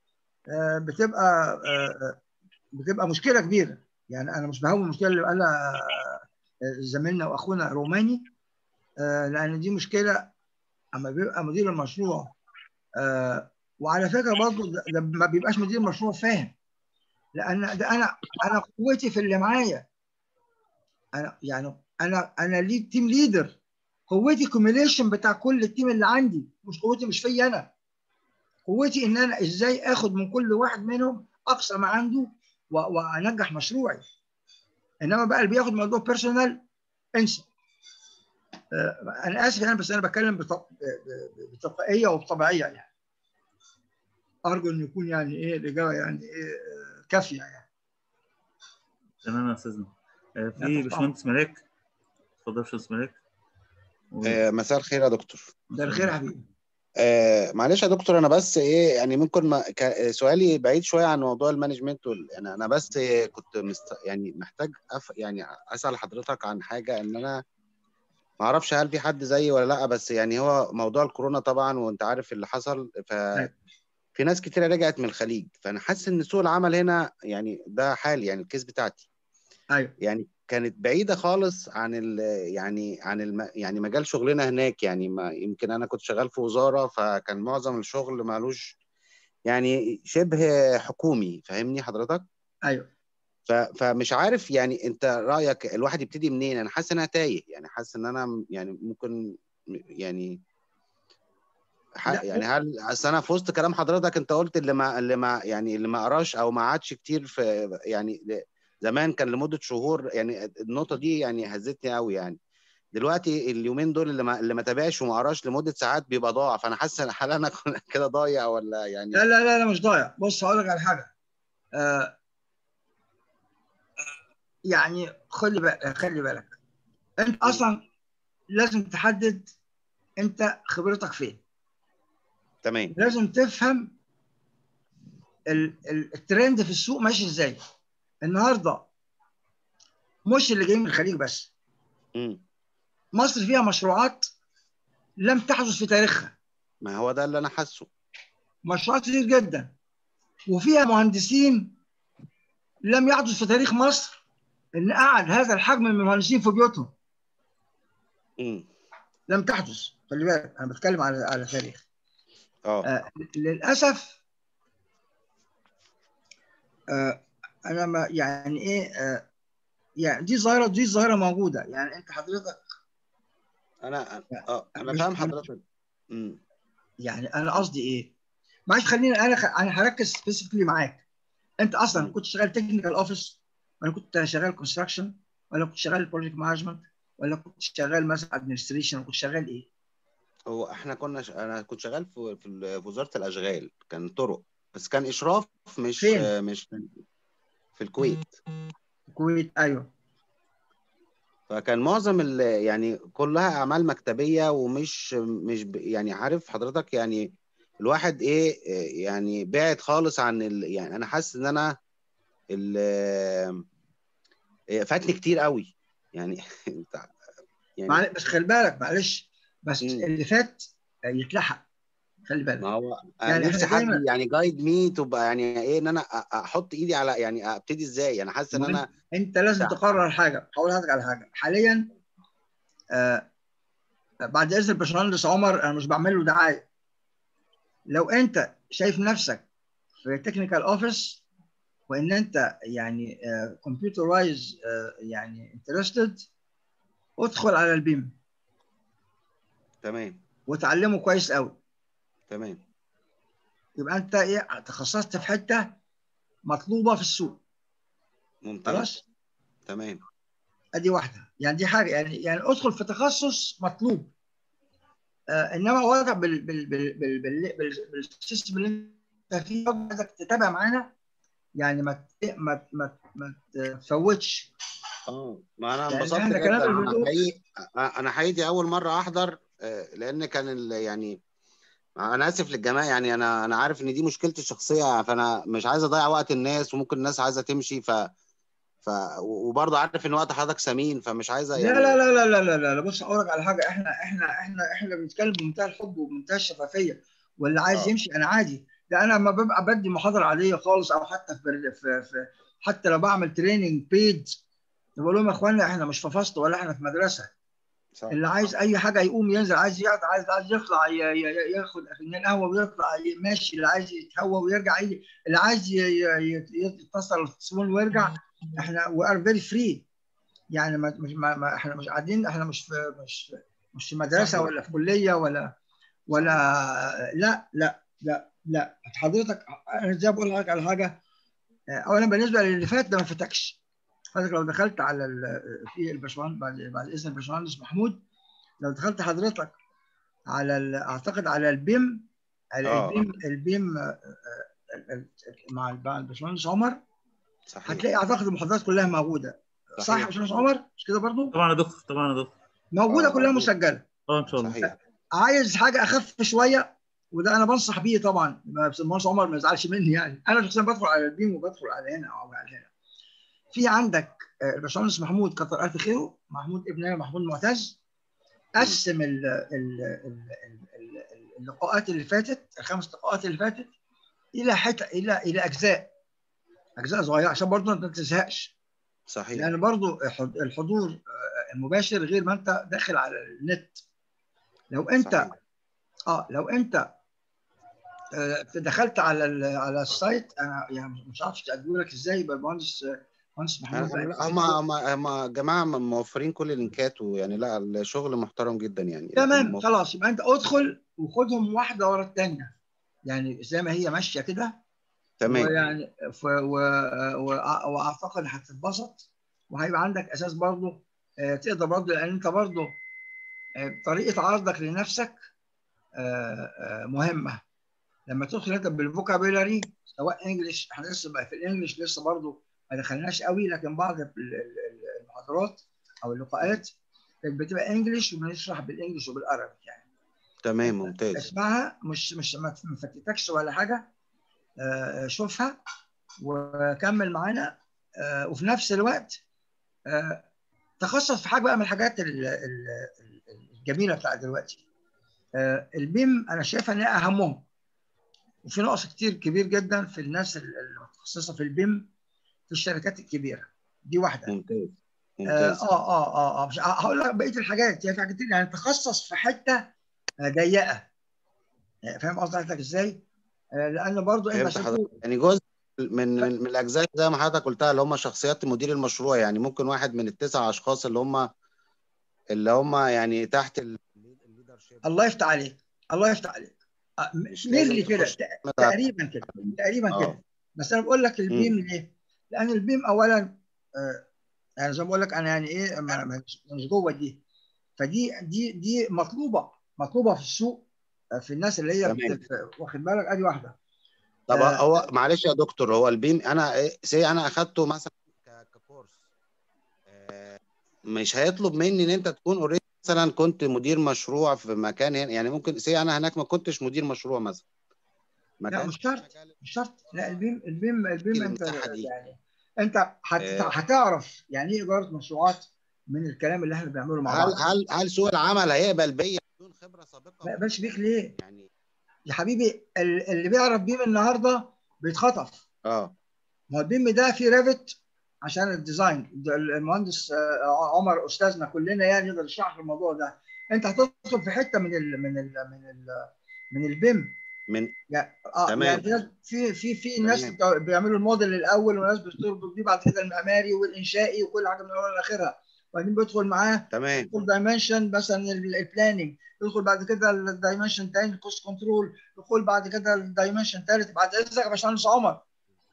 بتبقى مشكله كبيره. يعني انا مش بهون المشكله اللي قالها زميلنا واخونا روماني، لان دي مشكله اما بيبقى مدير المشروع. وعلى فكره برضه ده ما بيبقاش مدير المشروع فاهم، لان ده انا قوتي في اللي معايا. انا ليد تيم ليدر. قوتي كوميليشن بتاع كل التيم اللي عندي، مش قوتي مش فيا انا. قوتي ان انا ازاي اخد من كل واحد منهم اقصى ما عنده وانجح مشروعي. انما بقى اللي بياخد الموضوع بيرسونال، انسى. انا اسف يعني، بس انا بتكلم بتلقائيه وبطبيعيه. يعني ارجو ان يكون يعني الاجابه يعني كافيه يعني. تمام يا استاذنا. في باشمهندس ملاك. اتفضل يا باشمهندس ملاك. مساء الخير يا دكتور. مساء الخير يا حبيبي. معلش يا دكتور، انا بس يعني ممكن سؤالي بعيد شويه عن موضوع المانجمنت يعني انا بس كنت يعني محتاج يعني اسال حضرتك عن حاجه. ان انا ما اعرفش هل في حد زيي ولا لا، بس يعني هو موضوع الكورونا طبعا وانت عارف اللي حصل. في ناس كتيره رجعت من الخليج، فانا حاسس ان سوق العمل هنا يعني ده حالي، يعني الكيس بتاعتي ايوه يعني كانت بعيده خالص عن يعني مجال شغلنا هناك. يعني ما يمكن انا كنت شغال في وزاره، فكان معظم الشغل مالوش يعني شبه حكومي. فاهمني حضرتك؟ ايوه. فمش عارف يعني انت رايك الواحد يبتدي منين؟ انا حاسس ان انا تايه، يعني حاسس ان انا يعني ممكن يعني يعني هل اصل انا في وسط كلام حضرتك انت قلت اللي ما قراش او ما عادش كتير في يعني زمان كان لمده شهور. يعني النقطه دي يعني هزتني قوي. يعني دلوقتي اليومين دول اللي ما تابعش وما قراش لمده ساعات بيبقى ضاع، فانا حاسس ان هل انا كده ضايع ولا يعني؟ لا لا لا لا مش ضايع. بص هقول لك على حاجه. يعني خلي بالك انت اصلا لازم تحدد انت خبرتك فين. تمام. لازم تفهم الترند في السوق ماشي ازاي. النهارده مش اللي جاي من الخليج بس، مصر فيها مشروعات لم تحدث في تاريخها. ما هو ده اللي انا حاسه. مشروعات كتير جدا، وفيها مهندسين لم يحدث في تاريخ مصر ان قعد هذا الحجم من المهندسين في بيوتهم. لم تحدث. خلي بالك انا بتكلم على تاريخ. للاسف انا ما يعني ايه يعني دي ظاهره موجوده. يعني انت حضرتك انا فاهم حضرتك. يعني انا قصدي ايه؟ معلش خليني انا هركز سبيسيفيكلي معاك. انت اصلا كنت شغال تكنيكال اوفيس، ولا كنت شغال كونستراكشن، ولا كنت شغال بروجكت مانجمنت، ولا كنت شغال مثلا ادمنستريشن، ولا كنت شغال ايه؟ هو احنا انا كنت شغال في وزاره الاشغال، كان طرق، بس كان اشراف مش فين؟ مش في الكويت. الكويت ايوه. فكان معظم يعني كلها اعمال مكتبيه، ومش يعني عارف حضرتك يعني الواحد ايه يعني بعد خالص عن يعني انا حاسس ان انا فاتني كتير قوي يعني. يعني بس خلي بالك معلش، بس اللي فات يتلحق. خلي بالك. ما هو يعني نفسي حد دايما يعني جايد مي تبقى يعني ايه ان انا احط ايدي على يعني ابتدي ازاي. انا حاسس ان انا انت لازم تقرر حاجه. هقول لحضرتك على حاجه حاليا. بعد اذن الباشمهندس عمر انا مش بعمل له دعايه. لو انت شايف نفسك في تكنيكال اوفيس وان انت يعني كمبيوتر وايز يعني انترستد، ادخل على البيم. تمام. وتعلمه كويس قوي. تمام. يبقى انت ايه تخصصت في حته مطلوبه في السوق. ممتاز. خلاص. تمام. ادي واحده. يعني دي حاجه يعني ادخل في تخصص مطلوب. انما وضع بالسيستم اللي انت فيه عايزك تتابع معانا. يعني ما تفوتش. ما انا لان انبسطت احنا جدا. كلام الهدوء. انا حقيقي اول مره احضر، لان كان يعني انا اسف للجماعه، يعني انا عارف ان دي مشكلتي الشخصيه، فانا مش عايز اضيع وقت الناس، وممكن الناس عايزه تمشي وبرضه عارف ان وقت حضرتك ثمين، فمش عايزه لا يعني. لا لا لا لا لا لا. بص اقول لك على حاجه. احنا بنتكلم بمنتهى الحب وبمنتهى الشفافيه. واللي عايز يمشي انا عادي. ده انا لما ببقى بدي محاضره عاديه خالص، او حتى حتى لو بعمل تريننج بيد، بقول لهم يا اخوانا احنا مش في فصل ولا احنا في مدرسه. صح. اللي عايز اي حاجه يقوم ينزل، عايز يقعد، عايز يطلع ياخد فنجان قهوه ويطلع ماشي، اللي عايز يتهوى ويرجع يجي، اللي عايز يتصل التليفون ويرجع. احنا وي ار فيري فري. يعني ما احنا مش قاعدين، احنا مش في مدرسه صحيح. ولا في كليه ولا لا لا لا لا. حضرتك انا زي بقول لك على حاجه. اولا بالنسبه للي فات ده ما فاتكش. حضرتك لو دخلت على في الباشمهندس بعد اذن الباشمهندس محمود، لو دخلت حضرتك على اعتقد على البيم، على البيم مع الباشمهندس عمر، صحيح. هتلاقي اعتقد المحاضرات كلها موجوده. صح يا باشمهندس عمر؟ مش كده برضو؟ طبعا يا دكتور، طبعا يا دكتور. موجوده كلها مسجله. ان شاء الله. صحيح. عايز حاجه اخف شويه، وده انا بنصح بيه طبعا، الباشمهندس عمر ما يزعلش مني. يعني انا شخصيا بدخل على البيم وبدخل على هنا او على هنا. في عندك الباشمهندس محمود كتر الف خيره، محمود ابن محمود معتز، قسم اللقاءات اللي فاتت، الخمس لقاءات اللي فاتت، الى الى اجزاء صغيره، عشان برضه انت ما تزهقش. صحيح. لان برضه الحضور المباشر غير ما انت داخل على النت. لو انت صحيح. لو انت دخلت على السايت، انا يعني مش عارف ادور لك ازاي. يبقى المهندس محمود هم جماعه موفرين كل اللينكات، ويعني لا الشغل محترم جدا يعني. تمام خلاص. يبقى انت ادخل وخدهم واحده ورا الثانيه، يعني زي ما هي ماشيه كده. تمام. ويعني واعتقد هتتبسط، وهيبقى عندك اساس برضه تقدر برضه، لان انت برضه طريقه عرضك لنفسك مهمه. لما تدخل انت بالفوكابيلاري سواء انجلش، احنا لسه بقى في الانجليش لسه برضه ما دخلناش قوي، لكن بعض المحاضرات او اللقاءات بتبقى انجلش وبنشرح بالانجلش وبالعربي يعني. تمام ممتاز. اسمعها، مش ما تفتكش ولا حاجه، شوفها وكمل معانا، وفي نفس الوقت تخصص في حاجه بقى من الحاجات الجميله بتاعت دلوقتي. البيم انا شايفها ان هي اهمهم، وفي نقص كبير جدا في الناس المتخصصه في البيم في الشركات الكبيره دي. واحده ممتاز ممتاز. مش هقول لك بقيه الحاجات، يعني في حاجات كتير، يعني تخصص في حته ضيقه، يعني فاهم قصدي حضرتك ازاي؟ لان برضو انت فهمت حضرتك، يعني جزء من الاجزاء زي ما حضرتك قلتها اللي هم شخصيات مدير المشروع، يعني ممكن واحد من ال9 اشخاص اللي هم يعني تحت الليدرشيب. الله يفتح عليك، الله يفتح عليك. مش لازم ميرلي كده، تخش تقريبا كده، تقريبا كده. بس انا بقول لك البيم ليه؟ لان البيم اولا يعني زي ما بقول لك انا يعني ايه مش جوه دي، فدي مطلوبه في السوق، في الناس اللي هي واخد بالك، ادي واحده. طب هو معلش يا دكتور، هو البيم انا انا اخدته مثلا ككورس، مش هيطلب مني ان انت تكون اوريدي مثلا كنت مدير مشروع في مكان هنا، يعني ممكن انا هناك ما كنتش مدير مشروع مثلا. لا مش شرط. لا البيم انت يعني انت هتعرف يعني ايه اداره مشروعات من الكلام اللي احنا بنعمله مع بعض. هل سوق العمل هيقبل بيا بدون خبره سابقه؟ ما يقبلش بيك ليه؟ يعني يا حبيبي اللي بيعرف بيم النهارده بيتخطف. ما هو البيم ده فيه ريفت عشان الديزاين، المهندس عمر استاذنا كلنا يعني يقدر يشرح في الموضوع ده. انت هتدخل في حته من البيم يعني يعني في ناس بيعملوا الموديل الاول، وناس بتربط بيه بعد كده المعماري والانشائي وكل حاجه من اولها لاخرها، وبعدين بيدخل معاه يدخل دايمنشن مثلا البلاننج، يدخل بعد كده الدايمنشن تاني الكوست كنترول، يدخل بعد كده الدايمنشن ثالث. بعد اذنك يا باشمهندس عمر،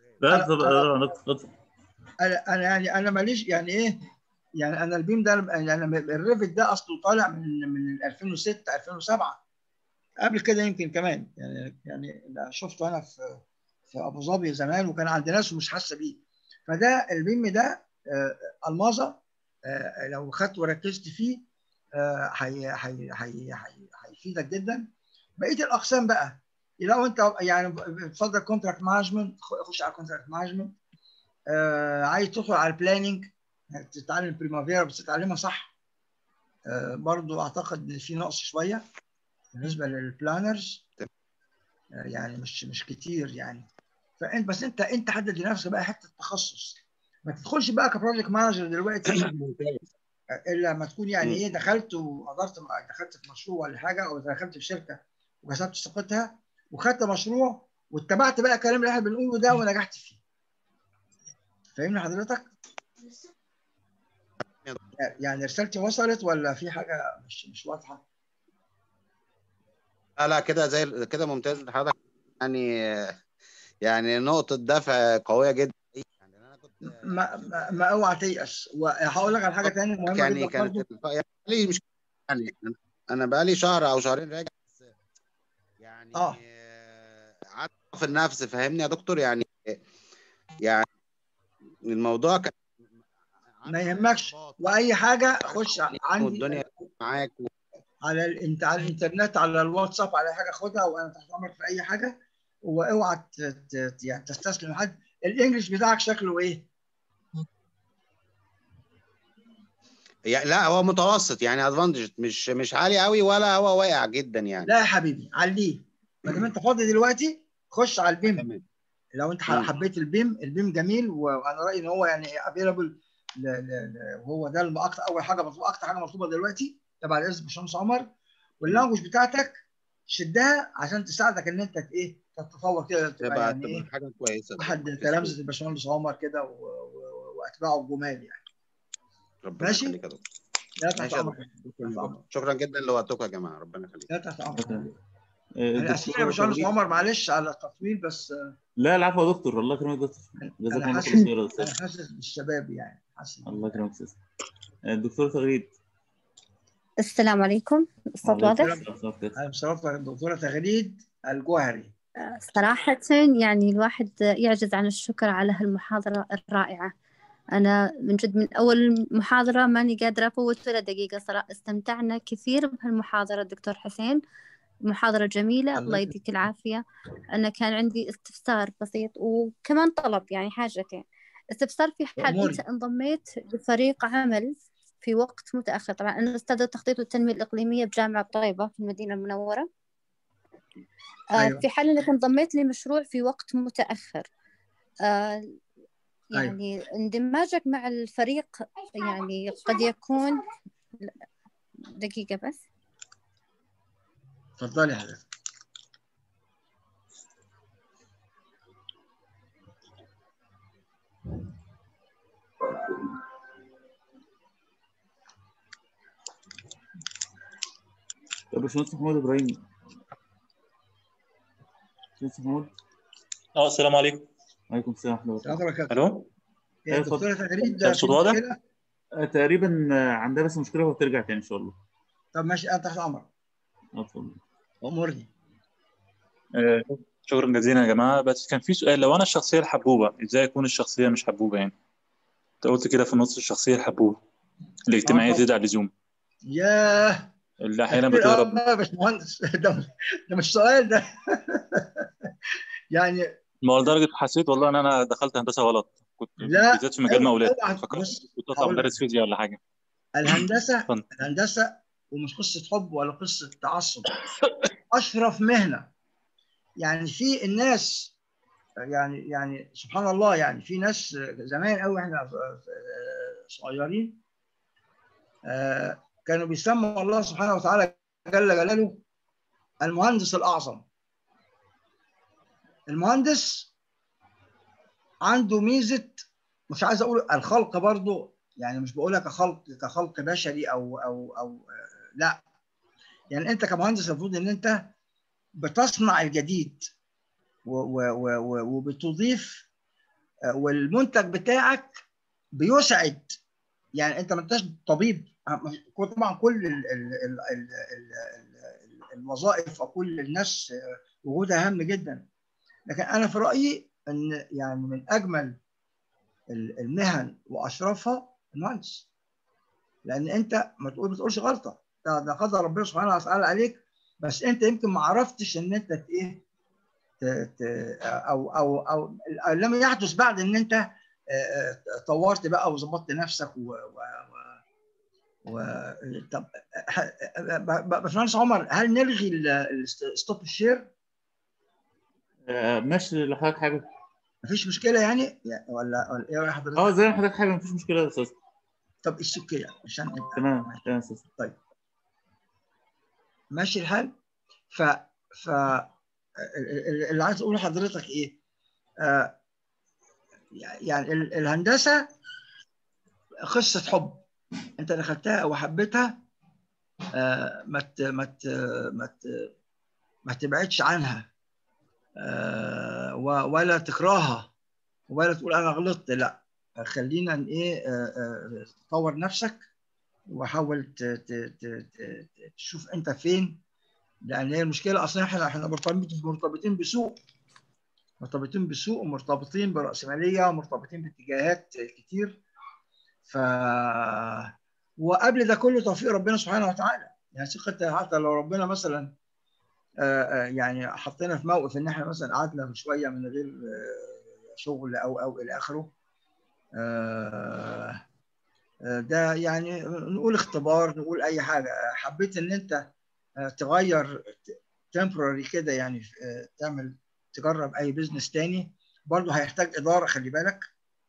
انا يعني انا ماليش يعني ايه، يعني انا البيم ده يعني الريفت ده اصله طالع من 2006 2007، قبل كده يمكن كمان، يعني شفته انا في ابو ظبي زمان، وكان عند ناس ومش حاسه بيه. فده البيم ده الماظه، لو خدت وركزت فيه هيفيدك جدا. بقيه الاقسام بقى لو انت يعني بتفضل كونتراكت مانجمنت، خش على كونتراكت مانجمنت. عايز تدخل على البلاننج، تتعلم بريمافيرا بس تتعلمها صح. برضو اعتقد ان في نقص شويه بالنسبه للبلانرز، يعني مش كتير يعني. فانت بس انت حدد لنفسك بقى حته التخصص، ما تدخلش بقى كبروجكت مانجر دلوقتي الا لما تكون يعني ايه دخلت وقدرت، دخلت في مشروع ولا حاجه، او دخلت في شركه وكسبت ثقتها وخدت مشروع واتبعت بقى الكلام اللي احنا بنقوله ده ونجحت فيه. فاهمني حضرتك؟ يعني رسالتي وصلت ولا في حاجه مش واضحه؟ لا كده زي كده ممتاز حضرتك، يعني نقطة دفع قوية جدا. يعني انا كنت ما اوعى تيأس. وهقول لك على حاجة ثانية مهمة يعني جدا برضه. يعني مش يعني انا بقالي شهر او شهرين راجع، بس يعني قعدت في النفس، فاهمني يا دكتور؟ يعني الموضوع كان ما يهمكش، واي حاجة خش عندي والدنيا معاك على الانترنت، على الواتساب، على حاجة خدها وانا تحت امرك في اي حاجة. واوعى يعني تستسلم لحد. الانجليش بتاعك شكله ايه؟ لا هو متوسط يعني، ادفانتج مش عالي قوي ولا هو واقع جدا يعني. لا يا حبيبي عليه، ما دام انت فاضي دلوقتي خش على البيم. لو انت حبيت البيم جميل، وانا رايي ان هو يعني افيلابل، وهو ده اكتر اول حاجه مطلوبه، اكتر حاجه مطلوبه دلوقتي تبع الاسم باشمهندس عمر. واللانجوج بتاعتك شدها عشان تساعدك ان انت ايه تتفوق كده، تبقى يعني ايه حاجه كويسه، واحد تلامذه الباشمهندس عمر كده واتباعه الجمال يعني. ربنا يخليك يا دكتور. لا تحت امرك. شكرا جدا لوقتكم يا جماعه، ربنا يخليك. لا تحت امرك. انا اسف يا باشمهندس عمر، معلش على التطويل بس. لا العفو يا دكتور، الله يكرمك يا دكتور، جزاكم الله كل خير. انا حاسس بالشباب يعني، حاسس الله يكرمك. الدكتور تغريد. السلام عليكم، الصوت واضح؟ أنا بصراحة الدكتورة تغريد الجوهري. صراحة يعني الواحد يعجز عن الشكر على هالمحاضرة الرائعة. أنا من جد من أول محاضرة ماني قادرة أفوت ولا دقيقة صراحة. استمتعنا كثير بهالمحاضرة دكتور حسين، محاضرة جميلة، الله يديك العافية. أنا كان عندي استفسار بسيط وكمان طلب، يعني حاجتين. استفسار في حال أنت انضميت لفريق عمل في وقت متأخر. طبعا أنا أستاذة التخطيط والتنمية الإقليمية بجامعة طيبة في المدينة المنورة. أيوة. في حال أنك انضميت لمشروع في وقت متأخر، يعني أيوة. اندماجك مع الفريق يعني قد يكون، دقيقة بس. تفضلي يا حضرتك. طب باشمهندس محمود ابراهيم. باشمهندس محمود. السلام عليكم. وعليكم السلام ورحمه الله وبركاته. الو. الدكتوره تغريد الصوت في واضح؟ مشكله؟ تقريبا عندها بس مشكله وترجع تاني ان شاء الله. طب ماشي، انا تحت امرك. اتفضل. امرني. شكرا جزيلا يا جماعه. بس كان في سؤال، لو انا الشخصيه الحبوبه ازاي اكون الشخصيه مش حبوبه؟ يعني انت قلت كده في النص الشخصيه الحبوبه الاجتماعيه زياده عن اللزوم. ياه، اللي احيانا بتهرب. يا باشمهندس ده مش سؤال ده. يعني ما هو لدرجه حسيت والله ان انا دخلت هندسه غلط، كنت لا بالذات في مجال مقاولات، فكرت بص كنت اطلع مدرس فيزياء ولا حاجه. الهندسه ومش قصه حب ولا قصه تعصب، اشرف مهنه. يعني في الناس، يعني سبحان الله، يعني في ناس زمان قوي احنا صغيرين كانوا بيسموا الله سبحانه وتعالى جل جلاله المهندس الاعظم. المهندس عنده ميزه، مش عايز اقول الخلق برضه، يعني مش بقولها كخلق بشري او لا. يعني انت كمهندس المفروض ان انت بتصنع الجديد وبتضيف، والمنتج بتاعك بيسعد. يعني انت ما انتش طبيب، طبعا كل الوظائف وكل الناس وجودها هام جدا، لكن انا في رايي ان يعني من اجمل المهن واشرفها المهندس. لان انت ما بتقولش غلطه، ده قدر ربنا سبحانه وتعالى عليك، بس انت يمكن ما عرفتش ان انت ايه او لم يحدث بعد ان انت طورت بقى وظبطت نفسك طب باشمهندس عمر، هل نلغي ستوب الشير؟ ماشي لحضرتك حاجه. مفيش مشكله يعني ولا ايه راي حضرتك؟ زي ما حضرتك حاجه مفيش مشكله يا استاذ. طب السكيه عشان نبقى تمام يا استاذ. طيب ماشي الحال. ف اللي عايز اقوله لحضرتك ايه؟ يعني الهندسه قصه حب، انت دخلتها وحبيتها، ما تبعدش عنها، ولا تكرهها ولا تقول انا غلطت، لا. خلينا ايه، تطور نفسك وحاول تشوف انت فين. لان هي المشكله اصلا احنا مرتبطين بسوق ومرتبطين برأسمالية ومرتبطين باتجاهات كتير. وقبل ده كله توفيق ربنا سبحانه وتعالى. يعني حتى لو ربنا مثلا يعني حطينا في موقف ان احنا مثلا قعدنا شويه من غير شغل او الى اخره، ده يعني نقول اختبار، نقول اي حاجه. حبيت ان انت تغير temporary كده، يعني تجرب اي بزنس تاني، برضه هيحتاج اداره، خلي بالك.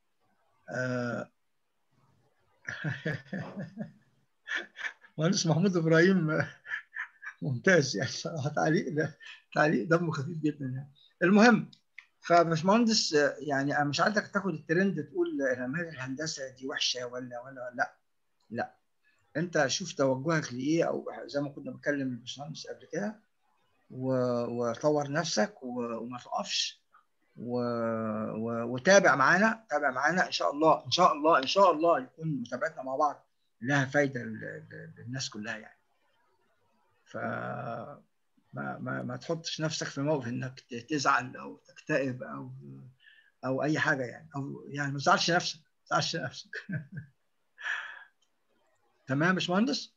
مهندس محمود ابراهيم ممتاز، يعني صراحه تعليق دمه خفيف جدا يعني. المهم، فباشمهندس يعني انا مش عايزك تاخد الترند تقول الهندسه دي وحشه ولا لا. انت شوف توجهك لايه، او زي ما كنا بنتكلم الباشمهندس قبل كده، وطور نفسك وما تقفش، وتابع معانا ان شاء الله يكون متابعتنا مع بعض لها فايده للناس كلها يعني. ف ما تحطش نفسك في موقف انك تزعل او تكتئب او اي حاجه يعني، او يعني ما تزعلش نفسك، ما تزعلش نفسك. تمام يا باشمهندس؟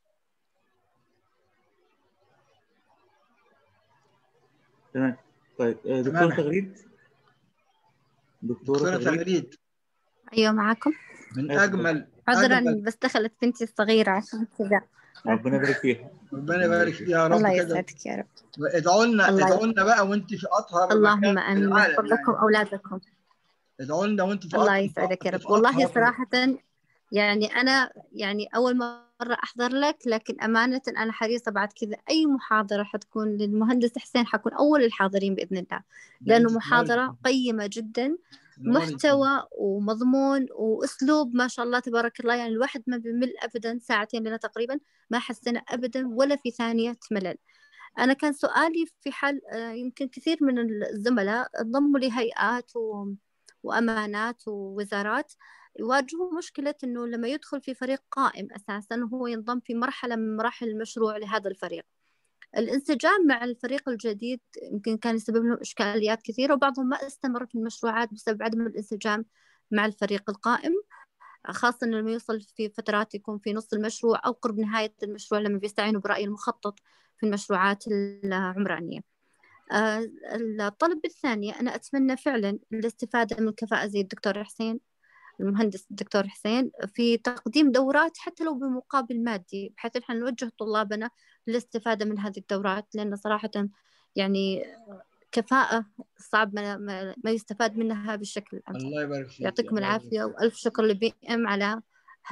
تمام. طيب تمام. دكتورة تغريد. دكتورة تغريد أيوة معكم. من أيوة، اجمل عذرا بس دخلت بنتي الصغيرة عشان كذا. ربنا يبارك فيها. ربنا يبارك فيها يا رب الله كده. يسعدك يا رب. ادعوا لنا الله ادعوا لنا بقى وانت في اطهر اللهم مكان في آمين، العالم يغفر لكم يعني. أولادكم. ادعوا لنا وانت في الله يسعدك يا رب. والله صراحة يعني أنا يعني أول مرة أحضر لك، لكن أمانة أنا حريصة بعد كذا أي محاضرة حتكون للمهندس حسين حكون أول الحاضرين بإذن الله، لأنه محاضرة قيمة جدا، محتوى ومضمون وأسلوب ما شاء الله تبارك الله. يعني الواحد ما بيمل أبدا، ساعتين لنا تقريبا ما حسنا أبدا ولا في ثانية ملل. أنا كان سؤالي في حال يمكن كثير من الزملاء انضموا لهيئات وأمانات ووزارات يواجهوا مشكلة إنه لما يدخل في فريق قائم أساساً هو ينضم في مرحلة من مراحل المشروع لهذا الفريق. الانسجام مع الفريق الجديد يمكن كان يسبب لهم إشكاليات كثيرة، وبعضهم ما استمر في المشروعات بسبب عدم الانسجام مع الفريق القائم، خاصة لما يوصل في فترات يكون في نص المشروع أو قرب نهاية المشروع لما بيستعينوا برأي المخطط في المشروعات العمرانية. الطلب الثاني أنا أتمنى فعلا الاستفادة من كفاءة زي الدكتور حسين، المهندس الدكتور حسين، في تقديم دورات حتى لو بمقابل مادي، بحيث نحن نوجه طلابنا للاستفادة من هذه الدورات، لأن صراحة يعني كفاءة صعب ما يستفاد منها بالشكل الأمثل. الله يبارك فيك. يعطيكم العافية وألف شكر لبيم على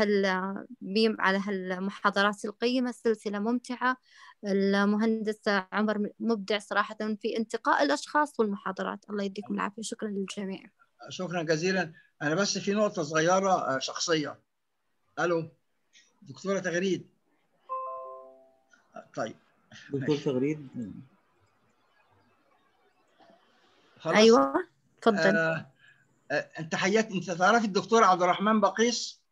هالمحاضرات القيمة، السلسلة ممتعة. المهندس عمر مبدع صراحة في انتقاء الأشخاص والمحاضرات. الله يديكم العافية. شكرا للجميع. شكرا جزيلا. أنا بس في نقطة صغيرة شخصية. ألو دكتورة تغريد. طيب دكتور تغريد. خلاص. أيوة تفضل. أنت تعرفي الدكتور عبد الرحمن بقيس؟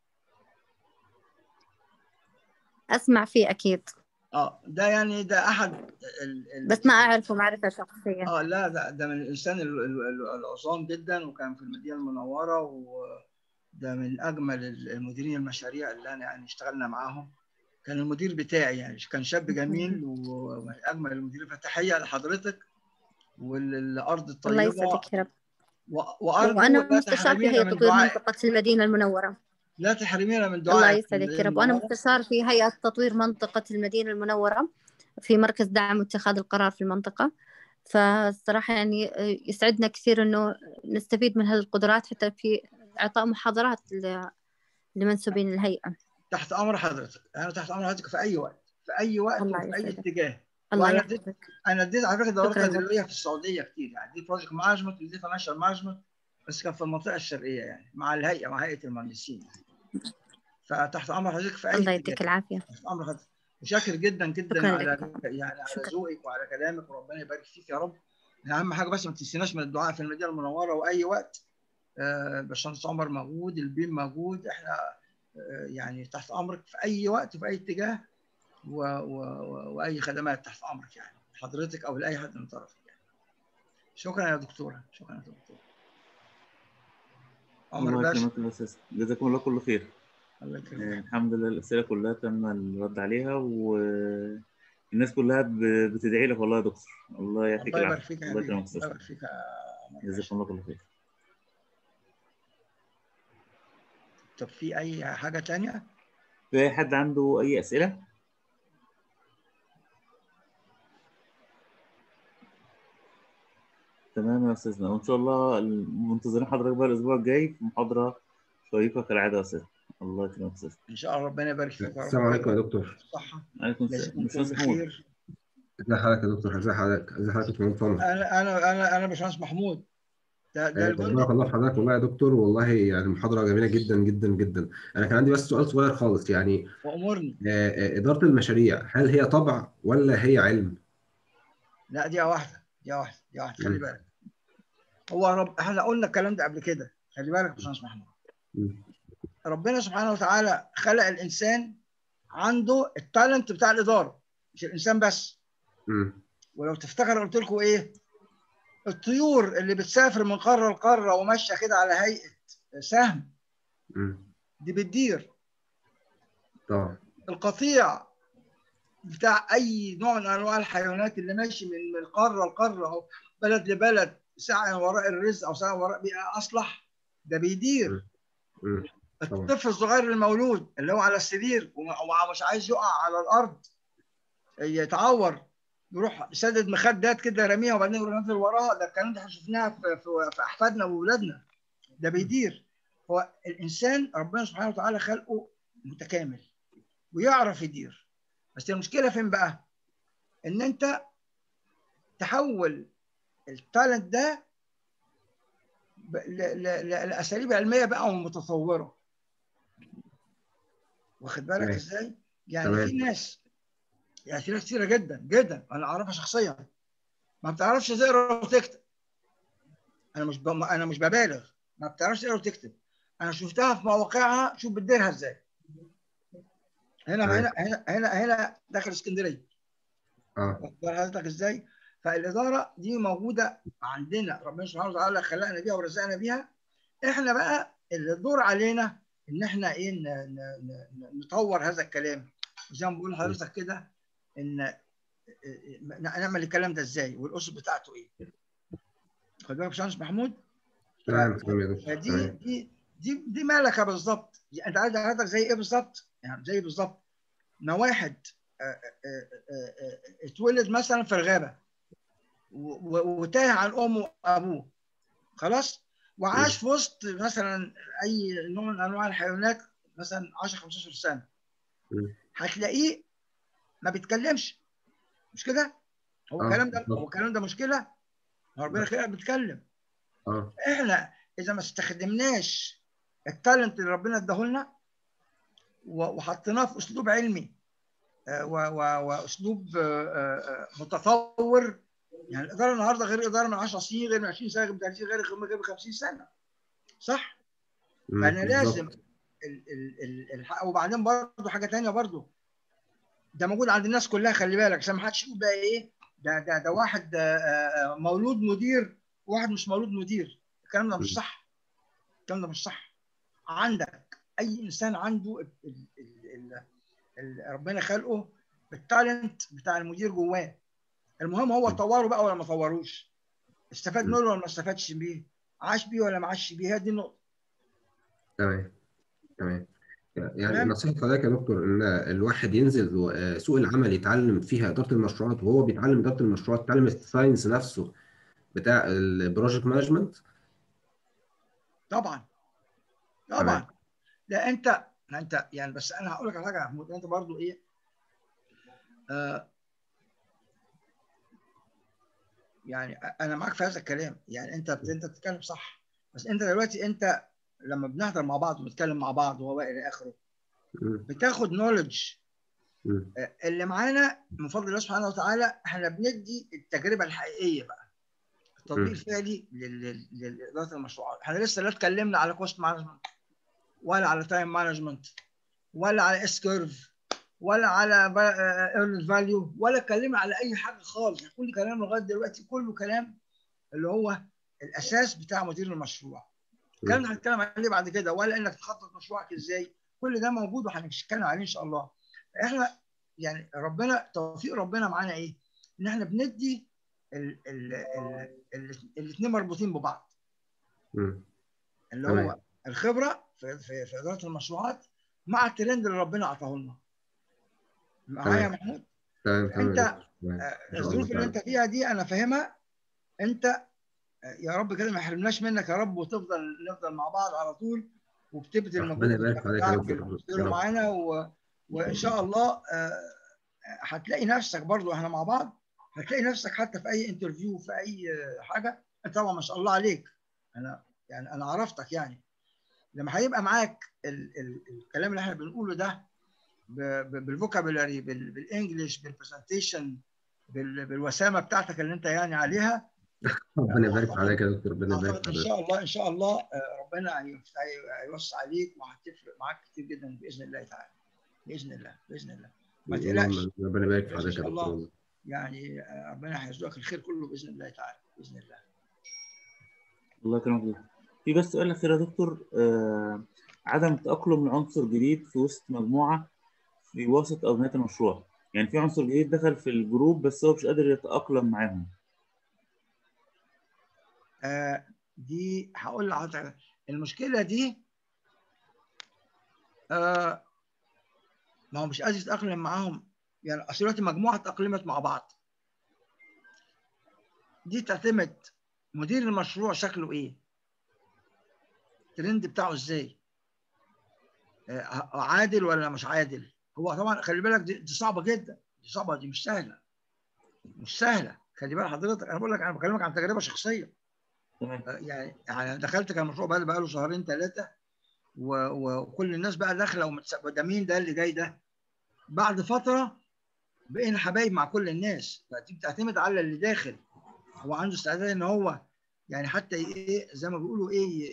أسمع فيه أكيد. ده يعني ده أحد بس ما أعرفه معرفة شخصية. لا ده من الإنسان العظام جدا، وكان في المدينة المنورة، وده من أجمل المديرين المشاريع اللي أنا يعني اشتغلنا معاهم. كان المدير بتاعي يعني، كان شاب جميل ومن أجمل المديرين. فتحية لحضرتك والأرض الطيبة. الله يسعدك يا رب. وأرجو وأنا لا مستشار في تحرمينا هيئة من تطوير دعائك. منطقة المدينة المنورة. لا تحرمينا من دعائك. الله يسعدك يا رب. وأنا مستشار في هيئة تطوير منطقة المدينة المنورة في مركز دعم واتخاذ القرار في المنطقة. فالصراحة يعني يسعدنا كثير إنه نستفيد من هذه القدرات حتى في إعطاء محاضرات لمنسوبين الهيئة. تحت أمر حضرتك، أنا تحت أمر حضرتك في أي وقت، في أي وقت وفي أي اتجاه. الله أنا اديت على فكرة دورات تدريبية في السعودية كتير، يعني دي بروجكت مانجمنت ودي فاينانشال مانجمنت، بس كان في المنطقة الشرقية يعني مع الهيئة، مع هيئة المهندسين. فتحت أمر حضرتك في أي اتجاه. الله يديك العافية. تحت أمر حضرتك. وشاكر جدا جدا على يعني على ذوقك وعلى كلامك، وربنا يبارك فيك يا رب. أهم حاجة بس ما تنسيناش من الدعاء في المدينة المنورة وأي وقت. باشمهندس عمر موجود، البيم موجود، احنا يعني تحت امرك في اي وقت وفي اي اتجاه، واي خدمات تحت امرك يعني حضرتك او لاي حد من طرفك يعني. شكرا يا دكتوره. شكرا يا دكتوره عمر الله باشا. يكرمك يا استاذ، جزاكم الله كل خير. الله يكرمك. الحمد لله الاسئله كلها تم الرد عليها، والناس كلها بتدعي لك والله يا دكتور. الله يعطيك الله يبارك العافيه. فيك يا الله حبيبي. يكرمك الله يبارك فيك يا عمر باشا. جزاكم الله كل خير. طب في اي حاجه ثانيه؟ في اي حد عنده اي اسئله؟ تمام يا استاذنا، وان شاء الله منتظرين حضرتك بقى الاسبوع الجاي في محاضره شيقه كالعاده يا استاذ. الله يكرمك يا استاذ. ان شاء الله ربنا يبارك فيك يا رب. السلام عليكم يا دكتور. صحه. عليكم السلام. مش بخير. ازي حضرتك يا دكتور؟ ازي حضرتك؟ ازي حضرتك يا فندم؟ انا باشمهندس محمود. ده بارك الله في حضرتك والله يا دكتور، والله يعني محاضره جميله جدا جدا جدا. انا كان عندي بس سؤال صغير خالص يعني. وامرني. اداره المشاريع هل هي طبع ولا هي علم؟ لا دي واحده. خلي بالك. هو احنا قلنا الكلام ده قبل كده، خلي بالك يا باشمهندس محمود. ربنا سبحانه وتعالى خلق الانسان عنده التالنت بتاع الاداره، مش الانسان بس. مم. ولو تفتكر قلت لكم ايه، الطيور اللي بتسافر من قاره لقاره وماشيه كده على هيئه سهم مم. دي بتدير. طبعا. القطيع بتاع اي نوع من انواع الحيوانات اللي ماشي من قاره لقاره او بلد لبلد سعيا وراء الرزق او سعيا وراء بيئه اصلح، ده بيدير. مم. مم. طبعا. الطفل الصغير المولود اللي هو على السرير ومش عايز يقع على الارض يتعور، يروح سدد مخدات كده راميها وبعدين يروح ينزل وراها، ده الكلام ده احنا شفناها في احفادنا واولادنا. ده بيدير. هو الانسان ربنا سبحانه وتعالى خلقه متكامل ويعرف يدير، بس المشكله فين بقى؟ ان انت تحول التالنت ده لاساليب علميه بقى ومتطوره. واخد بالك تمام. ازاي؟ يعني في تمام. ناس، يعني في ناس كتيره جدا جدا انا اعرفها شخصيا ما بتعرفش تقرا وتكتب. انا مش ببالغ، ما بتعرفش تقرا وتكتب. انا شفتها في مواقعها، شوف بتديرها ازاي. هنا تمام. هنا داخل اسكندريه. اه. واخد بال حضرتك ازاي؟ فالاداره دي موجوده عندنا، ربنا سبحانه وتعالى خلقنا بيها ورزقنا بيها. احنا بقى اللي الدور علينا ان احنا ايه، نطور هذا الكلام. زي ما بقول لحضرتك كده، ان نعمل الكلام ده ازاي والاسس بتاعته ايه. خد بالك يا باشمهندس محمود. تمام. تمام يا دكتور. فدي تمام. دي مالكه بالظبط. انت عايز حضرتك زي ايه بالظبط؟ يعني زي بالظبط ما واحد اتولد مثلا في الغابه وتاه عن امه وابوه، خلاص، وعاش في وسط مثلا اي نوع من انواع الحيوانات مثلا 10 15 سنه، مم. هتلاقيه ما بيتكلمش. مش كده؟ هو الكلام ده بالظبط. مشكله. ربنا خلقك بيتكلم. اه. احنا اذا ما استخدمناش التالنت اللي ربنا اداهولنا وحطيناه في اسلوب علمي واسلوب متطور. يعني الاداره النهارده غير الاداره من 10 سنين، غير من 20 سنه، غير من 30، غير من 50 سنه، صح؟ فانا لازم بالظبط. وبعدين برضه حاجه ثانيه برضه، ده موجود عند الناس كلها، خلي بالك عشان ما حدش يقول بقى ايه، ده واحد مولود مدير وواحد مش مولود مدير. الكلام ده مش صح. الكلام ده مش صح. عندك اي انسان عنده ربنا خلقه بالتالنت بتاع المدير جواه. المهم هو طوره بقى ولا ما طوروش، استفاد منه ولا ما استفادش بيه، عاش بيه ولا ما عاش بيه. هي دي النقطه. تمام. تمام. يعني تمام. نصيحة حضرتك يا دكتور إن الواحد ينزل سوق العمل يتعلم فيها إدارة المشروعات، وهو بيتعلم إدارة المشروعات يتعلم الساينس نفسه بتاع البروجكت مانجمنت. طبعا تمام. طبعا. لا انت يعني، بس انا هقول لك على حاجه يا محمود، انت برضو ايه، يعني انا معاك في هذا الكلام. يعني انت بتتكلم صح، بس انت دلوقتي انت لما بنحضر مع بعض ونتكلم مع بعض وهو الى اخره، مم. بتاخد نولج مم. اللي معانا من فضل الله سبحانه وتعالى. احنا بندي التجربه الحقيقيه بقى، التطبيق مم. الفعلي لاداره المشروعات. احنا لسه لا اتكلمنا على كوست مانجمنت ولا على تايم مانجمنت ولا على اس كيرف ولا على ايرن فاليو ولا اتكلمنا على اي حاجه خالص. كل كلام لغايه دلوقتي كله كلام اللي هو الاساس بتاع مدير المشروع. الكلام ده هنتكلم عليه بعد كده، ولا انك تخطط مشروعك ازاي. كل ده موجود وهنتكلم عليه ان شاء الله. احنا يعني ربنا توفيق ربنا معانا ايه؟ ان احنا بندي الاثنين مربوطين ببعض، مم. اللي تمام. هو الخبره في اداره المشروعات مع الترند اللي ربنا اعطاه لنا. معايا يا تمام. محمود؟ تمام. تمام يا انت دكتور. تمام. إن شاء الله الظروف اللي تعالى. انت فيها دي انا فاهمها. انت يا رب كده ما يحرمناش منك يا رب، نفضل مع بعض على طول، وبتبذل ربنا المجهود يبارك في حضرتك يا بتاعك دكتور. يا بتبذله رب. معانا وان شاء الله هتلاقي نفسك برضو احنا مع بعض. هتلاقي نفسك حتى في اي انترفيو في اي حاجه. انت طبعا ما شاء الله عليك، انا عرفتك يعني. لما هيبقى معاك الكلام اللي احنا بنقوله ده بالفوكابولاري بالانجلش بالبرزنتيشن بالوسامه بتاعتك اللي انت يعني عليها، ربنا يبارك في حضرتك يا دكتور. ربنا يبارك في اعتقد ان حضرتك. شاء الله ان شاء الله ربنا هيوسع عليك وهتفرق معاك كتير جدا باذن الله تعالى. باذن الله باذن الله. ما تقلقش، ربنا يبارك في ان حضرتك يا شاء الله. دكتور. يعني ربنا هيرزقك الخير كله باذن الله تعالى، باذن الله. الله يكرمك. في بس سؤال اخير يا دكتور، عدم التاقلم لعنصر جديد في وسط مجموعه في وسط او نهايه المشروع. يعني في عنصر جديد دخل في الجروب بس هو مش قادر يتاقلم معاهم. دي هقول لحضرتك المشكله دي، ما هو مش قادر يتاقلم معاهم. يعني اصل دلوقتي مجموعه اتاقلمت مع بعض، دي تعتمد مدير المشروع شكله ايه، الترند بتاعه ازاي، عادل ولا مش عادل. هو طبعا خلي بالك دي صعبه جدا، دي صعبه، دي مش سهله، مش سهله. خلي بالك حضرتك، انا بقول لك، انا بكلمك عن تجربه شخصيه. يعني دخلت كان المشروع بقى له شهرين ثلاثه، وكل الناس بقى داخله وده مين ده اللي جاي ده. بعد فتره بقينا حبايب مع كل الناس. فدي بتعتمد على اللي داخل، هو عنده استعداد ان هو يعني حتى ايه زي ما بيقولوا ايه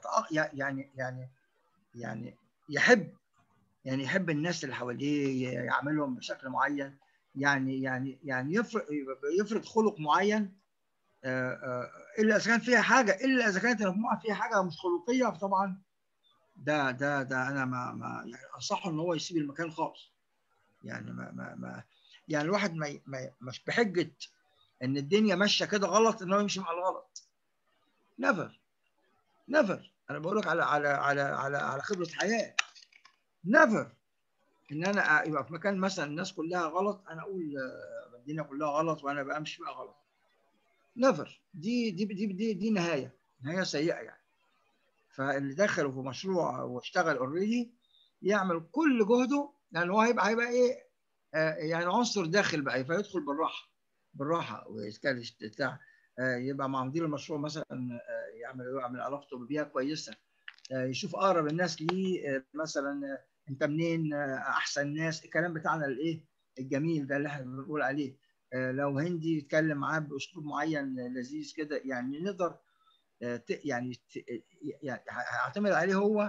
يعني يحب الناس اللي حواليه، يعملهم بشكل معين، يعني يفرض خلق معين. الا اذا كان فيها حاجه، الا اذا كانت المجموعه فيها حاجه مش خلقيه، فطبعا ده انا ما يعني انصحه ان هو يسيب المكان خالص. يعني يعني الواحد مش بحجه ان الدنيا ماشيه كده غلط ان هو يمشي مع الغلط. نيفر. انا بقول لك على خبره حياه. نيفر ان انا يبقى في مكان مثلا الناس كلها غلط، انا اقول الدنيا كلها غلط وانا بمشي بقى غلط. نيفر. دي نهايه سيئه يعني. فاللي دخلوا في مشروع واشتغل اوريدي يعمل كل جهده، لان هو هيبقى ايه، يعني عنصر داخل بقى، فيدخل بالراحه ويتكلم بتاع، يبقى مع مدير المشروع مثلا، يعمل علاقته بيها كويسه، يشوف اقرب الناس ليه، مثلا انت منين، احسن ناس، الكلام بتاعنا الايه الجميل ده اللي احنا بنقول عليه. لو هندي يتكلم معاه باسلوب معين لذيذ كده، يعني نقدر يعني هيعتمد عليه هو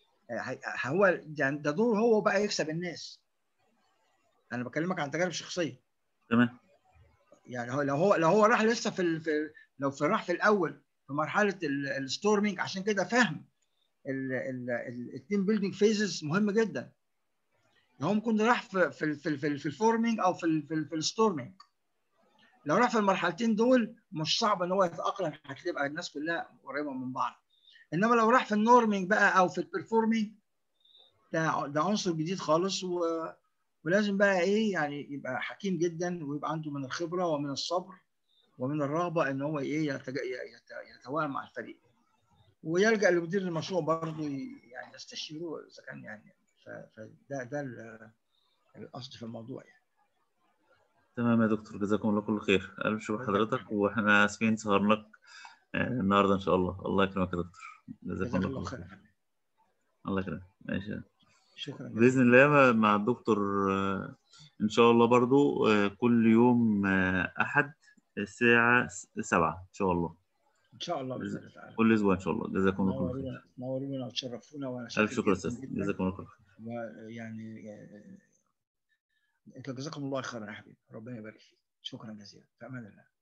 يعني ده دور هو بقى يكسب الناس. انا بكلمك عن تجارب شخصيه. تمام. يعني لو هو راح لسه لو راح في الاول في مرحله الستورمينج، عشان كده فهم التيم بيلدينج فيزز مهم جدا. هو ممكن راح في الفورمينج او في الستورمينج. لو راح في المرحلتين دول مش صعب ان هو يتاقلم، هتبقى الناس كلها قريبه من بعض. انما لو راح في النورمينج بقى او في البرفورمينج، ده عنصر جديد خالص، ولازم بقى ايه يعني يبقى حكيم جدا، ويبقى عنده من الخبره ومن الصبر ومن الرغبه ان هو ايه يتوائم مع الفريق، ويلجأ لمدير المشروع برضه يعني يستشيره اذا كان يعني. فده الاصل في الموضوع يعني. تمام يا دكتور، جزاكم الله كل خير. ألف شكر حضرتك، واحنا اسفين سهرناك النهارده ان شاء الله. الله يكرمك يا دكتور، جزاكم الله كل خير. الله يكرمك. ماشي، شكرا باذن الله مع الدكتور ان شاء الله برضو كل يوم احد الساعه 7 ان شاء الله. ان شاء الله باذن الله تعالى. كل اسبوع ان شاء الله. جزاكم الله كل خير. نورونا وتشرفونا، وانا الف شكر يا استاذ، جزاكم الله كل خير. ويعني جزاكم الله خيرا يا حبيبي، ربنا يبارك فيك. شكرا جزيلا، في امان الله.